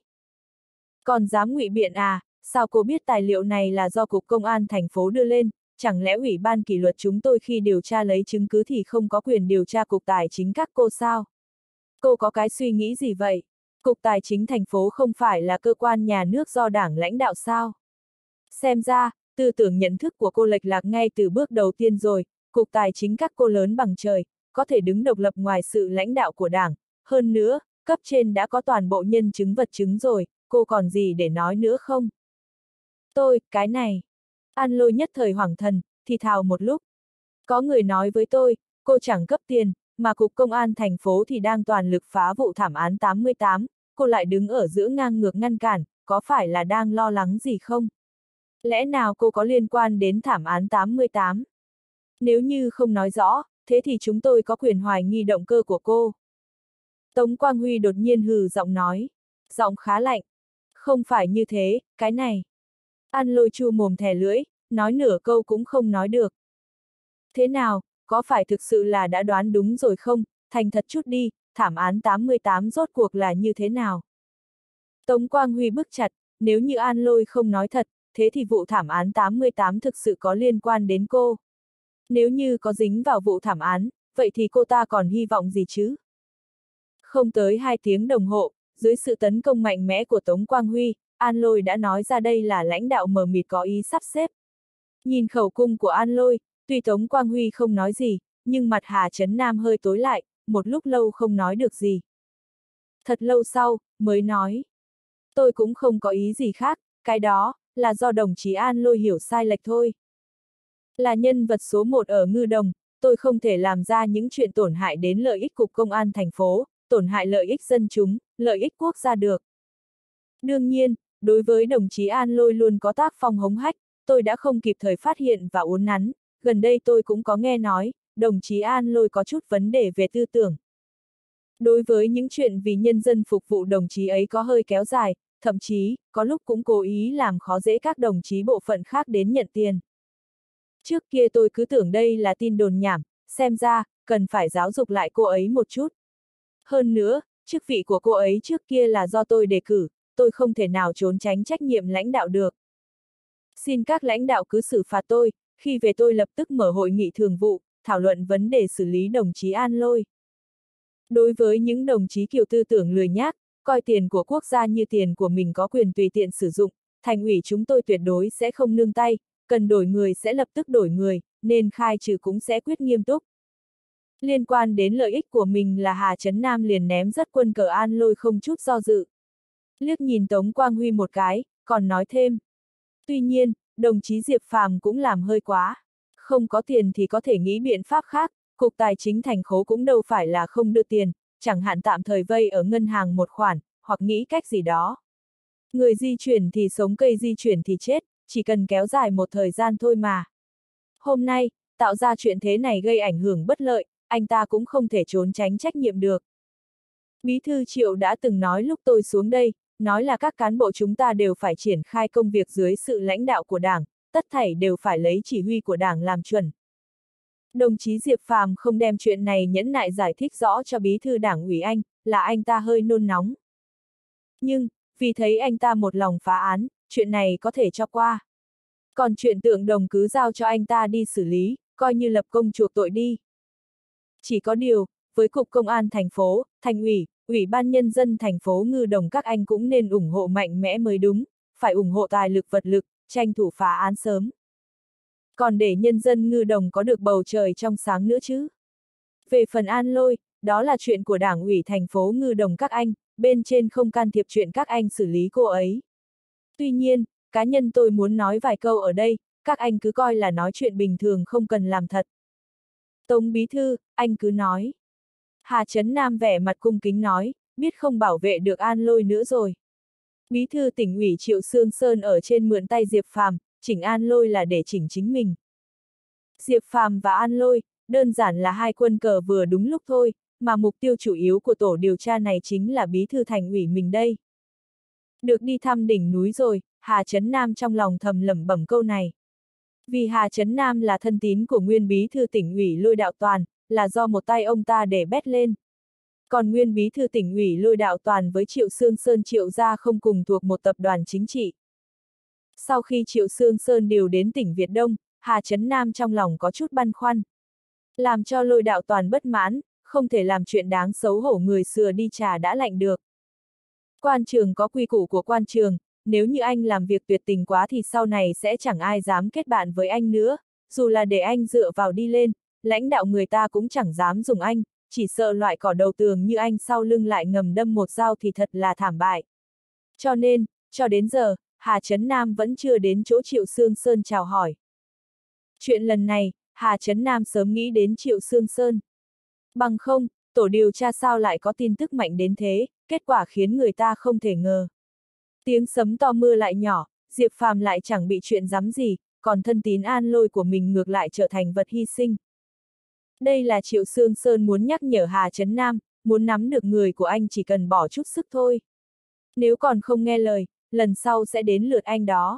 S1: Còn dám ngụy biện à, sao cô biết tài liệu này là do Cục Công an thành phố đưa lên, chẳng lẽ Ủy ban kỷ luật chúng tôi khi điều tra lấy chứng cứ thì không có quyền điều tra cục tài chính các cô sao? Cô có cái suy nghĩ gì vậy? Cục tài chính thành phố không phải là cơ quan nhà nước do đảng lãnh đạo sao? Xem ra, tư tưởng nhận thức của cô lệch lạc ngay từ bước đầu tiên rồi, cục tài chính các cô lớn bằng trời, có thể đứng độc lập ngoài sự lãnh đạo của đảng, hơn nữa, cấp trên đã có toàn bộ nhân chứng vật chứng rồi, cô còn gì để nói nữa không? Tôi, cái này. An Lôi nhất thời hoảng thần, thì thào một lúc. Có người nói với tôi, cô chẳng cấp tiền, mà Cục Công an thành phố thì đang toàn lực phá vụ thảm án tám mươi tám, cô lại đứng ở giữa ngang ngược ngăn cản, có phải là đang lo lắng gì không? Lẽ nào cô có liên quan đến thảm án tám mươi tám? Nếu như không nói rõ, thế thì chúng tôi có quyền hoài nghi động cơ của cô. Tống Quang Huy đột nhiên hừ giọng nói, giọng khá lạnh. Không phải như thế, cái này. An Lôi chu mồm thè lưỡi, nói nửa câu cũng không nói được. Thế nào, có phải thực sự là đã đoán đúng rồi không, thành thật chút đi, thảm án tám mươi tám rốt cuộc là như thế nào? Tống Quang Huy bức chặt, nếu như An Lôi không nói thật, thế thì vụ thảm án tám mươi tám thực sự có liên quan đến cô. Nếu như có dính vào vụ thảm án, vậy thì cô ta còn hy vọng gì chứ? Không tới hai tiếng đồng hồ, dưới sự tấn công mạnh mẽ của Tống Quang Huy, An Lôi đã nói ra đây là lãnh đạo mờ mịt có ý sắp xếp. Nhìn khẩu cung của An Lôi, tuy Tống Quang Huy không nói gì, nhưng mặt Hà Trấn Nam hơi tối lại, một lúc lâu không nói được gì. Thật lâu sau, mới nói. Tôi cũng không có ý gì khác, cái đó, là do đồng chí An Lôi hiểu sai lệch thôi. Là nhân vật số một ở Ngư Đồng, tôi không thể làm ra những chuyện tổn hại đến lợi ích Cục Công an thành phố, tổn hại lợi ích dân chúng, lợi ích quốc gia được. Đương nhiên, đối với đồng chí An Lôi luôn có tác phong hống hách, tôi đã không kịp thời phát hiện và uốn nắn, gần đây tôi cũng có nghe nói, đồng chí An Lôi có chút vấn đề về tư tưởng. Đối với những chuyện vì nhân dân phục vụ đồng chí ấy có hơi kéo dài, thậm chí, có lúc cũng cố ý làm khó dễ các đồng chí bộ phận khác đến nhận tiền. Trước kia tôi cứ tưởng đây là tin đồn nhảm, xem ra, cần phải giáo dục lại cô ấy một chút. Hơn nữa, chức vị của cô ấy trước kia là do tôi đề cử, tôi không thể nào trốn tránh trách nhiệm lãnh đạo được. Xin các lãnh đạo cứ xử phạt tôi, khi về tôi lập tức mở hội nghị thường vụ, thảo luận vấn đề xử lý đồng chí An Lôi. Đối với những đồng chí kiểu tư tưởng lười nhác, coi tiền của quốc gia như tiền của mình có quyền tùy tiện sử dụng, thành ủy chúng tôi tuyệt đối sẽ không nương tay, cần đổi người sẽ lập tức đổi người, nên khai trừ cũng sẽ quyết nghiêm túc. Liên quan đến lợi ích của mình là Hà Trấn Nam liền ném rất quân cờ An Lôi không chút do dự. Liếc nhìn Tống Quang Huy một cái, còn nói thêm. Tuy nhiên, đồng chí Diệp Phàm cũng làm hơi quá. Không có tiền thì có thể nghĩ biện pháp khác, Cục Tài chính thành phố cũng đâu phải là không đưa tiền, chẳng hạn tạm thời vay ở ngân hàng một khoản, hoặc nghĩ cách gì đó. Người di chuyển thì sống, cây di chuyển thì chết, chỉ cần kéo dài một thời gian thôi mà. Hôm nay, tạo ra chuyện thế này gây ảnh hưởng bất lợi, anh ta cũng không thể trốn tránh trách nhiệm được. Bí thư Triệu đã từng nói lúc tôi xuống đây, nói là các cán bộ chúng ta đều phải triển khai công việc dưới sự lãnh đạo của Đảng, tất thảy đều phải lấy chỉ huy của Đảng làm chuẩn. Đồng chí Diệp Phàm không đem chuyện này nhẫn nại giải thích rõ cho bí thư Đảng ủy anh, là anh ta hơi nôn nóng. Nhưng, vì thấy anh ta một lòng phá án, chuyện này có thể cho qua. Còn chuyện Tượng Đồng cứ giao cho anh ta đi xử lý, coi như lập công chuộc tội đi. Chỉ có điều, với Cục Công an thành phố, Thành ủy, Ủy ban Nhân dân thành phố Ngư Đồng các anh cũng nên ủng hộ mạnh mẽ mới đúng, phải ủng hộ tài lực vật lực, tranh thủ phá án sớm. Còn để nhân dân Ngư Đồng có được bầu trời trong sáng nữa chứ. Về phần An Lôi, đó là chuyện của Đảng ủy thành phố Ngư Đồng các anh, bên trên không can thiệp chuyện các anh xử lý cô ấy. Tuy nhiên, cá nhân tôi muốn nói vài câu ở đây, các anh cứ coi là nói chuyện bình thường không cần làm thật. Tống bí thư, anh cứ nói. Hà Trấn Nam vẻ mặt cung kính nói, biết không bảo vệ được An Lôi nữa rồi. Bí thư tỉnh ủy Triệu Sương Sơn ở trên mượn tay Diệp Phàm, chỉnh An Lôi là để chỉnh chính mình. Diệp Phàm và An Lôi, đơn giản là hai quân cờ vừa đúng lúc thôi, mà mục tiêu chủ yếu của tổ điều tra này chính là bí thư thành ủy mình đây. Được đi thăm đỉnh núi rồi, Hà Trấn Nam trong lòng thầm lẩm bẩm câu này. Vì Hà Trấn Nam là thân tín của nguyên bí thư tỉnh ủy Lôi Đạo Toàn, là do một tay ông ta để bét lên. Còn nguyên bí thư tỉnh ủy Lôi Đạo Toàn với Triệu Sương Sơn Triệu gia không cùng thuộc một tập đoàn chính trị. Sau khi Triệu Sương Sơn điều đến tỉnh Việt Đông, Hà Trấn Nam trong lòng có chút băn khoăn. Làm cho Lôi Đạo Toàn bất mãn, không thể làm chuyện đáng xấu hổ người xưa đi trà đã lạnh được. Quan trường có quy củ của quan trường, nếu như anh làm việc tuyệt tình quá thì sau này sẽ chẳng ai dám kết bạn với anh nữa, dù là để anh dựa vào đi lên, lãnh đạo người ta cũng chẳng dám dùng anh, chỉ sợ loại cỏ đầu tường như anh sau lưng lại ngầm đâm một dao thì thật là thảm bại. Cho nên, cho đến giờ, Hà Trấn Nam vẫn chưa đến chỗ Triệu Sương Sơn chào hỏi. Chuyện lần này, Hà Trấn Nam sớm nghĩ đến Triệu Sương Sơn. Bằng không, tổ điều tra sao lại có tin tức mạnh đến thế, kết quả khiến người ta không thể ngờ. Tiếng sấm to mưa lại nhỏ, Diệp Phàm lại chẳng bị chuyện rắm gì, còn thân tín An Lôi của mình ngược lại trở thành vật hy sinh. Đây là Triệu Sương Sơn muốn nhắc nhở Hà Trấn Nam, muốn nắm được người của anh chỉ cần bỏ chút sức thôi. Nếu còn không nghe lời, lần sau sẽ đến lượt anh đó.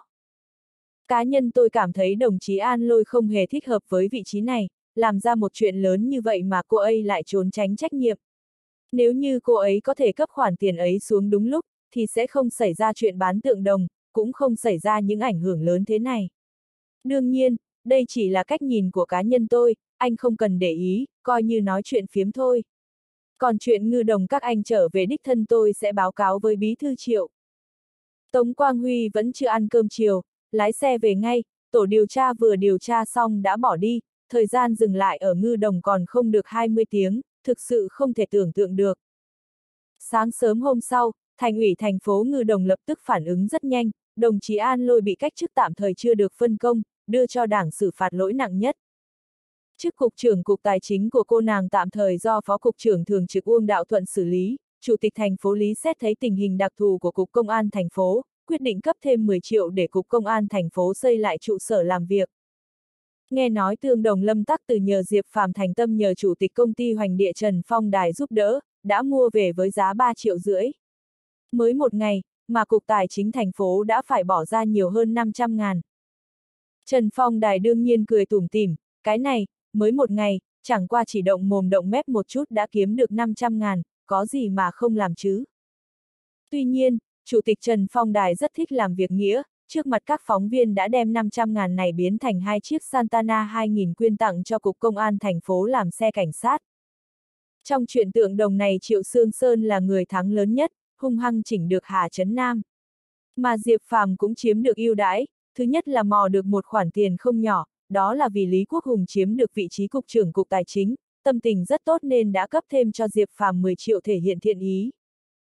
S1: Cá nhân tôi cảm thấy đồng chí An Lôi không hề thích hợp với vị trí này, làm ra một chuyện lớn như vậy mà cô ấy lại trốn tránh trách nhiệm. Nếu như cô ấy có thể cấp khoản tiền ấy xuống đúng lúc, thì sẽ không xảy ra chuyện bán tượng đồng, cũng không xảy ra những ảnh hưởng lớn thế này. Đương nhiên, đây chỉ là cách nhìn của cá nhân tôi, anh không cần để ý, coi như nói chuyện phiếm thôi. Còn chuyện Ngư Đồng các anh trở về đích thân tôi sẽ báo cáo với bí thư Triệu. Tống Quang Huy vẫn chưa ăn cơm chiều, lái xe về ngay, tổ điều tra vừa điều tra xong đã bỏ đi, thời gian dừng lại ở Ngư Đồng còn không được hai mươi tiếng, thực sự không thể tưởng tượng được. Sáng sớm hôm sau, Thành ủy thành phố Ngư Đồng lập tức phản ứng rất nhanh, đồng chí An Lôi bị cách chức tạm thời chưa được phân công, đưa cho Đảng xử phạt lỗi nặng nhất. Chức cục trưởng cục tài chính của cô nàng tạm thời do phó cục trưởng thường trực Uông Đạo Thuận xử lý, chủ tịch thành phố Lý xét thấy tình hình đặc thù của cục công an thành phố, quyết định cấp thêm mười triệu để cục công an thành phố xây lại trụ sở làm việc. Nghe nói Tương Đồng Lâm Tắc từ nhờ Diệp Phàm thành tâm nhờ chủ tịch công ty Hoành Địa Trần Phong Đài giúp đỡ, đã mua về với giá ba triệu rưỡi. Mới một ngày, mà cục tài chính thành phố đã phải bỏ ra nhiều hơn năm trăm ngàn. Trần Phong Đài đương nhiên cười tủm tỉm, cái này, mới một ngày, chẳng qua chỉ động mồm động mép một chút đã kiếm được năm trăm ngàn, có gì mà không làm chứ. Tuy nhiên, Chủ tịch Trần Phong Đài rất thích làm việc nghĩa, trước mặt các phóng viên đã đem năm trăm ngàn này biến thành hai chiếc Santana hai nghìn quyên tặng cho Cục Công an thành phố làm xe cảnh sát. Trong chuyện tượng đồng này Triệu Sương Sơn là người thắng lớn nhất, hung hăng chỉnh được Hà Trấn Nam. Mà Diệp Phàm cũng chiếm được ưu đãi, thứ nhất là mò được một khoản tiền không nhỏ, đó là vì Lý Quốc Hùng chiếm được vị trí Cục trưởng Cục Tài chính, tâm tình rất tốt nên đã cấp thêm cho Diệp Phàm mười triệu thể hiện thiện ý.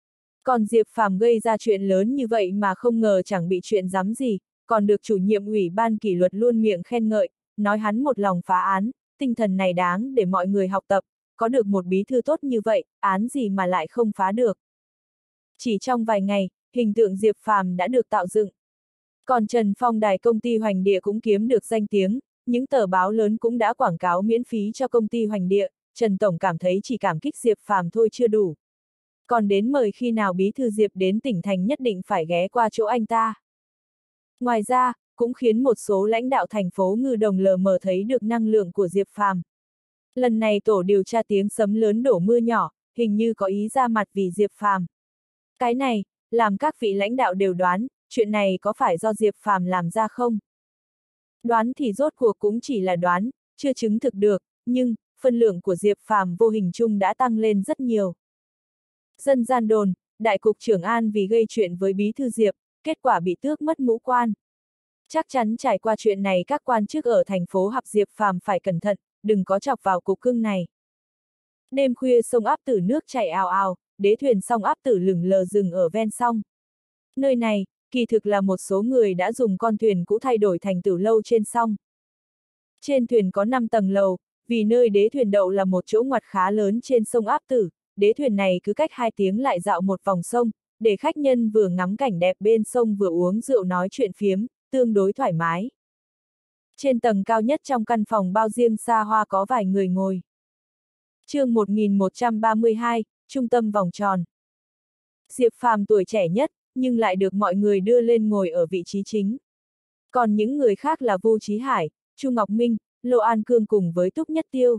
S1: Còn Diệp Phàm gây ra chuyện lớn như vậy mà không ngờ chẳng bị chuyện giám gì, còn được chủ nhiệm ủy ban kỷ luật luôn miệng khen ngợi, nói hắn một lòng phá án, tinh thần này đáng để mọi người học tập, có được một bí thư tốt như vậy, án gì mà lại không phá được. Chỉ trong vài ngày, hình tượng Diệp Phàm đã được tạo dựng. Còn Trần Phong đài công ty Hoành Địa cũng kiếm được danh tiếng, những tờ báo lớn cũng đã quảng cáo miễn phí cho công ty Hoành Địa, Trần Tổng cảm thấy chỉ cảm kích Diệp Phàm thôi chưa đủ. Còn đến mời khi nào bí thư Diệp đến tỉnh thành nhất định phải ghé qua chỗ anh ta. Ngoài ra, cũng khiến một số lãnh đạo thành phố Ngư Đồng lờ mờ thấy được năng lượng của Diệp Phàm. Lần này tổ điều tra tiếng sấm lớn đổ mưa nhỏ, hình như có ý ra mặt vì Diệp Phàm. Cái này, làm các vị lãnh đạo đều đoán, chuyện này có phải do Diệp Phàm làm ra không? Đoán thì rốt cuộc cũng chỉ là đoán, chưa chứng thực được, nhưng, phân lượng của Diệp Phàm vô hình chung đã tăng lên rất nhiều. Dân gian đồn, Đại cục trưởng An vì gây chuyện với bí thư Diệp, kết quả bị tước mất mũ quan. Chắc chắn trải qua chuyện này các quan chức ở thành phố Hạp Diệp Phàm phải cẩn thận, đừng có chọc vào cục cưng này. Đêm khuya sông Áp Tử nước chảy ào ào, đế thuyền sông Áp Tử lửng lờ dừng ở ven sông. Nơi này, kỳ thực là một số người đã dùng con thuyền cũ thay đổi thành tử lâu trên sông. Trên thuyền có năm tầng lầu, vì nơi đế thuyền đậu là một chỗ ngoặt khá lớn trên sông Áp Tử, đế thuyền này cứ cách hai tiếng lại dạo một vòng sông, để khách nhân vừa ngắm cảnh đẹp bên sông vừa uống rượu nói chuyện phiếm, tương đối thoải mái. Trên tầng cao nhất trong căn phòng bao riêng xa hoa có vài người ngồi. Chương một nghìn một trăm ba mươi hai, trung tâm vòng tròn. Diệp Phàm tuổi trẻ nhất, nhưng lại được mọi người đưa lên ngồi ở vị trí chính. Còn những người khác là Vu Chí Hải, Chu Ngọc Minh, Lô An Cương cùng với Túc Nhất Tiêu.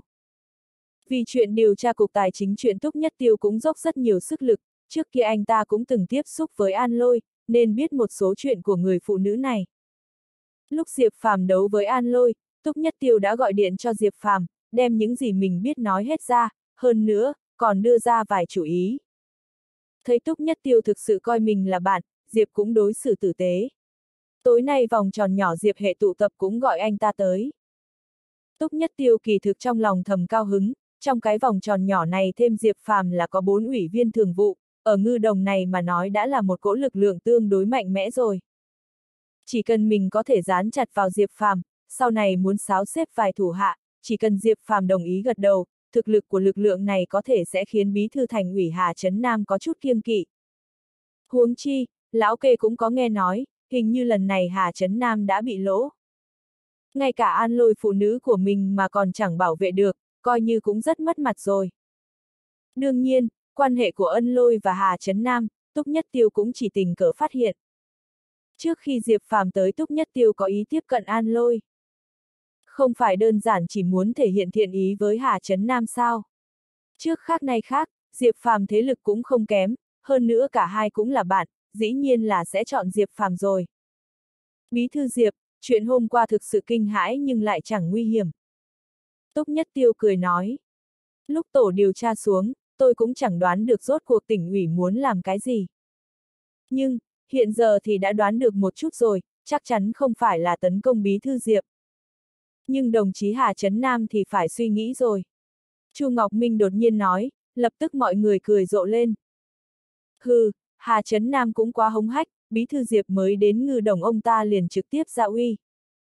S1: Vì chuyện điều tra cục tài chính, chuyện Túc Nhất Tiêu cũng dốc rất nhiều sức lực, trước kia anh ta cũng từng tiếp xúc với An Lôi, nên biết một số chuyện của người phụ nữ này. Lúc Diệp Phàm đấu với An Lôi, Túc Nhất Tiêu đã gọi điện cho Diệp Phàm, đem những gì mình biết nói hết ra, hơn nữa, còn đưa ra vài chủ ý. Thấy Túc Nhất Tiêu thực sự coi mình là bạn, Diệp cũng đối xử tử tế. Tối nay vòng tròn nhỏ Diệp hệ tụ tập cũng gọi anh ta tới. Túc Nhất Tiêu kỳ thực trong lòng thầm cao hứng, trong cái vòng tròn nhỏ này thêm Diệp Phàm là có bốn ủy viên thường vụ, ở Ngư Đồng này mà nói đã là một cỗ lực lượng tương đối mạnh mẽ rồi. Chỉ cần mình có thể dán chặt vào Diệp Phàm, sau này muốn sáo xếp vài thủ hạ, chỉ cần Diệp Phàm đồng ý gật đầu, thực lực của lực lượng này có thể sẽ khiến bí thư thành ủy Hà Trấn Nam có chút kiêng kỵ. Huống chi, lão kê cũng có nghe nói, hình như lần này Hà Trấn Nam đã bị lỗ. Ngay cả An Lôi phụ nữ của mình mà còn chẳng bảo vệ được, coi như cũng rất mất mặt rồi. Đương nhiên, quan hệ của Ân Lôi và Hà Trấn Nam, Túc Nhất Tiêu cũng chỉ tình cờ phát hiện. Trước khi Diệp Phàm tới, Túc Nhất Tiêu có ý tiếp cận An Lôi. Không phải đơn giản chỉ muốn thể hiện thiện ý với Hà Trấn Nam sao? Trước khác nay khác, Diệp Phàm thế lực cũng không kém, hơn nữa cả hai cũng là bạn, dĩ nhiên là sẽ chọn Diệp Phàm rồi. Bí thư Diệp, chuyện hôm qua thực sự kinh hãi nhưng lại chẳng nguy hiểm. Túc Nhất Tiêu cười nói. Lúc tổ điều tra xuống, tôi cũng chẳng đoán được rốt cuộc tỉnh ủy muốn làm cái gì. Nhưng, hiện giờ thì đã đoán được một chút rồi, chắc chắn không phải là tấn công bí thư Diệp. Nhưng đồng chí Hà Trấn Nam thì phải suy nghĩ rồi. Chu Ngọc Minh đột nhiên nói, lập tức mọi người cười rộ lên. Hừ, Hà Trấn Nam cũng quá hống hách, bí thư Diệp mới đến Ngư Đồng ông ta liền trực tiếp dạ uy.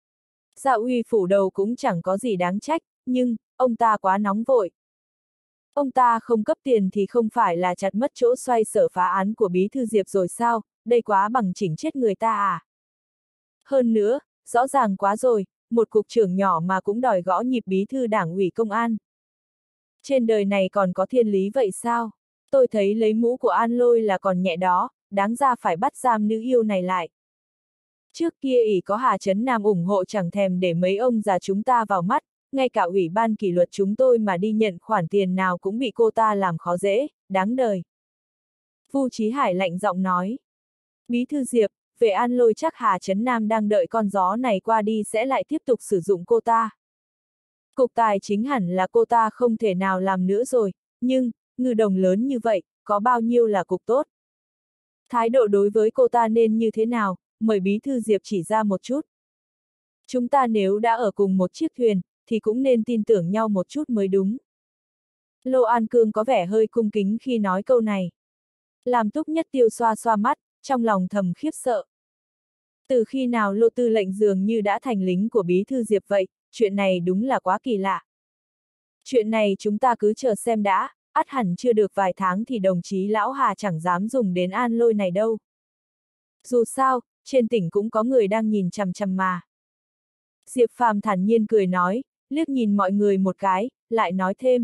S1: Dạ uy phủ đầu cũng chẳng có gì đáng trách, nhưng, ông ta quá nóng vội. Ông ta không cấp tiền thì không phải là chặt mất chỗ xoay sở phá án của bí thư Diệp rồi sao, đây quá bằng chỉnh chết người ta à. Hơn nữa, rõ ràng quá rồi, một cục trưởng nhỏ mà cũng đòi gõ nhịp bí thư đảng ủy công an. Trên đời này còn có thiên lý vậy sao? Tôi thấy lấy mũ của An Lôi là còn nhẹ đó, đáng ra phải bắt giam nữ yêu này lại. Trước kia ỷ có Hà Trấn Nam ủng hộ chẳng thèm để mấy ông già chúng ta vào mắt, ngay cả ủy ban kỷ luật chúng tôi mà đi nhận khoản tiền nào cũng bị cô ta làm khó dễ, đáng đời. Vu Chí Hải lạnh giọng nói. Bí thư Diệp, về An Lôi chắc Hà Trấn Nam đang đợi con gió này qua đi sẽ lại tiếp tục sử dụng cô ta. Cục tài chính hẳn là cô ta không thể nào làm nữa rồi, nhưng, Ngư Đồng lớn như vậy, có bao nhiêu là cục tốt. Thái độ đối với cô ta nên như thế nào, mời bí thư Diệp chỉ ra một chút. Chúng ta nếu đã ở cùng một chiếc thuyền, thì cũng nên tin tưởng nhau một chút mới đúng. Lô An Cương có vẻ hơi cung kính khi nói câu này. Làm Túc Nhất Tiêu xoa xoa mắt, trong lòng thầm khiếp sợ. Từ khi nào Lô Tư lệnh dường như đã thành lính của bí thư Diệp vậy, chuyện này đúng là quá kỳ lạ. Chuyện này chúng ta cứ chờ xem đã, ắt hẳn chưa được vài tháng thì đồng chí Lão Hà chẳng dám dùng đến An Lôi này đâu. Dù sao, trên tỉnh cũng có người đang nhìn chằm chằm mà. Diệp Phàm thản nhiên cười nói, liếc nhìn mọi người một cái, lại nói thêm.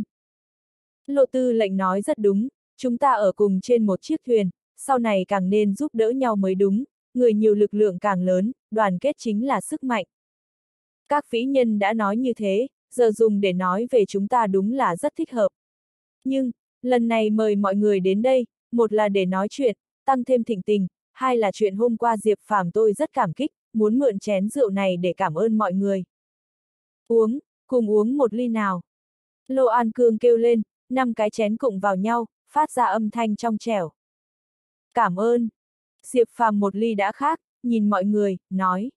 S1: Lô Tư lệnh nói rất đúng, chúng ta ở cùng trên một chiếc thuyền, sau này càng nên giúp đỡ nhau mới đúng, người nhiều lực lượng càng lớn, đoàn kết chính là sức mạnh. Các vĩ nhân đã nói như thế, giờ dùng để nói về chúng ta đúng là rất thích hợp. Nhưng, lần này mời mọi người đến đây, một là để nói chuyện, tăng thêm thịnh tình, hai là chuyện hôm qua Diệp Phàm tôi rất cảm kích, muốn mượn chén rượu này để cảm ơn mọi người. Uống, cùng uống một ly nào. Lô An Cương kêu lên, năm cái chén cụng vào nhau, phát ra âm thanh trong trẻo. Cảm ơn. Diệp Phàm một ly đã khác, nhìn mọi người, nói.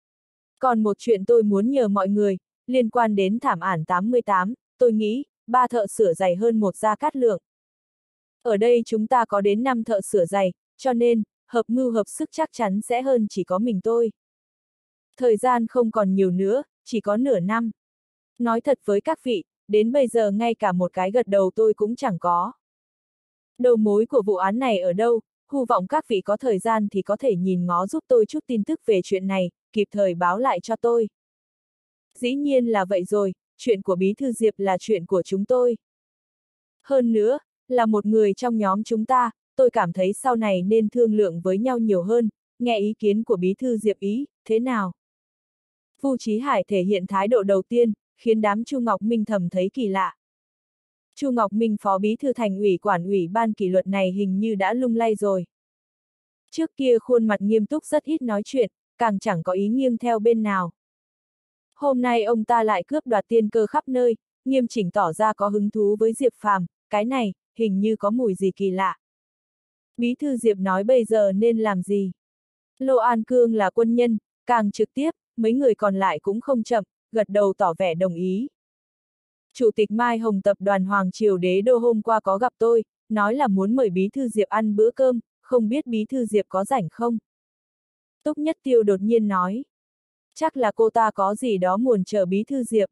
S1: Còn một chuyện tôi muốn nhờ mọi người, liên quan đến thảm án tám mươi tám, tôi nghĩ, ba thợ sửa giày hơn một gia cát lượng. Ở đây chúng ta có đến năm thợ sửa giày, cho nên, hợp mưu hợp sức chắc chắn sẽ hơn chỉ có mình tôi. Thời gian không còn nhiều nữa, chỉ có nửa năm. Nói thật với các vị, đến bây giờ ngay cả một cái gật đầu tôi cũng chẳng có. Đầu mối của vụ án này ở đâu, hy vọng các vị có thời gian thì có thể nhìn ngó giúp tôi chút tin tức về chuyện này, kịp thời báo lại cho tôi. Dĩ nhiên là vậy rồi, chuyện của Bí thư Diệp là chuyện của chúng tôi. Hơn nữa, là một người trong nhóm chúng ta, tôi cảm thấy sau này nên thương lượng với nhau nhiều hơn, nghe ý kiến của Bí thư Diệp ý, thế nào? Vu Chí Hải thể hiện thái độ đầu tiên, khiến đám Chu Ngọc Minh thầm thấy kỳ lạ. Chu Ngọc Minh phó bí thư thành ủy quản ủy ban kỷ luật này hình như đã lung lay rồi. Trước kia khuôn mặt nghiêm túc rất ít nói chuyện, càng chẳng có ý nghiêng theo bên nào. Hôm nay ông ta lại cướp đoạt tiên cơ khắp nơi, nghiêm chỉnh tỏ ra có hứng thú với Diệp Phàm, cái này, hình như có mùi gì kỳ lạ. Bí thư Diệp nói bây giờ nên làm gì? Lô An Cương là quân nhân, càng trực tiếp, mấy người còn lại cũng không chậm, gật đầu tỏ vẻ đồng ý. Chủ tịch Mai Hồng tập đoàn Hoàng Triều Đế Đô hôm qua có gặp tôi, nói là muốn mời Bí thư Diệp ăn bữa cơm, không biết Bí thư Diệp có rảnh không? Túc Nhất Tiêu đột nhiên nói. Chắc là cô ta có gì đó muốn chờ Bí thư Diệp.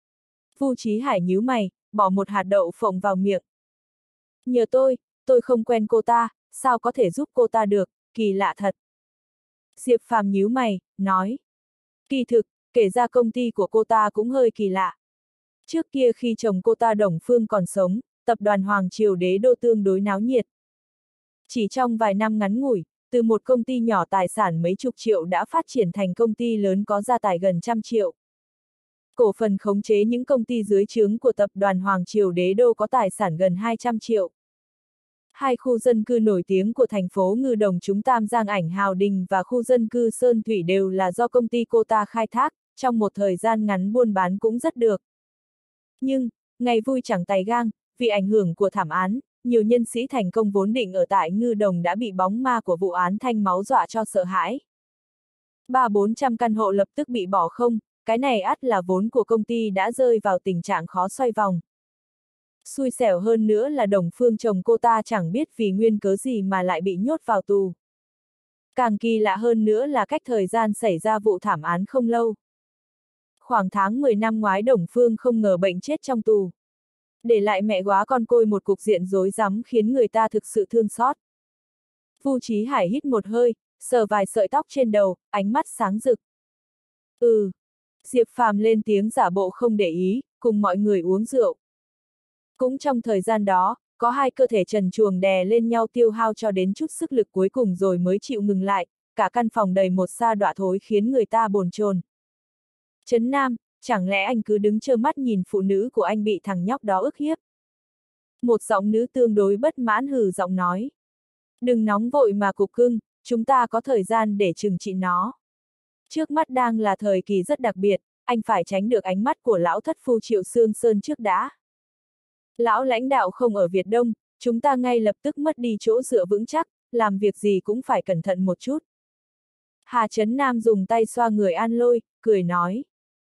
S1: Vu Chí Hải nhíu mày, bỏ một hạt đậu phộng vào miệng. Nhờ tôi, tôi không quen cô ta, sao có thể giúp cô ta được, kỳ lạ thật. Diệp Phàm nhíu mày, nói. Kỳ thực, kể ra công ty của cô ta cũng hơi kỳ lạ. Trước kia khi chồng cô ta Đồng Phương còn sống, tập đoàn Hoàng Triều Đế Đô tương đối náo nhiệt. Chỉ trong vài năm ngắn ngủi, từ một công ty nhỏ tài sản mấy chục triệu đã phát triển thành công ty lớn có gia tài gần trăm triệu. Cổ phần khống chế những công ty dưới trướng của tập đoàn Hoàng Triều Đế Đô có tài sản gần hai trăm triệu. Hai khu dân cư nổi tiếng của thành phố Ngư Đồng chúng Tam Giang Ảnh Hào Đình và khu dân cư Sơn Thủy đều là do công ty cô ta khai thác, trong một thời gian ngắn buôn bán cũng rất được. Nhưng, ngày vui chẳng tày gang, vì ảnh hưởng của thảm án, nhiều nhân sĩ thành công vốn định ở tại Ngư Đồng đã bị bóng ma của vụ án thanh máu dọa cho sợ hãi. Ba bốn trăm căn hộ lập tức bị bỏ không, cái này ắt là vốn của công ty đã rơi vào tình trạng khó xoay vòng. Xui xẻo hơn nữa là Đồng Phương chồng cô ta chẳng biết vì nguyên cớ gì mà lại bị nhốt vào tù. Càng kỳ lạ hơn nữa là cách thời gian xảy ra vụ thảm án không lâu. Khoảng tháng mười năm ngoái Đồng Phương không ngờ bệnh chết trong tù. Để lại mẹ góa con côi một cục diện rối rắm khiến người ta thực sự thương xót. Vu Chí Hải hít một hơi, sờ vài sợi tóc trên đầu, ánh mắt sáng rực. Ừ. Diệp Phàm lên tiếng giả bộ không để ý, cùng mọi người uống rượu. Cũng trong thời gian đó, có hai cơ thể trần truồng đè lên nhau tiêu hao cho đến chút sức lực cuối cùng rồi mới chịu ngừng lại, cả căn phòng đầy một sa đọa thối khiến người ta bồn chồn. Trấn Nam, chẳng lẽ anh cứ đứng trơ mắt nhìn phụ nữ của anh bị thằng nhóc đó ức hiếp? Một giọng nữ tương đối bất mãn hừ giọng nói. Đừng nóng vội mà cục cưng, chúng ta có thời gian để trừng trị nó. Trước mắt đang là thời kỳ rất đặc biệt, anh phải tránh được ánh mắt của lão thất phu Triệu Sương Sơn trước đã. Lão lãnh đạo không ở Việt Đông, chúng ta ngay lập tức mất đi chỗ dựa vững chắc, làm việc gì cũng phải cẩn thận một chút. Hà Trấn Nam dùng tay xoa người An Lôi, cười nói.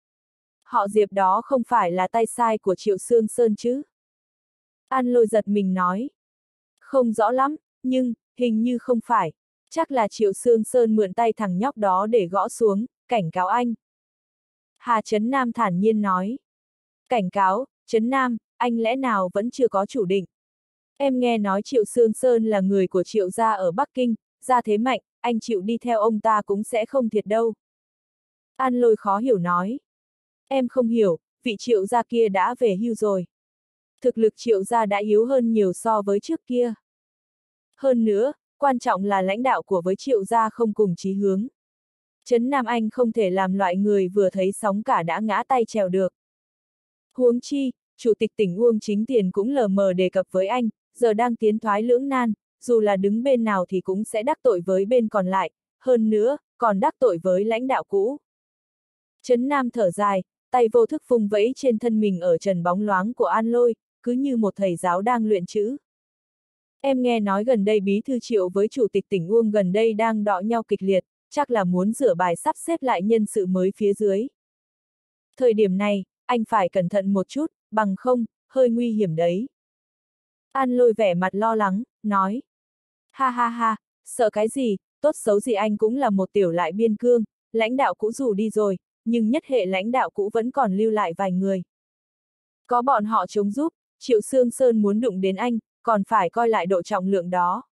S1: Họ Diệp đó không phải là tay sai của Triệu Sương Sơn chứ? An Lôi giật mình nói. Không rõ lắm, nhưng, hình như không phải. Chắc là Triệu Sương Sơn mượn tay thằng nhóc đó để gõ xuống, cảnh cáo anh. Hà Trấn Nam thản nhiên nói. Cảnh cáo, Trấn Nam, anh lẽ nào vẫn chưa có chủ định. Em nghe nói Triệu Sương Sơn là người của Triệu gia ở Bắc Kinh, gia thế mạnh, anh chịu đi theo ông ta cũng sẽ không thiệt đâu. An Lôi khó hiểu nói. Em không hiểu, vị Triệu gia kia đã về hưu rồi. Thực lực Triệu gia đã yếu hơn nhiều so với trước kia. Hơn nữa, quan trọng là lãnh đạo của với Triệu gia không cùng chí hướng. Trấn Nam Anh không thể làm loại người vừa thấy sóng cả đã ngã tay trèo được. Huống chi, Chủ tịch tỉnh Uông Chính Tiền cũng lờ mờ đề cập với anh, giờ đang tiến thoái lưỡng nan, dù là đứng bên nào thì cũng sẽ đắc tội với bên còn lại, hơn nữa, còn đắc tội với lãnh đạo cũ. Trấn Nam thở dài, tay vô thức vung vẫy trên thân mình ở trần bóng loáng của An Lôi, cứ như một thầy giáo đang luyện chữ. Em nghe nói gần đây Bí thư Triệu với Chủ tịch tỉnh Uông gần đây đang đọ nhau kịch liệt, chắc là muốn rửa bài sắp xếp lại nhân sự mới phía dưới. Thời điểm này, anh phải cẩn thận một chút, bằng không, hơi nguy hiểm đấy. An Lôi vẻ mặt lo lắng, nói. Ha ha ha, sợ cái gì, tốt xấu gì anh cũng là một tiểu lại biên cương, lãnh đạo cũ dù đi rồi, nhưng nhất hệ lãnh đạo cũ vẫn còn lưu lại vài người. Có bọn họ chống giúp, Triệu Sương Sơn muốn đụng đến anh, còn phải coi lại độ trọng lượng đó.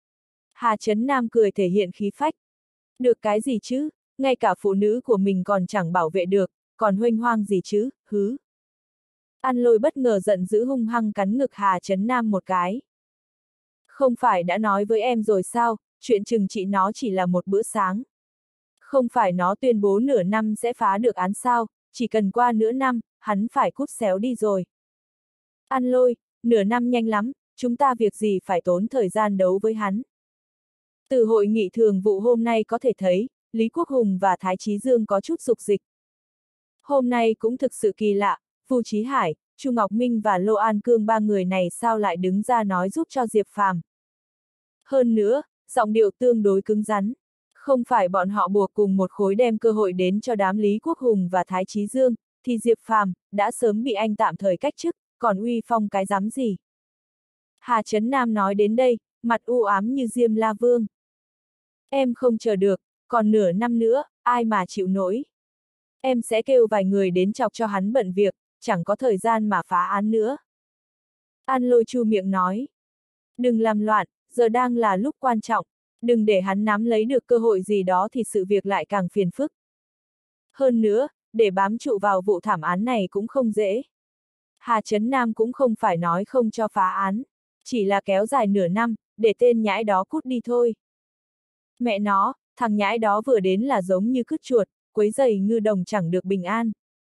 S1: Hà Trấn Nam cười thể hiện khí phách. Được cái gì chứ, ngay cả phụ nữ của mình còn chẳng bảo vệ được, còn huênh hoang gì chứ, hứ. An Lôi bất ngờ giận dữ hung hăng cắn ngực Hà Trấn Nam một cái. Không phải đã nói với em rồi sao, chuyện trừng trị nó chỉ là một bữa sáng. Không phải nó tuyên bố nửa năm sẽ phá được án sao, chỉ cần qua nửa năm, hắn phải cút xéo đi rồi. An Lôi, nửa năm nhanh lắm, chúng ta việc gì phải tốn thời gian đấu với hắn. Từ hội nghị thường vụ hôm nay có thể thấy, Lý Quốc Hùng và Thái Chí Dương có chút dục dịch. Hôm nay cũng thực sự kỳ lạ, Vu Chí Hải, Chu Ngọc Minh và Lô An Cương ba người này sao lại đứng ra nói giúp cho Diệp Phàm. Hơn nữa, giọng điệu tương đối cứng rắn. Không phải bọn họ buộc cùng một khối đem cơ hội đến cho đám Lý Quốc Hùng và Thái Chí Dương, thì Diệp Phàm đã sớm bị anh tạm thời cách chức, còn uy phong cái dám gì. Hà Trấn Nam nói đến đây, mặt u ám như Diêm La Vương. Em không chờ được, còn nửa năm nữa, ai mà chịu nổi. Em sẽ kêu vài người đến chọc cho hắn bận việc, chẳng có thời gian mà phá án nữa. An Lôi chu miệng nói. Đừng làm loạn, giờ đang là lúc quan trọng, đừng để hắn nắm lấy được cơ hội gì đó thì sự việc lại càng phiền phức. Hơn nữa, để bám trụ vào vụ thảm án này cũng không dễ. Hà Trấn Nam cũng không phải nói không cho phá án, chỉ là kéo dài nửa năm, để tên nhãi đó cút đi thôi. Mẹ nó, thằng nhãi đó vừa đến là giống như cứt chuột, quấy rầy ngư đồng chẳng được bình an.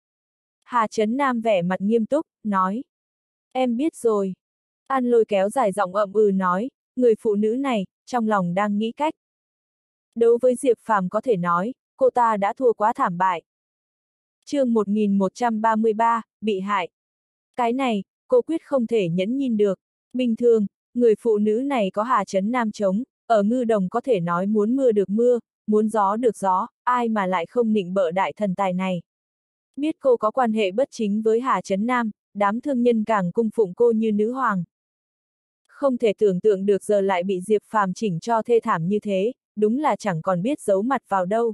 S1: Hà Trấn Nam vẻ mặt nghiêm túc, nói. Em biết rồi. An Lôi kéo dài giọng ậm ừ nói, người phụ nữ này, trong lòng đang nghĩ cách. Đối với Diệp Phàm có thể nói, cô ta đã thua quá thảm bại. Chương một nghìn một trăm ba mươi ba, bị hại. Cái này, cô quyết không thể nhẫn nhìn được. Bình thường, người phụ nữ này có Hà Trấn Nam chống, ở ngư đồng có thể nói muốn mưa được mưa, muốn gió được gió, ai mà lại không nịnh bợ đại thần tài này. Biết cô có quan hệ bất chính với Hà Trấn Nam, đám thương nhân càng cung phụng cô như nữ hoàng. Không thể tưởng tượng được giờ lại bị Diệp Phàm chỉnh cho thê thảm như thế, đúng là chẳng còn biết giấu mặt vào đâu.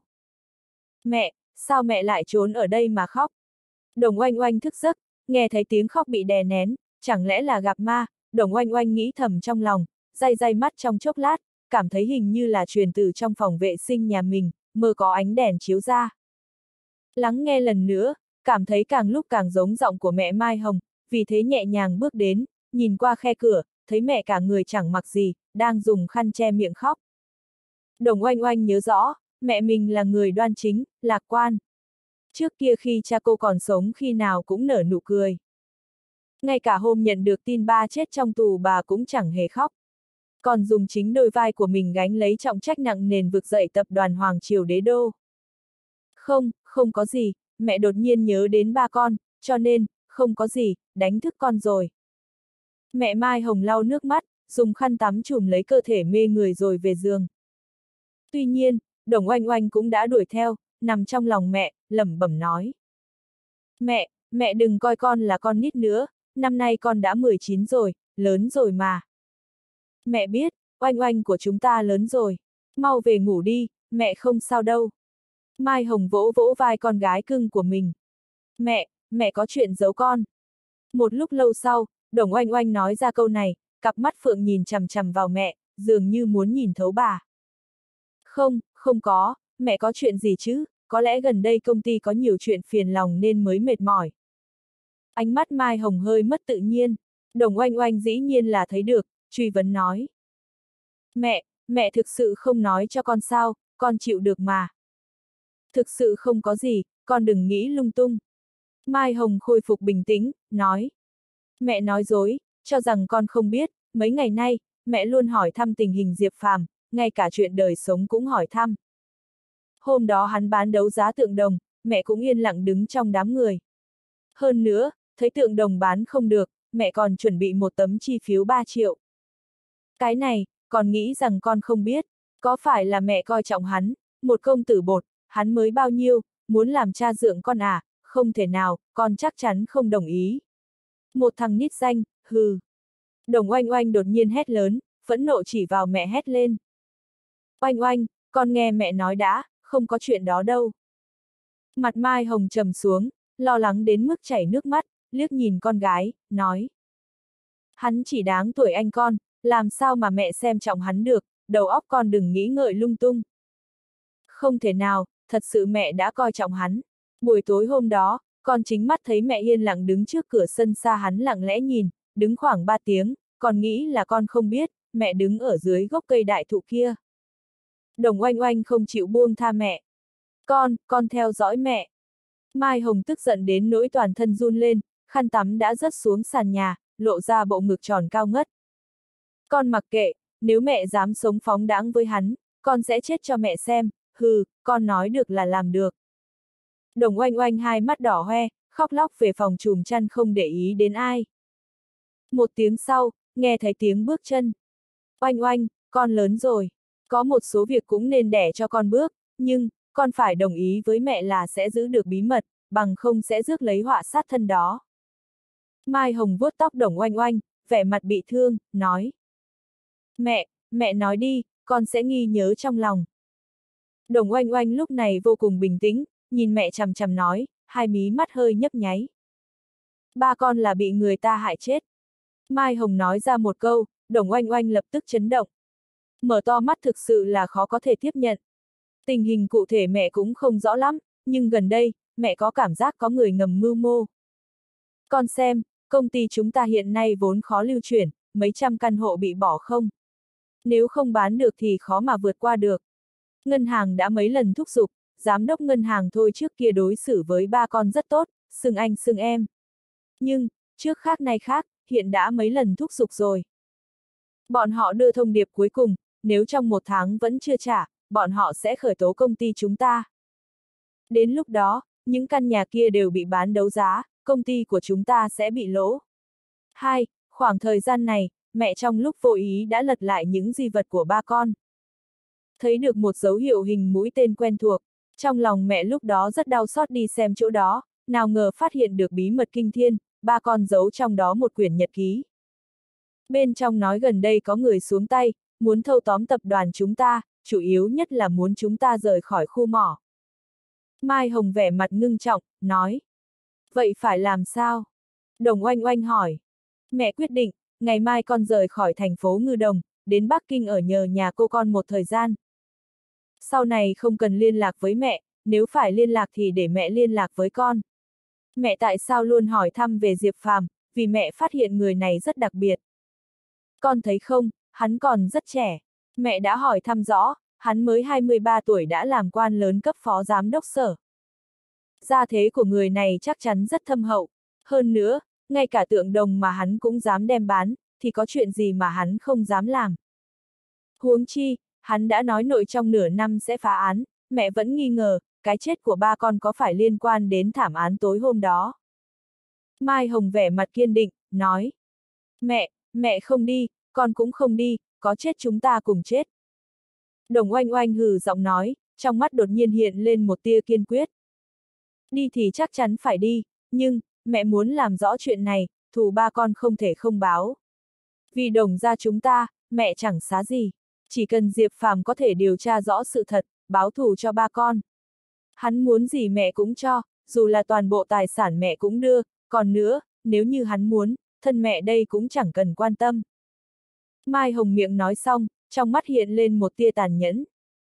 S1: Mẹ, sao mẹ lại trốn ở đây mà khóc? Đồng Oanh Oanh thức giấc, nghe thấy tiếng khóc bị đè nén, chẳng lẽ là gặp ma, Đồng Oanh Oanh nghĩ thầm trong lòng, day day mắt trong chốc lát, cảm thấy hình như là truyền từ trong phòng vệ sinh nhà mình, mơ có ánh đèn chiếu ra. Lắng nghe lần nữa, cảm thấy càng lúc càng giống giọng của mẹ Mai Hồng, vì thế nhẹ nhàng bước đến, nhìn qua khe cửa, thấy mẹ cả người chẳng mặc gì, đang dùng khăn che miệng khóc. Đồng Oanh Oanh nhớ rõ, mẹ mình là người đoan chính, lạc quan. Trước kia khi cha cô còn sống khi nào cũng nở nụ cười. Ngay cả hôm nhận được tin ba chết trong tù bà cũng chẳng hề khóc. Còn dùng chính đôi vai của mình gánh lấy trọng trách nặng nề vực dậy tập đoàn Hoàng Triều Đế Đô. Không, không có gì, mẹ đột nhiên nhớ đến ba con, cho nên, không có gì, đánh thức con rồi. Mẹ Mai Hồng lau nước mắt, dùng khăn tắm trùm lấy cơ thể mê người rồi về giường. Tuy nhiên, Đồng Oanh Oanh cũng đã đuổi theo, nằm trong lòng mẹ, lẩm bẩm nói. Mẹ, mẹ đừng coi con là con nít nữa, năm nay con đã mười chín rồi, lớn rồi mà. Mẹ biết, Oanh oanh của chúng ta lớn rồi. Mau về ngủ đi, mẹ không sao đâu. Mai Hồng vỗ vỗ vai con gái cưng của mình. Mẹ, mẹ có chuyện giấu con. Một lúc lâu sau, Đồng Oanh Oanh nói ra câu này, cặp mắt phượng nhìn chằm chằm vào mẹ, dường như muốn nhìn thấu bà. Không, không có, mẹ có chuyện gì chứ, có lẽ gần đây công ty có nhiều chuyện phiền lòng nên mới mệt mỏi. Ánh mắt Mai Hồng hơi mất tự nhiên, Đồng Oanh Oanh dĩ nhiên là thấy được, truy vấn nói. Mẹ, mẹ thực sự không nói cho con sao, con chịu được mà. Thực sự không có gì, con đừng nghĩ lung tung. Mai Hồng khôi phục bình tĩnh, nói. Mẹ nói dối, cho rằng con không biết, mấy ngày nay, mẹ luôn hỏi thăm tình hình Diệp Phàm, ngay cả chuyện đời sống cũng hỏi thăm. Hôm đó hắn bán đấu giá tượng đồng, mẹ cũng yên lặng đứng trong đám người. Hơn nữa, thấy tượng đồng bán không được, mẹ còn chuẩn bị một tấm chi phiếu ba triệu. Cái này, con nghĩ rằng con không biết, có phải là mẹ coi trọng hắn, một công tử bột, hắn mới bao nhiêu, muốn làm cha dượng con à, không thể nào, con chắc chắn không đồng ý. Một thằng nít danh, hừ. Đồng Oanh Oanh đột nhiên hét lớn, phẫn nộ chỉ vào mẹ hét lên. Oanh Oanh, con nghe mẹ nói đã, không có chuyện đó đâu. Mặt Mai Hồng trầm xuống, lo lắng đến mức chảy nước mắt, liếc nhìn con gái, nói. Hắn chỉ đáng tuổi anh con, làm sao mà mẹ xem trọng hắn được, đầu óc con đừng nghĩ ngợi lung tung. Không thể nào, thật sự mẹ đã coi trọng hắn. Buổi tối hôm đó, con chính mắt thấy mẹ yên lặng đứng trước cửa sân xa hắn lặng lẽ nhìn, đứng khoảng ba tiếng, con nghĩ là con không biết, mẹ đứng ở dưới gốc cây đại thụ kia. Đồng Oanh Oanh không chịu buông tha mẹ. Con, con theo dõi mẹ. Mai Hồng tức giận đến nỗi toàn thân run lên, khăn tắm đã rớt xuống sàn nhà, lộ ra bộ ngực tròn cao ngất. Con mặc kệ, nếu mẹ dám sống phóng đãng với hắn, con sẽ chết cho mẹ xem, hừ, con nói được là làm được. Đồng Oanh Oanh hai mắt đỏ hoe, khóc lóc về phòng chùm chăn không để ý đến ai. Một tiếng sau, nghe thấy tiếng bước chân. Oanh Oanh, con lớn rồi, có một số việc cũng nên để cho con bước, nhưng, con phải đồng ý với mẹ là sẽ giữ được bí mật, bằng không sẽ rước lấy họa sát thân đó. Mai Hồng vuốt tóc Đồng Oanh Oanh, vẻ mặt bị thương, nói. Mẹ, mẹ nói đi, con sẽ ghi nhớ trong lòng. Đồng Oanh Oanh lúc này vô cùng bình tĩnh, nhìn mẹ chằm chằm nói, hai mí mắt hơi nhấp nháy. Ba con là bị người ta hại chết. Mai Hồng nói ra một câu, Đồng Oanh Oanh lập tức chấn động. Mở to mắt thực sự là khó có thể tiếp nhận. Tình hình cụ thể mẹ cũng không rõ lắm, nhưng gần đây, mẹ có cảm giác có người ngầm mưu mô. Con xem, công ty chúng ta hiện nay vốn khó lưu chuyển, mấy trăm căn hộ bị bỏ không. Nếu không bán được thì khó mà vượt qua được. Ngân hàng đã mấy lần thúc giục, giám đốc ngân hàng thôi trước kia đối xử với ba con rất tốt, xưng anh xưng em. Nhưng, trước khác nay khác, hiện đã mấy lần thúc giục rồi. Bọn họ đưa thông điệp cuối cùng, nếu trong một tháng vẫn chưa trả, bọn họ sẽ khởi tố công ty chúng ta. Đến lúc đó, những căn nhà kia đều bị bán đấu giá, công ty của chúng ta sẽ bị lỗ. Hai, khoảng thời gian này, mẹ trong lúc vô ý đã lật lại những di vật của ba con. Thấy được một dấu hiệu hình mũi tên quen thuộc, trong lòng mẹ lúc đó rất đau xót đi xem chỗ đó, nào ngờ phát hiện được bí mật kinh thiên, ba con giấu trong đó một quyển nhật ký. Bên trong nói gần đây có người xuống tay, muốn thâu tóm tập đoàn chúng ta, chủ yếu nhất là muốn chúng ta rời khỏi khu mỏ. Mai Hồng vẻ mặt ngưng trọng, nói. Vậy phải làm sao? Đồng Oanh Oanh hỏi. Mẹ quyết định, ngày mai con rời khỏi thành phố Ngư Đồng, đến Bắc Kinh ở nhờ nhà cô con một thời gian. Sau này không cần liên lạc với mẹ, nếu phải liên lạc thì để mẹ liên lạc với con. Mẹ tại sao luôn hỏi thăm về Diệp Phàm, vì mẹ phát hiện người này rất đặc biệt. Con thấy không, hắn còn rất trẻ. Mẹ đã hỏi thăm rõ, hắn mới hai mươi ba tuổi đã làm quan lớn cấp phó giám đốc sở. Gia thế của người này chắc chắn rất thâm hậu. Hơn nữa, ngay cả tượng đồng mà hắn cũng dám đem bán, thì có chuyện gì mà hắn không dám làm. Huống chi, hắn đã nói nội trong nửa năm sẽ phá án, mẹ vẫn nghi ngờ, cái chết của ba con có phải liên quan đến thảm án tối hôm đó. Mai Hồng vẻ mặt kiên định, nói. Mẹ, mẹ không đi, con cũng không đi, có chết chúng ta cùng chết. Đồng Oanh Oanh hừ giọng nói, trong mắt đột nhiên hiện lên một tia kiên quyết. Đi thì chắc chắn phải đi, nhưng, mẹ muốn làm rõ chuyện này, thù ba con không thể không báo. Vì Đồng gia chúng ta, mẹ chẳng xá gì. Chỉ cần Diệp Phàm có thể điều tra rõ sự thật, báo thù cho ba con. Hắn muốn gì mẹ cũng cho, dù là toàn bộ tài sản mẹ cũng đưa, còn nữa, nếu như hắn muốn, thân mẹ đây cũng chẳng cần quan tâm. Mai Hồng miệng nói xong, trong mắt hiện lên một tia tàn nhẫn.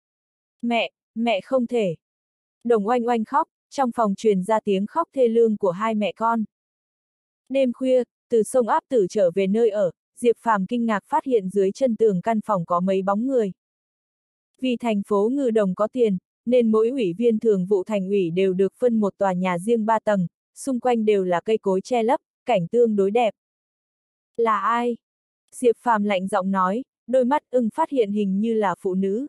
S1: Mẹ, mẹ không thể. Đồng Oanh Oanh khóc, trong phòng truyền ra tiếng khóc thê lương của hai mẹ con. Đêm khuya, từ sông Áp Tử trở về nơi ở, Diệp Phàm kinh ngạc phát hiện dưới chân tường căn phòng có mấy bóng người. Vì thành phố Ngư Đồng có tiền, nên mỗi ủy viên thường vụ thành ủy đều được phân một tòa nhà riêng ba tầng, xung quanh đều là cây cối che lấp, cảnh tương đối đẹp. Là ai? Diệp Phàm lạnh giọng nói, đôi mắt ưng phát hiện hình như là phụ nữ.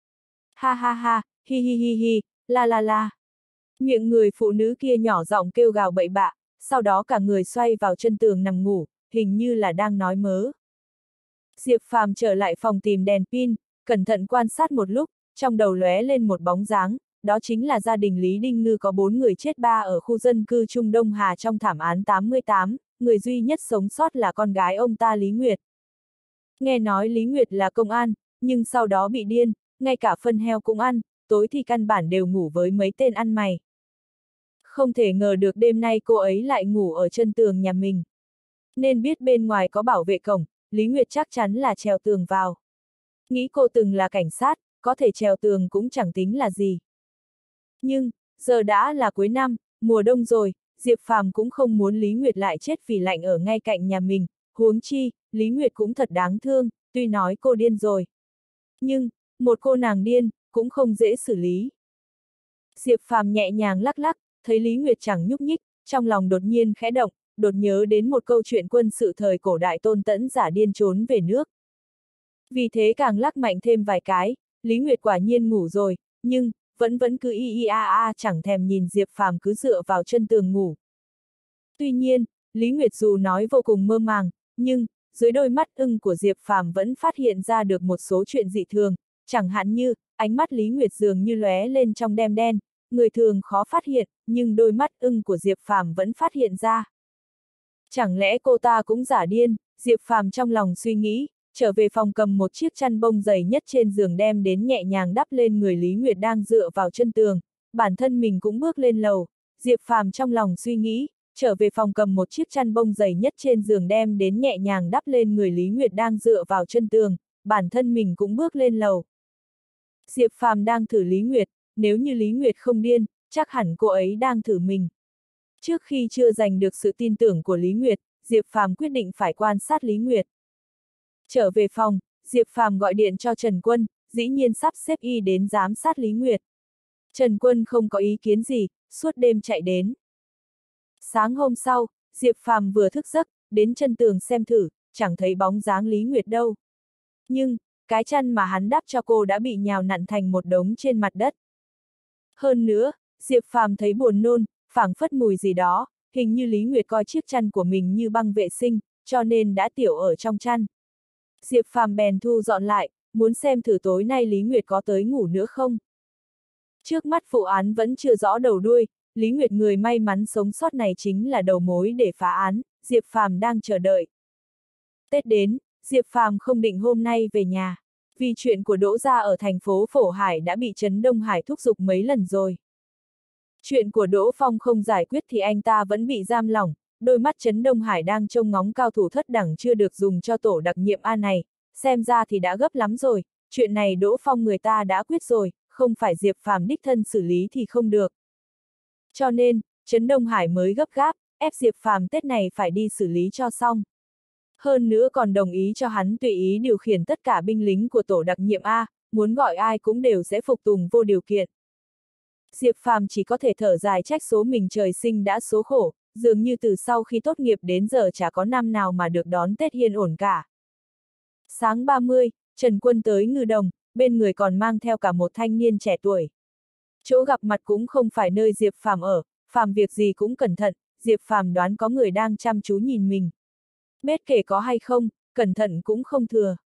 S1: Ha ha ha, hi hi hi hi, la la la. Miệng người phụ nữ kia nhỏ giọng kêu gào bậy bạ, sau đó cả người xoay vào chân tường nằm ngủ, hình như là đang nói mớ. Diệp Phàm trở lại phòng tìm đèn pin, cẩn thận quan sát một lúc, trong đầu lóe lên một bóng dáng, đó chính là gia đình Lý Đinh Ngư có bốn người chết ba ở khu dân cư Trung Đông Hà trong thảm án tám mươi tám, người duy nhất sống sót là con gái ông ta Lý Nguyệt. Nghe nói Lý Nguyệt là công an, nhưng sau đó bị điên, ngay cả phân heo cũng ăn, tối thì căn bản đều ngủ với mấy tên ăn mày. Không thể ngờ được đêm nay cô ấy lại ngủ ở chân tường nhà mình. Nên biết bên ngoài có bảo vệ cổng, Lý Nguyệt chắc chắn là trèo tường vào. Nghĩ cô từng là cảnh sát, có thể trèo tường cũng chẳng tính là gì. Nhưng, giờ đã là cuối năm, mùa đông rồi, Diệp Phàm cũng không muốn Lý Nguyệt lại chết vì lạnh ở ngay cạnh nhà mình, huống chi, Lý Nguyệt cũng thật đáng thương, tuy nói cô điên rồi. Nhưng, một cô nàng điên, cũng không dễ xử lý. Diệp Phàm nhẹ nhàng lắc lắc, thấy Lý Nguyệt chẳng nhúc nhích, trong lòng đột nhiên khẽ động, đột nhớ đến một câu chuyện quân sự thời cổ đại Tôn Tẫn giả điên trốn về nước. Vì thế càng lắc mạnh thêm vài cái, Lý Nguyệt quả nhiên ngủ rồi, nhưng, vẫn vẫn cứ y y a a chẳng thèm nhìn Diệp Phàm cứ dựa vào chân tường ngủ. Tuy nhiên, Lý Nguyệt dù nói vô cùng mơ màng, nhưng, dưới đôi mắt ưng của Diệp Phàm vẫn phát hiện ra được một số chuyện dị thường, chẳng hạn như, ánh mắt Lý Nguyệt dường như lóe lên trong đêm đen, người thường khó phát hiện, nhưng đôi mắt ưng của Diệp Phàm vẫn phát hiện ra. Chẳng lẽ cô ta cũng giả điên, Diệp Phàm trong lòng suy nghĩ, trở về phòng cầm một chiếc chăn bông dày nhất trên giường đem đến nhẹ nhàng đắp lên người Lý Nguyệt đang dựa vào chân tường, bản thân mình cũng bước lên lầu, Diệp Phàm trong lòng suy nghĩ, trở về phòng cầm một chiếc chăn bông dày nhất trên giường đem đến nhẹ nhàng đắp lên người Lý Nguyệt đang dựa vào chân tường, bản thân mình cũng bước lên lầu. Diệp Phàm đang thử Lý Nguyệt, nếu như Lý Nguyệt không điên, chắc hẳn cô ấy đang thử mình. Trước khi chưa giành được sự tin tưởng của Lý Nguyệt, Diệp Phàm quyết định phải quan sát Lý Nguyệt. Trở về phòng, Diệp Phàm gọi điện cho Trần Quân, dĩ nhiên sắp xếp y đến giám sát Lý Nguyệt. Trần Quân không có ý kiến gì, suốt đêm chạy đến. Sáng hôm sau, Diệp Phàm vừa thức giấc, đến chân tường xem thử, chẳng thấy bóng dáng Lý Nguyệt đâu. Nhưng, cái chăn mà hắn đắp cho cô đã bị nhào nặn thành một đống trên mặt đất. Hơn nữa, Diệp Phàm thấy buồn nôn, phảng phất mùi gì đó, hình như Lý Nguyệt coi chiếc chăn của mình như băng vệ sinh, cho nên đã tiểu ở trong chăn. Diệp Phàm bèn thu dọn lại, muốn xem thử tối nay Lý Nguyệt có tới ngủ nữa không. Trước mắt vụ án vẫn chưa rõ đầu đuôi, Lý Nguyệt người may mắn sống sót này chính là đầu mối để phá án, Diệp Phàm đang chờ đợi. Tết đến, Diệp Phàm không định hôm nay về nhà, vì chuyện của Đỗ gia ở thành phố Phổ Hải đã bị Trấn Đông Hải thúc giục mấy lần rồi. Chuyện của Đỗ Phong không giải quyết thì anh ta vẫn bị giam lỏng, đôi mắt Trấn Đông Hải đang trông ngóng cao thủ thất đẳng chưa được dùng cho tổ đặc nhiệm A này, xem ra thì đã gấp lắm rồi, chuyện này Đỗ Phong người ta đã quyết rồi, không phải Diệp Phàm đích thân xử lý thì không được. Cho nên, Trấn Đông Hải mới gấp gáp, ép Diệp Phàm Tết này phải đi xử lý cho xong. Hơn nữa còn đồng ý cho hắn tùy ý điều khiển tất cả binh lính của tổ đặc nhiệm A, muốn gọi ai cũng đều sẽ phục tùng vô điều kiện. Diệp Phàm chỉ có thể thở dài trách số mình trời sinh đã số khổ, dường như từ sau khi tốt nghiệp đến giờ chả có năm nào mà được đón Tết yên ổn cả. Sáng ba mươi, Trần Quân tới Ngư Đồng, bên người còn mang theo cả một thanh niên trẻ tuổi. Chỗ gặp mặt cũng không phải nơi Diệp Phàm ở, Phàm việc gì cũng cẩn thận, Diệp Phàm đoán có người đang chăm chú nhìn mình. Bết kể có hay không, cẩn thận cũng không thừa.